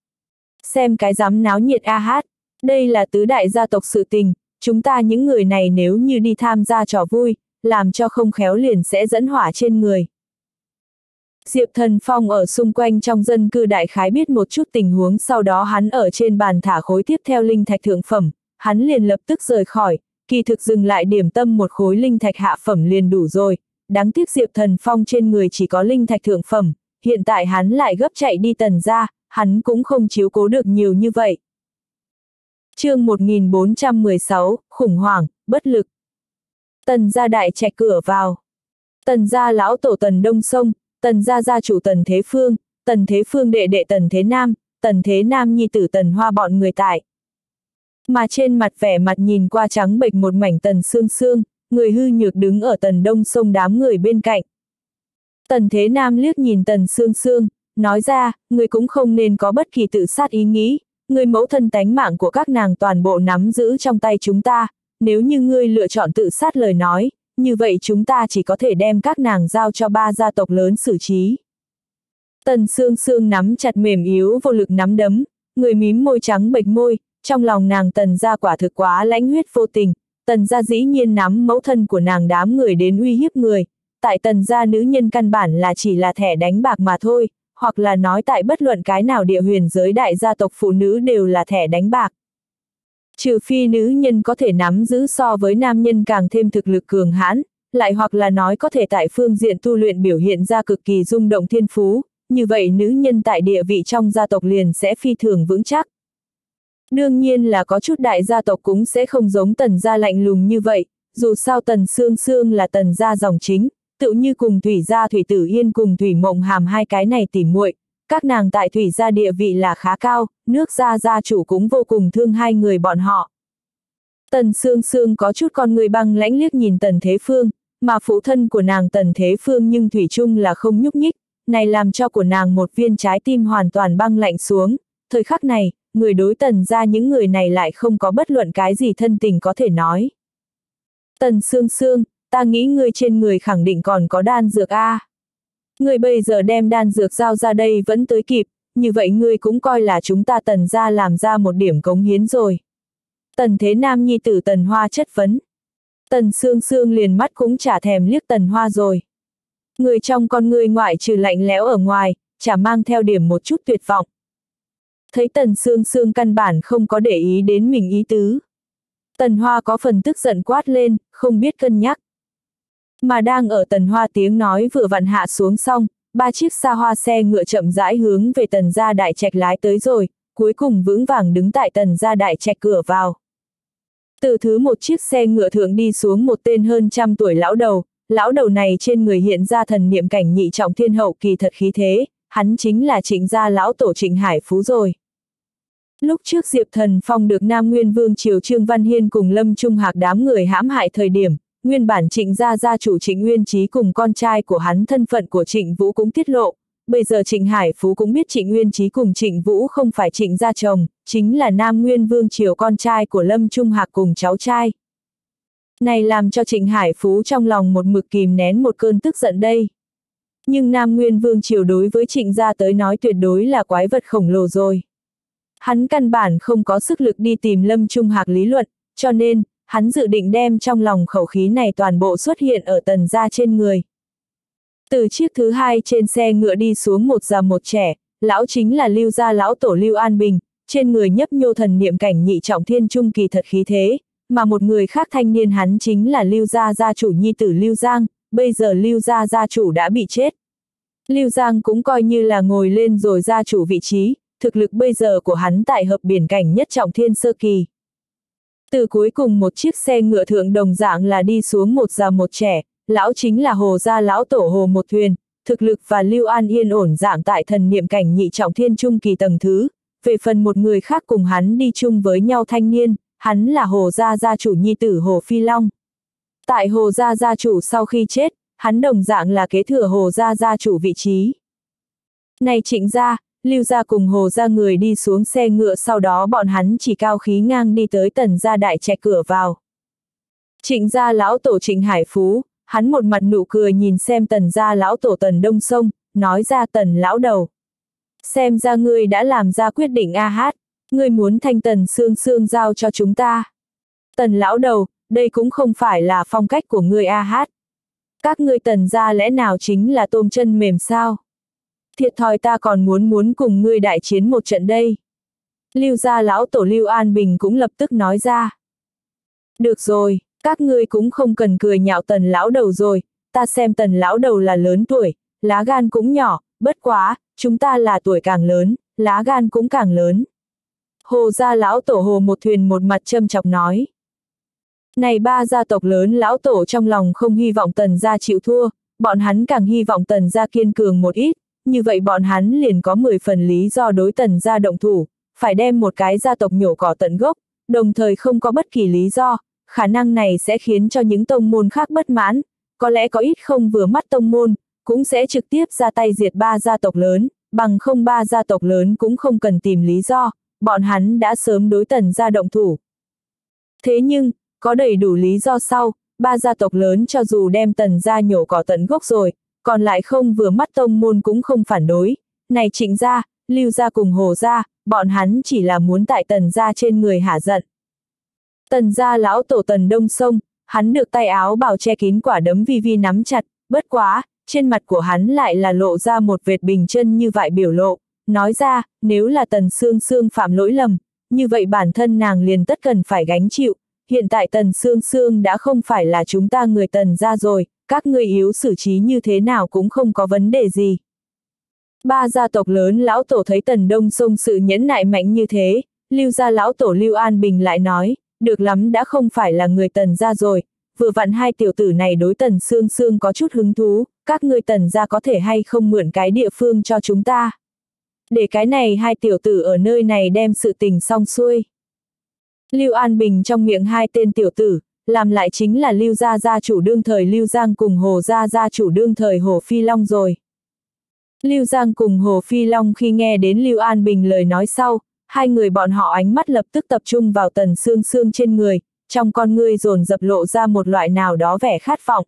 Xem cái dám náo nhiệt a hát, đây là tứ đại gia tộc sự tình, chúng ta những người này nếu như đi tham gia trò vui, làm cho không khéo liền sẽ dẫn hỏa trên người. Diệp Thần Phong ở xung quanh trong dân cư đại khái biết một chút tình huống, sau đó hắn ở trên bàn thả khối tiếp theo linh thạch thượng phẩm, hắn liền lập tức rời khỏi, kỳ thực dừng lại điểm tâm một khối linh thạch hạ phẩm liền đủ rồi, đáng tiếc Diệp Thần Phong trên người chỉ có linh thạch thượng phẩm, hiện tại hắn lại gấp chạy đi Tần gia, hắn cũng không chiếu cố được nhiều như vậy. Chương một nghìn bốn trăm mười sáu, khủng hoảng, bất lực. Tần gia đại trạch cửa vào. Tần gia lão tổ Tần Đông Sông, Tần gia gia chủ Tần Thế Phương, Tần Thế Phương đệ đệ Tần Thế Nam, Tần Thế Nam nhi tử Tần Hoa bọn người tại. Mà trên mặt vẻ mặt nhìn qua trắng bệch một mảnh Tần Sương Sương, người hư nhược đứng ở Tần Đông Sông đám người bên cạnh. Tần Thế Nam liếc nhìn Tần Sương Sương, nói ra, người cũng không nên có bất kỳ tự sát ý nghĩ, người mẫu thân tánh mạng của các nàng toàn bộ nắm giữ trong tay chúng ta, nếu như ngươi lựa chọn tự sát lời nói, như vậy chúng ta chỉ có thể đem các nàng giao cho ba gia tộc lớn xử trí. Tần Sương Sương nắm chặt mềm yếu vô lực nắm đấm, người mím môi trắng bệch môi, trong lòng nàng Tần gia quả thực quá lãnh huyết vô tình, Tần gia dĩ nhiên nắm mẫu thân của nàng đám người đến uy hiếp người, tại Tần gia nữ nhân căn bản là chỉ là thẻ đánh bạc mà thôi, hoặc là nói tại bất luận cái nào địa huyền giới đại gia tộc phụ nữ đều là thẻ đánh bạc. Trừ phi nữ nhân có thể nắm giữ so với nam nhân càng thêm thực lực cường hãn, lại hoặc là nói có thể tại phương diện tu luyện biểu hiện ra cực kỳ rung động thiên phú, như vậy nữ nhân tại địa vị trong gia tộc liền sẽ phi thường vững chắc. Đương nhiên là có chút đại gia tộc cũng sẽ không giống Tần gia lạnh lùng như vậy, dù sao Tần Sương Sương là Tần gia dòng chính, tự như cùng Thủy gia Thủy Tử Yên cùng Thủy Mộng Hàm hai cái này tỉ muội, các nàng tại Thủy gia địa vị là khá cao, nước gia gia chủ cũng vô cùng thương hai người bọn họ. Tần Sương Sương có chút con người băng lãnh liếc nhìn Tần Thế Phương, mà phụ thân của nàng Tần Thế Phương nhưng thủy chung là không nhúc nhích, này làm cho của nàng một viên trái tim hoàn toàn băng lạnh xuống, thời khắc này, người đối Tần gia những người này lại không có bất luận cái gì thân tình có thể nói. Tần Sương Sương, ta nghĩ ngươi trên người khẳng định còn có đan dược a. Ngươi bây giờ đem đan dược giao ra đây vẫn tới kịp, như vậy ngươi cũng coi là chúng ta Tần gia làm ra một điểm cống hiến rồi. Tần Thế Nam nhi tử Tần Hoa chất vấn. Tần Sương Sương liền mắt cũng chả thèm liếc Tần Hoa rồi. Người trong con ngươi ngoại trừ lạnh lẽo ở ngoài, chả mang theo điểm một chút tuyệt vọng. Thấy Tần Sương Sương căn bản không có để ý đến mình ý tứ. Tần Hoa có phần tức giận quát lên, không biết cân nhắc. Mà đang ở Tần Hoa tiếng nói vừa vặn hạ xuống xong, ba chiếc xa hoa xe ngựa chậm rãi hướng về Tần gia đại trạch lái tới rồi, cuối cùng vững vàng đứng tại Tần gia đại trạch cửa vào. Từ thứ một chiếc xe ngựa thượng đi xuống một tên hơn trăm tuổi lão đầu, lão đầu này trên người hiện ra thần niệm cảnh nhị trọng thiên hậu kỳ thật khí thế, hắn chính là Trịnh gia lão tổ Trịnh Hải Phú rồi. Lúc trước Diệp Thần Phong được Nam Nguyên Vương triều Trương Văn Hiên cùng Lâm Trung Hạc đám người hãm hại thời điểm, nguyên bản Trịnh gia gia chủ Trịnh Nguyên Chí cùng con trai của hắn thân phận của Trịnh Vũ cũng tiết lộ, bây giờ Trịnh Hải Phú cũng biết Trịnh Nguyên Chí cùng Trịnh Vũ không phải Trịnh gia chồng, chính là Nam Nguyên Vương triều con trai của Lâm Trung Hạc cùng cháu trai. Này làm cho Trịnh Hải Phú trong lòng một mực kìm nén một cơn tức giận đây. Nhưng Nam Nguyên Vương triều đối với Trịnh gia tới nói tuyệt đối là quái vật khổng lồ rồi. Hắn căn bản không có sức lực đi tìm Lâm Trung Hạc lý luận, cho nên, hắn dự định đem trong lòng khẩu khí này toàn bộ xuất hiện ở Tần gia trên người. Từ chiếc thứ hai trên xe ngựa đi xuống một già một trẻ, lão chính là Lưu gia lão tổ Lưu An Bình, trên người nhấp nhô thần niệm cảnh nhị trọng thiên trung kỳ thật khí thế, mà một người khác thanh niên hắn chính là Lưu gia gia chủ nhi tử Lưu Giang, bây giờ Lưu gia gia chủ đã bị chết. Lưu Giang cũng coi như là ngồi lên rồi gia chủ vị trí, thực lực bây giờ của hắn tại hợp biển cảnh nhất trọng thiên sơ kỳ. Từ cuối cùng một chiếc xe ngựa thượng đồng dạng là đi xuống một già một trẻ, lão chính là Hồ gia lão tổ Hồ Một Thuyền, thực lực và Lưu An Yên ổn dạng tại thần niệm cảnh nhị trọng thiên trung kỳ tầng thứ, về phần một người khác cùng hắn đi chung với nhau thanh niên, hắn là Hồ gia gia chủ nhi tử Hồ Phi Long. Tại Hồ gia gia chủ sau khi chết, hắn đồng dạng là kế thừa Hồ gia gia chủ vị trí. Này Trịnh gia, Lưu gia cùng Hồ gia người đi xuống xe ngựa, sau đó bọn hắn chỉ cao khí ngang đi tới Tần gia đại trạch cửa vào. Trịnh gia lão tổ Trịnh Hải Phú, hắn một mặt nụ cười nhìn xem Tần gia lão tổ Tần Đông Sông, nói ra Tần lão đầu. Xem ra ngươi đã làm ra quyết định a hát, ngươi muốn thanh Tần Sương Sương giao cho chúng ta. Tần lão đầu, đây cũng không phải là phong cách của ngươi a hát. Các ngươi Tần gia lẽ nào chính là tôm chân mềm sao? Thiệt thòi ta còn muốn muốn cùng ngươi đại chiến một trận đây. Lưu gia lão tổ Lưu An Bình cũng lập tức nói ra. Được rồi, các ngươi cũng không cần cười nhạo Tần lão đầu rồi, ta xem Tần lão đầu là lớn tuổi, lá gan cũng nhỏ, bất quá, chúng ta là tuổi càng lớn, lá gan cũng càng lớn. Hồ gia lão tổ Hồ Một Thuyền một mặt châm chọc nói. Này ba gia tộc lớn lão tổ trong lòng không hy vọng Tần gia chịu thua, bọn hắn càng hy vọng Tần gia kiên cường một ít, như vậy bọn hắn liền có mười phần lý do đối Tần gia động thủ, phải đem một cái gia tộc nhổ cỏ tận gốc, đồng thời không có bất kỳ lý do, khả năng này sẽ khiến cho những tông môn khác bất mãn, có lẽ có ít không vừa mắt tông môn, cũng sẽ trực tiếp ra tay diệt ba gia tộc lớn, bằng không ba gia tộc lớn cũng không cần tìm lý do, bọn hắn đã sớm đối Tần gia động thủ. Thế nhưng, có đầy đủ lý do sau, ba gia tộc lớn cho dù đem Tần gia nhổ cỏ tận gốc rồi, còn lại không vừa mắt tông môn cũng không phản đối, này Trịnh gia, Lưu gia cùng Hồ gia, bọn hắn chỉ là muốn tại Tần gia trên người hả giận. Tần gia lão tổ Tần Đông Sông, hắn được tay áo bào che kín quả đấm vi vi nắm chặt, bất quá, trên mặt của hắn lại là lộ ra một vệt bình chân như vậy biểu lộ, nói ra, nếu là Tần Sương Sương phạm lỗi lầm, như vậy bản thân nàng liền tất cần phải gánh chịu, hiện tại Tần Sương Sương đã không phải là chúng ta người Tần gia rồi, các ngươi yếu xử trí như thế nào cũng không có vấn đề gì. Ba gia tộc lớn lão tổ thấy Tần Đông Sông sự nhẫn nại mạnh như thế, Lưu gia lão tổ Lưu An Bình lại nói, được lắm đã không phải là người Tần gia rồi, vừa vặn hai tiểu tử này đối Tần Sương Sương có chút hứng thú, các ngươi Tần gia có thể hay không mượn cái địa phương cho chúng ta. Để cái này hai tiểu tử ở nơi này đem sự tình xong xuôi. Lưu An Bình trong miệng hai tên tiểu tử, làm lại chính là Lưu gia gia chủ đương thời Lưu Giang cùng Hồ gia gia chủ đương thời Hồ Phi Long rồi. Lưu Giang cùng Hồ Phi Long khi nghe đến Lưu An Bình lời nói sau, hai người bọn họ ánh mắt lập tức tập trung vào Tần Sương Sương trên người, trong con ngươi dồn dập lộ ra một loại nào đó vẻ khát vọng.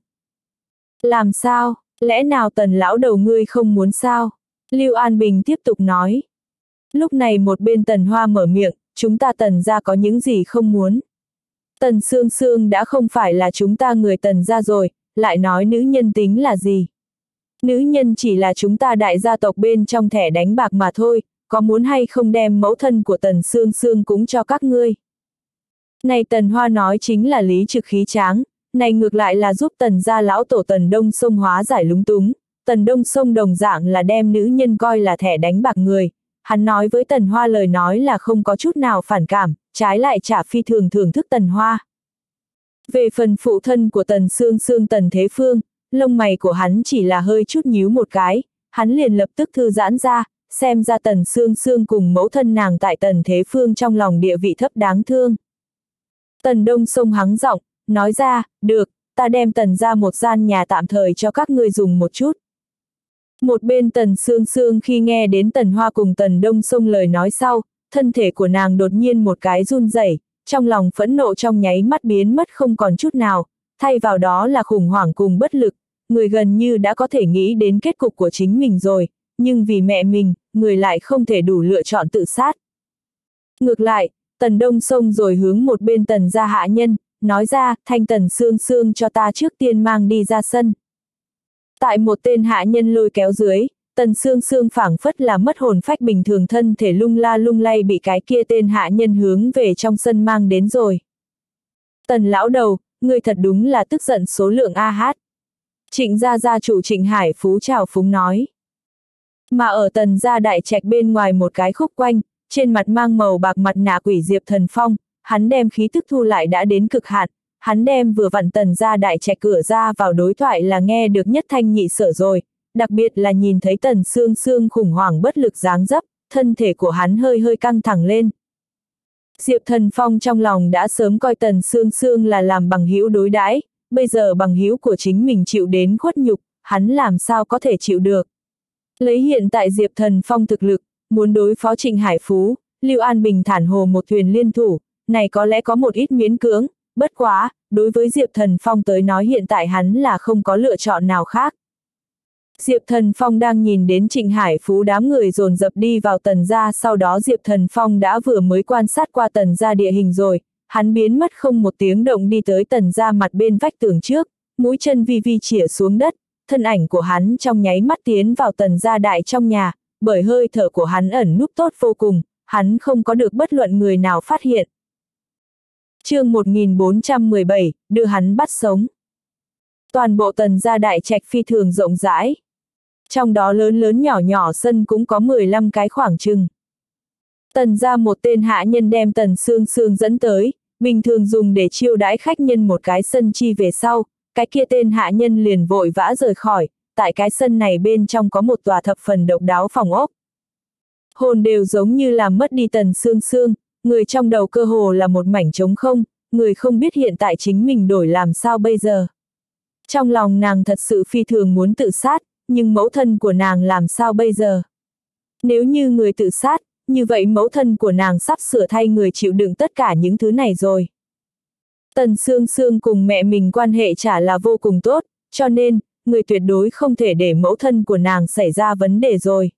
Làm sao, lẽ nào Tần lão đầu ngươi không muốn sao? Lưu An Bình tiếp tục nói. Lúc này một bên Tần Hoa mở miệng, chúng ta Tần gia có những gì không muốn. Tần Sương Sương đã không phải là chúng ta người Tần gia rồi, lại nói nữ nhân tính là gì? Nữ nhân chỉ là chúng ta đại gia tộc bên trong thẻ đánh bạc mà thôi, có muốn hay không đem mẫu thân của Tần Sương Sương cũng cho các ngươi. Này Tần Hoa nói chính là lý trực khí tráng, này ngược lại là giúp Tần gia lão tổ Tần Đông Sông hóa giải lúng túng, Tần Đông Sông đồng dạng là đem nữ nhân coi là thẻ đánh bạc người, hắn nói với Tần Hoa lời nói là không có chút nào phản cảm, trái lại chả phi thường thưởng thức Tần Hoa. Về phần phụ thân của Tần Sương Sương Tần Thế Phương, lông mày của hắn chỉ là hơi chút nhíu một cái, hắn liền lập tức thư giãn ra, xem ra Tần Sương Sương cùng mẫu thân nàng tại Tần Thế Phương trong lòng địa vị thấp đáng thương. Tần Đông Sông hắng giọng, nói ra, được, ta đem Tần ra một gian nhà tạm thời cho các ngươi dùng một chút. Một bên Tần Sương Sương khi nghe đến Tần Hoa cùng Tần Đông Sông lời nói sau, thân thể của nàng đột nhiên một cái run rẩy, trong lòng phẫn nộ trong nháy mắt biến mất không còn chút nào, thay vào đó là khủng hoảng cùng bất lực, người gần như đã có thể nghĩ đến kết cục của chính mình rồi, nhưng vì mẹ mình, người lại không thể đủ lựa chọn tự sát. Ngược lại, Tần Đông Sông rồi hướng một bên Tần gia hạ nhân, nói ra, thanh Tần Sương Sương cho ta trước tiên mang đi ra sân. Tại một tên hạ nhân lôi kéo dưới, Tần Sương Sương phảng phất là mất hồn phách bình thường thân thể lung la lung lay bị cái kia tên hạ nhân hướng về trong sân mang đến rồi. Tần lão đầu, ngươi thật đúng là tức giận số lượng a hát. Trịnh gia gia chủ Trịnh Hải Phú chào phúng nói. Mà ở Tần gia đại trạch bên ngoài một cái khúc quanh, trên mặt mang màu bạc mặt nạ quỷ Diệp Thần Phong, hắn đem khí tức thu lại đã đến cực hạn, hắn đem vừa vặn Tần gia đại trạch cửa ra vào đối thoại là nghe được nhất thanh nhị sở rồi, đặc biệt là nhìn thấy Tần Sương Sương khủng hoảng bất lực dáng dấp, thân thể của hắn hơi hơi căng thẳng lên. Diệp Thần Phong trong lòng đã sớm coi Tần Sương Sương là làm bằng hữu đối đãi, bây giờ bằng hữu của chính mình chịu đến khuất nhục, hắn làm sao có thể chịu được. Lấy hiện tại Diệp Thần Phong thực lực, muốn đối phó Trịnh Hải Phú, Lưu An Bình thản hồ một thuyền liên thủ, này có lẽ có một ít miễn cưỡng, bất quá, đối với Diệp Thần Phong tới nói hiện tại hắn là không có lựa chọn nào khác. Diệp Thần Phong đang nhìn đến Trịnh Hải Phú đám người dồn dập đi vào Tần gia, sau đó Diệp Thần Phong đã vừa mới quan sát qua Tần gia địa hình rồi, hắn biến mất không một tiếng động đi tới Tần gia mặt bên vách tường trước, mũi chân vi vi chĩa xuống đất, thân ảnh của hắn trong nháy mắt tiến vào Tần gia đại trong nhà, bởi hơi thở của hắn ẩn núp tốt vô cùng, hắn không có được bất luận người nào phát hiện. Chương một nghìn bốn trăm mười bảy, đưa hắn bắt sống. Toàn bộ Tần gia đại trạch phi thường rộng rãi. Trong đó lớn lớn nhỏ nhỏ sân cũng có mười lăm cái khoảng chừng. Tần gia một tên hạ nhân đem Tần Sương Sương dẫn tới, bình thường dùng để chiêu đãi khách nhân một cái sân chi về sau, cái kia tên hạ nhân liền vội vã rời khỏi, tại cái sân này bên trong có một tòa thập phần độc đáo phòng ốc. Hồn đều giống như làm mất đi Tần Sương Sương, người trong đầu cơ hồ là một mảnh trống không, người không biết hiện tại chính mình đổi làm sao bây giờ. Trong lòng nàng thật sự phi thường muốn tự sát, nhưng mẫu thân của nàng làm sao bây giờ? Nếu như người tự sát, như vậy mẫu thân của nàng sắp sửa thay người chịu đựng tất cả những thứ này rồi. Tần Sương Sương cùng mẹ mình quan hệ chả là vô cùng tốt, cho nên, người tuyệt đối không thể để mẫu thân của nàng xảy ra vấn đề rồi.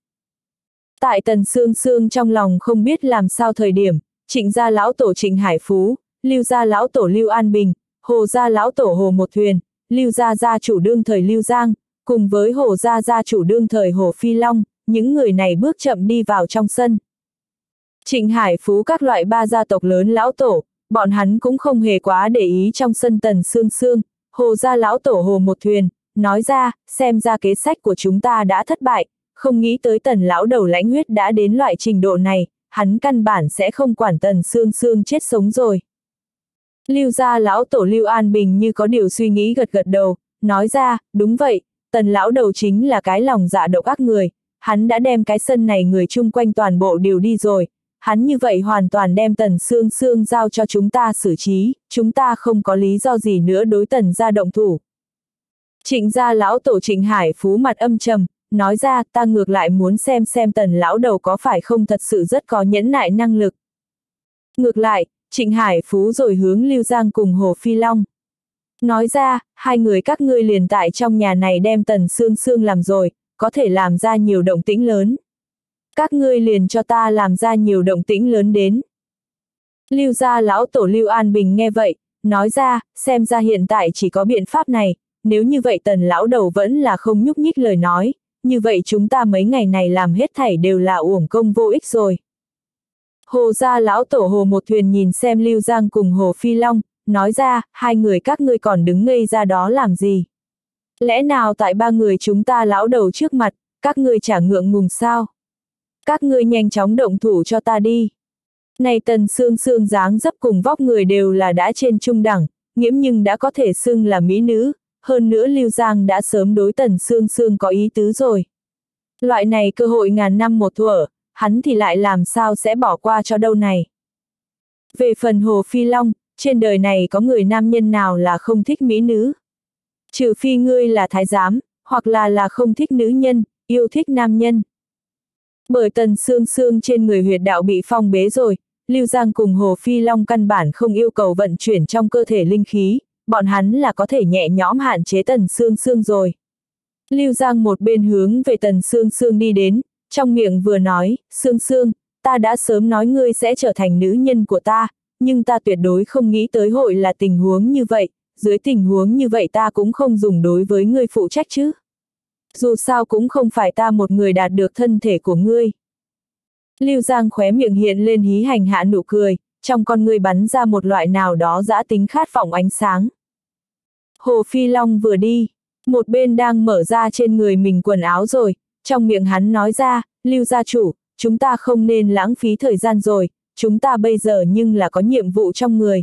Tại Tần Sương Sương trong lòng không biết làm sao thời điểm, Trịnh gia lão tổ Trịnh Hải Phú, Lưu gia lão tổ Lưu An Bình, Hồ gia lão tổ Hồ Một Thuyền, Lưu gia gia chủ đương thời Lưu Giang, cùng với Hồ gia gia chủ đương thời Hồ Phi Long, những người này bước chậm đi vào trong sân. Trịnh Hải Phú các loại ba gia tộc lớn lão tổ, bọn hắn cũng không hề quá để ý trong sân Tần Sương Sương, Hồ gia lão tổ Hồ Một Thuyền, nói ra, xem ra kế sách của chúng ta đã thất bại, không nghĩ tới Tần lão đầu lãnh huyết đã đến loại trình độ này, hắn căn bản sẽ không quản Tần Sương Sương chết sống rồi. Lưu gia lão tổ Lưu An Bình như có điều suy nghĩ gật gật đầu, nói ra, đúng vậy, Tần lão đầu chính là cái lòng dạ độc ác người, hắn đã đem cái sân này người chung quanh toàn bộ đều đi rồi, hắn như vậy hoàn toàn đem Tần Sương Sương giao cho chúng ta xử trí, chúng ta không có lý do gì nữa đối Tần gia động thủ. Trịnh gia lão tổ Trịnh Hải Phú mặt âm trầm, nói ra, ta ngược lại muốn xem xem Tần lão đầu có phải không thật sự rất có nhẫn nại năng lực. Ngược lại, Trịnh Hải Phú rồi hướng Lưu Giang cùng Hồ Phi Long. Nói ra, hai người các ngươi liền tại trong nhà này đem Tần Sương Sương làm rồi, có thể làm ra nhiều động tĩnh lớn. Các ngươi liền cho ta làm ra nhiều động tĩnh lớn đến. Lưu gia lão tổ Lưu An Bình nghe vậy, nói ra, xem ra hiện tại chỉ có biện pháp này, nếu như vậy Tần lão đầu vẫn là không nhúc nhích lời nói, như vậy chúng ta mấy ngày này làm hết thảy đều là uổng công vô ích rồi. Hồ gia lão tổ Hồ Một Thuyền nhìn xem Lưu Giang cùng Hồ Phi Long, nói ra, hai người các ngươi còn đứng ngây ra đó làm gì? Lẽ nào tại ba người chúng ta lão đầu trước mặt, các ngươi chả ngượng ngùng sao? Các ngươi nhanh chóng động thủ cho ta đi. Này Tần Sương Sương dáng dấp cùng vóc người đều là đã trên trung đẳng, nghiễm nhưng đã có thể xưng là mỹ nữ, hơn nữa Lưu Giang đã sớm đối Tần Sương Sương có ý tứ rồi. Loại này cơ hội ngàn năm một thuở, hắn thì lại làm sao sẽ bỏ qua cho đâu này. Về phần Hồ Phi Long, trên đời này có người nam nhân nào là không thích mỹ nữ? Trừ phi ngươi là thái giám, hoặc là là không thích nữ nhân, yêu thích nam nhân. Bởi Tần Sương Sương trên người huyệt đạo bị phong bế rồi, Lưu Giang cùng Hồ Phi Long căn bản không yêu cầu vận chuyển trong cơ thể linh khí, bọn hắn là có thể nhẹ nhõm hạn chế Tần Sương Sương rồi. Lưu Giang một bên hướng về Tần Sương Sương đi đến, trong miệng vừa nói, Sương Sương, ta đã sớm nói ngươi sẽ trở thành nữ nhân của ta, nhưng ta tuyệt đối không nghĩ tới hội là tình huống như vậy, dưới tình huống như vậy ta cũng không dùng đối với ngươi phụ trách chứ. Dù sao cũng không phải ta một người đạt được thân thể của ngươi. Lưu Giang khóe miệng hiện lên hí hành hạ nụ cười, trong con ngươi bắn ra một loại nào đó dã tính khát vọng ánh sáng. Hồ Phi Long vừa đi, một bên đang mở ra trên người mình quần áo rồi, trong miệng hắn nói ra, Lưu gia chủ, chúng ta không nên lãng phí thời gian rồi, chúng ta bây giờ nhưng là có nhiệm vụ trong người.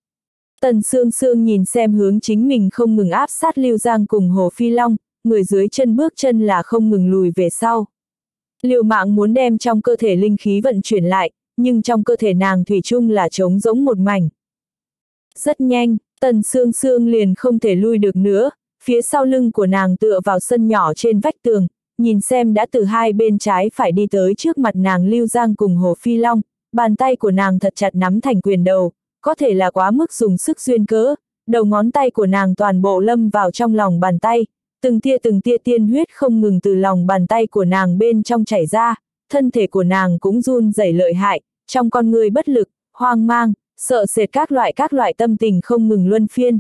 Tần Sương Sương nhìn xem hướng chính mình không ngừng áp sát Lưu Giang cùng Hồ Phi Long, người dưới chân bước chân là không ngừng lùi về sau. Liều mạng muốn đem trong cơ thể linh khí vận chuyển lại, nhưng trong cơ thể nàng thủy chung là trống rỗng một mảnh. Rất nhanh, Tần Sương Sương liền không thể lui được nữa, phía sau lưng của nàng tựa vào sân nhỏ trên vách tường, nhìn xem đã từ hai bên trái phải đi tới trước mặt nàng Lưu Giang cùng Hồ Phi Long, bàn tay của nàng thật chặt nắm thành quyền đầu, có thể là quá mức dùng sức duyên cớ, đầu ngón tay của nàng toàn bộ lâm vào trong lòng bàn tay, từng tia từng tia tiên huyết không ngừng từ lòng bàn tay của nàng bên trong chảy ra, thân thể của nàng cũng run rẩy lợi hại, trong con người bất lực, hoang mang, sợ sệt các loại các loại tâm tình không ngừng luân phiên.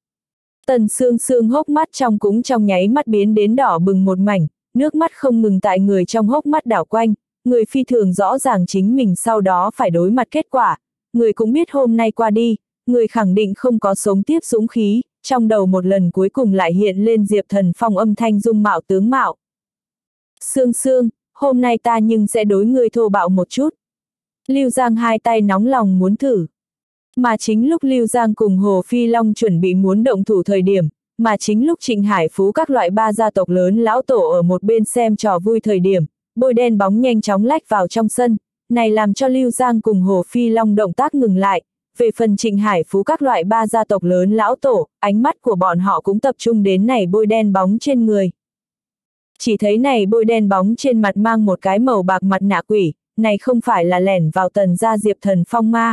Tần Sương Sương hốc mắt trong cũng trong nháy mắt biến đến đỏ bừng một mảnh, nước mắt không ngừng tại người trong hốc mắt đảo quanh, người phi thường rõ ràng chính mình sau đó phải đối mặt kết quả, người cũng biết hôm nay qua đi, người khẳng định không có sống tiếp dũng khí, trong đầu một lần cuối cùng lại hiện lên Diệp Thần Phong âm thanh dung mạo tướng mạo. Sương Sương, hôm nay ta nhưng sẽ đối ngươi thô bạo một chút. Lưu Giang hai tay nóng lòng muốn thử. Mà chính lúc Lưu Giang cùng Hồ Phi Long chuẩn bị muốn động thủ thời điểm, mà chính lúc Trịnh Hải Phú các loại ba gia tộc lớn lão tổ ở một bên xem trò vui thời điểm, bôi đen bóng nhanh chóng lách vào trong sân, này làm cho Lưu Giang cùng Hồ Phi Long động tác ngừng lại, Về phần Trịnh Hải Phú các loại ba gia tộc lớn lão tổ, ánh mắt của bọn họ cũng tập trung đến này bôi đen bóng trên người. Chỉ thấy này bôi đen bóng trên mặt mang một cái màu bạc mặt nạ quỷ, này không phải là lẻn vào Tần gia Diệp Thần Phong ma.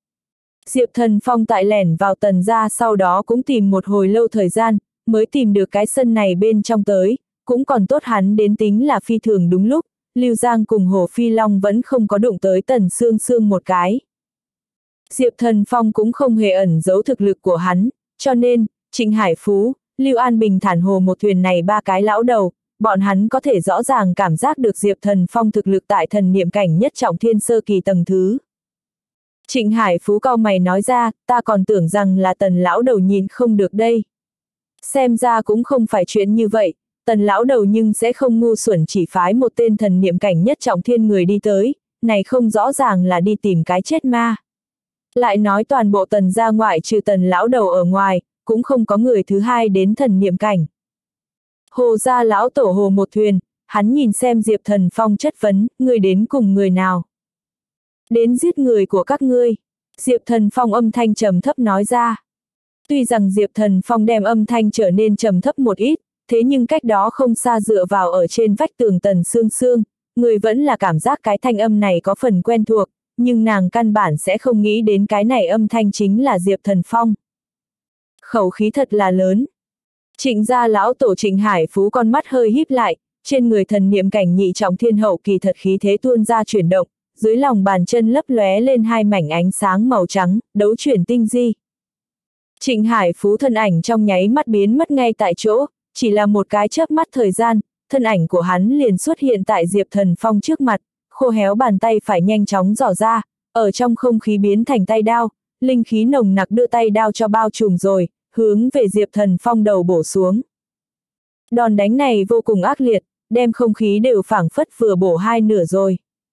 Diệp Thần Phong tại lẻn vào Tần gia sau đó cũng tìm một hồi lâu thời gian, mới tìm được cái sân này bên trong tới, cũng còn tốt hắn đến tính là phi thường đúng lúc, Lưu Giang cùng Hồ Phi Long vẫn không có đụng tới Tần Sương Sương một cái. Diệp Thần Phong cũng không hề ẩn giấu thực lực của hắn, cho nên, Trịnh Hải Phú, Lưu An Bình Thản Hồ một thuyền này ba cái lão đầu, bọn hắn có thể rõ ràng cảm giác được Diệp Thần Phong thực lực tại thần niệm cảnh nhất trọng thiên sơ kỳ tầng thứ. Trịnh Hải Phú cau mày nói ra, ta còn tưởng rằng là Tần lão đầu nhìn không được đây. Xem ra cũng không phải chuyện như vậy, Tần lão đầu nhưng sẽ không ngu xuẩn chỉ phái một tên thần niệm cảnh nhất trọng thiên người đi tới, này không rõ ràng là đi tìm cái chết ma. Lại nói toàn bộ Tần gia ngoại trừ Tần lão đầu ở ngoài, cũng không có người thứ hai đến thần niệm cảnh. Hồ gia lão tổ Hồ một thuyền, hắn nhìn xem Diệp Thần Phong chất vấn, ngươi đến cùng người nào? Đến giết người của các ngươi. Diệp Thần Phong âm thanh trầm thấp nói ra. Tuy rằng Diệp Thần Phong đem âm thanh trở nên trầm thấp một ít, thế nhưng cách đó không xa dựa vào ở trên vách tường Tần Sương Sương, người vẫn là cảm giác cái thanh âm này có phần quen thuộc, nhưng nàng căn bản sẽ không nghĩ đến cái này âm thanh chính là Diệp Thần Phong. Khẩu khí thật là lớn. Trịnh gia lão tổ Trịnh Hải Phú con mắt hơi híp lại, trên người thần niệm cảnh nhị trọng thiên hậu kỳ thật khí thế tuôn ra chuyển động, dưới lòng bàn chân lấp lóe lên hai mảnh ánh sáng màu trắng, đấu chuyển tinh di. Trịnh Hải Phú thân ảnh trong nháy mắt biến mất ngay tại chỗ, chỉ là một cái chớp mắt thời gian, thân ảnh của hắn liền xuất hiện tại Diệp Thần Phong trước mặt, khô héo bàn tay phải nhanh chóng dò ra, ở trong không khí biến thành tay đao, linh khí nồng nặc đưa tay đao cho bao trùm rồi, hướng về Diệp Thần Phong đầu bổ xuống. Đòn đánh này vô cùng ác liệt, đem không khí đều phảng phất vừa bổ hai nửa rồi.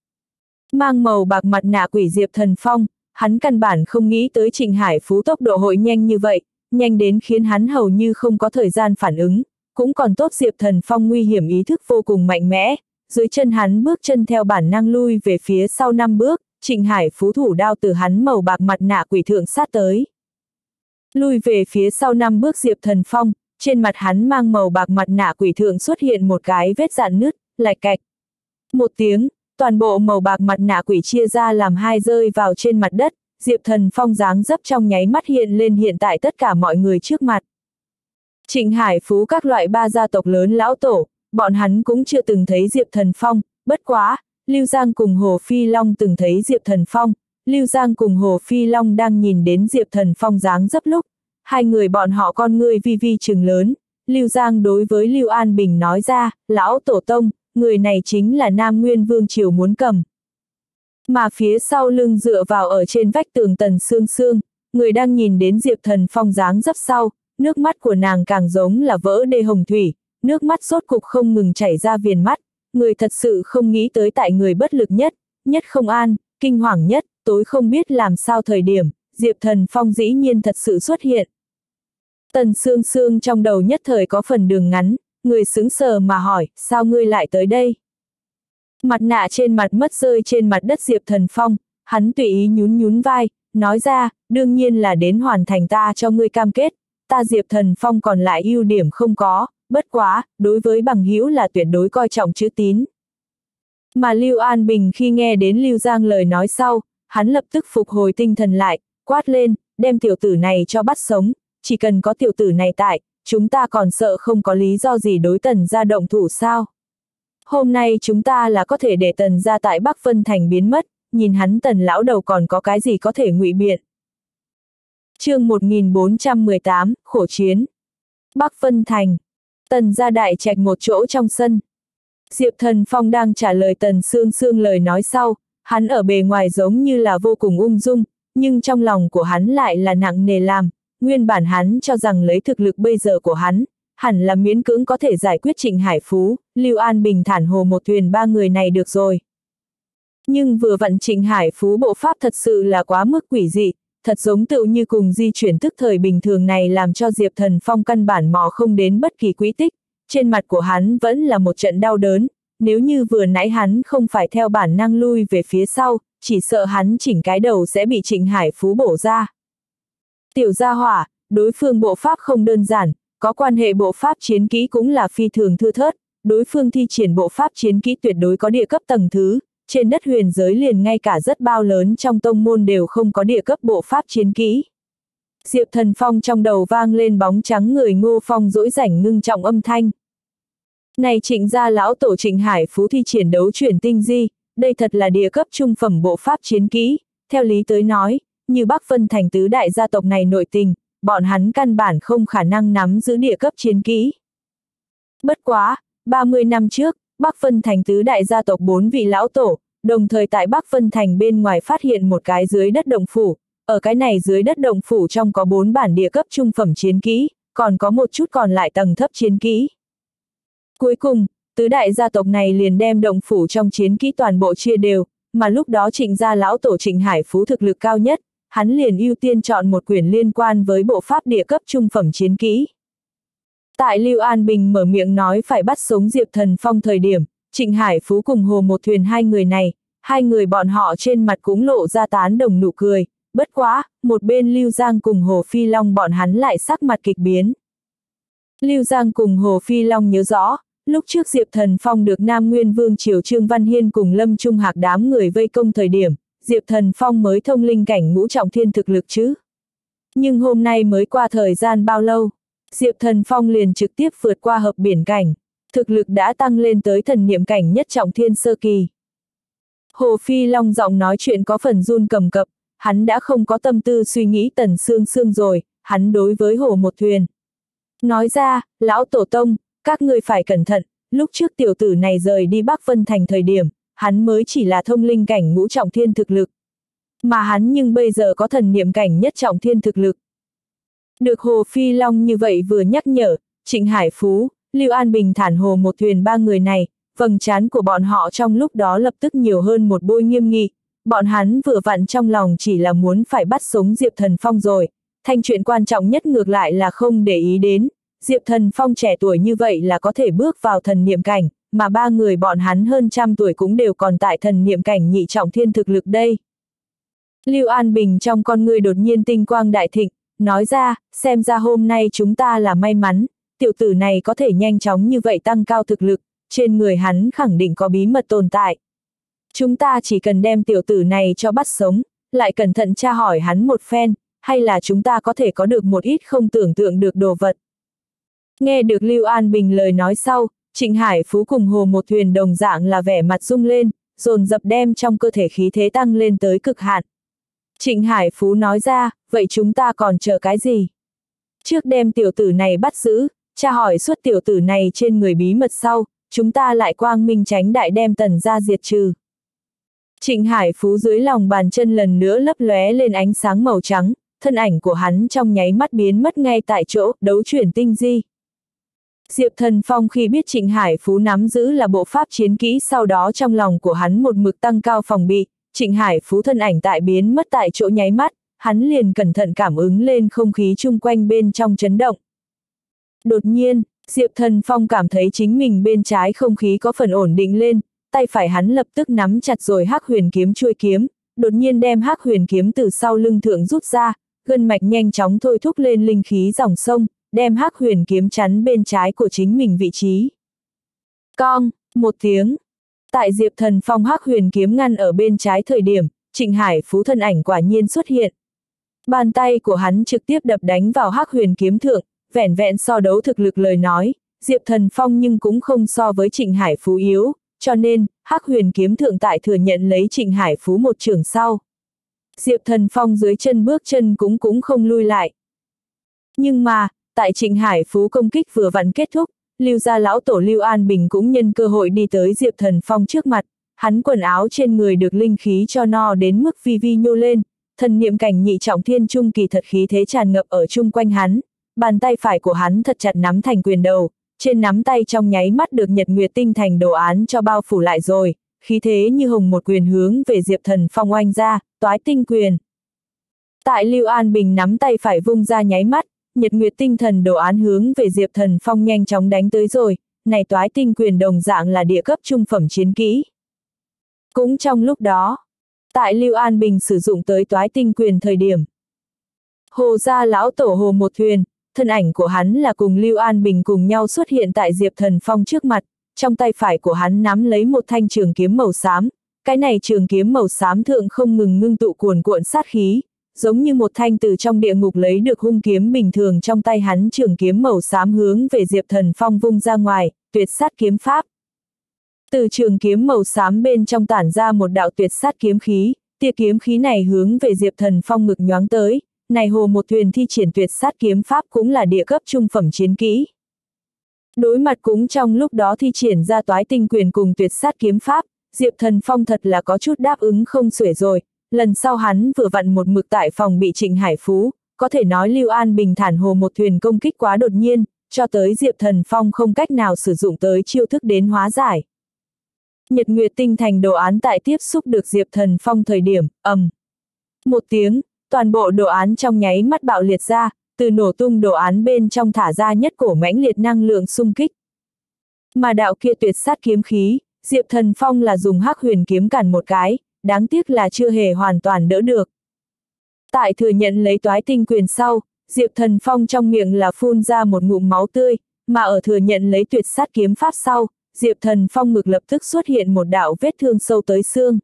Mang màu bạc mặt nạ quỷ Diệp Thần Phong, hắn căn bản không nghĩ tới Trịnh Hải Phú tốc độ hội nhanh như vậy, nhanh đến khiến hắn hầu như không có thời gian phản ứng, cũng còn tốt Diệp Thần Phong nguy hiểm ý thức vô cùng mạnh mẽ, dưới chân hắn bước chân theo bản năng lui về phía sau năm bước, Trịnh Hải Phú thủ đao từ hắn màu bạc mặt nạ quỷ thượng sát tới. Lui về phía sau năm bước Diệp Thần Phong, trên mặt hắn mang màu bạc mặt nạ quỷ thượng xuất hiện một cái vết dạn nứt, lạch cạch. Một tiếng, toàn bộ màu bạc mặt nạ quỷ chia ra làm hai rơi vào trên mặt đất, Diệp Thần Phong dáng dấp trong nháy mắt hiện lên hiện tại tất cả mọi người trước mặt. Trịnh Hải Phú các loại ba gia tộc lớn lão tổ, bọn hắn cũng chưa từng thấy Diệp Thần Phong, bất quá, Lưu Giang cùng Hồ Phi Long từng thấy Diệp Thần Phong, Lưu Giang cùng Hồ Phi Long đang nhìn đến Diệp Thần Phong dáng dấp lúc, hai người bọn họ con ngươi vi vi trừng lớn, Lưu Giang đối với Lưu An Bình nói ra, lão tổ tông, người này chính là Nam Nguyên Vương Triều muốn cầm. Mà phía sau lưng dựa vào ở trên vách tường Tần Sương Sương, người đang nhìn đến Diệp Thần Phong dáng dấp sau, nước mắt của nàng càng giống là vỡ đê hồng thủy, nước mắt rốt cục không ngừng chảy ra viền mắt, người thật sự không nghĩ tới tại người bất lực nhất, nhất không an, kinh hoàng nhất, tối không biết làm sao thời điểm, Diệp Thần Phong dĩ nhiên thật sự xuất hiện. Tần Sương Sương trong đầu nhất thời có phần đường ngắn, người sững sờ mà hỏi, sao ngươi lại tới đây? Mặt nạ trên mặt mất rơi trên mặt đất Diệp Thần Phong, hắn tùy ý nhún nhún vai, nói ra, đương nhiên là đến hoàn thành ta cho ngươi cam kết, ta Diệp Thần Phong còn lại ưu điểm không có, bất quá, đối với bằng hữu là tuyệt đối coi trọng chữ tín. Mà Lưu An Bình khi nghe đến Lưu Giang lời nói sau, hắn lập tức phục hồi tinh thần lại, quát lên, đem tiểu tử này cho bắt sống, chỉ cần có tiểu tử này tại, chúng ta còn sợ không có lý do gì đối Tần gia động thủ sao. Hôm nay chúng ta là có thể để Tần gia tại Bắc Vân Thành biến mất, nhìn hắn Tần lão đầu còn có cái gì có thể ngụy biện. Chương một nghìn bốn trăm mười tám, khổ chiến. Bắc Vân Thành. Tần gia đại trạch một chỗ trong sân. Diệp Thần Phong đang trả lời Tần Sương Sương lời nói sau, hắn ở bề ngoài giống như là vô cùng ung dung, nhưng trong lòng của hắn lại là nặng nề làm, nguyên bản hắn cho rằng lấy thực lực bây giờ của hắn, hẳn là miễn cưỡng có thể giải quyết Trịnh Hải Phú, Lưu An Bình Thản Hồ một thuyền ba người này được rồi. Nhưng vừa vặn Trịnh Hải Phú bộ pháp thật sự là quá mức quỷ dị, thật giống tựu như cùng di chuyển tức thời bình thường này làm cho Diệp Thần Phong căn bản mò không đến bất kỳ quỹ tích, trên mặt của hắn vẫn là một trận đau đớn, nếu như vừa nãy hắn không phải theo bản năng lui về phía sau, chỉ sợ hắn chỉnh cái đầu sẽ bị Trịnh Hải Phú bổ ra. Tiểu gia hỏa, đối phương bộ pháp không đơn giản, có quan hệ bộ pháp chiến kỹ cũng là phi thường thưa thớt, đối phương thi triển bộ pháp chiến kỹ tuyệt đối có địa cấp tầng thứ, trên đất huyền giới liền ngay cả rất bao lớn trong tông môn đều không có địa cấp bộ pháp chiến kỹ. Diệp Thần Phong trong đầu vang lên bóng trắng người Ngô Phong dỗi rảnh ngưng trọng âm thanh. Này Trịnh gia lão tổ Trịnh Hải Phú thi triển đấu chuyển tinh di, đây thật là địa cấp trung phẩm bộ pháp chiến kỹ, theo lý tới nói, như Bắc Vân Thành tứ đại gia tộc này nội tình, bọn hắn căn bản không khả năng nắm giữ địa cấp chiến kỹ. Bất quá, ba mươi năm trước, Bắc Vân Thành tứ đại gia tộc bốn vị lão tổ, đồng thời tại Bắc Vân Thành bên ngoài phát hiện một cái dưới đất động phủ, ở cái này dưới đất động phủ trong có bốn bản địa cấp trung phẩm chiến kỹ, còn có một chút còn lại tầng thấp chiến kỹ. Cuối cùng, tứ đại gia tộc này liền đem động phủ trong chiến kỹ toàn bộ chia đều, mà lúc đó Trịnh gia lão tổ Trịnh Hải Phú thực lực cao nhất, hắn liền ưu tiên chọn một quyển liên quan với bộ pháp địa cấp trung phẩm chiến kỹ. Tại Lưu An Bình mở miệng nói phải bắt sống Diệp Thần Phong thời điểm, Trịnh Hải Phú cùng Hồ Một Thuyền hai người này, hai người bọn họ trên mặt cũng lộ ra tán đồng nụ cười, bất quá, một bên Lưu Giang cùng Hồ Phi Long bọn hắn lại sắc mặt kịch biến. Lưu Giang cùng Hồ Phi Long nhớ rõ, lúc trước Diệp Thần Phong được Nam Nguyên Vương Triều Trương Văn Hiên cùng Lâm Trung Hạc đám người vây công thời điểm, Diệp Thần Phong mới thông linh cảnh ngũ trọng thiên thực lực chứ. Nhưng hôm nay mới qua thời gian bao lâu, Diệp Thần Phong liền trực tiếp vượt qua hợp biển cảnh, thực lực đã tăng lên tới thần niệm cảnh nhất trọng thiên sơ kỳ. Hồ Phi Long giọng nói chuyện có phần run cầm cập, hắn đã không có tâm tư suy nghĩ Tần Sương Sương rồi, hắn đối với Hồ Một Thuyền nói ra, lão tổ tông, các ngươi phải cẩn thận, lúc trước tiểu tử này rời đi Bắc Vân Thành thời điểm, hắn mới chỉ là thông linh cảnh ngũ trọng thiên thực lực. Mà hắn nhưng bây giờ có thần niệm cảnh nhất trọng thiên thực lực. Được Hồ Phi Long như vậy vừa nhắc nhở, Trịnh Hải Phú, Lưu An Bình thản Hồ Một Thuyền ba người này, vầng trán của bọn họ trong lúc đó lập tức nhiều hơn một bôi nghiêm nghị. Bọn hắn vừa vặn trong lòng chỉ là muốn phải bắt sống Diệp Thần Phong rồi, thành chuyện quan trọng nhất ngược lại là không để ý đến. Diệp Thần Phong trẻ tuổi như vậy là có thể bước vào thần niệm cảnh, mà ba người bọn hắn hơn trăm tuổi cũng đều còn tại thần niệm cảnh nhị trọng thiên thực lực đây. Lưu An Bình trong con người đột nhiên tinh quang đại thịnh, nói ra, xem ra hôm nay chúng ta là may mắn, tiểu tử này có thể nhanh chóng như vậy tăng cao thực lực, trên người hắn khẳng định có bí mật tồn tại. Chúng ta chỉ cần đem tiểu tử này cho bắt sống, lại cẩn thận tra hỏi hắn một phen, hay là chúng ta có thể có được một ít không tưởng tượng được đồ vật. Nghe được Lưu An Bình lời nói sau, Trịnh Hải Phú cùng Hồ Một Thuyền đồng dạng là vẻ mặt rung lên, dồn dập đem trong cơ thể khí thế tăng lên tới cực hạn. Trịnh Hải Phú nói ra, vậy chúng ta còn chờ cái gì? Trước đem tiểu tử này bắt giữ, tra hỏi suốt tiểu tử này trên người bí mật sau, chúng ta lại quang minh tránh đại đem Tần gia diệt trừ. Trịnh Hải Phú dưới lòng bàn chân lần nữa lấp lóe lên ánh sáng màu trắng, thân ảnh của hắn trong nháy mắt biến mất ngay tại chỗ, đấu chuyển tinh di. Diệp Thần Phong khi biết Trịnh Hải Phú nắm giữ là bộ pháp chiến kỹ, sau đó trong lòng của hắn một mực tăng cao phòng bị, Trịnh Hải Phú thân ảnh tại biến mất tại chỗ nháy mắt, hắn liền cẩn thận cảm ứng lên không khí chung quanh bên trong chấn động. Đột nhiên, Diệp Thần Phong cảm thấy chính mình bên trái không khí có phần ổn định lên, tay phải hắn lập tức nắm chặt rồi Hắc Huyền kiếm chuôi kiếm, đột nhiên đem Hắc Huyền kiếm từ sau lưng thượng rút ra, gân mạch nhanh chóng thôi thúc lên linh khí dòng sông, đem Hắc Huyền kiếm chắn bên trái của chính mình vị trí. Cong, một tiếng. Tại Diệp Thần Phong Hắc Huyền kiếm ngăn ở bên trái thời điểm, Trịnh Hải Phú thân ảnh quả nhiên xuất hiện. Bàn tay của hắn trực tiếp đập đánh vào Hắc Huyền kiếm thượng, vẻn vẹn so đấu thực lực lời nói, Diệp Thần Phong nhưng cũng không so với Trịnh Hải Phú yếu, cho nên, Hắc Huyền kiếm thượng tại thừa nhận lấy Trịnh Hải Phú một chưởng sau. Diệp Thần Phong dưới chân bước chân cũng cũng không lui lại. Nhưng mà, tại Trịnh Hải Phú công kích vừa vặn kết thúc, Lưu gia lão tổ Lưu An Bình cũng nhân cơ hội đi tới Diệp Thần Phong trước mặt, hắn quần áo trên người được linh khí cho no đến mức vi vi nhô lên, thần niệm cảnh nhị trọng thiên trung kỳ thật khí thế tràn ngập ở chung quanh hắn, bàn tay phải của hắn thật chặt nắm thành quyền đầu, trên nắm tay trong nháy mắt được nhật nguyệt tinh thành đồ án cho bao phủ lại rồi, khí thế như hồng một quyền hướng về Diệp Thần Phong oanh ra, toái tinh quyền. Tại Lưu An Bình nắm tay phải vung ra nháy mắt, nhật nguyệt tinh thần đồ án hướng về Diệp Thần Phong nhanh chóng đánh tới rồi, này toái tinh quyền đồng dạng là địa cấp trung phẩm chiến kỹ. Cũng trong lúc đó, tại Lưu An Bình sử dụng tới toái tinh quyền thời điểm, Hồ gia lão tổ Hồ Một Thuyền, thân ảnh của hắn là cùng Lưu An Bình cùng nhau xuất hiện tại Diệp Thần Phong trước mặt, trong tay phải của hắn nắm lấy một thanh trường kiếm màu xám, cái này trường kiếm màu xám thượng không ngừng ngưng tụ cuồn cuộn sát khí, giống như một thanh từ trong địa ngục lấy được hung kiếm bình thường. Trong tay hắn trường kiếm màu xám hướng về Diệp Thần Phong vung ra ngoài, tuyệt sát kiếm pháp. Từ trường kiếm màu xám bên trong tản ra một đạo tuyệt sát kiếm khí, tia kiếm khí này hướng về Diệp Thần Phong ngực nhoáng tới, này Hồ Một Thuyền thi triển tuyệt sát kiếm pháp cũng là địa cấp trung phẩm chiến kỹ. Đối mặt cũng trong lúc đó thi triển ra toái tinh quyền cùng tuyệt sát kiếm pháp, Diệp Thần Phong thật là có chút đáp ứng không xuể rồi, lần sau hắn vừa vặn một mực tại phòng bị Trịnh Hải Phú, có thể nói Lưu An Bình thản Hồ Một Thuyền công kích quá đột nhiên, cho tới Diệp Thần Phong không cách nào sử dụng tới chiêu thức đến hóa giải. Nhật Nguyệt Tinh Thành đồ án tại tiếp xúc được Diệp Thần Phong thời điểm, ầm. Một tiếng, toàn bộ đồ án trong nháy mắt bạo liệt ra, từ nổ tung đồ án bên trong thả ra nhất cổ mãnh liệt năng lượng xung kích. Mà đạo kia tuyệt sát kiếm khí, Diệp Thần Phong là dùng Hắc Huyền kiếm cản một cái, đáng tiếc là chưa hề hoàn toàn đỡ được. Tại thừa nhận lấy toái tinh quyền sau, Diệp Thần Phong trong miệng là phun ra một ngụm máu tươi, mà ở thừa nhận lấy tuyệt sát kiếm pháp sau, Diệp Thần Phong ngực lập tức xuất hiện một đạo vết thương sâu tới xương.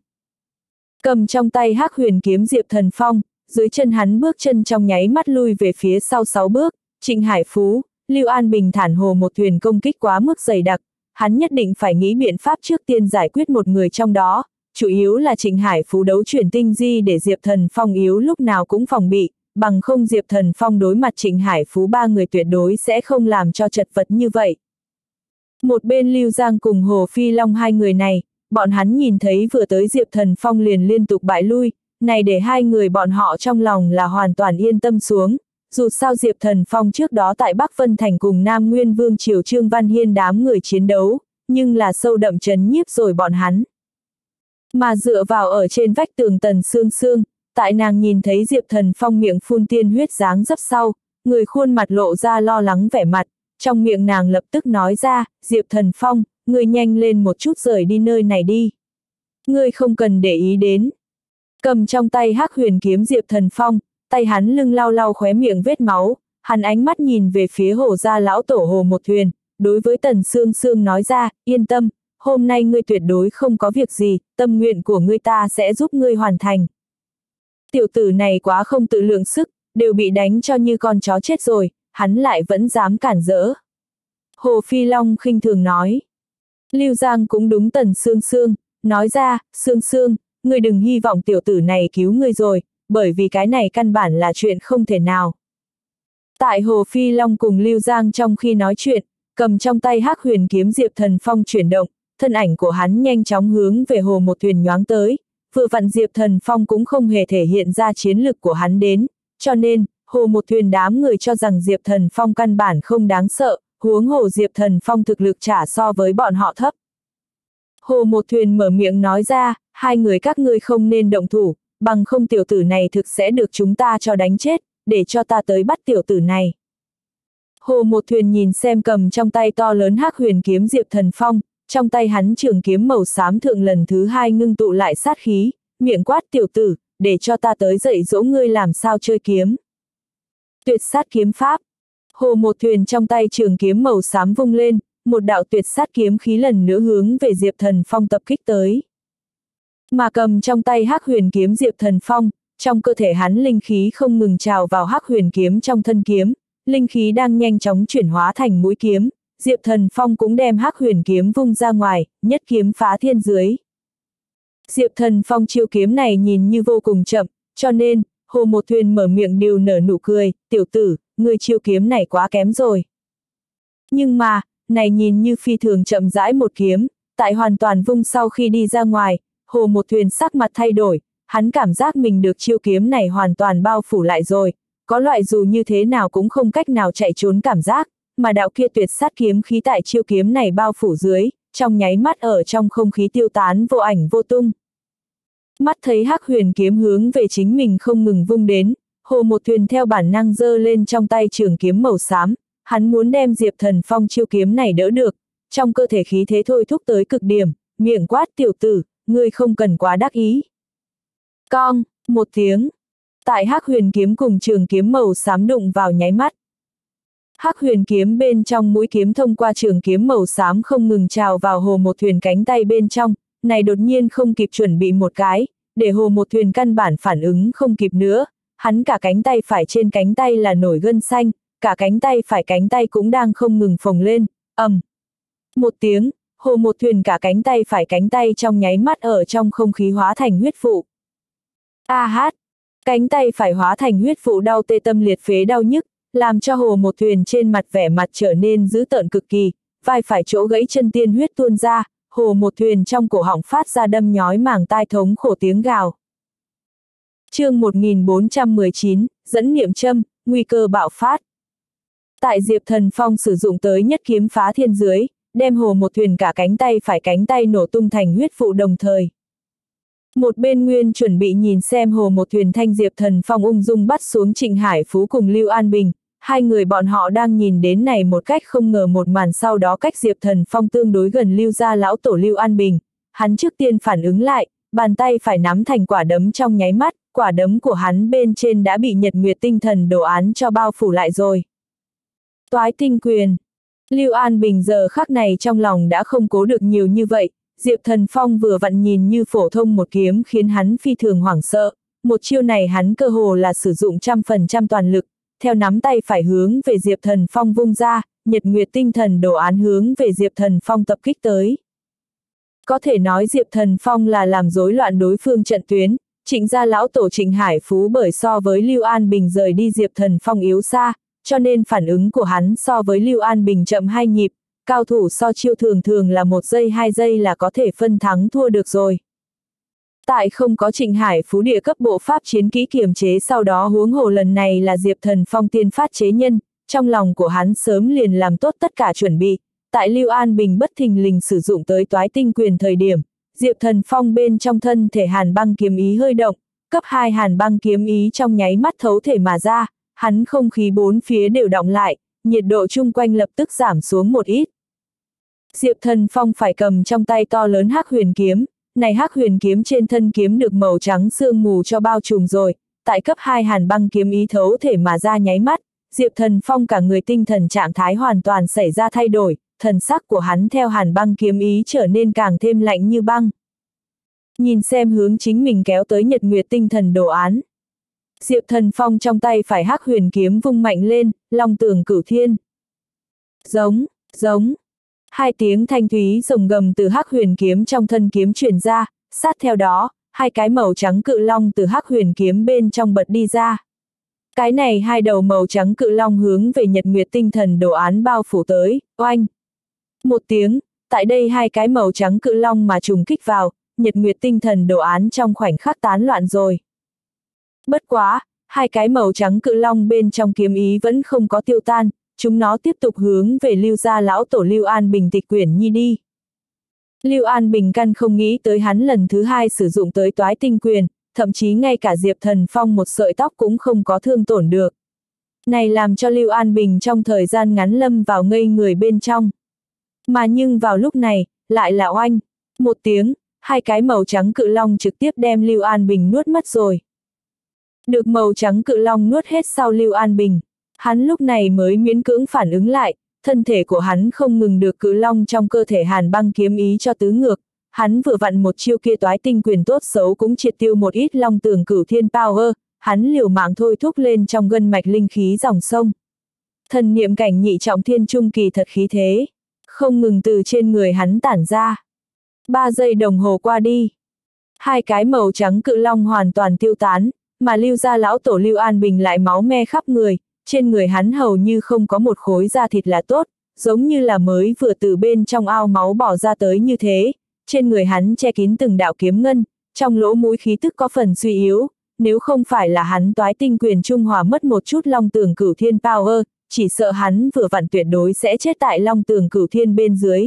Cầm trong tay Hắc Huyền kiếm Diệp Thần Phong, dưới chân hắn bước chân trong nháy mắt lui về phía sau sáu bước, Trịnh Hải Phú, Lưu An Bình thản Hồ Một Thuyền công kích quá mức dày đặc, hắn nhất định phải nghĩ biện pháp trước tiên giải quyết một người trong đó, chủ yếu là Trịnh Hải Phú đấu chuyển tinh di để Diệp Thần Phong yếu lúc nào cũng phòng bị, bằng không Diệp Thần Phong đối mặt Trịnh Hải Phú ba người tuyệt đối sẽ không làm cho chật vật như vậy. Một bên Lưu Giang cùng Hồ Phi Long hai người này, bọn hắn nhìn thấy vừa tới Diệp Thần Phong liền liên tục bại lui, này để hai người bọn họ trong lòng là hoàn toàn yên tâm xuống, dù sao Diệp Thần Phong trước đó tại Bắc Vân Thành cùng Nam Nguyên Vương Triều Trương Văn Hiên đám người chiến đấu, nhưng là sâu đậm chấn nhiếp rồi bọn hắn. Mà dựa vào ở trên vách tường Tần Sương Sương, tại nàng nhìn thấy Diệp Thần Phong miệng phun tiên huyết dáng dấp sau, người khuôn mặt lộ ra lo lắng vẻ mặt, trong miệng nàng lập tức nói ra, Diệp Thần Phong, ngươi nhanh lên một chút rời đi nơi này đi. Ngươi không cần để ý đến. Cầm trong tay Hắc Huyền kiếm Diệp Thần Phong, tay hắn lưng lau lau khóe miệng vết máu, hắn ánh mắt nhìn về phía Hồ gia lão tổ Hồ Một Thuyền, đối với Tần Sương Sương nói ra, yên tâm, hôm nay ngươi tuyệt đối không có việc gì, tâm nguyện của ngươi ta sẽ giúp ngươi hoàn thành. Tiểu tử này quá không tự lượng sức, đều bị đánh cho như con chó chết rồi, hắn lại vẫn dám cản rỡ. Hồ Phi Long khinh thường nói. Lưu Giang cũng đúng Tần Sương Sương, nói ra, Sương Sương, ngươi đừng hy vọng tiểu tử này cứu ngươi rồi, bởi vì cái này căn bản là chuyện không thể nào. Tại Hồ Phi Long cùng Lưu Giang trong khi nói chuyện, cầm trong tay Hắc Huyền kiếm Diệp Thần Phong chuyển động, thân ảnh của hắn nhanh chóng hướng về Hồ Một Thuyền nhoáng tới, vừa vặn Diệp Thần Phong cũng không hề thể hiện ra chiến lực của hắn đến, cho nên, Hồ Một Thuyền đám người cho rằng Diệp Thần Phong căn bản không đáng sợ, huống hồ Diệp Thần Phong thực lực trả so với bọn họ thấp. Hồ Một Thuyền mở miệng nói ra, hai người các ngươi không nên động thủ, bằng không tiểu tử này thực sẽ được chúng ta cho đánh chết, để cho ta tới bắt tiểu tử này. Hồ Một Thuyền nhìn xem cầm trong tay to lớn Hắc Huyền kiếm Diệp Thần Phong, trong tay hắn trường kiếm màu xám thượng lần thứ hai ngưng tụ lại sát khí, miệng quát tiểu tử, để cho ta tới dạy dỗ ngươi làm sao chơi kiếm. Tuyệt sát kiếm pháp. Hồ Một Thuyền trong tay trường kiếm màu xám vung lên, một đạo tuyệt sát kiếm khí lần nữa hướng về Diệp Thần Phong tập kích tới. Mà cầm trong tay Hắc Huyền kiếm Diệp Thần Phong, trong cơ thể hắn linh khí không ngừng trào vào Hắc Huyền kiếm trong thân kiếm, linh khí đang nhanh chóng chuyển hóa thành mũi kiếm, Diệp Thần Phong cũng đem Hắc Huyền kiếm vung ra ngoài, nhất kiếm phá thiên dưới. Diệp Thần Phong chiêu kiếm này nhìn như vô cùng chậm, cho nên, Hồ Một Thuyền mở miệng đều nở nụ cười, tiểu tử, ngươi chiêu kiếm này quá kém rồi. Nhưng mà, này nhìn như phi thường chậm rãi một kiếm, tại hoàn toàn vung sau khi đi ra ngoài, Hồ Một Thuyền sắc mặt thay đổi, hắn cảm giác mình được chiêu kiếm này hoàn toàn bao phủ lại rồi, có loại dù như thế nào cũng không cách nào chạy trốn cảm giác, mà đạo kia tuyệt sát kiếm khí tại chiêu kiếm này bao phủ dưới, trong nháy mắt ở trong không khí tiêu tán vô ảnh vô tung. Mắt thấy Hắc Huyền kiếm hướng về chính mình không ngừng vung đến, Hồ Một Thuyền theo bản năng giơ lên trong tay trường kiếm màu xám, hắn muốn đem Diệp Thần Phong chiêu kiếm này đỡ được, trong cơ thể khí thế thôi thúc tới cực điểm, miệng quát tiểu tử, ngươi không cần quá đắc ý. Cong, một tiếng. Tại Hắc Huyền kiếm cùng trường kiếm màu xám đụng vào nháy mắt. Hắc Huyền kiếm bên trong mũi kiếm thông qua trường kiếm màu xám không ngừng trào vào Hồ Một Thuyền cánh tay bên trong, này đột nhiên không kịp chuẩn bị một cái, để Hồ Một Thuyền căn bản phản ứng không kịp nữa, hắn cả cánh tay phải trên cánh tay là nổi gân xanh, cả cánh tay phải cánh tay cũng đang không ngừng phồng lên, ầm. Một tiếng, Hồ Một Thuyền cả cánh tay phải cánh tay trong nháy mắt ở trong không khí hóa thành huyết vụ. A hát, cánh tay phải hóa thành huyết vụ đau tê tâm liệt phế đau nhức, làm cho Hồ Một Thuyền trên mặt vẻ mặt trở nên dữ tợn cực kỳ, vai phải chỗ gãy chân tiên huyết tuôn ra, Hồ Một Thuyền trong cổ họng phát ra đâm nhói màng tai thống khổ tiếng gào. Chương một nghìn bốn trăm mười chín, dẫn niệm châm, nguy cơ bạo phát. Tại Diệp Thần Phong sử dụng tới nhất kiếm phá thiên dưới, đem Hồ Một Thuyền cả cánh tay phải cánh tay nổ tung thành huyết vụ đồng thời. Một bên Nguyên chuẩn bị nhìn xem Hồ Một Thuyền thanh Diệp Thần Phong ung dung bắt xuống Trịnh Hải Phú cùng Lưu An Bình, hai người bọn họ đang nhìn đến này một cách không ngờ một màn, sau đó cách Diệp Thần Phong tương đối gần Lưu gia lão tổ Lưu An Bình, hắn trước tiên phản ứng lại, bàn tay phải nắm thành quả đấm trong nháy mắt, quả đấm của hắn bên trên đã bị Nhật Nguyệt tinh thần đồ án cho bao phủ lại rồi. Toái tinh quyền. Lưu An Bình giờ khắc này trong lòng đã không cố được nhiều như vậy, Diệp Thần Phong vừa vặn nhìn như phổ thông một kiếm khiến hắn phi thường hoảng sợ, một chiêu này hắn cơ hồ là sử dụng trăm phần trăm toàn lực, theo nắm tay phải hướng về Diệp Thần Phong vung ra, Nhật Nguyệt tinh thần đồ án hướng về Diệp Thần Phong tập kích tới. Có thể nói Diệp Thần Phong là làm rối loạn đối phương trận tuyến, Trịnh gia lão tổ Trịnh Hải Phú bởi so với Lưu An Bình rời đi Diệp Thần Phong yếu xa, cho nên phản ứng của hắn so với Lưu An Bình chậm hai nhịp, cao thủ so chiêu thường thường là một giây hai giây là có thể phân thắng thua được rồi. Tại không có Trịnh Hải Phú địa cấp bộ pháp chiến kỹ kiềm chế, sau đó huống hồ lần này là Diệp Thần Phong tiên phát chế nhân, trong lòng của hắn sớm liền làm tốt tất cả chuẩn bị, tại Lưu An Bình bất thình lình sử dụng tới toái tinh quyền thời điểm, Diệp Thần Phong bên trong thân thể hàn băng kiếm ý hơi động, cấp hai hàn băng kiếm ý trong nháy mắt thấu thể mà ra, hắn không khí bốn phía đều động lại, nhiệt độ chung quanh lập tức giảm xuống một ít. Diệp Thần Phong phải cầm trong tay to lớn Hắc Huyền kiếm, này Hắc Huyền kiếm trên thân kiếm được màu trắng sương mù cho bao trùm rồi, tại cấp hai hàn băng kiếm ý thấu thể mà ra nháy mắt, Diệp Thần Phong cả người tinh thần trạng thái hoàn toàn xảy ra thay đổi, thần sắc của hắn theo hàn băng kiếm ý trở nên càng thêm lạnh như băng. Nhìn xem hướng chính mình kéo tới Nhật Nguyệt tinh thần đồ án. Diệp Thần Phong trong tay phải Hắc Huyền kiếm vung mạnh lên, long tường cửu thiên. Giống, giống. Hai tiếng thanh thúy rồng gầm từ Hắc Huyền kiếm trong thân kiếm truyền ra, sát theo đó, hai cái màu trắng cự long từ Hắc Huyền kiếm bên trong bật đi ra. Cái này hai đầu màu trắng cự long hướng về Nhật Nguyệt tinh thần đồ án bao phủ tới, oanh. Một tiếng, tại đây hai cái màu trắng cự long mà trùng kích vào, Nhật Nguyệt tinh thần đồ án trong khoảnh khắc tán loạn rồi. Bất quá, hai cái màu trắng cự long bên trong kiếm ý vẫn không có tiêu tan, chúng nó tiếp tục hướng về Lưu gia lão tổ Lưu An Bình tịch quyển nhi đi. Lưu An Bình căn không nghĩ tới hắn lần thứ hai sử dụng tới toái tinh quyền, thậm chí ngay cả Diệp Thần Phong một sợi tóc cũng không có thương tổn được. Này làm cho Lưu An Bình trong thời gian ngắn lâm vào ngây người bên trong. Mà nhưng vào lúc này, lại là oanh, một tiếng, hai cái màu trắng cự long trực tiếp đem Lưu An Bình nuốt mất rồi. Được màu trắng cự long nuốt hết sau Lưu An Bình, hắn lúc này mới miễn cưỡng phản ứng lại, thân thể của hắn không ngừng được cự long trong cơ thể hàn băng kiếm ý cho tứ ngược, hắn vừa vặn một chiêu kia toái tinh quyền tốt xấu cũng triệt tiêu một ít long tường cửu thiên power, hắn liều mạng thôi thúc lên trong gân mạch linh khí dòng sông. Thần niệm cảnh nhị trọng thiên trung kỳ thật khí thế, không ngừng từ trên người hắn tản ra. Ba giây đồng hồ qua đi, hai cái màu trắng cự long hoàn toàn tiêu tán, mà Lưu gia lão tổ Lưu An Bình lại máu me khắp người, trên người hắn hầu như không có một khối da thịt là tốt, giống như là mới vừa từ bên trong ao máu bỏ ra tới như thế, trên người hắn che kín từng đạo kiếm ngân, trong lỗ mũi khí tức có phần suy yếu, nếu không phải là hắn toái tinh quyền trung hòa mất một chút long tường cửu thiên power, chỉ sợ hắn vừa vặn tuyệt đối sẽ chết tại long tường cửu thiên bên dưới.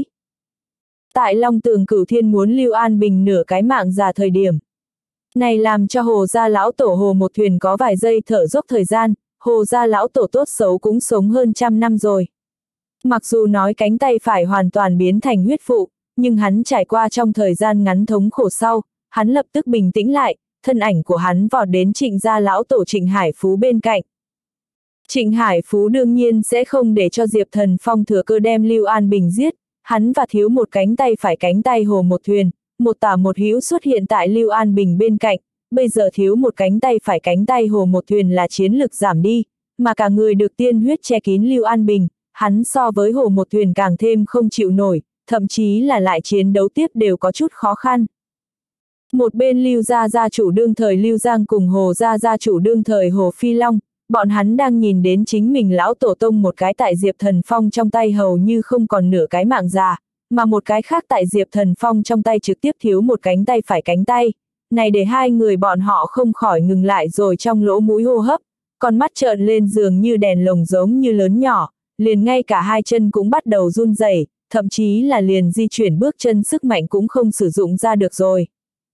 Tại long tường cửu thiên muốn Lưu An Bình nửa cái mạng già thời điểm. Này làm cho Hồ gia lão tổ Hồ Một Thuyền có vài giây thở dốc thời gian, Hồ gia lão tổ tốt xấu cũng sống hơn trăm năm rồi. Mặc dù nói cánh tay phải hoàn toàn biến thành huyết vụ, nhưng hắn trải qua trong thời gian ngắn thống khổ sau, hắn lập tức bình tĩnh lại, thân ảnh của hắn vọt đến Trịnh gia lão tổ Trịnh Hải Phú bên cạnh. Trịnh Hải Phú đương nhiên sẽ không để cho Diệp Thần Phong thừa cơ đem Lưu An Bình giết, hắn và thiếu một cánh tay phải cánh tay hồ một thuyền, một tả một hữu xuất hiện tại Lưu An Bình bên cạnh, bây giờ thiếu một cánh tay phải cánh tay hồ một thuyền là chiến lực giảm đi, mà cả người được tiên huyết che kín Lưu An Bình, hắn so với hồ một thuyền càng thêm không chịu nổi, thậm chí là lại chiến đấu tiếp đều có chút khó khăn. Một bên Lưu gia gia chủ đương thời Lưu Giang cùng Hồ gia gia chủ đương thời Hồ Phi Long, bọn hắn đang nhìn đến chính mình lão tổ tông một cái tại Diệp Thần Phong trong tay hầu như không còn nửa cái mạng già, mà một cái khác tại Diệp Thần Phong trong tay trực tiếp thiếu một cánh tay phải cánh tay. Này để hai người bọn họ không khỏi ngừng lại rồi trong lỗ mũi hô hấp, con mắt trợn lên dường như đèn lồng giống như lớn nhỏ, liền ngay cả hai chân cũng bắt đầu run rẩy, thậm chí là liền di chuyển bước chân sức mạnh cũng không sử dụng ra được rồi.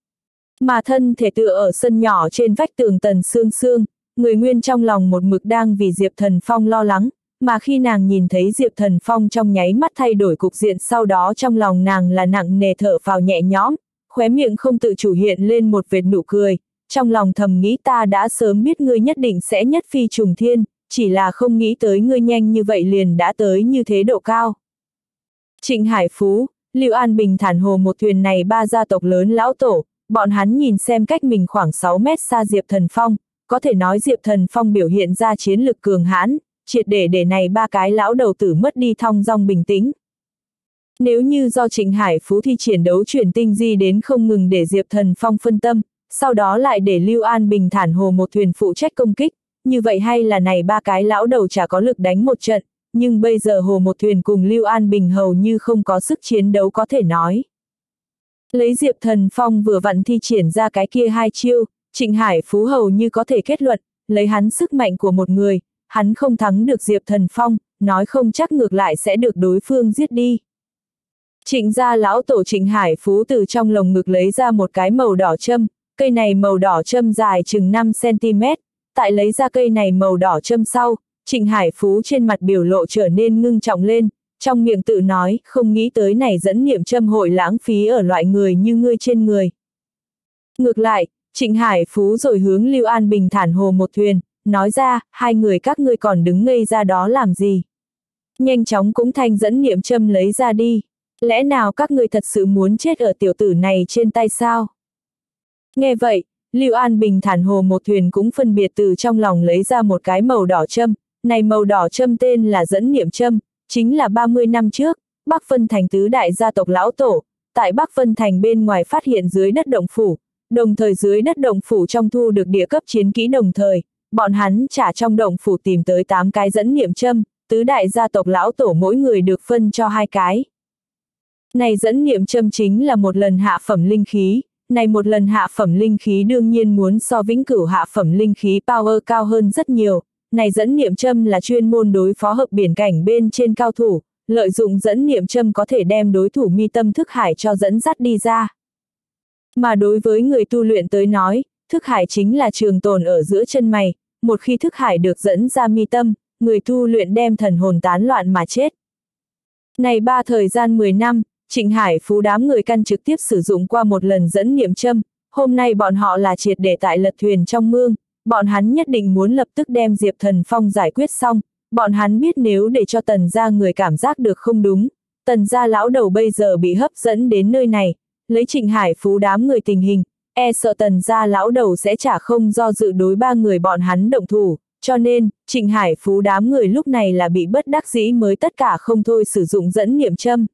Mà thân thể tựa ở sân nhỏ trên vách tường Tần Sương Sương, người nguyên trong lòng một mực đang vì Diệp Thần Phong lo lắng, mà khi nàng nhìn thấy Diệp Thần Phong trong nháy mắt thay đổi cục diện sau đó trong lòng nàng là nặng nề thở phào nhẹ nhõm, khóe miệng không tự chủ hiện lên một vệt nụ cười, trong lòng thầm nghĩ ta đã sớm biết ngươi nhất định sẽ nhất phi trùng thiên, chỉ là không nghĩ tới ngươi nhanh như vậy liền đã tới như thế độ cao. Trịnh Hải Phú, Lưu An Bình Thản Hồ một thuyền này ba gia tộc lớn lão tổ, bọn hắn nhìn xem cách mình khoảng sáu mét xa Diệp Thần Phong, có thể nói Diệp Thần Phong biểu hiện ra chiến lực cường hãn, triệt để để này ba cái lão đầu tử mất đi thong dong bình tĩnh. Nếu như do Trịnh Hải Phú thi triển đấu chuyển tinh di đến không ngừng để Diệp Thần Phong phân tâm, sau đó lại để Lưu An Bình Thản Hồ một thuyền phụ trách công kích, như vậy hay là này ba cái lão đầu chả có lực đánh một trận, nhưng bây giờ Hồ một thuyền cùng Lưu An Bình hầu như không có sức chiến đấu có thể nói. Lấy Diệp Thần Phong vừa vặn thi triển ra cái kia hai chiêu, Trịnh Hải Phú hầu như có thể kết luận, lấy hắn sức mạnh của một người, hắn không thắng được Diệp Thần Phong, nói không chắc ngược lại sẽ được đối phương giết đi. Trịnh gia lão tổ Trịnh Hải Phú từ trong lồng ngực lấy ra một cái màu đỏ châm, cây này màu đỏ châm dài chừng năm xăng ti mét, tại lấy ra cây này màu đỏ châm sau, Trịnh Hải Phú trên mặt biểu lộ trở nên ngưng trọng lên, trong miệng tự nói, không nghĩ tới này dẫn niệm châm hội lãng phí ở loại người như ngươi trên người. Ngược lại, Trịnh Hải Phú rồi hướng Lưu An Bình Thản Hồ một thuyền, nói ra, hai người các ngươi còn đứng ngây ra đó làm gì? Nhanh chóng cũng thanh dẫn niệm châm lấy ra đi. Lẽ nào các ngươi thật sự muốn chết ở tiểu tử này trên tay sao? Nghe vậy, Lưu An Bình Thản Hồ một thuyền cũng phân biệt từ trong lòng lấy ra một cái màu đỏ châm, này màu đỏ châm tên là dẫn niệm châm, chính là ba mươi năm trước, Bắc Vân Thành tứ đại gia tộc lão tổ, tại Bắc Vân Thành bên ngoài phát hiện dưới đất động phủ, đồng thời dưới đất động phủ trong thu được địa cấp chiến kỹ đồng thời, bọn hắn trả trong động phủ tìm tới tám cái dẫn niệm châm, tứ đại gia tộc lão tổ mỗi người được phân cho hai cái. Này dẫn niệm châm chính là một lần hạ phẩm linh khí, này một lần hạ phẩm linh khí đương nhiên muốn so vĩnh cửu hạ phẩm linh khí power cao hơn rất nhiều, này dẫn niệm châm là chuyên môn đối phó hợp biển cảnh bên trên cao thủ, lợi dụng dẫn niệm châm có thể đem đối thủ mi tâm thức hải cho dẫn dắt đi ra. Mà đối với người tu luyện tới nói, thức hải chính là trường tồn ở giữa chân mày, một khi thức hải được dẫn ra mi tâm, người tu luyện đem thần hồn tán loạn mà chết. Này ba thời gian mười năm, Trịnh Hải Phú đám người căn trực tiếp sử dụng qua một lần dẫn niệm châm, hôm nay bọn họ là triệt để tại lật thuyền trong mương, bọn hắn nhất định muốn lập tức đem Diệp Thần Phong giải quyết xong, bọn hắn biết nếu để cho Tần gia người cảm giác được không đúng, Tần gia lão đầu bây giờ bị hấp dẫn đến nơi này, lấy Trịnh Hải Phú đám người tình hình, e sợ Tần gia lão đầu sẽ chả không do dự đối ba người bọn hắn động thủ, cho nên, Trịnh Hải Phú đám người lúc này là bị bất đắc dĩ mới tất cả không thôi sử dụng dẫn niệm châm.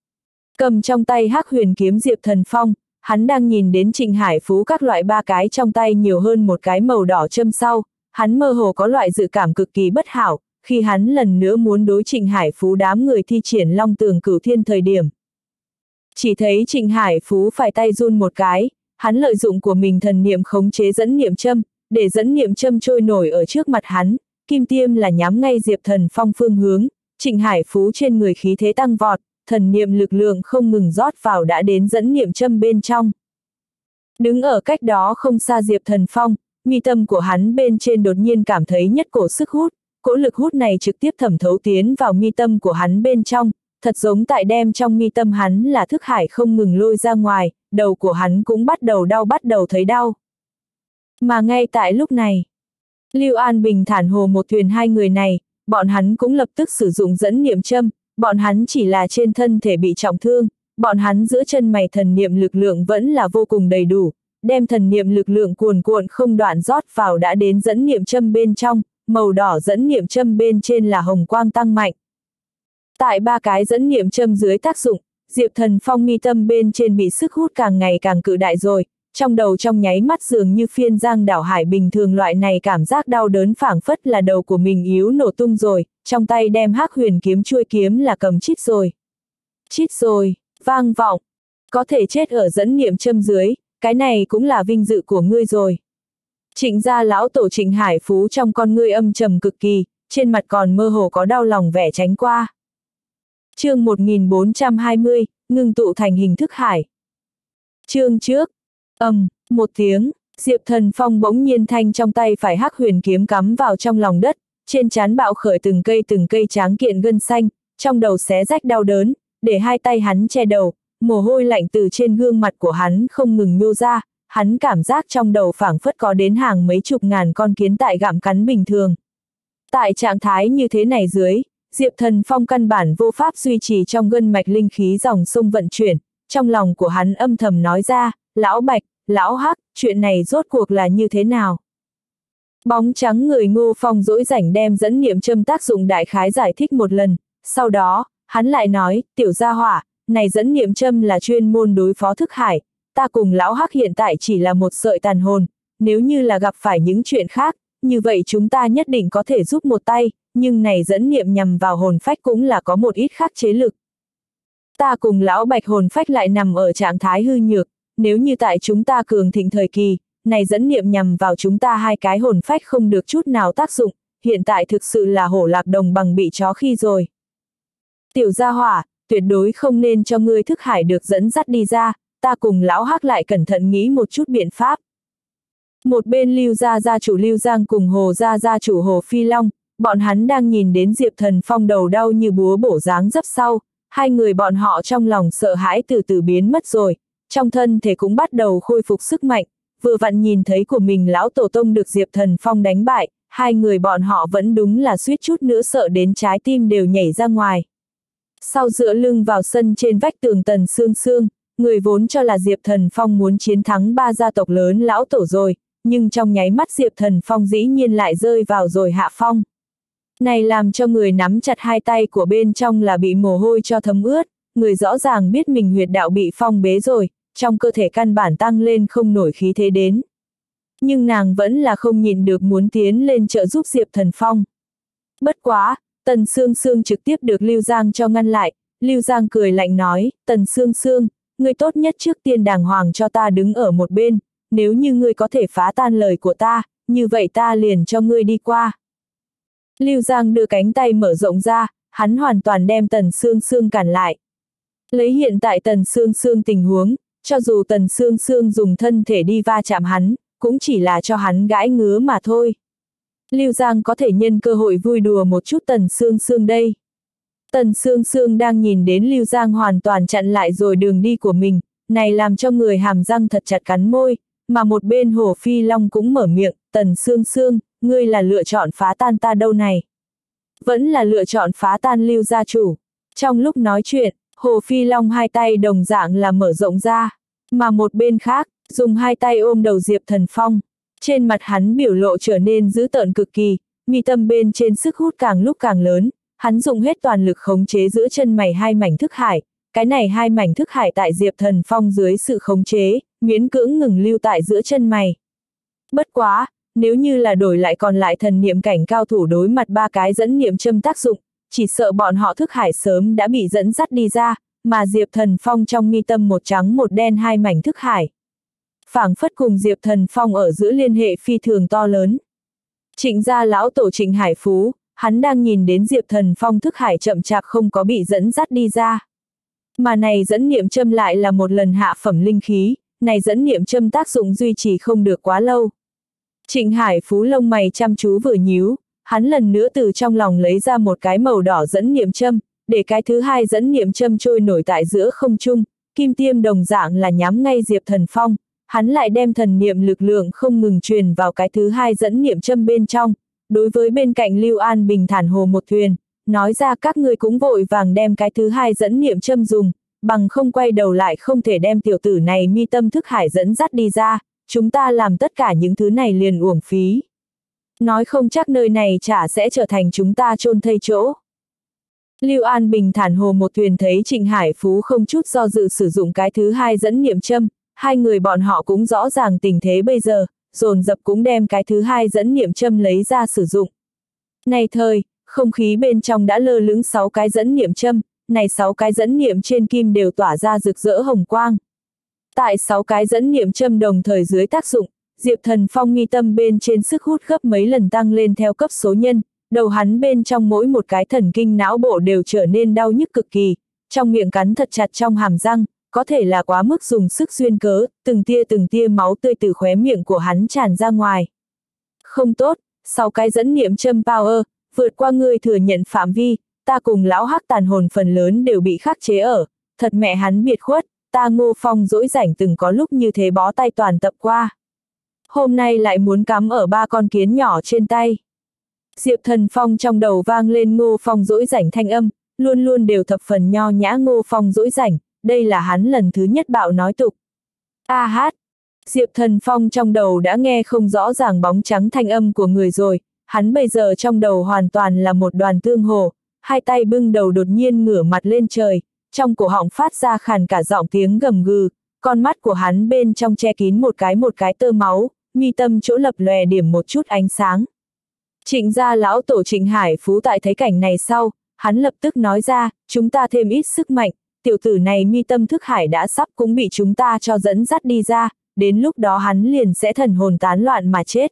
Cầm trong tay hắc huyền kiếm Diệp Thần Phong, hắn đang nhìn đến Trịnh Hải Phú các loại ba cái trong tay nhiều hơn một cái màu đỏ châm sau, hắn mơ hồ có loại dự cảm cực kỳ bất hảo, khi hắn lần nữa muốn đối Trịnh Hải Phú đám người thi triển Long Tường Cửu Thiên thời điểm. Chỉ thấy Trịnh Hải Phú phải tay run một cái, hắn lợi dụng của mình thần niệm khống chế dẫn niệm châm, để dẫn niệm châm trôi nổi ở trước mặt hắn, kim tiêm là nhắm ngay Diệp Thần Phong phương hướng, Trịnh Hải Phú trên người khí thế tăng vọt, thần niệm lực lượng không ngừng rót vào đã đến dẫn niệm châm bên trong. Đứng ở cách đó không xa Diệp Thần Phong, mi tâm của hắn bên trên đột nhiên cảm thấy nhất cổ sức hút, cỗ lực hút này trực tiếp thẩm thấu tiến vào mi tâm của hắn bên trong, thật giống tại đem trong mi tâm hắn là thức hải không ngừng lôi ra ngoài, đầu của hắn cũng bắt đầu đau bắt đầu thấy đau. Mà ngay tại lúc này, Lưu An Bình Thản Hồ một thuyền hai người này, bọn hắn cũng lập tức sử dụng dẫn niệm châm, bọn hắn chỉ là trên thân thể bị trọng thương, bọn hắn giữa chân mày thần niệm lực lượng vẫn là vô cùng đầy đủ, đem thần niệm lực lượng cuồn cuộn không đoạn rót vào đã đến dẫn niệm châm bên trong, màu đỏ dẫn niệm châm bên trên là hồng quang tăng mạnh. Tại ba cái dẫn niệm châm dưới tác dụng, Diệp Thần Phong mi tâm bên trên bị sức hút càng ngày càng cự đại rồi, trong đầu trong nháy mắt dường như phiên giang đảo hải bình thường loại này cảm giác đau đớn phảng phất là đầu của mình yếu nổ tung rồi, trong tay đem Hắc Huyền kiếm chuôi kiếm là cầm chít rồi. Chít rồi, vang vọng, có thể chết ở dẫn niệm châm dưới, cái này cũng là vinh dự của ngươi rồi. Trịnh gia lão tổ Trịnh Hải Phú trong con ngươi âm trầm cực kỳ, trên mặt còn mơ hồ có đau lòng vẻ tránh qua. Chương một nghìn bốn trăm hai mươi, ngưng tụ thành hình thức hải. Chương trước, ầm, một tiếng, Diệp Thần Phong bỗng nhiên thanh trong tay phải Hắc Huyền kiếm cắm vào trong lòng đất, trên trán bạo khởi từng cây từng cây tráng kiện gân xanh, trong đầu xé rách đau đớn, để hai tay hắn che đầu, mồ hôi lạnh từ trên gương mặt của hắn không ngừng nhô ra, hắn cảm giác trong đầu phảng phất có đến hàng mấy chục ngàn con kiến tại gặm cắn bình thường. Tại trạng thái như thế này dưới, Diệp Thần Phong căn bản vô pháp duy trì trong gân mạch linh khí dòng sông vận chuyển, trong lòng của hắn âm thầm nói ra, lão Bạch, lão Hắc, chuyện này rốt cuộc là như thế nào? Bóng trắng người Ngô Phong dỗi rảnh đem dẫn niệm châm tác dụng đại khái giải thích một lần, sau đó, hắn lại nói, tiểu gia hỏa, này dẫn niệm châm là chuyên môn đối phó thức hải, ta cùng lão Hắc hiện tại chỉ là một sợi tàn hồn, nếu như là gặp phải những chuyện khác, như vậy chúng ta nhất định có thể giúp một tay, nhưng này dẫn niệm nhằm vào hồn phách cũng là có một ít khắc chế lực. Ta cùng lão Bạch hồn phách lại nằm ở trạng thái hư nhược, nếu như tại chúng ta cường thịnh thời kỳ, này dẫn niệm nhằm vào chúng ta hai cái hồn phách không được chút nào tác dụng, hiện tại thực sự là hổ lạc đồng bằng bị chó khi rồi. Tiểu gia hỏa, tuyệt đối không nên cho ngươi thức hải được dẫn dắt đi ra, ta cùng lão Hắc lại cẩn thận nghĩ một chút biện pháp. Một bên Lưu gia gia chủ Lưu Giang cùng Hồ gia gia chủ Hồ Phi Long, bọn hắn đang nhìn đến Diệp Thần Phong đầu đau như búa bổ dáng dấp sau, hai người bọn họ trong lòng sợ hãi từ từ biến mất rồi, trong thân thể cũng bắt đầu khôi phục sức mạnh, vừa vặn nhìn thấy của mình lão tổ tông được Diệp Thần Phong đánh bại, hai người bọn họ vẫn đúng là suýt chút nữa sợ đến trái tim đều nhảy ra ngoài. Sau dựa lưng vào sân trên vách tường Tần Sương Sương, người vốn cho là Diệp Thần Phong muốn chiến thắng ba gia tộc lớn lão tổ rồi, nhưng trong nháy mắt Diệp Thần Phong dĩ nhiên lại rơi vào rồi hạ phong. Này làm cho người nắm chặt hai tay của bên trong là bị mồ hôi cho thấm ướt, người rõ ràng biết mình huyệt đạo bị phong bế rồi, trong cơ thể căn bản tăng lên không nổi khí thế đến. Nhưng nàng vẫn là không nhịn được muốn tiến lên trợ giúp Diệp Thần Phong. Bất quá, Tần Sương Sương trực tiếp được Lưu Giang cho ngăn lại, Lưu Giang cười lạnh nói, Tần Sương Sương, ngươi tốt nhất trước tiên đàng hoàng cho ta đứng ở một bên, nếu như ngươi có thể phá tan lời của ta, như vậy ta liền cho ngươi đi qua. Lưu Giang đưa cánh tay mở rộng ra, hắn hoàn toàn đem Tần Sương Sương cản lại. Lấy hiện tại Tần Sương Sương tình huống, cho dù Tần Sương Sương dùng thân thể đi va chạm hắn, cũng chỉ là cho hắn gãi ngứa mà thôi. Lưu Giang có thể nhân cơ hội vui đùa một chút Tần Sương Sương đây. Tần Sương Sương đang nhìn đến Lưu Giang hoàn toàn chặn lại rồi đường đi của mình, này làm cho người hàm răng thật chặt cắn môi, mà một bên Hồ Phi Long cũng mở miệng, Tần Sương Sương, ngươi là lựa chọn phá tan ta đâu này? Vẫn là lựa chọn phá tan Lưu gia chủ. Trong lúc nói chuyện, Hồ Phi Long hai tay đồng dạng là mở rộng ra, mà một bên khác, dùng hai tay ôm đầu Diệp Thần Phong. Trên mặt hắn biểu lộ trở nên dữ tợn cực kỳ, mi tâm bên trên sức hút càng lúc càng lớn, hắn dùng hết toàn lực khống chế giữa chân mày hai mảnh thức hải, cái này hai mảnh thức hải tại Diệp Thần Phong dưới sự khống chế, miễn cưỡng ngừng lưu tại giữa chân mày. Bất quá, nếu như là đổi lại còn lại thần niệm cảnh cao thủ đối mặt ba cái dẫn niệm châm tác dụng, chỉ sợ bọn họ thức hải sớm đã bị dẫn dắt đi ra, mà Diệp Thần Phong trong mi tâm một trắng một đen hai mảnh thức hải. Phảng phất cùng Diệp Thần Phong ở giữa liên hệ phi thường to lớn. Trịnh gia lão tổ Trịnh Hải Phú, hắn đang nhìn đến Diệp Thần Phong thức hải chậm chạp không có bị dẫn dắt đi ra. Mà này dẫn niệm châm lại là một lần hạ phẩm linh khí, này dẫn niệm châm tác dụng duy trì không được quá lâu. Trịnh Hải Phú lông mày chăm chú vừa nhíu, hắn lần nữa từ trong lòng lấy ra một cái màu đỏ dẫn niệm châm, để cái thứ hai dẫn niệm châm trôi nổi tại giữa không trung, kim tiêm đồng dạng là nhắm ngay Diệp Thần Phong, hắn lại đem thần niệm lực lượng không ngừng truyền vào cái thứ hai dẫn niệm châm bên trong, đối với bên cạnh Lưu An Bình thản hồ một thuyền, nói ra các ngươi cũng vội vàng đem cái thứ hai dẫn niệm châm dùng, bằng không quay đầu lại không thể đem tiểu tử này mi tâm thức hải dẫn dắt đi ra, chúng ta làm tất cả những thứ này liền uổng phí. Nói không chắc nơi này chả sẽ trở thành chúng ta chôn thây chỗ. Lưu An Bình thản hồ một thuyền thấy Trịnh Hải Phú không chút do dự sử dụng cái thứ hai dẫn niệm châm, hai người bọn họ cũng rõ ràng tình thế bây giờ, dồn dập cũng đem cái thứ hai dẫn niệm châm lấy ra sử dụng. Này thời, không khí bên trong đã lơ lửng sáu cái dẫn niệm châm, này sáu cái dẫn niệm trên kim đều tỏa ra rực rỡ hồng quang. Tại sáu cái dẫn niệm châm đồng thời dưới tác dụng, Diệp Thần Phong mi tâm bên trên sức hút gấp mấy lần tăng lên theo cấp số nhân, đầu hắn bên trong mỗi một cái thần kinh não bộ đều trở nên đau nhức cực kỳ, trong miệng cắn thật chặt trong hàm răng, có thể là quá mức dùng sức duyên cớ, từng tia từng tia máu tươi từ khóe miệng của hắn tràn ra ngoài. Không tốt, sáu cái dẫn niệm châm power, vượt qua ngươi thừa nhận phạm vi, ta cùng lão hắc tàn hồn phần lớn đều bị khắc chế ở, thật mẹ hắn biệt khuất, ta Ngô Phong dỗi rảnh từng có lúc như thế bó tay toàn tập qua. Hôm nay lại muốn cắm ở ba con kiến nhỏ trên tay. Diệp Thần Phong trong đầu vang lên Ngô Phong dỗi rảnh thanh âm, luôn luôn đều thập phần nho nhã Ngô Phong dỗi rảnh, đây là hắn lần thứ nhất bạo nói tục. A hát, Diệp Thần Phong trong đầu đã nghe không rõ ràng bóng trắng thanh âm của người rồi, hắn bây giờ trong đầu hoàn toàn là một đoàn tương hồ, hai tay bưng đầu đột nhiên ngửa mặt lên trời, trong cổ họng phát ra khàn cả giọng tiếng gầm gừ, con mắt của hắn bên trong che kín một cái một cái tơ máu, mi tâm chỗ lập lòe điểm một chút ánh sáng. Trịnh gia lão tổ Trịnh Hải Phú tại thấy cảnh này sau, hắn lập tức nói ra, chúng ta thêm ít sức mạnh, tiểu tử này mi tâm thức hải đã sắp cũng bị chúng ta cho dẫn dắt đi ra, đến lúc đó hắn liền sẽ thần hồn tán loạn mà chết.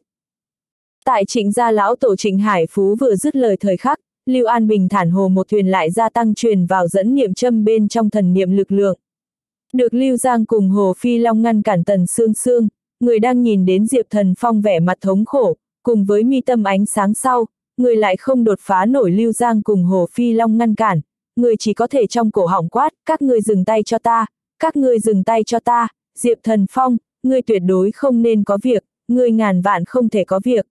Tại Trịnh gia lão tổ Trịnh Hải Phú vừa dứt lời thời khắc, Lưu An Bình thản hồ một thuyền lại gia tăng truyền vào dẫn niệm châm bên trong thần niệm lực lượng. Được Lưu Giang cùng Hồ Phi Long ngăn cản Tần Sương Sương, người đang nhìn đến Diệp Thần Phong vẻ mặt thống khổ, cùng với mi tâm ánh sáng sau, người lại không đột phá nổi Lưu Giang cùng Hồ Phi Long ngăn cản, người chỉ có thể trong cổ họng quát, các ngươi dừng tay cho ta, các ngươi dừng tay cho ta, Diệp Thần Phong, ngươi tuyệt đối không nên có việc, ngươi ngàn vạn không thể có việc.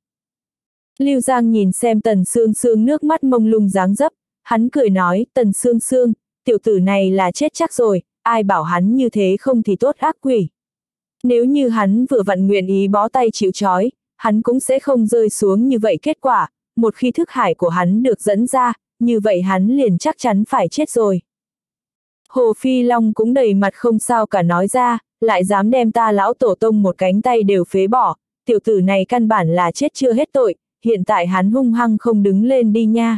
Lưu Giang nhìn xem Tần Sương Sương nước mắt mông lung dáng dấp, hắn cười nói, Tần Sương Sương, tiểu tử này là chết chắc rồi, ai bảo hắn như thế không thì tốt ác quỷ. Nếu như hắn vừa vặn nguyện ý bó tay chịu trói, hắn cũng sẽ không rơi xuống như vậy kết quả, một khi thức hải của hắn được dẫn ra, như vậy hắn liền chắc chắn phải chết rồi. Hồ Phi Long cũng đầy mặt không sao cả nói ra, lại dám đem ta lão tổ tông một cánh tay đều phế bỏ, tiểu tử này căn bản là chết chưa hết tội, hiện tại hắn hung hăng không đứng lên đi nha.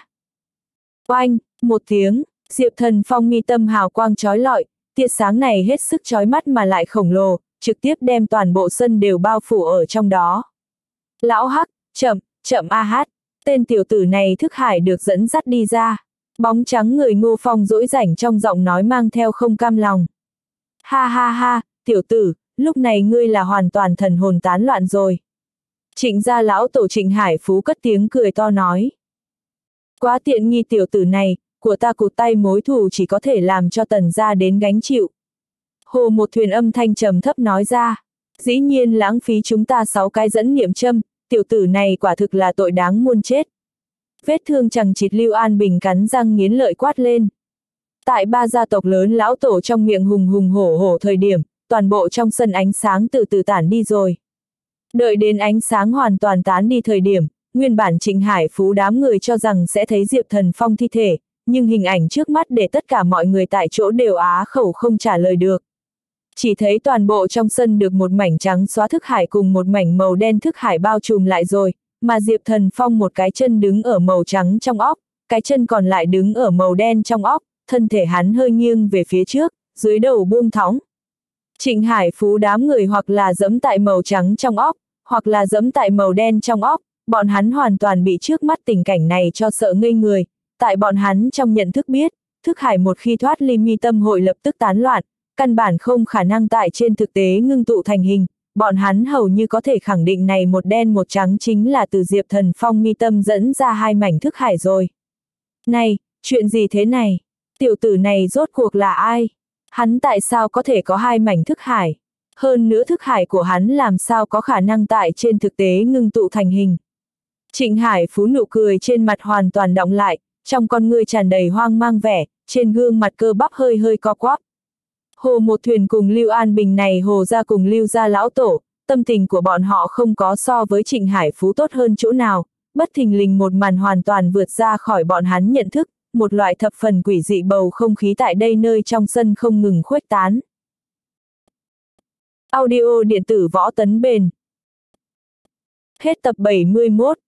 Oanh, một tiếng, Diệp Thần Phong mi tâm hào quang chói lọi, tia sáng này hết sức chói mắt mà lại khổng lồ, trực tiếp đem toàn bộ sân đều bao phủ ở trong đó. Lão Hắc, chậm, chậm a hát, tên tiểu tử này thức hải được dẫn dắt đi ra. Bóng trắng người Ngô Phong dỗi rảnh trong giọng nói mang theo không cam lòng. Ha ha ha, tiểu tử, lúc này ngươi là hoàn toàn thần hồn tán loạn rồi. Trịnh gia lão tổ Trịnh Hải Phú cất tiếng cười to nói. Quá tiện nghi tiểu tử này, của ta cụt tay mối thù chỉ có thể làm cho Tần gia đến gánh chịu. Hồ một thuyền âm thanh trầm thấp nói ra. Dĩ nhiên lãng phí chúng ta sáu cái dẫn niệm châm, tiểu tử này quả thực là tội đáng muôn chết. Vết thương chằng chịt Lưu An Bình cắn răng nghiến lợi quát lên. Tại ba gia tộc lớn lão tổ trong miệng hùng hùng hổ hổ thời điểm, toàn bộ trong sân ánh sáng từ từ tản đi rồi. Đợi đến ánh sáng hoàn toàn tán đi thời điểm, nguyên bản Trịnh Hải Phú đám người cho rằng sẽ thấy Diệp Thần Phong thi thể, nhưng hình ảnh trước mắt để tất cả mọi người tại chỗ đều á khẩu không trả lời được. Chỉ thấy toàn bộ trong sân được một mảnh trắng xóa thức hải cùng một mảnh màu đen thức hải bao trùm lại rồi, mà Diệp Thần Phong một cái chân đứng ở màu trắng trong óc, cái chân còn lại đứng ở màu đen trong óc, thân thể hắn hơi nghiêng về phía trước, dưới đầu buông thõng. Trịnh Hải Phú đám người hoặc là dẫm tại màu trắng trong óc, hoặc là dẫm tại màu đen trong óc, bọn hắn hoàn toàn bị trước mắt tình cảnh này cho sợ ngây người, tại bọn hắn trong nhận thức biết, thức hải một khi thoát ly mi tâm hội lập tức tán loạn, căn bản không khả năng tại trên thực tế ngưng tụ thành hình, bọn hắn hầu như có thể khẳng định này một đen một trắng chính là từ Diệp Thần Phong mi tâm dẫn ra hai mảnh thức hải rồi. Này, chuyện gì thế này? Tiểu tử này rốt cuộc là ai? Hắn tại sao có thể có hai mảnh thức hải? Hơn nữa thức hải của hắn làm sao có khả năng tại trên thực tế ngưng tụ thành hình? Trịnh Hải Phú nụ cười trên mặt hoàn toàn đọng lại, trong con ngươi tràn đầy hoang mang vẻ, trên gương mặt cơ bắp hơi hơi co quắp. Hồ Một Thuyền cùng Lưu An Bình này Hồ gia cùng Lưu gia lão tổ, tâm tình của bọn họ không có so với Trịnh Hải Phú tốt hơn chỗ nào, bất thình lình một màn hoàn toàn vượt ra khỏi bọn hắn nhận thức, một loại thập phần quỷ dị bầu không khí tại đây nơi trong sân không ngừng khuếch tán. Audio điện tử Võ Tấn Bền. Hết tập bảy mươi mốt.